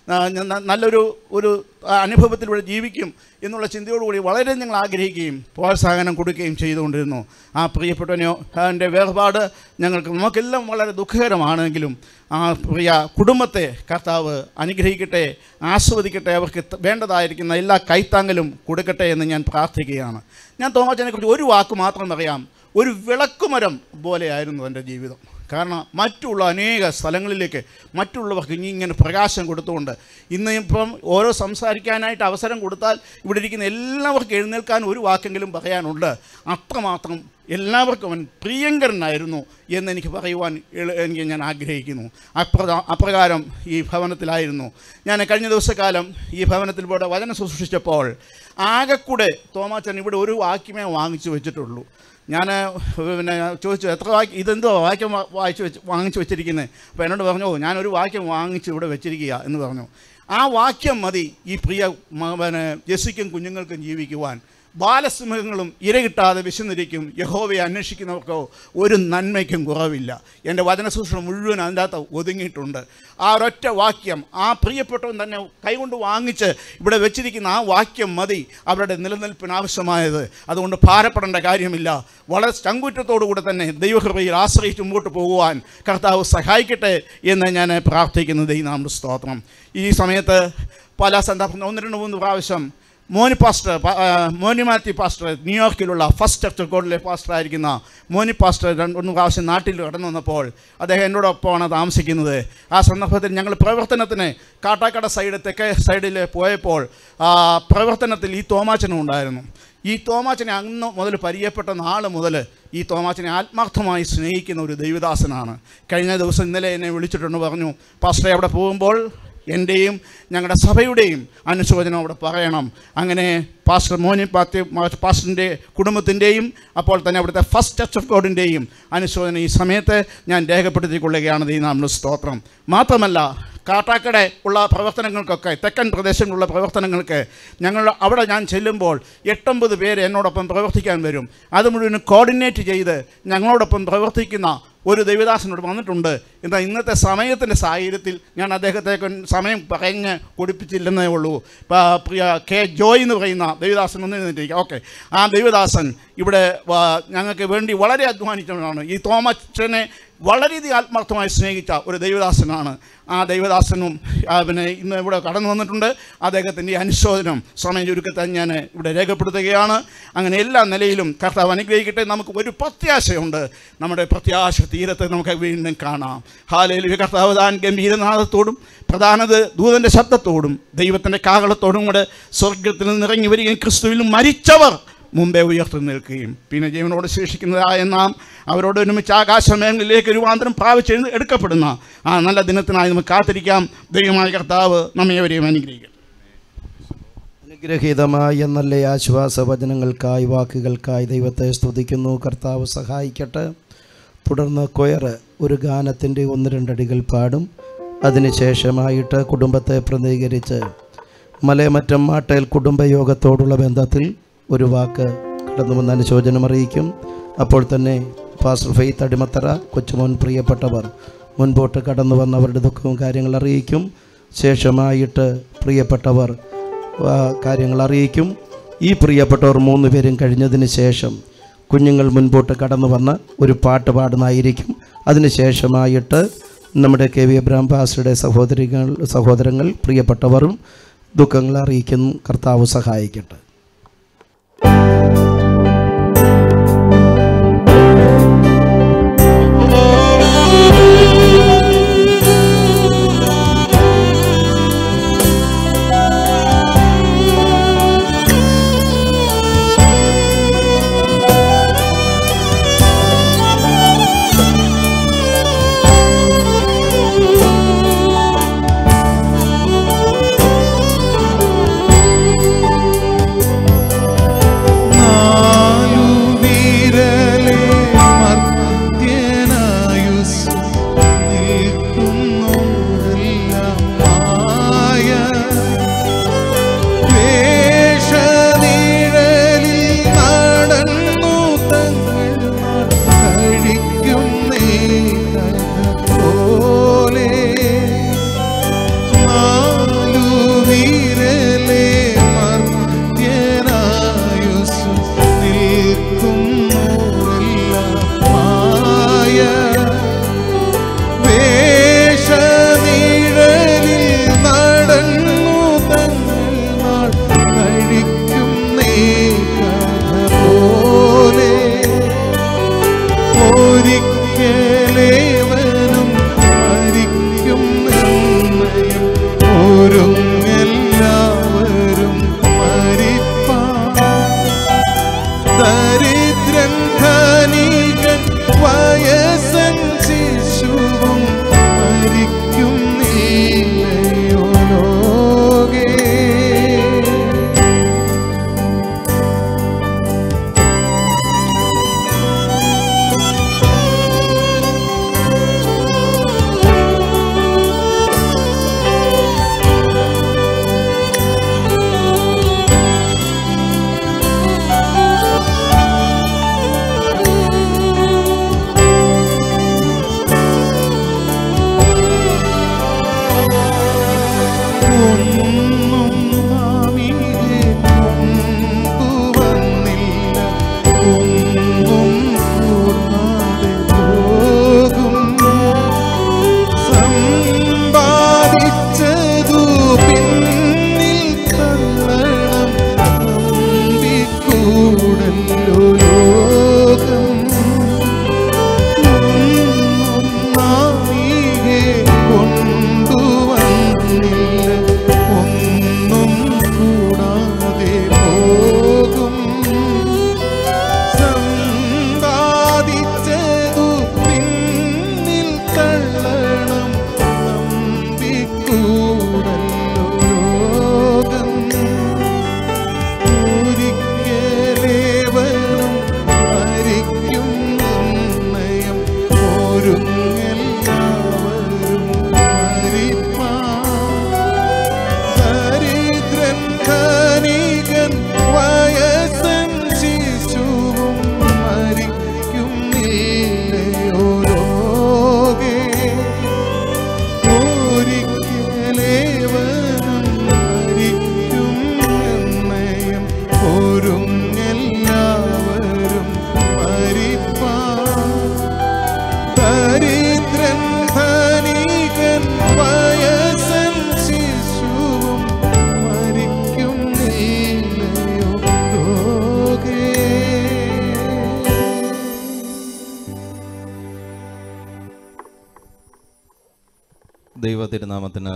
നല്ലൊരു അനുഭവത്തിലൂടെ ജീവിക്കും എന്നുള്ള ചിന്തയോടുകൂടി വളരെ ഞങ്ങൾ ആഗ്രഹിക്കുകയും പ്രോത്സാഹനം കൊടുക്കുകയും ചെയ്തുകൊണ്ടിരുന്നു. ആ പ്രിയപ്പെട്ടവനോ അതിൻ്റെ വേർപാട് നമുക്കെല്ലാം വളരെ ദുഃഖകരമാണെങ്കിലും ആ പ്രിയ കുടുംബത്തെ കർത്താവ് അനുഗ്രഹിക്കട്ടെ, ആസ്വദിക്കട്ടെ, അവർക്ക് വേണ്ടതായിരിക്കുന്ന എല്ലാ കൈത്താങ്ങലും കൊടുക്കട്ടെ എന്ന് ഞാൻ പ്രാർത്ഥിക്കുകയാണ്. ഞാൻ തോമാച്ചനെക്കുറിച്ച് ഒരു വാക്ക് മാത്രം പറയാം. ഒരു വിളക്കുമരം പോലെയായിരുന്നു എൻ്റെ ജീവിതം. കാരണം മറ്റുള്ള അനേക സ്ഥലങ്ങളിലേക്ക് മറ്റുള്ളവർക്ക് ഇങ്ങനെ പ്രകാശം കൊടുത്തുകൊണ്ട് ഇപ്പം ഓരോ സംസാരിക്കാനായിട്ട് അവസരം കൊടുത്താൽ ഇവിടെ ഇരിക്കുന്ന എല്ലാവർക്കും എഴുന്നേൽക്കാൻ ഒരു വാക്കെങ്കിലും പറയാനുണ്ട്. അത്രമാത്രം എല്ലാവർക്കും അവൻ പ്രിയങ്കരനായിരുന്നു എന്നെനിക്ക് പറയുവാൻ ഞാൻ ആഗ്രഹിക്കുന്നു. അപ്രകാരം ഈ ഭവനത്തിലായിരുന്നു ഞാൻ. കഴിഞ്ഞ ദിവസക്കാലം ഈ ഭവനത്തിലൂടെ വചനം ശുശ്രൂഷിച്ചപ്പോൾ ആകെക്കൂടെ തോമാച്ചൻ ഇവിടെ ഒരു വാക്യമേ വാങ്ങിച്ചു വെച്ചിട്ടുള്ളൂ. ഞാൻ പിന്നെ ചോദിച്ചു എത്ര ഇതെന്തോ വാക്യം വാങ്ങിച്ചു വെച്ചിരിക്കുന്നത്. അപ്പോൾ എന്നോട് പറഞ്ഞു ഞാനൊരു വാക്യം വാങ്ങിച്ച് ഇവിടെ വെച്ചിരിക്കുക എന്ന് പറഞ്ഞു. ആ വാക്യം മതി ഈ പ്രിയ ജെസ്സിക്കും കുഞ്ഞുങ്ങൾക്കും ജീവിക്കുവാൻ. ബാലസിംഹങ്ങളും ഇരകിട്ടാതെ വിശന്നിരിക്കും, യഹോവയെ അന്വേഷിക്കുന്നവർക്കോ ഒരു നന്മയ്ക്കും കുറവില്ല. എൻ്റെ വചനശുശ്രൂഷ മുഴുവൻ അതിൻ്റെ അകത്ത് ഒതുങ്ങിയിട്ടുണ്ട്. ആ ഒരൊറ്റ വാക്യം, ആ പ്രിയപ്പെട്ടവൻ തന്നെ കൈകൊണ്ട് വാങ്ങിച്ച് ഇവിടെ വെച്ചിരിക്കുന്ന ആ വാക്യം മതി അവരുടെ നിലനിൽപ്പിന് ആവശ്യമായത്. അതുകൊണ്ട് ഭാരപ്പെടേണ്ട കാര്യമില്ല. വളരെ ചങ്കൂറ്റത്തോടുകൂടെ തന്നെ ദൈവകൃപയിൽ ആശ്രയിച്ച് മുമ്പോട്ട് പോകുവാൻ കർത്താവ് സഹായിക്കട്ടെ എന്ന് ഞാൻ പ്രാർത്ഥിക്കുന്നത്. ഈ നാം സ്തോത്രം. ഈ സമയത്ത് പല സന്ദർഭം 1-2-3 പ്രാവശ്യം മോനി മാത്യു പാസ്റ്റർ, ന്യൂയോർക്കിലുള്ള ഫസ്റ്റ് ചർച്ച് ഓഫ് ഗോഡിലെ പാസ്റ്ററായിരിക്കുന്ന മോനി പാസ്റ്റർ 1 പ്രാവശ്യം നാട്ടിൽ കടന്നു വന്നപ്പോൾ അദ്ദേഹം എന്നോടൊപ്പമാണ് താമസിക്കുന്നത്. ആ സന്ദർഭത്തിൽ ഞങ്ങൾ പ്രവർത്തനത്തിന് കാട്ടാക്കട തെക്കേ സൈഡിൽ പോയപ്പോൾ പ്രവർത്തനത്തിൽ ഈ തോമാച്ചനും ഉണ്ടായിരുന്നു. ഈ തോമാച്ചനെ അന്ന് മുതൽ പരിചയപ്പെട്ട നാൾ മുതൽ ഈ തോമാച്ചനെ ആത്മാർത്ഥമായി സ്നേഹിക്കുന്ന ഒരു ദൈവദാസനാണ്. കഴിഞ്ഞ ദിവസം ഇന്നലെ എന്നെ വിളിച്ചിട്ടുണ്ട്, പറഞ്ഞു പാസ്റ്ററെ അവിടെ പോകുമ്പോൾ എൻ്റെയും ഞങ്ങളുടെ സഭയുടെയും അനുശോചനം അവിടെ പറയണം. അങ്ങനെ പാസ്റ്റർ മോനി പാസ്റ്ററിൻ്റെ കുടുംബത്തിൻ്റെയും അപ്പോൾ തന്നെ അവിടുത്തെ ഫസ്റ്റ് ചർച്ച് ഓഫ് ഗോഡിൻ്റെയും അനുശോചനം ഈ സമയത്ത് ഞാൻ രേഖപ്പെടുത്തിക്കൊള്ളുകയാണ്. ഈ നാം സ്തോത്രം. മാത്രമല്ല കാട്ടാക്കട ഉള്ള പ്രവർത്തനങ്ങൾക്കൊക്കെ, തെക്കൻ പ്രദേശങ്ങളിലുള്ള പ്രവർത്തനങ്ങൾക്ക് അവിടെ ഞാൻ ചെല്ലുമ്പോൾ 8-9 പേര് എന്നോടൊപ്പം പ്രവർത്തിക്കാൻ വരും. അത് മുഴുവൻ കോർഡിനേറ്റ് ചെയ്ത് ഞങ്ങളോടൊപ്പം പ്രവർത്തിക്കുന്ന ഒരു ദൈവദാസനോട് വന്നിട്ടുണ്ട്. എന്നാൽ ഇന്നത്തെ സമയത്തിൻ്റെ സാഹചര്യത്തിൽ ഞാൻ അദ്ദേഹത്തെ സമയം പറഞ്ഞ് കൊടുപ്പിച്ചില്ലെന്നേ ഉള്ളൂ. പ്രിയ കെ ജോയ് എന്ന് പറയുന്ന ദൈവദാസൻ വന്നിരുന്നിരിക്കുക. ഓക്കെ, ആ ദൈവദാസൻ ഇവിടെ ഞങ്ങൾക്ക് വേണ്ടി വളരെ അധ്വാനിച്ചവനാണ്. ഈ തോമച്ചനെ വളരെയധികം ആത്മാർത്ഥമായി സ്നേഹിച്ച ഒരു ദൈവദാസനാണ്. ആ ദൈവദാസനും പിന്നെ ഇന്ന് ഇവിടെ കടന്നു വന്നിട്ടുണ്ട്. അദ്ദേഹത്തിൻ്റെ അനുശോചനം സമയം ചുരുക്കത്തിൽ ഞാൻ ഇവിടെ രേഖപ്പെടുത്തുകയാണ്. അങ്ങനെ എല്ലാ നിലയിലും കർത്താവ് അനുഗ്രഹിക്കട്ടെ. നമുക്ക് ഒരു പ്രത്യാശയുണ്ട്. നമ്മുടെ പ്രത്യാശ തീരത്തെ നമുക്ക് വീണ്ടും കാണാം. ഹല്ലേലൂയ. കർത്താവ് താൻ ഗംഭീരനാദത്തോടും പ്രധാന ദൂതൻ്റെ ശബ്ദത്തോടും ദൈവത്തിൻ്റെ കാഹളത്തോടും കൂടെ സ്വർഗത്തിൽ നിന്ന് ഇറങ്ങി വരികയും ക്രിസ്തുവിൽ മരിച്ചവർ മുമ്പേ ഉയർത്തി നിൽക്കുകയും പിന്നെ ജീവനോട് ശേഷിക്കുന്നതായ നാം അവരോട് ഒരുമിച്ച് ആകാശമേഖലയിലേക്ക് രൂപാന്തരം പ്രാപിച്ച് എടുക്കപ്പെടുന്ന ആ നല്ല ദിനത്തിനായി നമുക്ക് കാത്തിരിക്കാം. ദൈവമായ കർത്താവ് നമ്മെ അവരെയും അനുഗ്രഹിക്കും. അനുഗ്രഹീതമായ നല്ല ആശ്വാസവചനങ്ങൾക്കായി വാക്കുകൾക്കായി ദൈവത്തെ സ്തുതിക്കുന്നു. കർത്താവ് സഹായിക്കട്ടെ. തുടർന്ന് കൊയർ ഒരു ഗാനത്തിൻ്റെ 1-2 അടികൾ പാടും. അതിനുശേഷമായിട്ട് കുടുംബത്തെ പ്രതികരിച്ച് മലയമറ്റം മാട്ടേൽ കുടുംബയോഗത്തോടുള്ള ബന്ധത്തിൽ ഒരു വാക്ക് കടന്നു വന്ന് അനുശോചനം അറിയിക്കും. അപ്പോൾ തന്നെ പാസ്റ്റർ ഫെയ്ത്ത് അടിമത്തറ, കൊച്ചുമോൻ പ്രിയപ്പെട്ടവർ മുൻപോട്ട് കടന്നു വന്ന് അവരുടെ ദുഃഖവും കാര്യങ്ങൾ അറിയിക്കും. ശേഷമായിട്ട് പ്രിയപ്പെട്ടവർ കാര്യങ്ങൾ അറിയിക്കും. ഈ പ്രിയപ്പെട്ടവർ 3 പേരും കഴിഞ്ഞതിന് ശേഷം കുഞ്ഞുങ്ങൾ മുൻപോട്ട് കടന്നു വന്ന് ഒരു പാട്ട് പാടുന്നതായിരിക്കും. അതിനുശേഷമായിട്ട് നമ്മുടെ കെ വി എബ്രഹാം പാസ്റ്ററുടെ സഹോദരങ്ങൾ പ്രിയപ്പെട്ടവരും ദുഃഖങ്ങൾ അറിയിക്കും. കർത്താവ് സഹായിക്കട്ടെ. ദൈവ തിരുനാമത്തിന്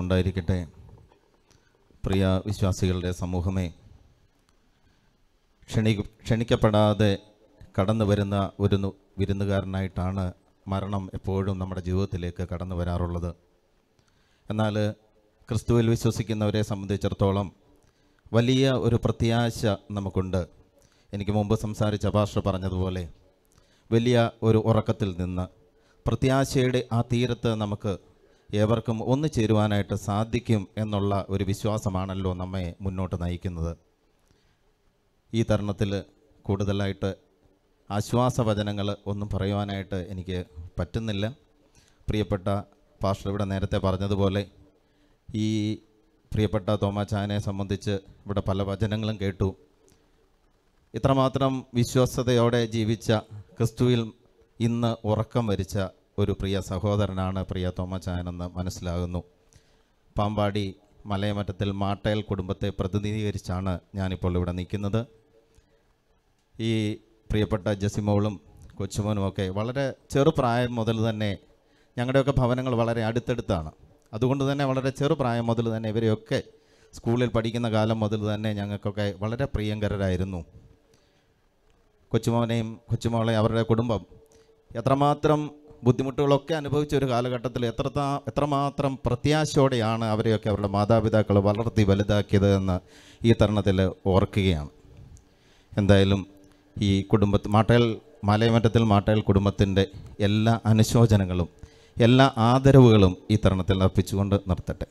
മഹത്വമുണ്ടായിരിക്കട്ടെ. പ്രിയ വിശ്വാസികളുടെ സമൂഹമേ, ക്ഷണിക്കപ്പെടാതെ കടന്നു വരുന്ന ഒരു വിരുന്നുകാരനായിട്ടാണ് മരണം എപ്പോഴും നമ്മുടെ ജീവിതത്തിലേക്ക് കടന്നു വരാറുള്ളത്. എന്നാൽ ക്രിസ്തുവിൽ വിശ്വസിക്കുന്നവരെ സംബന്ധിച്ചിടത്തോളം വലിയ ഒരു പ്രത്യാശ നമുക്കുണ്ട്. എനിക്ക് മുമ്പ് സംസാരിച്ച പാസ്റ്റർ പറഞ്ഞതുപോലെ വലിയ ഒരു ഉറക്കത്തിൽ നിന്ന് പ്രത്യാശയുടെ ആ തീരത്ത് നമുക്ക് ഏവർക്കും ഒന്നുചേരുവാനായിട്ട് സാധിക്കും എന്നുള്ള ഒരു വിശ്വാസമാണല്ലോ നമ്മെ മുന്നോട്ട് നയിക്കുന്നത്. ഈ തരുണത്തിൽ കൂടുതലായിട്ട് ആശ്വാസവചനങ്ങൾ ഒന്നും പറയുവാനായിട്ട് എനിക്ക് പറ്റുന്നില്ല. പ്രിയപ്പെട്ട പാസ്റ്റർ ഇവിടെ നേരത്തെ പറഞ്ഞതുപോലെ ഈ പ്രിയപ്പെട്ട തോമാച്ചാനെ സംബന്ധിച്ച് ഇവിടെ പല വചനങ്ങളും കേട്ടു. ഇത്രമാത്രം വിശ്വസ്തയോടെ ജീവിച്ച ക്രിസ്തുവിൽ ഇന്ന് ഉറക്കം വരിച്ച ഒരു പ്രിയ സഹോദരനാണ് പ്രിയ തോമാച്ചാനെന്ന് മനസ്സിലാകുന്നു. പാമ്പാടി മലയമറ്റത്തിൽ മാട്ടേൽ കുടുംബത്തെ പ്രതിനിധീകരിച്ചാണ് ഞാനിപ്പോൾ ഇവിടെ നിൽക്കുന്നത്. ഈ പ്രിയപ്പെട്ട ജസിമോളും കൊച്ചുമോനുമൊക്കെ വളരെ ചെറുപ്രായം മുതൽ തന്നെ ഞങ്ങളുടെയൊക്കെ ഭവനങ്ങൾ വളരെ അടുത്തടുത്താണ്. അതുകൊണ്ട് തന്നെ വളരെ ചെറുപ്രായം മുതൽ തന്നെ ഇവരെയൊക്കെ സ്കൂളിൽ പഠിക്കുന്ന കാലം മുതൽ തന്നെ ഞങ്ങൾക്കൊക്കെ വളരെ പ്രിയങ്കരരായിരുന്നു. കൊച്ചുമോനെയും കൊച്ചുമോളെയും അവരുടെ കുടുംബം എത്രമാത്രം ബുദ്ധിമുട്ടുകളൊക്കെ അനുഭവിച്ച ഒരു കാലഘട്ടത്തിൽ എത്രമാത്രം പ്രത്യാശയോടെയാണ് അവരെയൊക്കെ അവരുടെ മാതാപിതാക്കൾ വളർത്തി വലുതാക്കിയത് എന്ന് ഈ തരുണത്തിൽ ഓർക്കുകയാണ്. എന്തായാലും ഈ മലയമറ്റത്തിൽ മാട്ടേൽ കുടുംബത്തിൻ്റെ എല്ലാ അനുശോചനങ്ങളും എല്ലാ ആദരവുകളും ഈ തരുണത്തിൽ അർപ്പിച്ചുകൊണ്ട് നിർത്തട്ടെ.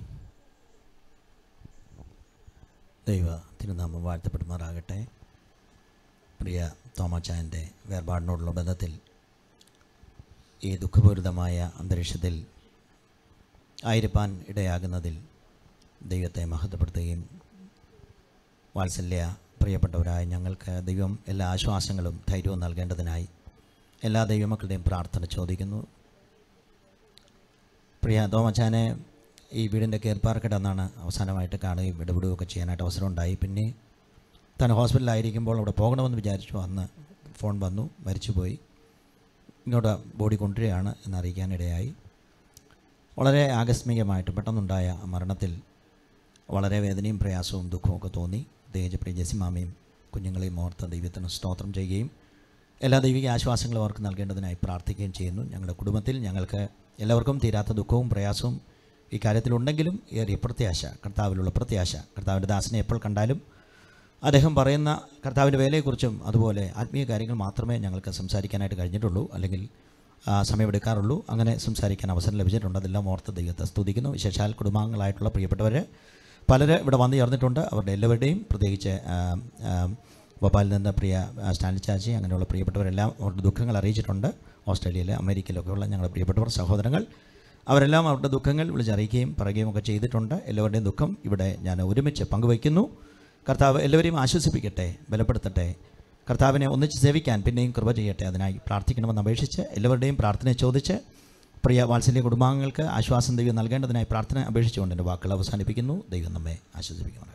ദൈവ തിരുനാമം വാഴ്ത്തപ്പെടുമാറാകട്ടെ. പ്രിയ തോമാച്ചാൻ്റെ വേർപാടിനോടുള്ള ബന്ധത്തിൽ ഈ ദുഃഖപൂരിതമായ അന്തരീക്ഷത്തിൽ ആയിരിക്കാൻ ഇടയാകുന്നതിൽ ദൈവത്തെ മഹത്വപ്പെടുത്തുകയും വാത്സല്യ പ്രിയപ്പെട്ടവരായ ഞങ്ങൾക്ക് ദൈവം എല്ലാ ആശ്വാസങ്ങളും ധൈര്യവും നൽകേണ്ടതിനായി എല്ലാ ദൈവമക്കളുടെയും പ്രാർത്ഥന ചോദിക്കുന്നു. പ്രിയ തോമാച്ചാനെ ഈ വീടിൻ്റെ കീർപ്പാർക്കിടന്നാണ് അവസാനമായിട്ട് കാണുകയും ഇടപെടുകയൊക്കെ ചെയ്യാനായിട്ട് അവസരമുണ്ടായി. പിന്നെ താൻ ഹോസ്പിറ്റലിലായിരിക്കുമ്പോൾ അവിടെ പോകണമെന്ന് വിചാരിച്ചു. അന്ന് ഫോൺ വന്നു, മരിച്ചുപോയി. ഇങ്ങോട്ട് ബോഡി കൊണ്ടുവരികയാണ് എന്നറിയിക്കാനിടയായി. വളരെ ആകസ്മികമായിട്ട് പെട്ടെന്നുണ്ടായ മരണത്തിൽ വളരെ വേദനയും പ്രയാസവും ദുഃഖവും ഒക്കെ തോന്നി. പ്രത്യേകിച്ച് പ്രിയ ജസിമാമയും കുഞ്ഞുങ്ങളെയും ഓർത്ത് ദൈവത്തിന് സ്തോത്രം ചെയ്യുകയും എല്ലാ ദൈവിക ആശ്വാസങ്ങളും അവർക്ക് നൽകേണ്ടതിനായി പ്രാർത്ഥിക്കുകയും ചെയ്യുന്നു. ഞങ്ങളുടെ കുടുംബത്തിൽ ഞങ്ങൾക്ക് എല്ലാവർക്കും തീരാത്ത ദുഃഖവും പ്രയാസവും ഈ കാര്യത്തിലുണ്ടെങ്കിലും ഏറിയ പ്രത്യാശ, കർത്താവിലുള്ള പ്രത്യാശ, കർത്താവിൻ്റെ ദാസനെ എപ്പോൾ കണ്ടാലും അദ്ദേഹം പറയുന്ന കർത്താവിൻ്റെ വേലയെക്കുറിച്ചും അതുപോലെ ആത്മീയ കാര്യങ്ങൾ മാത്രമേ ഞങ്ങൾക്ക് സംസാരിക്കാനായിട്ട് കഴിഞ്ഞിട്ടുള്ളൂ, അല്ലെങ്കിൽ സമയമെടുക്കാറുള്ളൂ. അങ്ങനെ സംസാരിക്കാൻ അവസരം ലഭിച്ചിട്ടുണ്ട്. അതെല്ലാം ഓർത്ത് ദൈവത്തെ സ്തുതിക്കുന്നു. വിശേഷാൽ കുടുംബാംഗങ്ങളായിട്ടുള്ള പ്രിയപ്പെട്ടവർ പലര് ഇവിടെ വന്നു ചേർന്നിട്ടുണ്ട്. അവരുടെ എല്ലാവരുടെയും പ്രത്യേകിച്ച് ഭോപ്പാലിൽ നിന്ന് പ്രിയ സ്റ്റാൻലി ചാച്ചി അങ്ങനെയുള്ള പ്രിയപ്പെട്ടവരെല്ലാം അവരുടെ ദുഃഖങ്ങൾ അറിയിച്ചിട്ടുണ്ട്. ഓസ്ട്രേലിയയിൽ അമേരിക്കയിലൊക്കെയുള്ള ഞങ്ങളുടെ പ്രിയപ്പെട്ടവർ സഹോദരങ്ങൾ അവരെല്ലാം അവരുടെ ദുഃഖങ്ങൾ വിളിച്ചറിയിക്കുകയും പറയുകയും ഒക്കെ ചെയ്തിട്ടുണ്ട്. എല്ലാവരുടെയും ദുഃഖം ഇവിടെ ഞാൻ ഒരുമിച്ച് പങ്കുവയ്ക്കുന്നു. കർത്താവ് എല്ലാവരെയും ആശ്വസിപ്പിക്കട്ടെ, ബലപ്പെടുത്തട്ടെ. കർത്താവിനെ ഒന്നിച്ച് സേവിക്കാൻ പിന്നെയും കൃപ ചെയ്യട്ടെ. അതിനായി പ്രാർത്ഥിക്കണമെന്ന് അപേക്ഷിച്ച് എല്ലാവരുടെയും പ്രാർത്ഥനയെ ചോദിച്ച് പ്രിയ വാത്സല്യ കുടുംബാംഗങ്ങൾക്ക് ആശ്വാസം ദൈവം നൽകേണ്ടതിനായി പ്രാർത്ഥന അപേക്ഷിച്ചുകൊണ്ട് എൻ്റെ വാക്കുകൾ അവസാനിപ്പിക്കുന്നു. ദൈവം നമ്മെ ആശ്വസിപ്പിക്കുന്നുണ്ട്.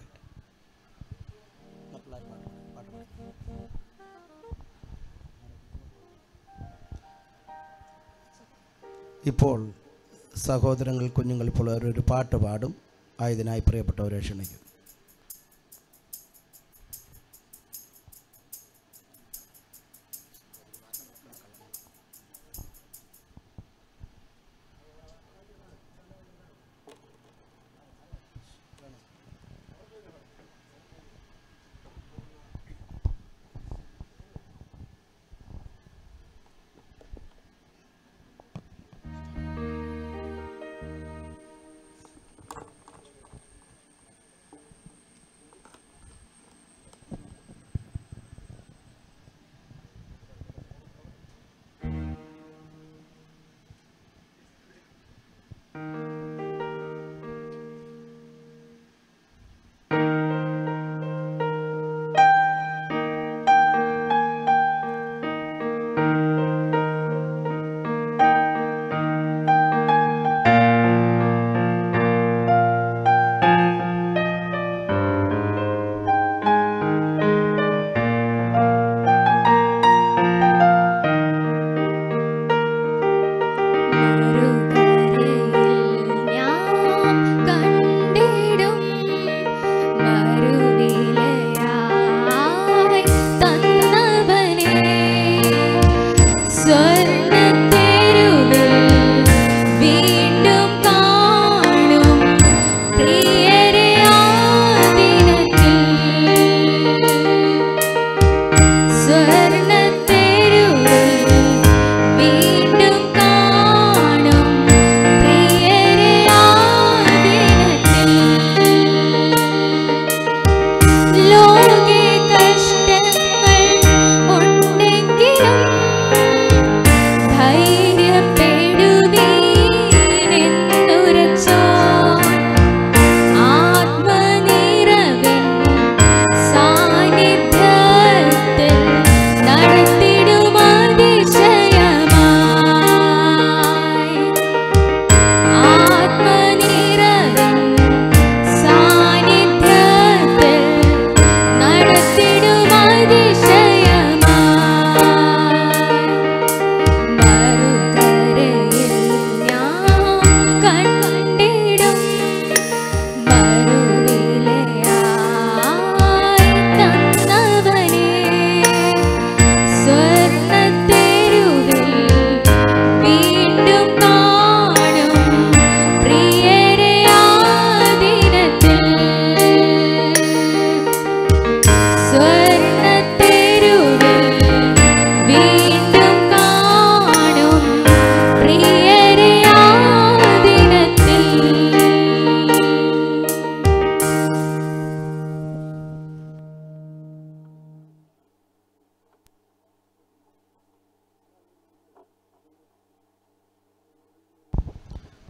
ഇപ്പോൾ സഹോദരങ്ങൾ കുഞ്ഞുങ്ങൾ ഇപ്പോൾ ഒരു പാട്ട് പാടും. ആയതിനായി പ്രിയപ്പെട്ടവരെ ക്ഷണിക്കും.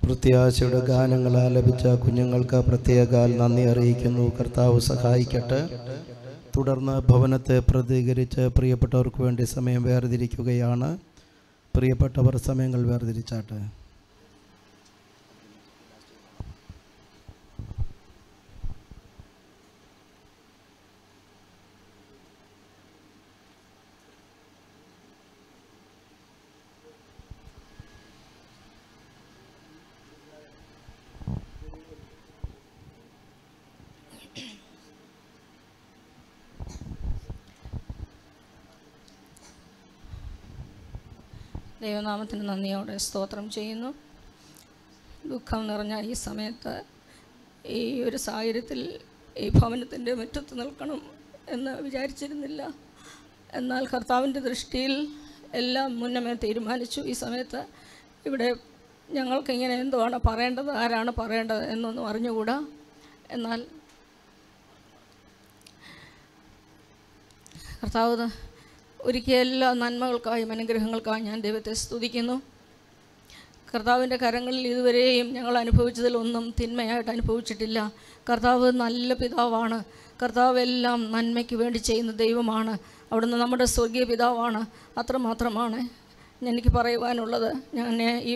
പ്രത്യാശയുടെ ഗാനങ്ങൾ ആലപിച്ച കുഞ്ഞുങ്ങൾക്ക് പ്രത്യേകാൽ നന്ദി അറിയിക്കുന്നു. കർത്താവ് സഹായിക്കട്ടെ. തുടർന്ന് ഭവനത്തെ പ്രതികരിച്ച് പ്രിയപ്പെട്ടവർക്ക് വേണ്ടി സമയം വേർതിരിക്കുകയാണ്. പ്രിയപ്പെട്ടവർ സമയങ്ങൾ വേർതിരിച്ചാട്ടെ. ദൈവനാമത്തിന് നന്ദിയോടെ സ്തോത്രം ചെയ്യുന്നു. ദുഃഖം നിറഞ്ഞ ഈ സമയത്ത് ഈ ഒരു സാഹചര്യത്തിൽ ഈ ഭവനത്തിൻ്റെ മുറ്റത്ത് നിൽക്കണം എന്ന് വിചാരിച്ചിരുന്നില്ല. എന്നാൽ കർത്താവിൻ്റെ ദൃഷ്ടിയിൽ എല്ലാം മുന്നമേ തീരുമാനിച്ചു. ഈ സമയത്ത് ഇവിടെ ഞങ്ങൾക്കിങ്ങനെ എന്തുവാണ് പറയേണ്ടത്, ആരാണ് പറയേണ്ടത് എന്നൊന്നും അറിഞ്ഞുകൂടാ. എന്നാൽ കർത്താവ് ഒരുക്കിയ എല്ലാ നന്മകൾക്കായും അനുഗ്രഹങ്ങൾക്കായും ഞാൻ ദൈവത്തെ സ്തുതിക്കുന്നു. കർത്താവിൻ്റെ കരങ്ങളിൽ ഇതുവരെയും ഞങ്ങൾ അനുഭവിച്ചതിലൊന്നും തിന്മയായിട്ട് അനുഭവിച്ചിട്ടില്ല. കർത്താവ് നല്ല പിതാവാണ്. കർത്താവ് എല്ലാം നന്മയ്ക്ക് വേണ്ടി ചെയ്യുന്ന ദൈവമാണ്. അവിടുന്ന് നമ്മുടെ സ്വർഗീയ പിതാവാണ്. അത്രമാത്രമാണ് എനിക്ക് പറയുവാനുള്ളത്. ഞാൻ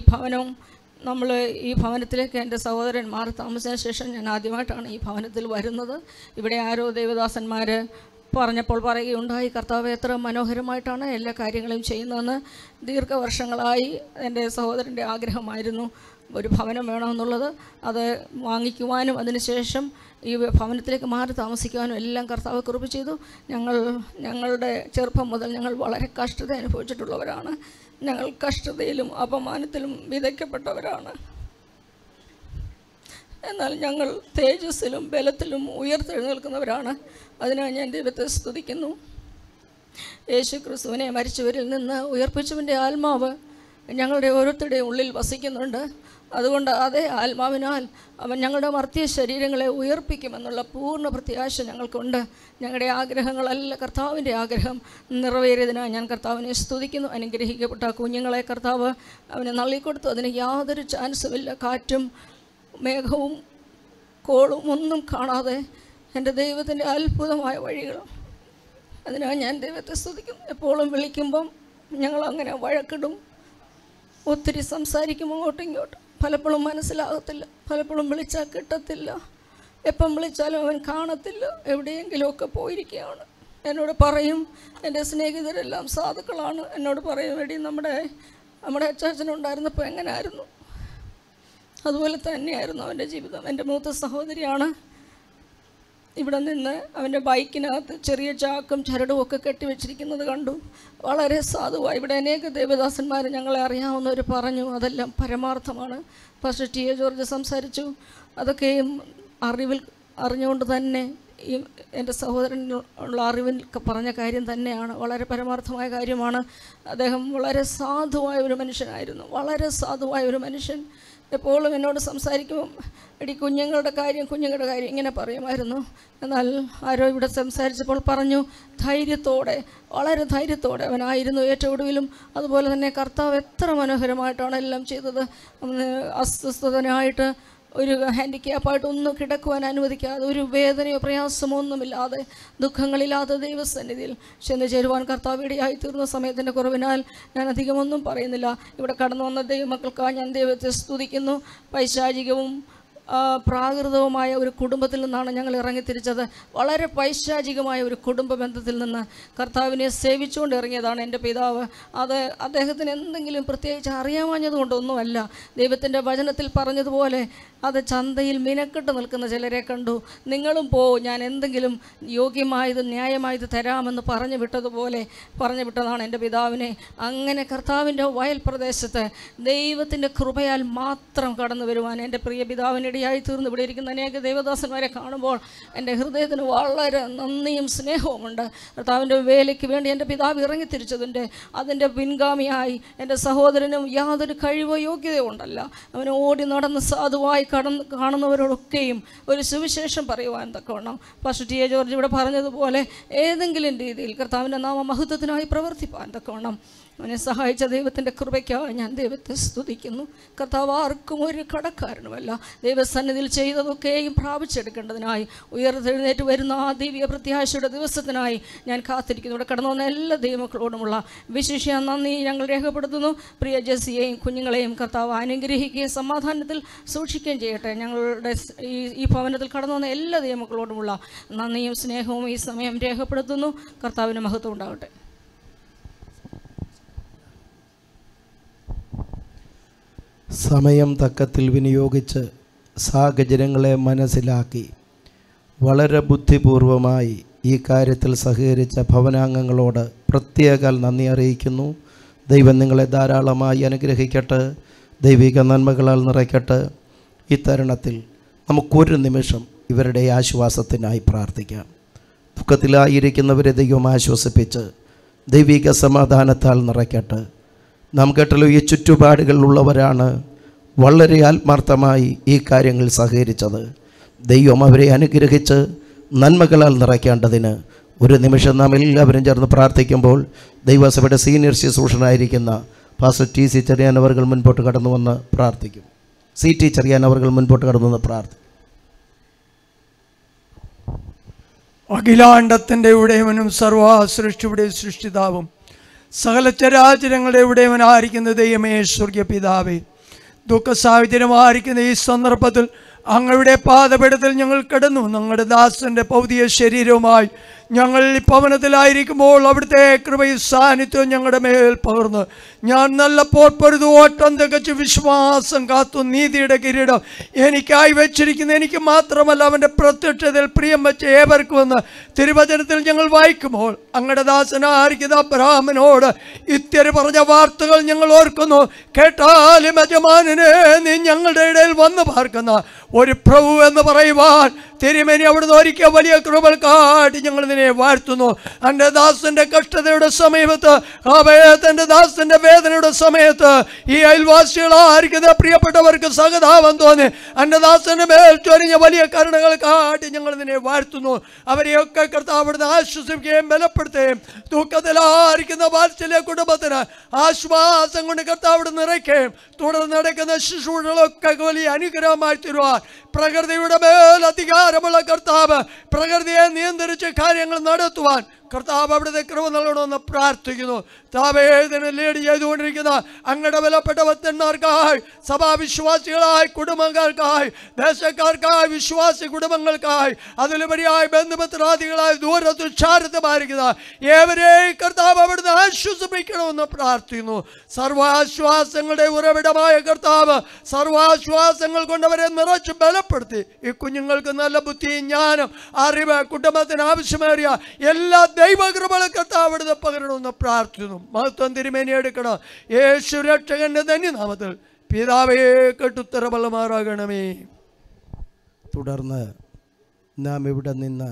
ഈ ഭവനത്തിലേക്ക് എൻ്റെ സഹോദരൻ മാറി താമസിച്ചതിന് ശേഷം ഞാൻ ആദ്യമായിട്ടാണ് ഈ ഭവനത്തിൽ വരുന്നത്. ഇവിടെ ആരോ ദേവദാസന്മാർ പറഞ്ഞപ്പോൾ പറയുകയുണ്ടായി, കർത്താവ് എത്ര മനോഹരമായിട്ടാണ് എല്ലാ കാര്യങ്ങളും ചെയ്യുന്നതെന്ന്. ദീർഘവർഷങ്ങളായി എൻ്റെ സഹോദരൻ്റെ ആഗ്രഹമായിരുന്നു ഒരു ഭവനം വേണമെന്നുള്ളത്. അത് വാങ്ങിക്കുവാനും അതിനുശേഷം ഈ ഭവനത്തിലേക്ക് മാറി താമസിക്കുവാനും എല്ലാം കർത്താവ് കൃപ ചെയ്തു. ഞങ്ങളുടെ ചെറുപ്പം മുതൽ ഞങ്ങൾ വളരെ കഷ്ടത അനുഭവിച്ചിട്ടുള്ളവരാണ്. ഞങ്ങൾ കഷ്ടതയിലും അപമാനത്തിലും വിതയ്ക്കപ്പെട്ടവരാണ്. എന്നാൽ ഞങ്ങൾ തേജസ്സിലും ബലത്തിലും ഉയർത്തെഴുന്നേൽക്കുന്നവരാണ്. അതിനായി ഞാൻ ദൈവത്തെ സ്തുതിക്കുന്നു. യേശു ക്രിസ്തുവിനെ മരിച്ചവരിൽ നിന്ന് ഉയർപ്പിച്ചവൻ്റെ ആത്മാവ് ഞങ്ങളുടെ ഓരോരുത്തരുടെയും ഉള്ളിൽ വസിക്കുന്നുണ്ട്. അതുകൊണ്ട് അതേ ആത്മാവിനാൽ അവൻ ഞങ്ങളുടെ മർത്യ ശരീരങ്ങളെ ഉയർപ്പിക്കുമെന്നുള്ള പൂർണ്ണ പ്രത്യാശ ഞങ്ങൾക്കുണ്ട്. ഞങ്ങളുടെ ആഗ്രഹങ്ങളല്ല കർത്താവിൻ്റെ ആഗ്രഹം നിറവേറിയതിനായി ഞാൻ കർത്താവിനെ സ്തുതിക്കുന്നു. അനുഗ്രഹിക്കപ്പെട്ട കുഞ്ഞുങ്ങളെ കർത്താവ് അവന് നള്ളിക്കൊടുത്തു. അതിന് യാതൊരു ചാൻസുമില്ല. കാറ്റും മേഘവും കോളും ഒന്നും കാണാതെ എൻ്റെ ദൈവത്തിൻ്റെ അത്ഭുതമായ വഴികൾ. അതിനായി ഞാൻ ദൈവത്തെ സ്തുതിക്കുന്നു. എപ്പോഴും വിളിക്കുമ്പം ഞങ്ങളങ്ങനെ വഴക്കിടും, ഒത്തിരി സംസാരിക്കും അങ്ങോട്ടും ഇങ്ങോട്ടും. പലപ്പോഴും മനസ്സിലാകത്തില്ല, പലപ്പോഴും വിളിച്ചാൽ കിട്ടത്തില്ല, എപ്പം വിളിച്ചാലും അവൻ കാണത്തില്ല, എവിടെയെങ്കിലുമൊക്കെ പോയിരിക്കുകയാണ്. എന്നോട് പറയും, എൻ്റെ സ്നേഹിതരെല്ലാം സാധുക്കളാണ്. എന്നോട് പറയും, എടി നമ്മുടെ അച്ചാച്ചനുണ്ടായിരുന്നപ്പോൾ എങ്ങനെയായിരുന്നു, അതുപോലെ തന്നെയായിരുന്നു അവൻ്റെ ജീവിതം. എൻ്റെ മൂത്ത സഹോദരിയാണ്. ഇവിടെ നിന്ന് അവൻ്റെ ബൈക്കിനകത്ത് ചെറിയ ചാക്കും ചരടും ഒക്കെ കെട്ടിവെച്ചിരിക്കുന്നത് കണ്ടു. വളരെ സാധുവായി. ഇവിടെ അനേക ദേവദാസന്മാർ ഞങ്ങളെ അറിയാവുന്നവർ പറഞ്ഞു അതെല്ലാം പരമാർത്ഥമാണ്. പാസ്റ്റർ ടി എ ജോർജ് സംസാരിച്ചു. അതൊക്കെയും അറിഞ്ഞുകൊണ്ട് തന്നെ ഈ എൻ്റെ സഹോദരനുള്ള അറിവിൽ പറഞ്ഞ കാര്യം തന്നെയാണ്. വളരെ പരമാർത്ഥമായ കാര്യമാണ്. അദ്ദേഹം വളരെ സാധുവായ ഒരു മനുഷ്യനായിരുന്നു. വളരെ സാധുവായ ഒരു മനുഷ്യൻ. എപ്പോഴും എന്നോട് സംസാരിക്കുമ്പം എടി കുഞ്ഞുങ്ങളുടെ കാര്യം ഇങ്ങനെ പറയുമായിരുന്നു. എന്നാൽ ആരോ ഇവിടെ സംസാരിച്ചപ്പോൾ പറഞ്ഞു, ധൈര്യത്തോടെ, വളരെ ധൈര്യത്തോടെ അവനായിരുന്നു ഏറ്റവും ഒടുവിലും. അതുപോലെ തന്നെ കർത്താവ് എത്ര മനോഹരമായിട്ടാണ് എല്ലാം ചെയ്തത്. അസ്വസ്ഥനായിട്ട് ഒരു ഹാൻഡിക്യാപ്പായിട്ട് ഒന്നും കിടക്കുവാൻ അനുവദിക്കാതെ, ഒരു വേദനയോ പ്രയാസമോ ഒന്നുമില്ലാതെ, ദുഃഖങ്ങളില്ലാതെ ദൈവസന്നിധിയിൽ ചെന്ന് ചേരുവാൻ കർത്താവ് ഇടയായി തീർന്ന സമയത്തിൻ്റെ കുറവിനാൽ ഞാൻ അധികമൊന്നും പറയുന്നില്ല. ഇവിടെ കടന്നു വന്ന ദൈവമക്കൾക്കായി ഞാൻ ദൈവത്തെ സ്തുതിക്കുന്നു. പൈശാചികവും പ്രാകൃതവുമായ ഒരു കുടുംബത്തിൽ നിന്നാണ് ഞങ്ങൾ ഇറങ്ങിത്തിരിച്ചത്. വളരെ പൈശാചികമായ ഒരു കുടുംബ ബന്ധത്തിൽ നിന്ന് കർത്താവിനെ സേവിച്ചുകൊണ്ട് ഇറങ്ങിയതാണ് എൻ്റെ പിതാവ്. അത് അദ്ദേഹത്തിന് എന്തെങ്കിലും പ്രത്യേകിച്ച് അറിയാമാഞ്ഞതുകൊണ്ടൊന്നുമല്ല. ദൈവത്തിൻ്റെ വചനത്തിൽ പറഞ്ഞതുപോലെ അത് ചന്തയിൽ മിനക്കെട്ട് നിൽക്കുന്ന ചിലരെ കണ്ടു. നിങ്ങളും ഞാൻ എന്തെങ്കിലും യോഗ്യമായത് ന്യായമായത് തരാമെന്ന് പറഞ്ഞു വിട്ടതാണ് എൻ്റെ പിതാവിനെ. അങ്ങനെ കർത്താവിൻ്റെ വയൽ പ്രദേശത്ത് ദൈവത്തിൻ്റെ കൃപയാൽ മാത്രം കടന്നു വരുവാൻ എൻ്റെ പ്രിയ പിതാവിനിടയായി തീർന്നു. ഇവിടെ ഇരിക്കുന്ന അനേക ദേവദാസന്മാരെ കാണുമ്പോൾ എൻ്റെ ഹൃദയത്തിന് വളരെ നന്ദിയും സ്നേഹവുമുണ്ട്. കർത്താവിൻ്റെ വേലയ്ക്ക് വേണ്ടി എൻ്റെ പിതാവ് ഇറങ്ങിത്തിരിച്ചതിൻ്റെ അതിൻ്റെ പിൻഗാമിയായി എൻ്റെ സഹോദരനും യാതൊരു കഴിവോ യോഗ്യതയോ ഉണ്ടല്ല. അവന് ഓടി നടന്ന് സാധുവായി കാണുന്നവരോടൊക്കെയും ഒരു സുവിശേഷം പറയുവാൻ തക്കവണ്ണം പാസ്റ്റർ ടി എ ജോർജ് ഇവിടെ പറഞ്ഞതുപോലെ ഏതെങ്കിലും രീതിയിൽ കർത്താവിൻ്റെ നാമ മഹത്വത്തിനായി പ്രവർത്തിപ്പാൻ തക്കവണ്ണം അവനെ സഹായിച്ച ദൈവത്തിൻ്റെ കൃപയ്ക്കായി ഞാൻ ദൈവത്തെ സ്തുതിക്കുന്നു. കർത്താവ് ആർക്കും ഒരു കടക്കാരനുമല്ല. ദൈവസന്നിധിയിൽ ചെയ്തതൊക്കെയും പ്രാപിച്ചെടുക്കേണ്ടതിനായി ഉയർത്തെഴുന്നേറ്റ് വരുന്ന ആ ദിവ്യ പ്രത്യാശയുടെ ദിവസത്തിനായി ഞാൻ കാത്തിരിക്കുന്നു. ഇവിടെ കടന്നു വന്ന എല്ലാ ദൈവമക്കളോടുമുള്ള വിശേഷ നന്ദി ഞങ്ങൾ രേഖപ്പെടുത്തുന്നു. പ്രിയ ജെസ്സിയെയും കുഞ്ഞുങ്ങളെയും കർത്താവ് അനുഗ്രഹിക്കുകയും സമാധാനത്തിൽ സൂക്ഷിക്കുകയും ചെയ്യട്ടെ. ഞങ്ങളുടെ ഈ ഭവനത്തിൽ കടന്നു വന്ന എല്ലാ ദൈവമക്കളോടുമുള്ള നന്ദിയും സ്നേഹവും ഈ സമയം രേഖപ്പെടുത്തുന്നു. കർത്താവിന് മഹത്വം ഉണ്ടാകട്ടെ. സമയം തക്കത്തിൽ വിനിയോഗിച്ച് സാഹചര്യങ്ങളെ മനസ്സിലാക്കി വളരെ ബുദ്ധിപൂർവമായി ഈ കാര്യത്തിൽ സഹകരിച്ച ഭവനാംഗങ്ങളോട് പ്രത്യേക നന്ദി അറിയിക്കുന്നു. ദൈവം നിങ്ങളെ ധാരാളമായി അനുഗ്രഹിക്കട്ടെ, ദൈവിക നന്മകളാൽ നിറയ്ക്കട്ടെ. ഈ തരുണത്തിൽ നമുക്കൊരു നിമിഷം ഇവരുടെ ആശ്വാസത്തിനായി പ്രാർത്ഥിക്കാം. ദുഃഖത്തിലായിരിക്കുന്നവരെ ദൈവം ആശ്വസിപ്പിച്ച് ദൈവിക സമാധാനത്താൽ നിറയ്ക്കട്ടെ. നാം കേട്ടല്ലോ, ഈ ചുറ്റുപാടുകളിലുള്ളവരാണ് വളരെ ആത്മാർത്ഥമായി ഈ കാര്യങ്ങൾ സഹകരിച്ചത്. ദൈവം അവരെ അനുഗ്രഹിച്ച് നന്മകളാൽ നിറയ്ക്കേണ്ടതിന് ഒരു നിമിഷം നാം എല്ലാവരും ചേർന്ന് പ്രാർത്ഥിക്കുമ്പോൾ ദൈവസഭയുടെ സീനിയർ ശുശ്രൂഷനായിരിക്കുന്ന പാസ്റ്റർ ടി.സി. ചെറിയാൻ അവർ മുൻപോട്ട് കടന്നു വന്ന് പ്രാർത്ഥിക്കും. സി.ടി. ചെറിയാൻ അവർ മുൻപോട്ട് കടന്നു വന്ന് പ്രാർത്ഥിക്കും. അഖിലാണ്ടത്തിൻ്റെ ഉടയവനും സർവ്വ സൃഷ്ടിയുടെ സൃഷ്ടിതാവും സകല ചരാചരങ്ങളുടെ ഉടയവനായിരിക്കുന്ന ദൈവമേ, സ്വർഗീയ പിതാവേ, ദുഃഖ സാഹചര്യമായിരിക്കുന്ന ഈ സന്ദർഭത്തിൽ അങ്ങയുടെ പാദപീഠത്തിൽ ഞങ്ങൾ കിടന്നു. ഞങ്ങളുടെ ദാസൻ്റെ ഭൗതിക ശരീരവുമായി ഞങ്ങൾ ഈ ഭവനത്തിലായിരിക്കുമ്പോൾ അവിടുത്തെ കൃപയും സാന്നിധ്യവും ഞങ്ങളുടെ മേൽ പകർന്ന് ഞാൻ നല്ല പോർപ്പൊരുതു ഓട്ടം തികച്ച് വിശ്വാസം കാത്തു നീതിയുടെ കിരീടം എനിക്കായി വെച്ചിരിക്കുന്ന എനിക്ക് മാത്രമല്ല അവൻ്റെ പ്രത്യക്ഷതയിൽ പ്രിയം വെച്ച ഏവർക്കുമെന്ന് തിരുവചനത്തിൽ ഞങ്ങൾ വായിക്കുമ്പോൾ അങ്ങയുടെ ദാസനായിരിക്കുന്ന അബ്രാഹ്മനോട് ഇത്തിരി പറഞ്ഞ വാർത്തകൾ ഞങ്ങൾ ഓർക്കുന്നു. കേട്ടാലും യജമാനനെ നീ ഞങ്ങളുടെ ഇടയിൽ വന്നു പാർക്കുന്ന ഒരു പ്രഭു എന്ന് പറയുവാൻ തിരുമേനി അവിടുന്ന് ഒരിക്കൽ വലിയ കൃപകൾ കാട്ടി ഞങ്ങൾ നിന്നെ വാഴ്ത്തുന്നു. എൻ്റെ ദാസൻ്റെ കഷ്ടതയുടെ സമയത്ത്, തൻ്റെ ദാസൻ്റെ വേദനയുടെ സമയത്ത് ഈ അയൽവാസികളായിരിക്കുന്ന പ്രിയപ്പെട്ടവർക്ക് സഹതാപം തോന്നി എൻ്റെ ദാസൻ്റെ മേൽ ചൊരിഞ്ഞ വലിയ കരുണകൾ കാട്ടി ഞങ്ങൾ നിന്നെ വാഴ്ത്തുന്നു. അവരെയൊക്കെ കർത്താവ് അവിടുന്ന് ആശ്വസിപ്പിക്കുകയും ബലപ്പെടുത്തുകയും ദുഃഖത്തിലായിരിക്കുന്ന വാത്സല്യ കുടുംബത്തിന് ആശ്വാസം കൊണ്ട് കർത്താവ് അവിടെ നിറയ്ക്കുകയും തുടർന്ന് നടക്കുന്ന ശുശ്രൂഷകളൊക്കെ വലിയ അനുഗ്രഹമായി തരുവാൻ പ്രകൃതിയുടെ മേൽ അധികാരമുള്ള കർത്താവ് പ്രകൃതിയെ നിയന്ത്രിച്ച് കാര്യങ്ങൾ നടത്തുവാൻ കർത്താവ് അവിടുത്തെ കൃപ നൽകണമെന്ന് പ്രാർത്ഥിക്കുന്നു. താവേദന ലീഡ് ചെയ്തുകൊണ്ടിരിക്കുന്ന അങ്ങയുടെ വിലപ്പെട്ട ഭക്തന്മാർക്കായി, സഭാവിശ്വാസികളായി, കുടുംബങ്ങൾക്കായി, ദേശക്കാർക്കായി, വിശ്വാസി കുടുംബങ്ങൾക്കായി, അതിലുപരിയായി ബന്ധുമിത്രാദികളായി ദൂരത്തുച്ഛാരത്തുമായിരിക്കുന്ന ഏവരെയും കർത്താവ് അവിടുന്ന് ആശ്വസിപ്പിക്കണമെന്ന് പ്രാർത്ഥിക്കുന്നു. സർവാശ്വാസങ്ങളുടെ ഉറവിടമായ കർത്താവ് സർവാശ്വാസങ്ങൾ കൊണ്ടവരെ നിറച്ച് ബലപ്പെടുത്തി ഈ കുഞ്ഞുങ്ങൾക്ക് നല്ല ബുദ്ധി, ജ്ഞാനം, അറിവ്, കുടുംബത്തിന് ആവശ്യമേറിയ എല്ലാ ദൈവകൃപകളും കർത്താവ് അവിടുന്ന് പകരണമെന്ന് പ്രാർത്ഥിക്കുന്നു. മഹത്വം തിരുമേനി എടുക്കണം. യേശു രക്ഷകന്റെ ധന്യനാമത്തിൽ പിതാവേ കേട്ടുത്തരബലമാറാകണമേ. തുടർന്ന് നാം ഇവിടെ നിന്ന്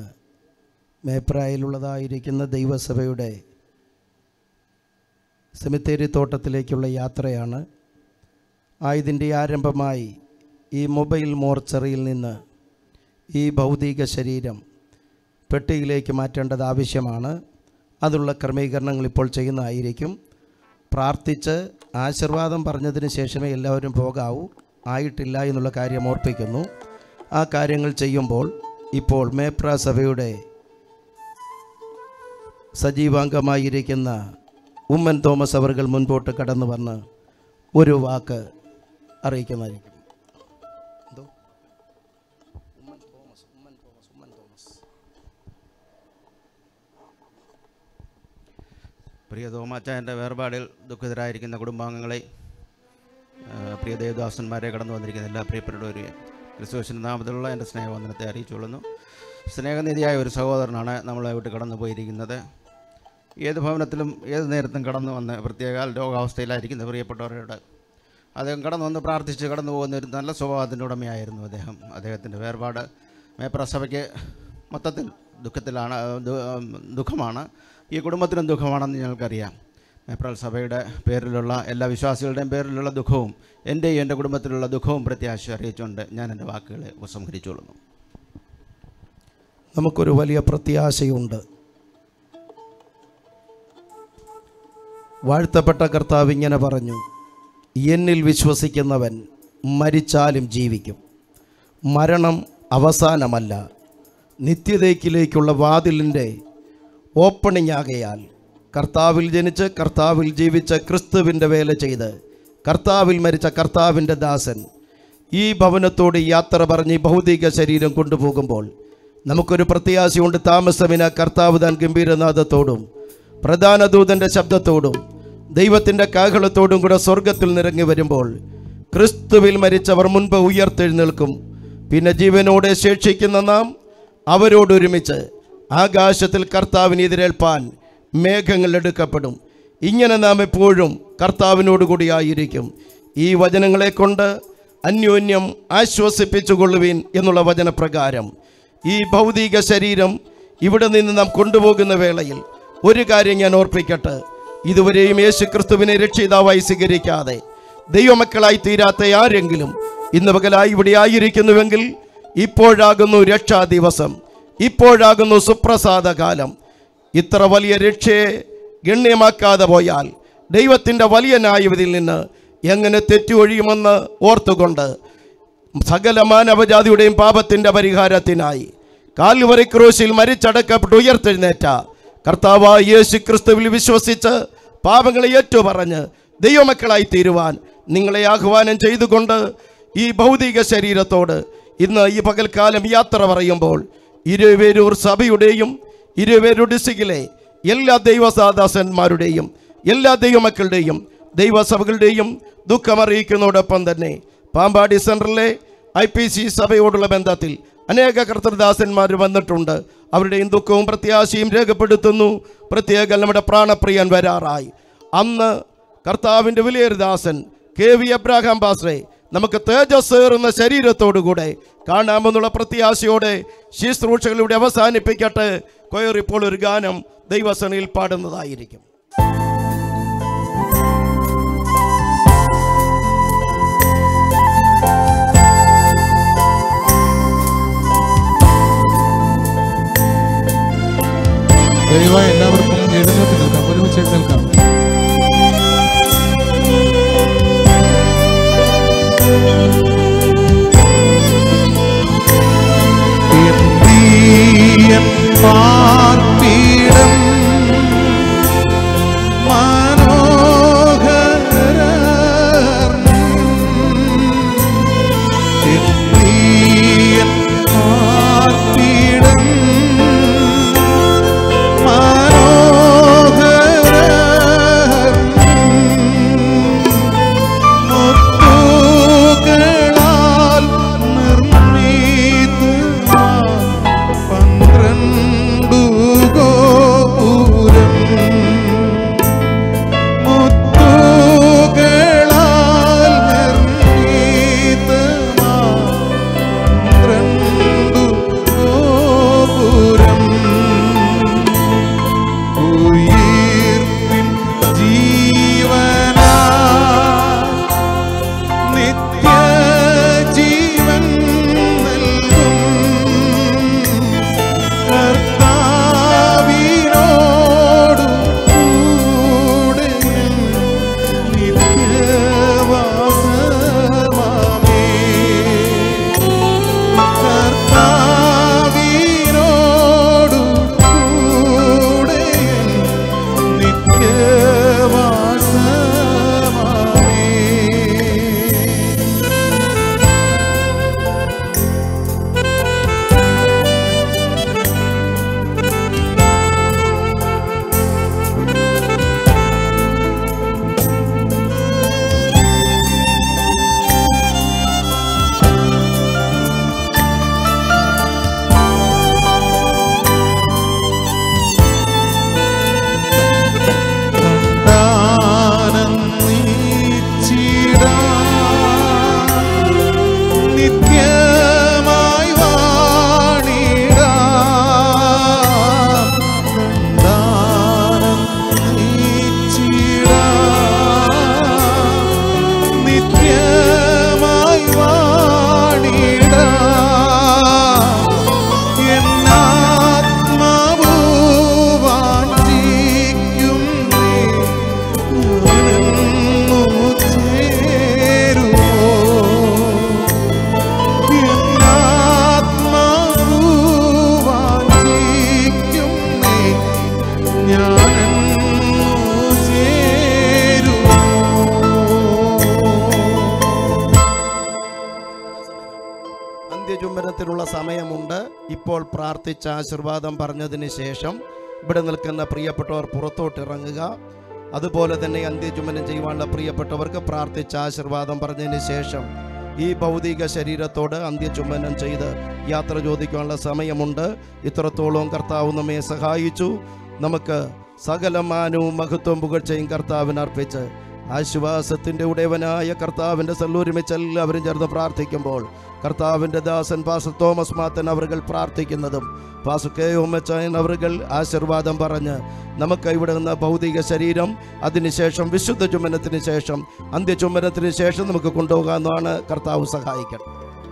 മേപ്രായിലുള്ളതായിരിക്കുന്ന ദൈവസഭയുടെ സെമിത്തേരി തോട്ടത്തിലേക്കുള്ള യാത്രയാണ്. ഇതിൻ്റെ ആരംഭമായി ഈ മൊബൈൽ മോർച്ചറിയിൽ നിന്ന് ഈ ഭൗതിക ശരീരം പെട്ടിയിലേക്ക് മാറ്റേണ്ടത് ആവശ്യമാണ്. അതിനുള്ള ക്രമീകരണങ്ങൾ ഇപ്പോൾ ചെയ്യുന്നതായിരിക്കും. പ്രാർത്ഥിച്ച് ആശീർവാദം പറഞ്ഞതിന് ശേഷമേ എല്ലാവരും പോകാവൂ. ആയിട്ടില്ല എന്നുള്ള കാര്യം ഓർപ്പിക്കുന്നു. ആ കാര്യങ്ങൾ ചെയ്യുമ്പോൾ ഇപ്പോൾ മേപ്ര സഭയുടെ സജീവാംഗമായിരിക്കുന്ന ഉമ്മൻ തോമസ് അവർ മുൻപോട്ട് കടന്നു വന്ന് ഒരു വാക്ക് അറിയിക്കുന്നതായിരിക്കും. പ്രിയ തോമാച്ചാൻ്റെ വേർപാടിൽ ദുഃഖിതരായിരിക്കുന്ന കുടുംബാംഗങ്ങളെ, പ്രിയ ദേവദാസന്മാരെ, കടന്നു വന്നിരിക്കുന്ന എല്ലാ പ്രിയപ്പെട്ടവരെയും ക്രിസ്തുവിൻ്റെ നാമത്തിലുള്ള എൻ്റെ സ്നേഹവന്ദനത്തെ അറിയിച്ചുകൊള്ളുന്നു. സ്നേഹനിധിയായ ഒരു സഹോദരനാണ് നമ്മളെ വിട്ട് കടന്നു പോയിരിക്കുന്നത്. ഏത് ഭവനത്തിലും ഏത് നേരത്തും കടന്നു വന്ന്, പ്രത്യേക രോഗാവസ്ഥയിലായിരിക്കുന്ന പ്രിയപ്പെട്ടവരോട് അദ്ദേഹം കടന്നു വന്ന് പ്രാർത്ഥിച്ച് കടന്നു പോകുന്ന ഒരു നല്ല സ്വഭാവത്തിൻ്റെ ഉടമയായിരുന്നു അദ്ദേഹം. അദ്ദേഹത്തിൻ്റെ വേർപാട് മേപ്ര സഭയ്ക്ക് മൊത്തത്തിൽ ദുഃഖമാണ്. ഈ കുടുംബത്തിനും ദുഃഖമാണെന്ന് ഞങ്ങൾക്കറിയാം. മേപ്രാൽ സഭയുടെ പേരിലുള്ള എല്ലാ വിശ്വാസികളുടെയും പേരിലുള്ള ദുഃഖവും എൻ്റെയും എൻ്റെ കുടുംബത്തിലുള്ള ദുഃഖവും പ്രത്യാശ അറിയിച്ചുകൊണ്ട് ഞാൻ എൻ്റെ വാക്കുകളെ ഉപസംഹരിച്ചുകൊള്ളുന്നു. നമുക്കൊരു വലിയ പ്രത്യാശയുണ്ട്. വാഴ്ത്തപ്പെട്ട കർത്താവ് ഇങ്ങനെ പറഞ്ഞു, എന്നിൽ വിശ്വസിക്കുന്നവൻ മരിച്ചാലും ജീവിക്കും. മരണം അവസാനമല്ല, നിത്യതയ്ക്കിലേക്കുള്ള വാതിലിൻ്റെ ഓപ്പണിംഗ് ആകയാൽ കർത്താവിൽ ജനിച്ച് കർത്താവിൽ ജീവിച്ച് ക്രിസ്തുവിൻ്റെ വേല ചെയ്ത് കർത്താവിൽ മരിച്ച കർത്താവിൻ്റെ ദാസൻ ഈ ഭവനത്തോട് യാത്ര പറഞ്ഞ് ഈ ഭൗതിക ശരീരം കൊണ്ടുപോകുമ്പോൾ നമുക്കൊരു പ്രത്യാശയുണ്ട്. താമസമിന കർത്താവ് താൻ ഗംഭീരനാഥത്തോടും പ്രധാന ദൂതൻ്റെ ശബ്ദത്തോടും ദൈവത്തിൻ്റെ കാഹളത്തോടും കൂടെ സ്വർഗത്തിൽ നിറങ്ങി വരുമ്പോൾ ക്രിസ്തുവിൽ മരിച്ചവർ മുൻപ് ഉയർത്തെഴുന്നേൽക്കും. പിന്നെ ജീവനോടെ ശേഷിക്കുന്ന നാം അവരോടൊരുമിച്ച് ആകാശത്തിൽ കർത്താവിനെ എതിരേൽപ്പാൻ മേഘങ്ങൾ എടുക്കപ്പെടും. ഇങ്ങനെ നാം എപ്പോഴും കർത്താവിനോടുകൂടി ആയിരിക്കും. ഈ വചനങ്ങളെ കൊണ്ട് അന്യോന്യം ആശ്വസിപ്പിച്ചുകൊള്ളുവീൻ എന്നുള്ള വചനപ്രകാരം ഈ ഭൗതിക ശരീരം ഇവിടെ നിന്ന് നാം കൊണ്ടുപോകുന്ന വേളയിൽ ഒരു കാര്യം ഞാൻ ഓർപ്പിക്കട്ടെ. ഇതുവരെയും യേശു ക്രിസ്തുവിനെ രക്ഷിതാവായി സ്വീകരിക്കാതെ ദൈവമക്കളായി തീരാത്ത ആരെങ്കിലും ഇന്ന് പകലായി ഇവിടെ ആയിരിക്കുന്നുവെങ്കിൽ ഇപ്പോഴാകുന്നു രക്ഷാ ദിവസം, ഇപ്പോഴാകുന്നു സുപ്രസാദ കാലം. ഇത്ര വലിയ രക്ഷയെ ഗണ്യമാക്കാതെ പോയാൽ ദൈവത്തിൻ്റെ വലിയ ന്യായവിധിയിൽ നിന്ന് എങ്ങനെ തെറ്റൊഴിയുമെന്ന് ഓർത്തുകൊണ്ട് സകല മാനവജാതിയുടെയും പാപത്തിൻ്റെ പരിഹാരത്തിനായി കാൽവരി ക്രൂശിൽ മരിച്ചടക്കപ്പെട്ട് ഉയർത്തെഴുന്നേറ്റ കർത്താവായ യേശു ക്രിസ്തുവിൽ വിശ്വസിച്ച് പാപങ്ങളെ ഏറ്റുപറഞ്ഞ് ദൈവമക്കളായി തീരുവാൻ നിങ്ങളെ ആഹ്വാനം ചെയ്തുകൊണ്ട് ഈ ഭൗതിക ശരീരത്തോട് ഇന്ന് ഈ പകൽക്കാലം യാത്ര പറയുമ്പോൾ ഇരുവേരൂർ സഭയുടെയും ഇരുവേരൂർ ഡിസ്ട്രിക്റ്റിലെ എല്ലാ ദൈവസാദാസന്മാരുടെയും എല്ലാ ദൈവമക്കളുടെയും ദൈവസഭകളുടെയും ദുഃഖമറിയിക്കുന്നതോടൊപ്പം തന്നെ പാമ്പാടി സെൻട്രലിലെ IPC സഭയോടുള്ള ബന്ധത്തിൽ അനേക കർത്തൃദാസന്മാർ വന്നിട്ടുണ്ട്. അവരുടെയും ദുഃഖവും പ്രത്യാശയും രേഖപ്പെടുത്തുന്നു. പ്രത്യേകം നമ്മുടെ പ്രാണപ്രിയൻ വരാറായി. അന്ന് കർത്താവിൻ്റെ വലിയൊരു ദാസൻ KV എബ്രഹാം പാസ്റ്ററെ നമുക്ക് തേജസ്സേറുന്ന ശരീരത്തോടുകൂടെ കാണാമെന്നുള്ള പ്രത്യാശയോടെ ശുശ്രൂഷകളിലൂടെ അവസാനിപ്പിക്കട്ടെ. കൊയർ ഇപ്പോൾ ഒരു ഗാനം ദൈവസനയിൽ പാടുന്നതായിരിക്കും. ദയവായി എല്ലാവർക്കും എഴുന്നേറ്റ് നിൽക്കാം, ഒരുമിച്ച് എഴുന്നേൽക്കാം. പാർപ്പിടം മനോഹരം സമയമുണ്ട്. ഇപ്പോൾ പ്രാർത്ഥിച്ച ആശീർവാദം പറഞ്ഞതിന് ശേഷം ഇവിടെ നിൽക്കുന്ന പ്രിയപ്പെട്ടവർ പുറത്തോട്ടിറങ്ങുക. അതുപോലെ തന്നെ അന്ത്യചുംബനം ചെയ്യുവാനുള്ള പ്രിയപ്പെട്ടവർക്ക് പ്രാർത്ഥിച്ച ആശീർവാദം പറഞ്ഞതിന് ശേഷം ഈ ഭൗതിക ശരീരത്തോട് അന്ത്യചുംബനം ചെയ്ത് യാത്ര ചോദിക്കാനുള്ള സമയമുണ്ട്. ഇത്രത്തോളം കർത്താവ് നമ്മെ സഹായിച്ചു. നമുക്ക് സകല മാനവും മഹത്വം പുകഴ്ചയും കർത്താവിന് അർപ്പിച്ച് ആശ്വാസത്തിൻ്റെ ഉടയവനായ കർത്താവിൻ്റെ സല്ലൂരിമിച്ച് എല്ലാവരും ചേർന്ന് പ്രാർത്ഥിക്കുമ്പോൾ കർത്താവിൻ്റെ ദാസൻ പാസ്റ്റർ തോമസ് മാത്തൻ അവர்கள் പ്രാർത്ഥിക്കുന്നതും പാസ്റ്റർ കെ ഓമച്ചായൻ അവர்கள் ആശീർവാദം പറഞ്ഞ് നമുക്ക് ഇവിടെ നിന്ന് ഭൗതിക ശരീരം അതിനുശേഷം വിശുദ്ധ ചുംബനത്തിന് ശേഷം അന്ത്യചുംബനത്തിന് ശേഷം നമുക്ക് കൊണ്ടുപോകാമെന്നാണ്. കർത്താവ് സഹായിക്കണം.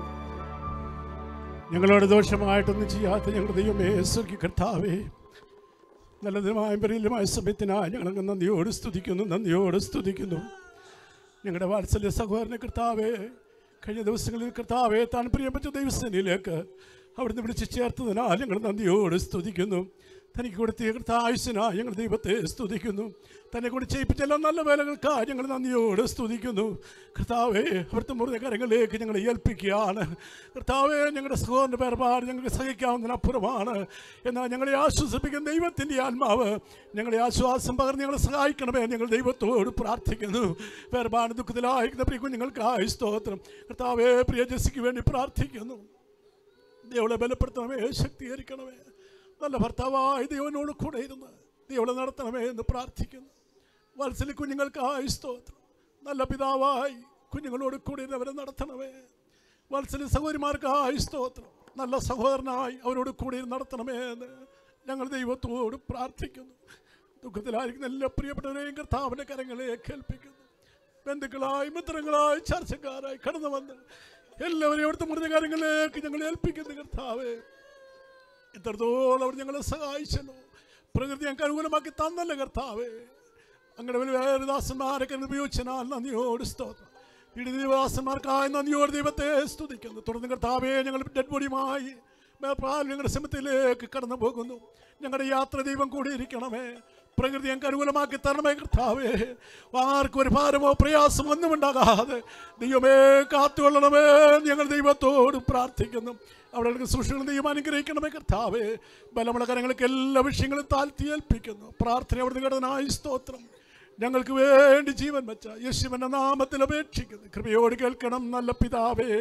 ഞങ്ങളോട് ദോഷമായിട്ടൊന്നും ചെയ്യാത്ത ഞങ്ങളുടെ ദൈവമേ സ്വർഗ്ഗീയ കർത്താവേ, നല്ലതുമായ പരിലമായ സമയത്തിനായി ഞങ്ങൾ നന്ദിയോട് സ്തുതിക്കുന്നു. ഞങ്ങളുടെ വാത്സല്യ സഹോദരനെ കർത്താവേ, കഴിഞ്ഞ ദിവസങ്ങളിൽ കർത്താവെ താൻ പ്രിയപ്പെട്ട ദൈവസേനയിലേക്ക് അവിടുന്ന് വിളിച്ച് ചേർത്തതിനാൽ ഞങ്ങൾ നന്ദിയോട് സ്തുതിക്കുന്നു. തനിക്ക് കൊടുത്ത കർത്തായുസിനായി ഞങ്ങൾ ദൈവത്തെ സ്തുതിക്കുന്നു. തന്നെ കൊണ്ട് ചെയ്യിപ്പിച്ച എല്ലാ നല്ല വേലകൾക്കായി ഞങ്ങൾ നന്ദിയോട് സ്തുതിക്കുന്നു. കർത്താവെ, അവിടുത്തെ മുറിഞ്ഞ കരങ്ങളിലേക്ക് ഞങ്ങൾ ഏൽപ്പിക്കുകയാണ്. കർത്താവെ, ഞങ്ങളുടെ സഹോദരൻ്റെ വേർപാട് ഞങ്ങൾക്ക് സഹിക്കാവുന്നതിനപ്പുറമാണ്. എന്നാൽ ഞങ്ങളെ ആശ്വസിപ്പിക്കുന്ന ദൈവത്തിൻ്റെ ആത്മാവ് ഞങ്ങളെ ആശ്വാസം പകർന്ന് ഞങ്ങളെ സഹായിക്കണമേ. ഞങ്ങൾ ദൈവത്തോട് പ്രാർത്ഥിക്കുന്നു. വേർപാട് ദുഃഖത്തിലായിരിക്കുന്ന പ്രിയ കുഞ്ഞുങ്ങൾക്കായി സ്തോത്രം. കർത്താവെ, പ്രിയ ജെസ്സിക്ക് വേണ്ടി പ്രാർത്ഥിക്കുന്നു. ദൈവളെ ബലപ്പെടുത്തണമേ, ശക്തീകരിക്കണമേ. നല്ല ഭർത്താവായി ദൈവനോട് കൂടെ ഇരുന്ന് ദൈവളെ നടത്തണമേ എന്ന് പ്രാർത്ഥിക്കുന്നു. വാത്സല്യ കുഞ്ഞുങ്ങൾക്കായി സ്തോത്രം. നല്ല പിതാവായി കുഞ്ഞുങ്ങളോട് കൂടി അവരെ നടത്തണമേ. വാത്സല്യ സഹോദരിമാർക്കായി സ്തോത്രം. നല്ല സഹോദരനായി അവരോട് കൂടി നടത്തണമേ എന്ന് ഞങ്ങൾ ദൈവത്തോട് പ്രാർത്ഥിക്കുന്നു. ദുഃഖത്തിലായിരിക്കുന്ന എല്ലാ പ്രിയപ്പെട്ടവരെയും കർത്താവിൻ്റെ കരങ്ങളെ കേൾപ്പിക്കുന്നു. ബന്ധുക്കളായി മിത്രങ്ങളായി ചർച്ചക്കാരായി കടന്നു വന്ന് എല്ലാവരെയും അവിടുത്തെ മുറിഞ്ഞ കാര്യങ്ങളിലേക്ക് ഞങ്ങൾ ഏൽപ്പിക്കുന്നു. കർത്താവേ, ഇത്രത്തോളം അവർ ഞങ്ങളെ സഹായിച്ചല്ലോ. പ്രകൃതി ഞങ്ങൾക്ക് അനുകൂലമാക്കി തന്നല്ലേ കർത്താവേ. അങ്ങനെ വേറെ ദാസന്മാരൊക്കെ ഉപയോഗിച്ചാൽ നന്ദിയോട് സ്തോത്രം. ദൈവദാസന്മാർക്കായി നന്ദിയോട് ദൈവത്തെ സ്തുതിക്കുന്നു. തുടർന്ന് കർത്താവേ, ഞങ്ങൾ ഡെഡ് ബോഡിയുമായി ഞങ്ങളുടെ സമയത്തിലേക്ക് കടന്നു പോകുന്നു. ഞങ്ങളുടെ യാത്ര ദൈവം കൂടിയിരിക്കണമേ. പ്രകൃതി ഞങ്ങൾക്ക് അനുകൂലമാക്കി തരണമേ കർത്താവേ. ആർക്കും ഒരു ഭാരമോ പ്രയാസമോ ഒന്നും ഉണ്ടാകാതെ ദൈവമേ കാത്തുകൊള്ളണമേ. ഞങ്ങൾ ദൈവത്തോട് പ്രാർത്ഥിക്കുന്നു. അവിടെ സൂക്ഷിക്കണം. ദൈവം അനുഗ്രഹിക്കണമേ കർത്താവേ. ബലമുള്ള കരങ്ങൾക്ക് എല്ലാ വിഷയങ്ങളും താഴ്ത്തി ഏൽപ്പിക്കുന്നു. പ്രാർത്ഥന അവിടുന്ന് കടനായി സ്തോത്രം. ഞങ്ങൾക്ക് വേണ്ടി ജീവൻ വെച്ച യേശുവിന്റെ നാമത്തിൽ അപേക്ഷിക്കുന്നു. കൃപയോട് കേൾക്കണം നല്ല പിതാവേ.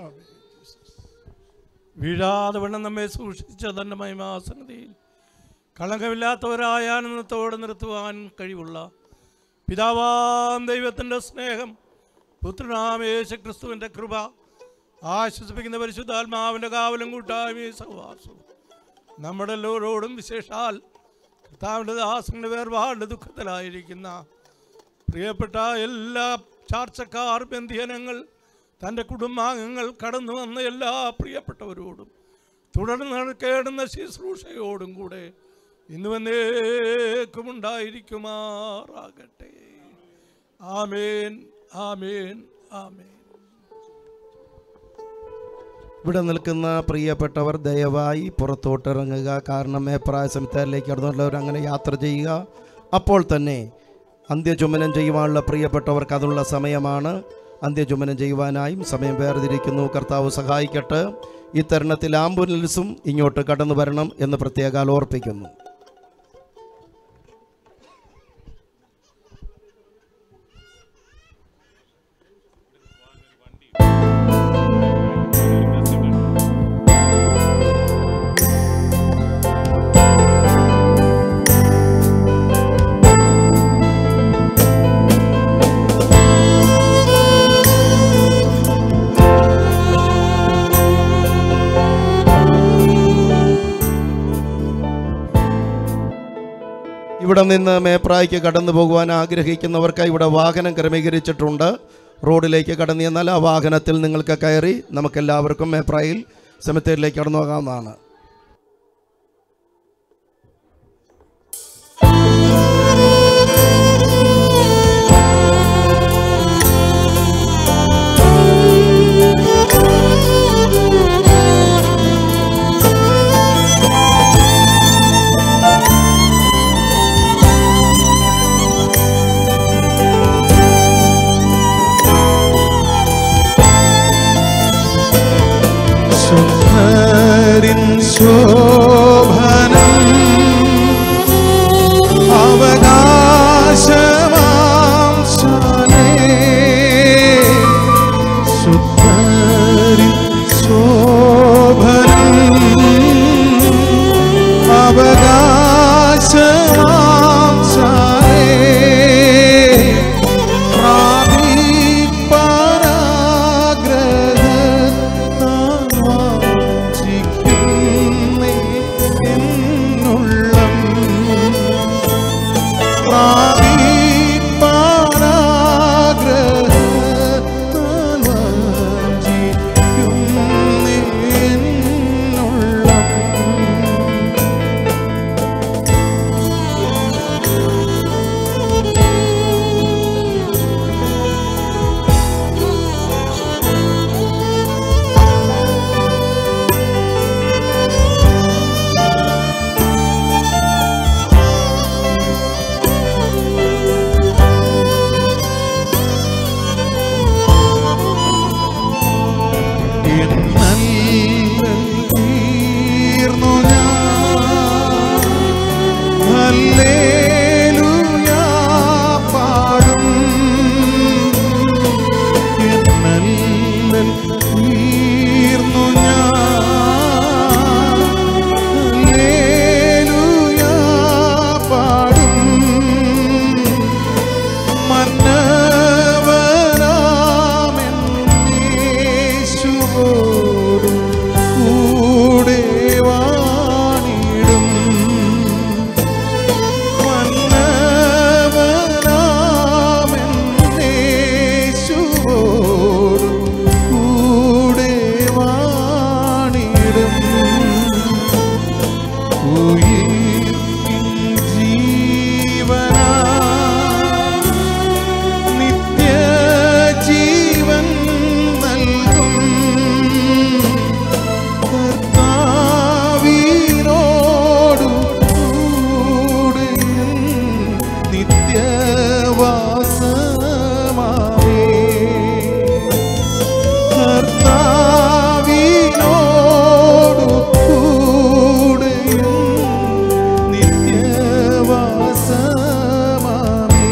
വീഴാതെ വണ്ണം നമ്മെ സൂക്ഷിച്ച തൻ്റെ മഹിമാസന്നതിയിൽ കളങ്കമില്ലാത്തവരായ ആനന്ദത്തോടെ നിർത്തുവാൻ കഴിവുള്ള പിതാവാം ദൈവത്തിൻ്റെ സ്നേഹം, പുത്രനാം യേശുക്രിസ്തുവിൻ്റെ കൃപ, ആശ്വസിപ്പിക്കുന്ന പരിശുദ്ധാത്മാവിൻ്റെ കാവലും കൂട്ടായ്മയും സഹവാസവും നമ്മുടെ എല്ലാവരോടും വിശേഷാൽ കർത്താവിൻ്റെ ദാസങ്ങളുടെ വേർപാട് ദുഃഖത്തിലായിരിക്കുന്ന പ്രിയപ്പെട്ട എല്ലാ ചാർച്ചക്കാർ, ബന്ധിയനങ്ങൾ, തൻ്റെ കുടുംബാംഗങ്ങൾ, കടന്നു വന്ന എല്ലാ പ്രിയപ്പെട്ടവരോടും തുടർന്ന് നടക്കേണ്ടുന്ന ശുശ്രൂഷയോടും കൂടെ ഇന്ന് വന്നേക്കും ഉണ്ടായിരിക്കുമാറാകട്ടെ. ആമേൻ, ആമേൻ, ആമേൻ. ഇവിടെ നിൽക്കുന്ന പ്രിയപ്പെട്ടവർ ദയവായി പുറത്തോട്ടിറങ്ങുക. കാരണം മേപ്രായ സെമിത്തേരിലേക്ക് കടന്നുള്ളവർ അങ്ങനെ യാത്ര ചെയ്യുക. അപ്പോൾ തന്നെ അന്ത്യചുംബനം ചെയ്യുവാനുള്ള പ്രിയപ്പെട്ടവർക്ക് അതിനുള്ള സമയമാണ്. അന്ത്യചുംബനം ചെയ്യുവാനായും സമയം വേർതിരിക്കുന്നു. കർത്താവ് സഹായിക്കട്ടെ. ഈ തരുണത്തിൽ ആംബുലൻസും ഇങ്ങോട്ട് കടന്നു വരണം എന്ന് പ്രത്യേകം ഓർപ്പിക്കുന്നു. ഇവിടെ നിന്ന് മേപ്രായ്ക്ക് കടന്നു പോകുവാൻ ആഗ്രഹിക്കുന്നവർക്ക് ഇവിടെ വാഹനം ക്രമീകരിച്ചിട്ടുണ്ട്. റോഡിലേക്ക് കടന്നു ചെന്നാൽ ആ വാഹനത്തിൽ നിങ്ങൾക്ക് കയറി നമുക്കെല്ലാവർക്കും മേപ്രായിൽ സെമിത്തേരിലേക്ക് കടന്നു പോകാവുന്നതാണ്. ശുദ്ധ ഉയിർപ്പിൻ ജീവനാ നിത്യജീവൻ നൽകും കർത്താവിനോടു കൂടെയും നിത്യവാസമാവേ കർത്താവിനോടു കൂടെയും നിത്യവാസമാവേ.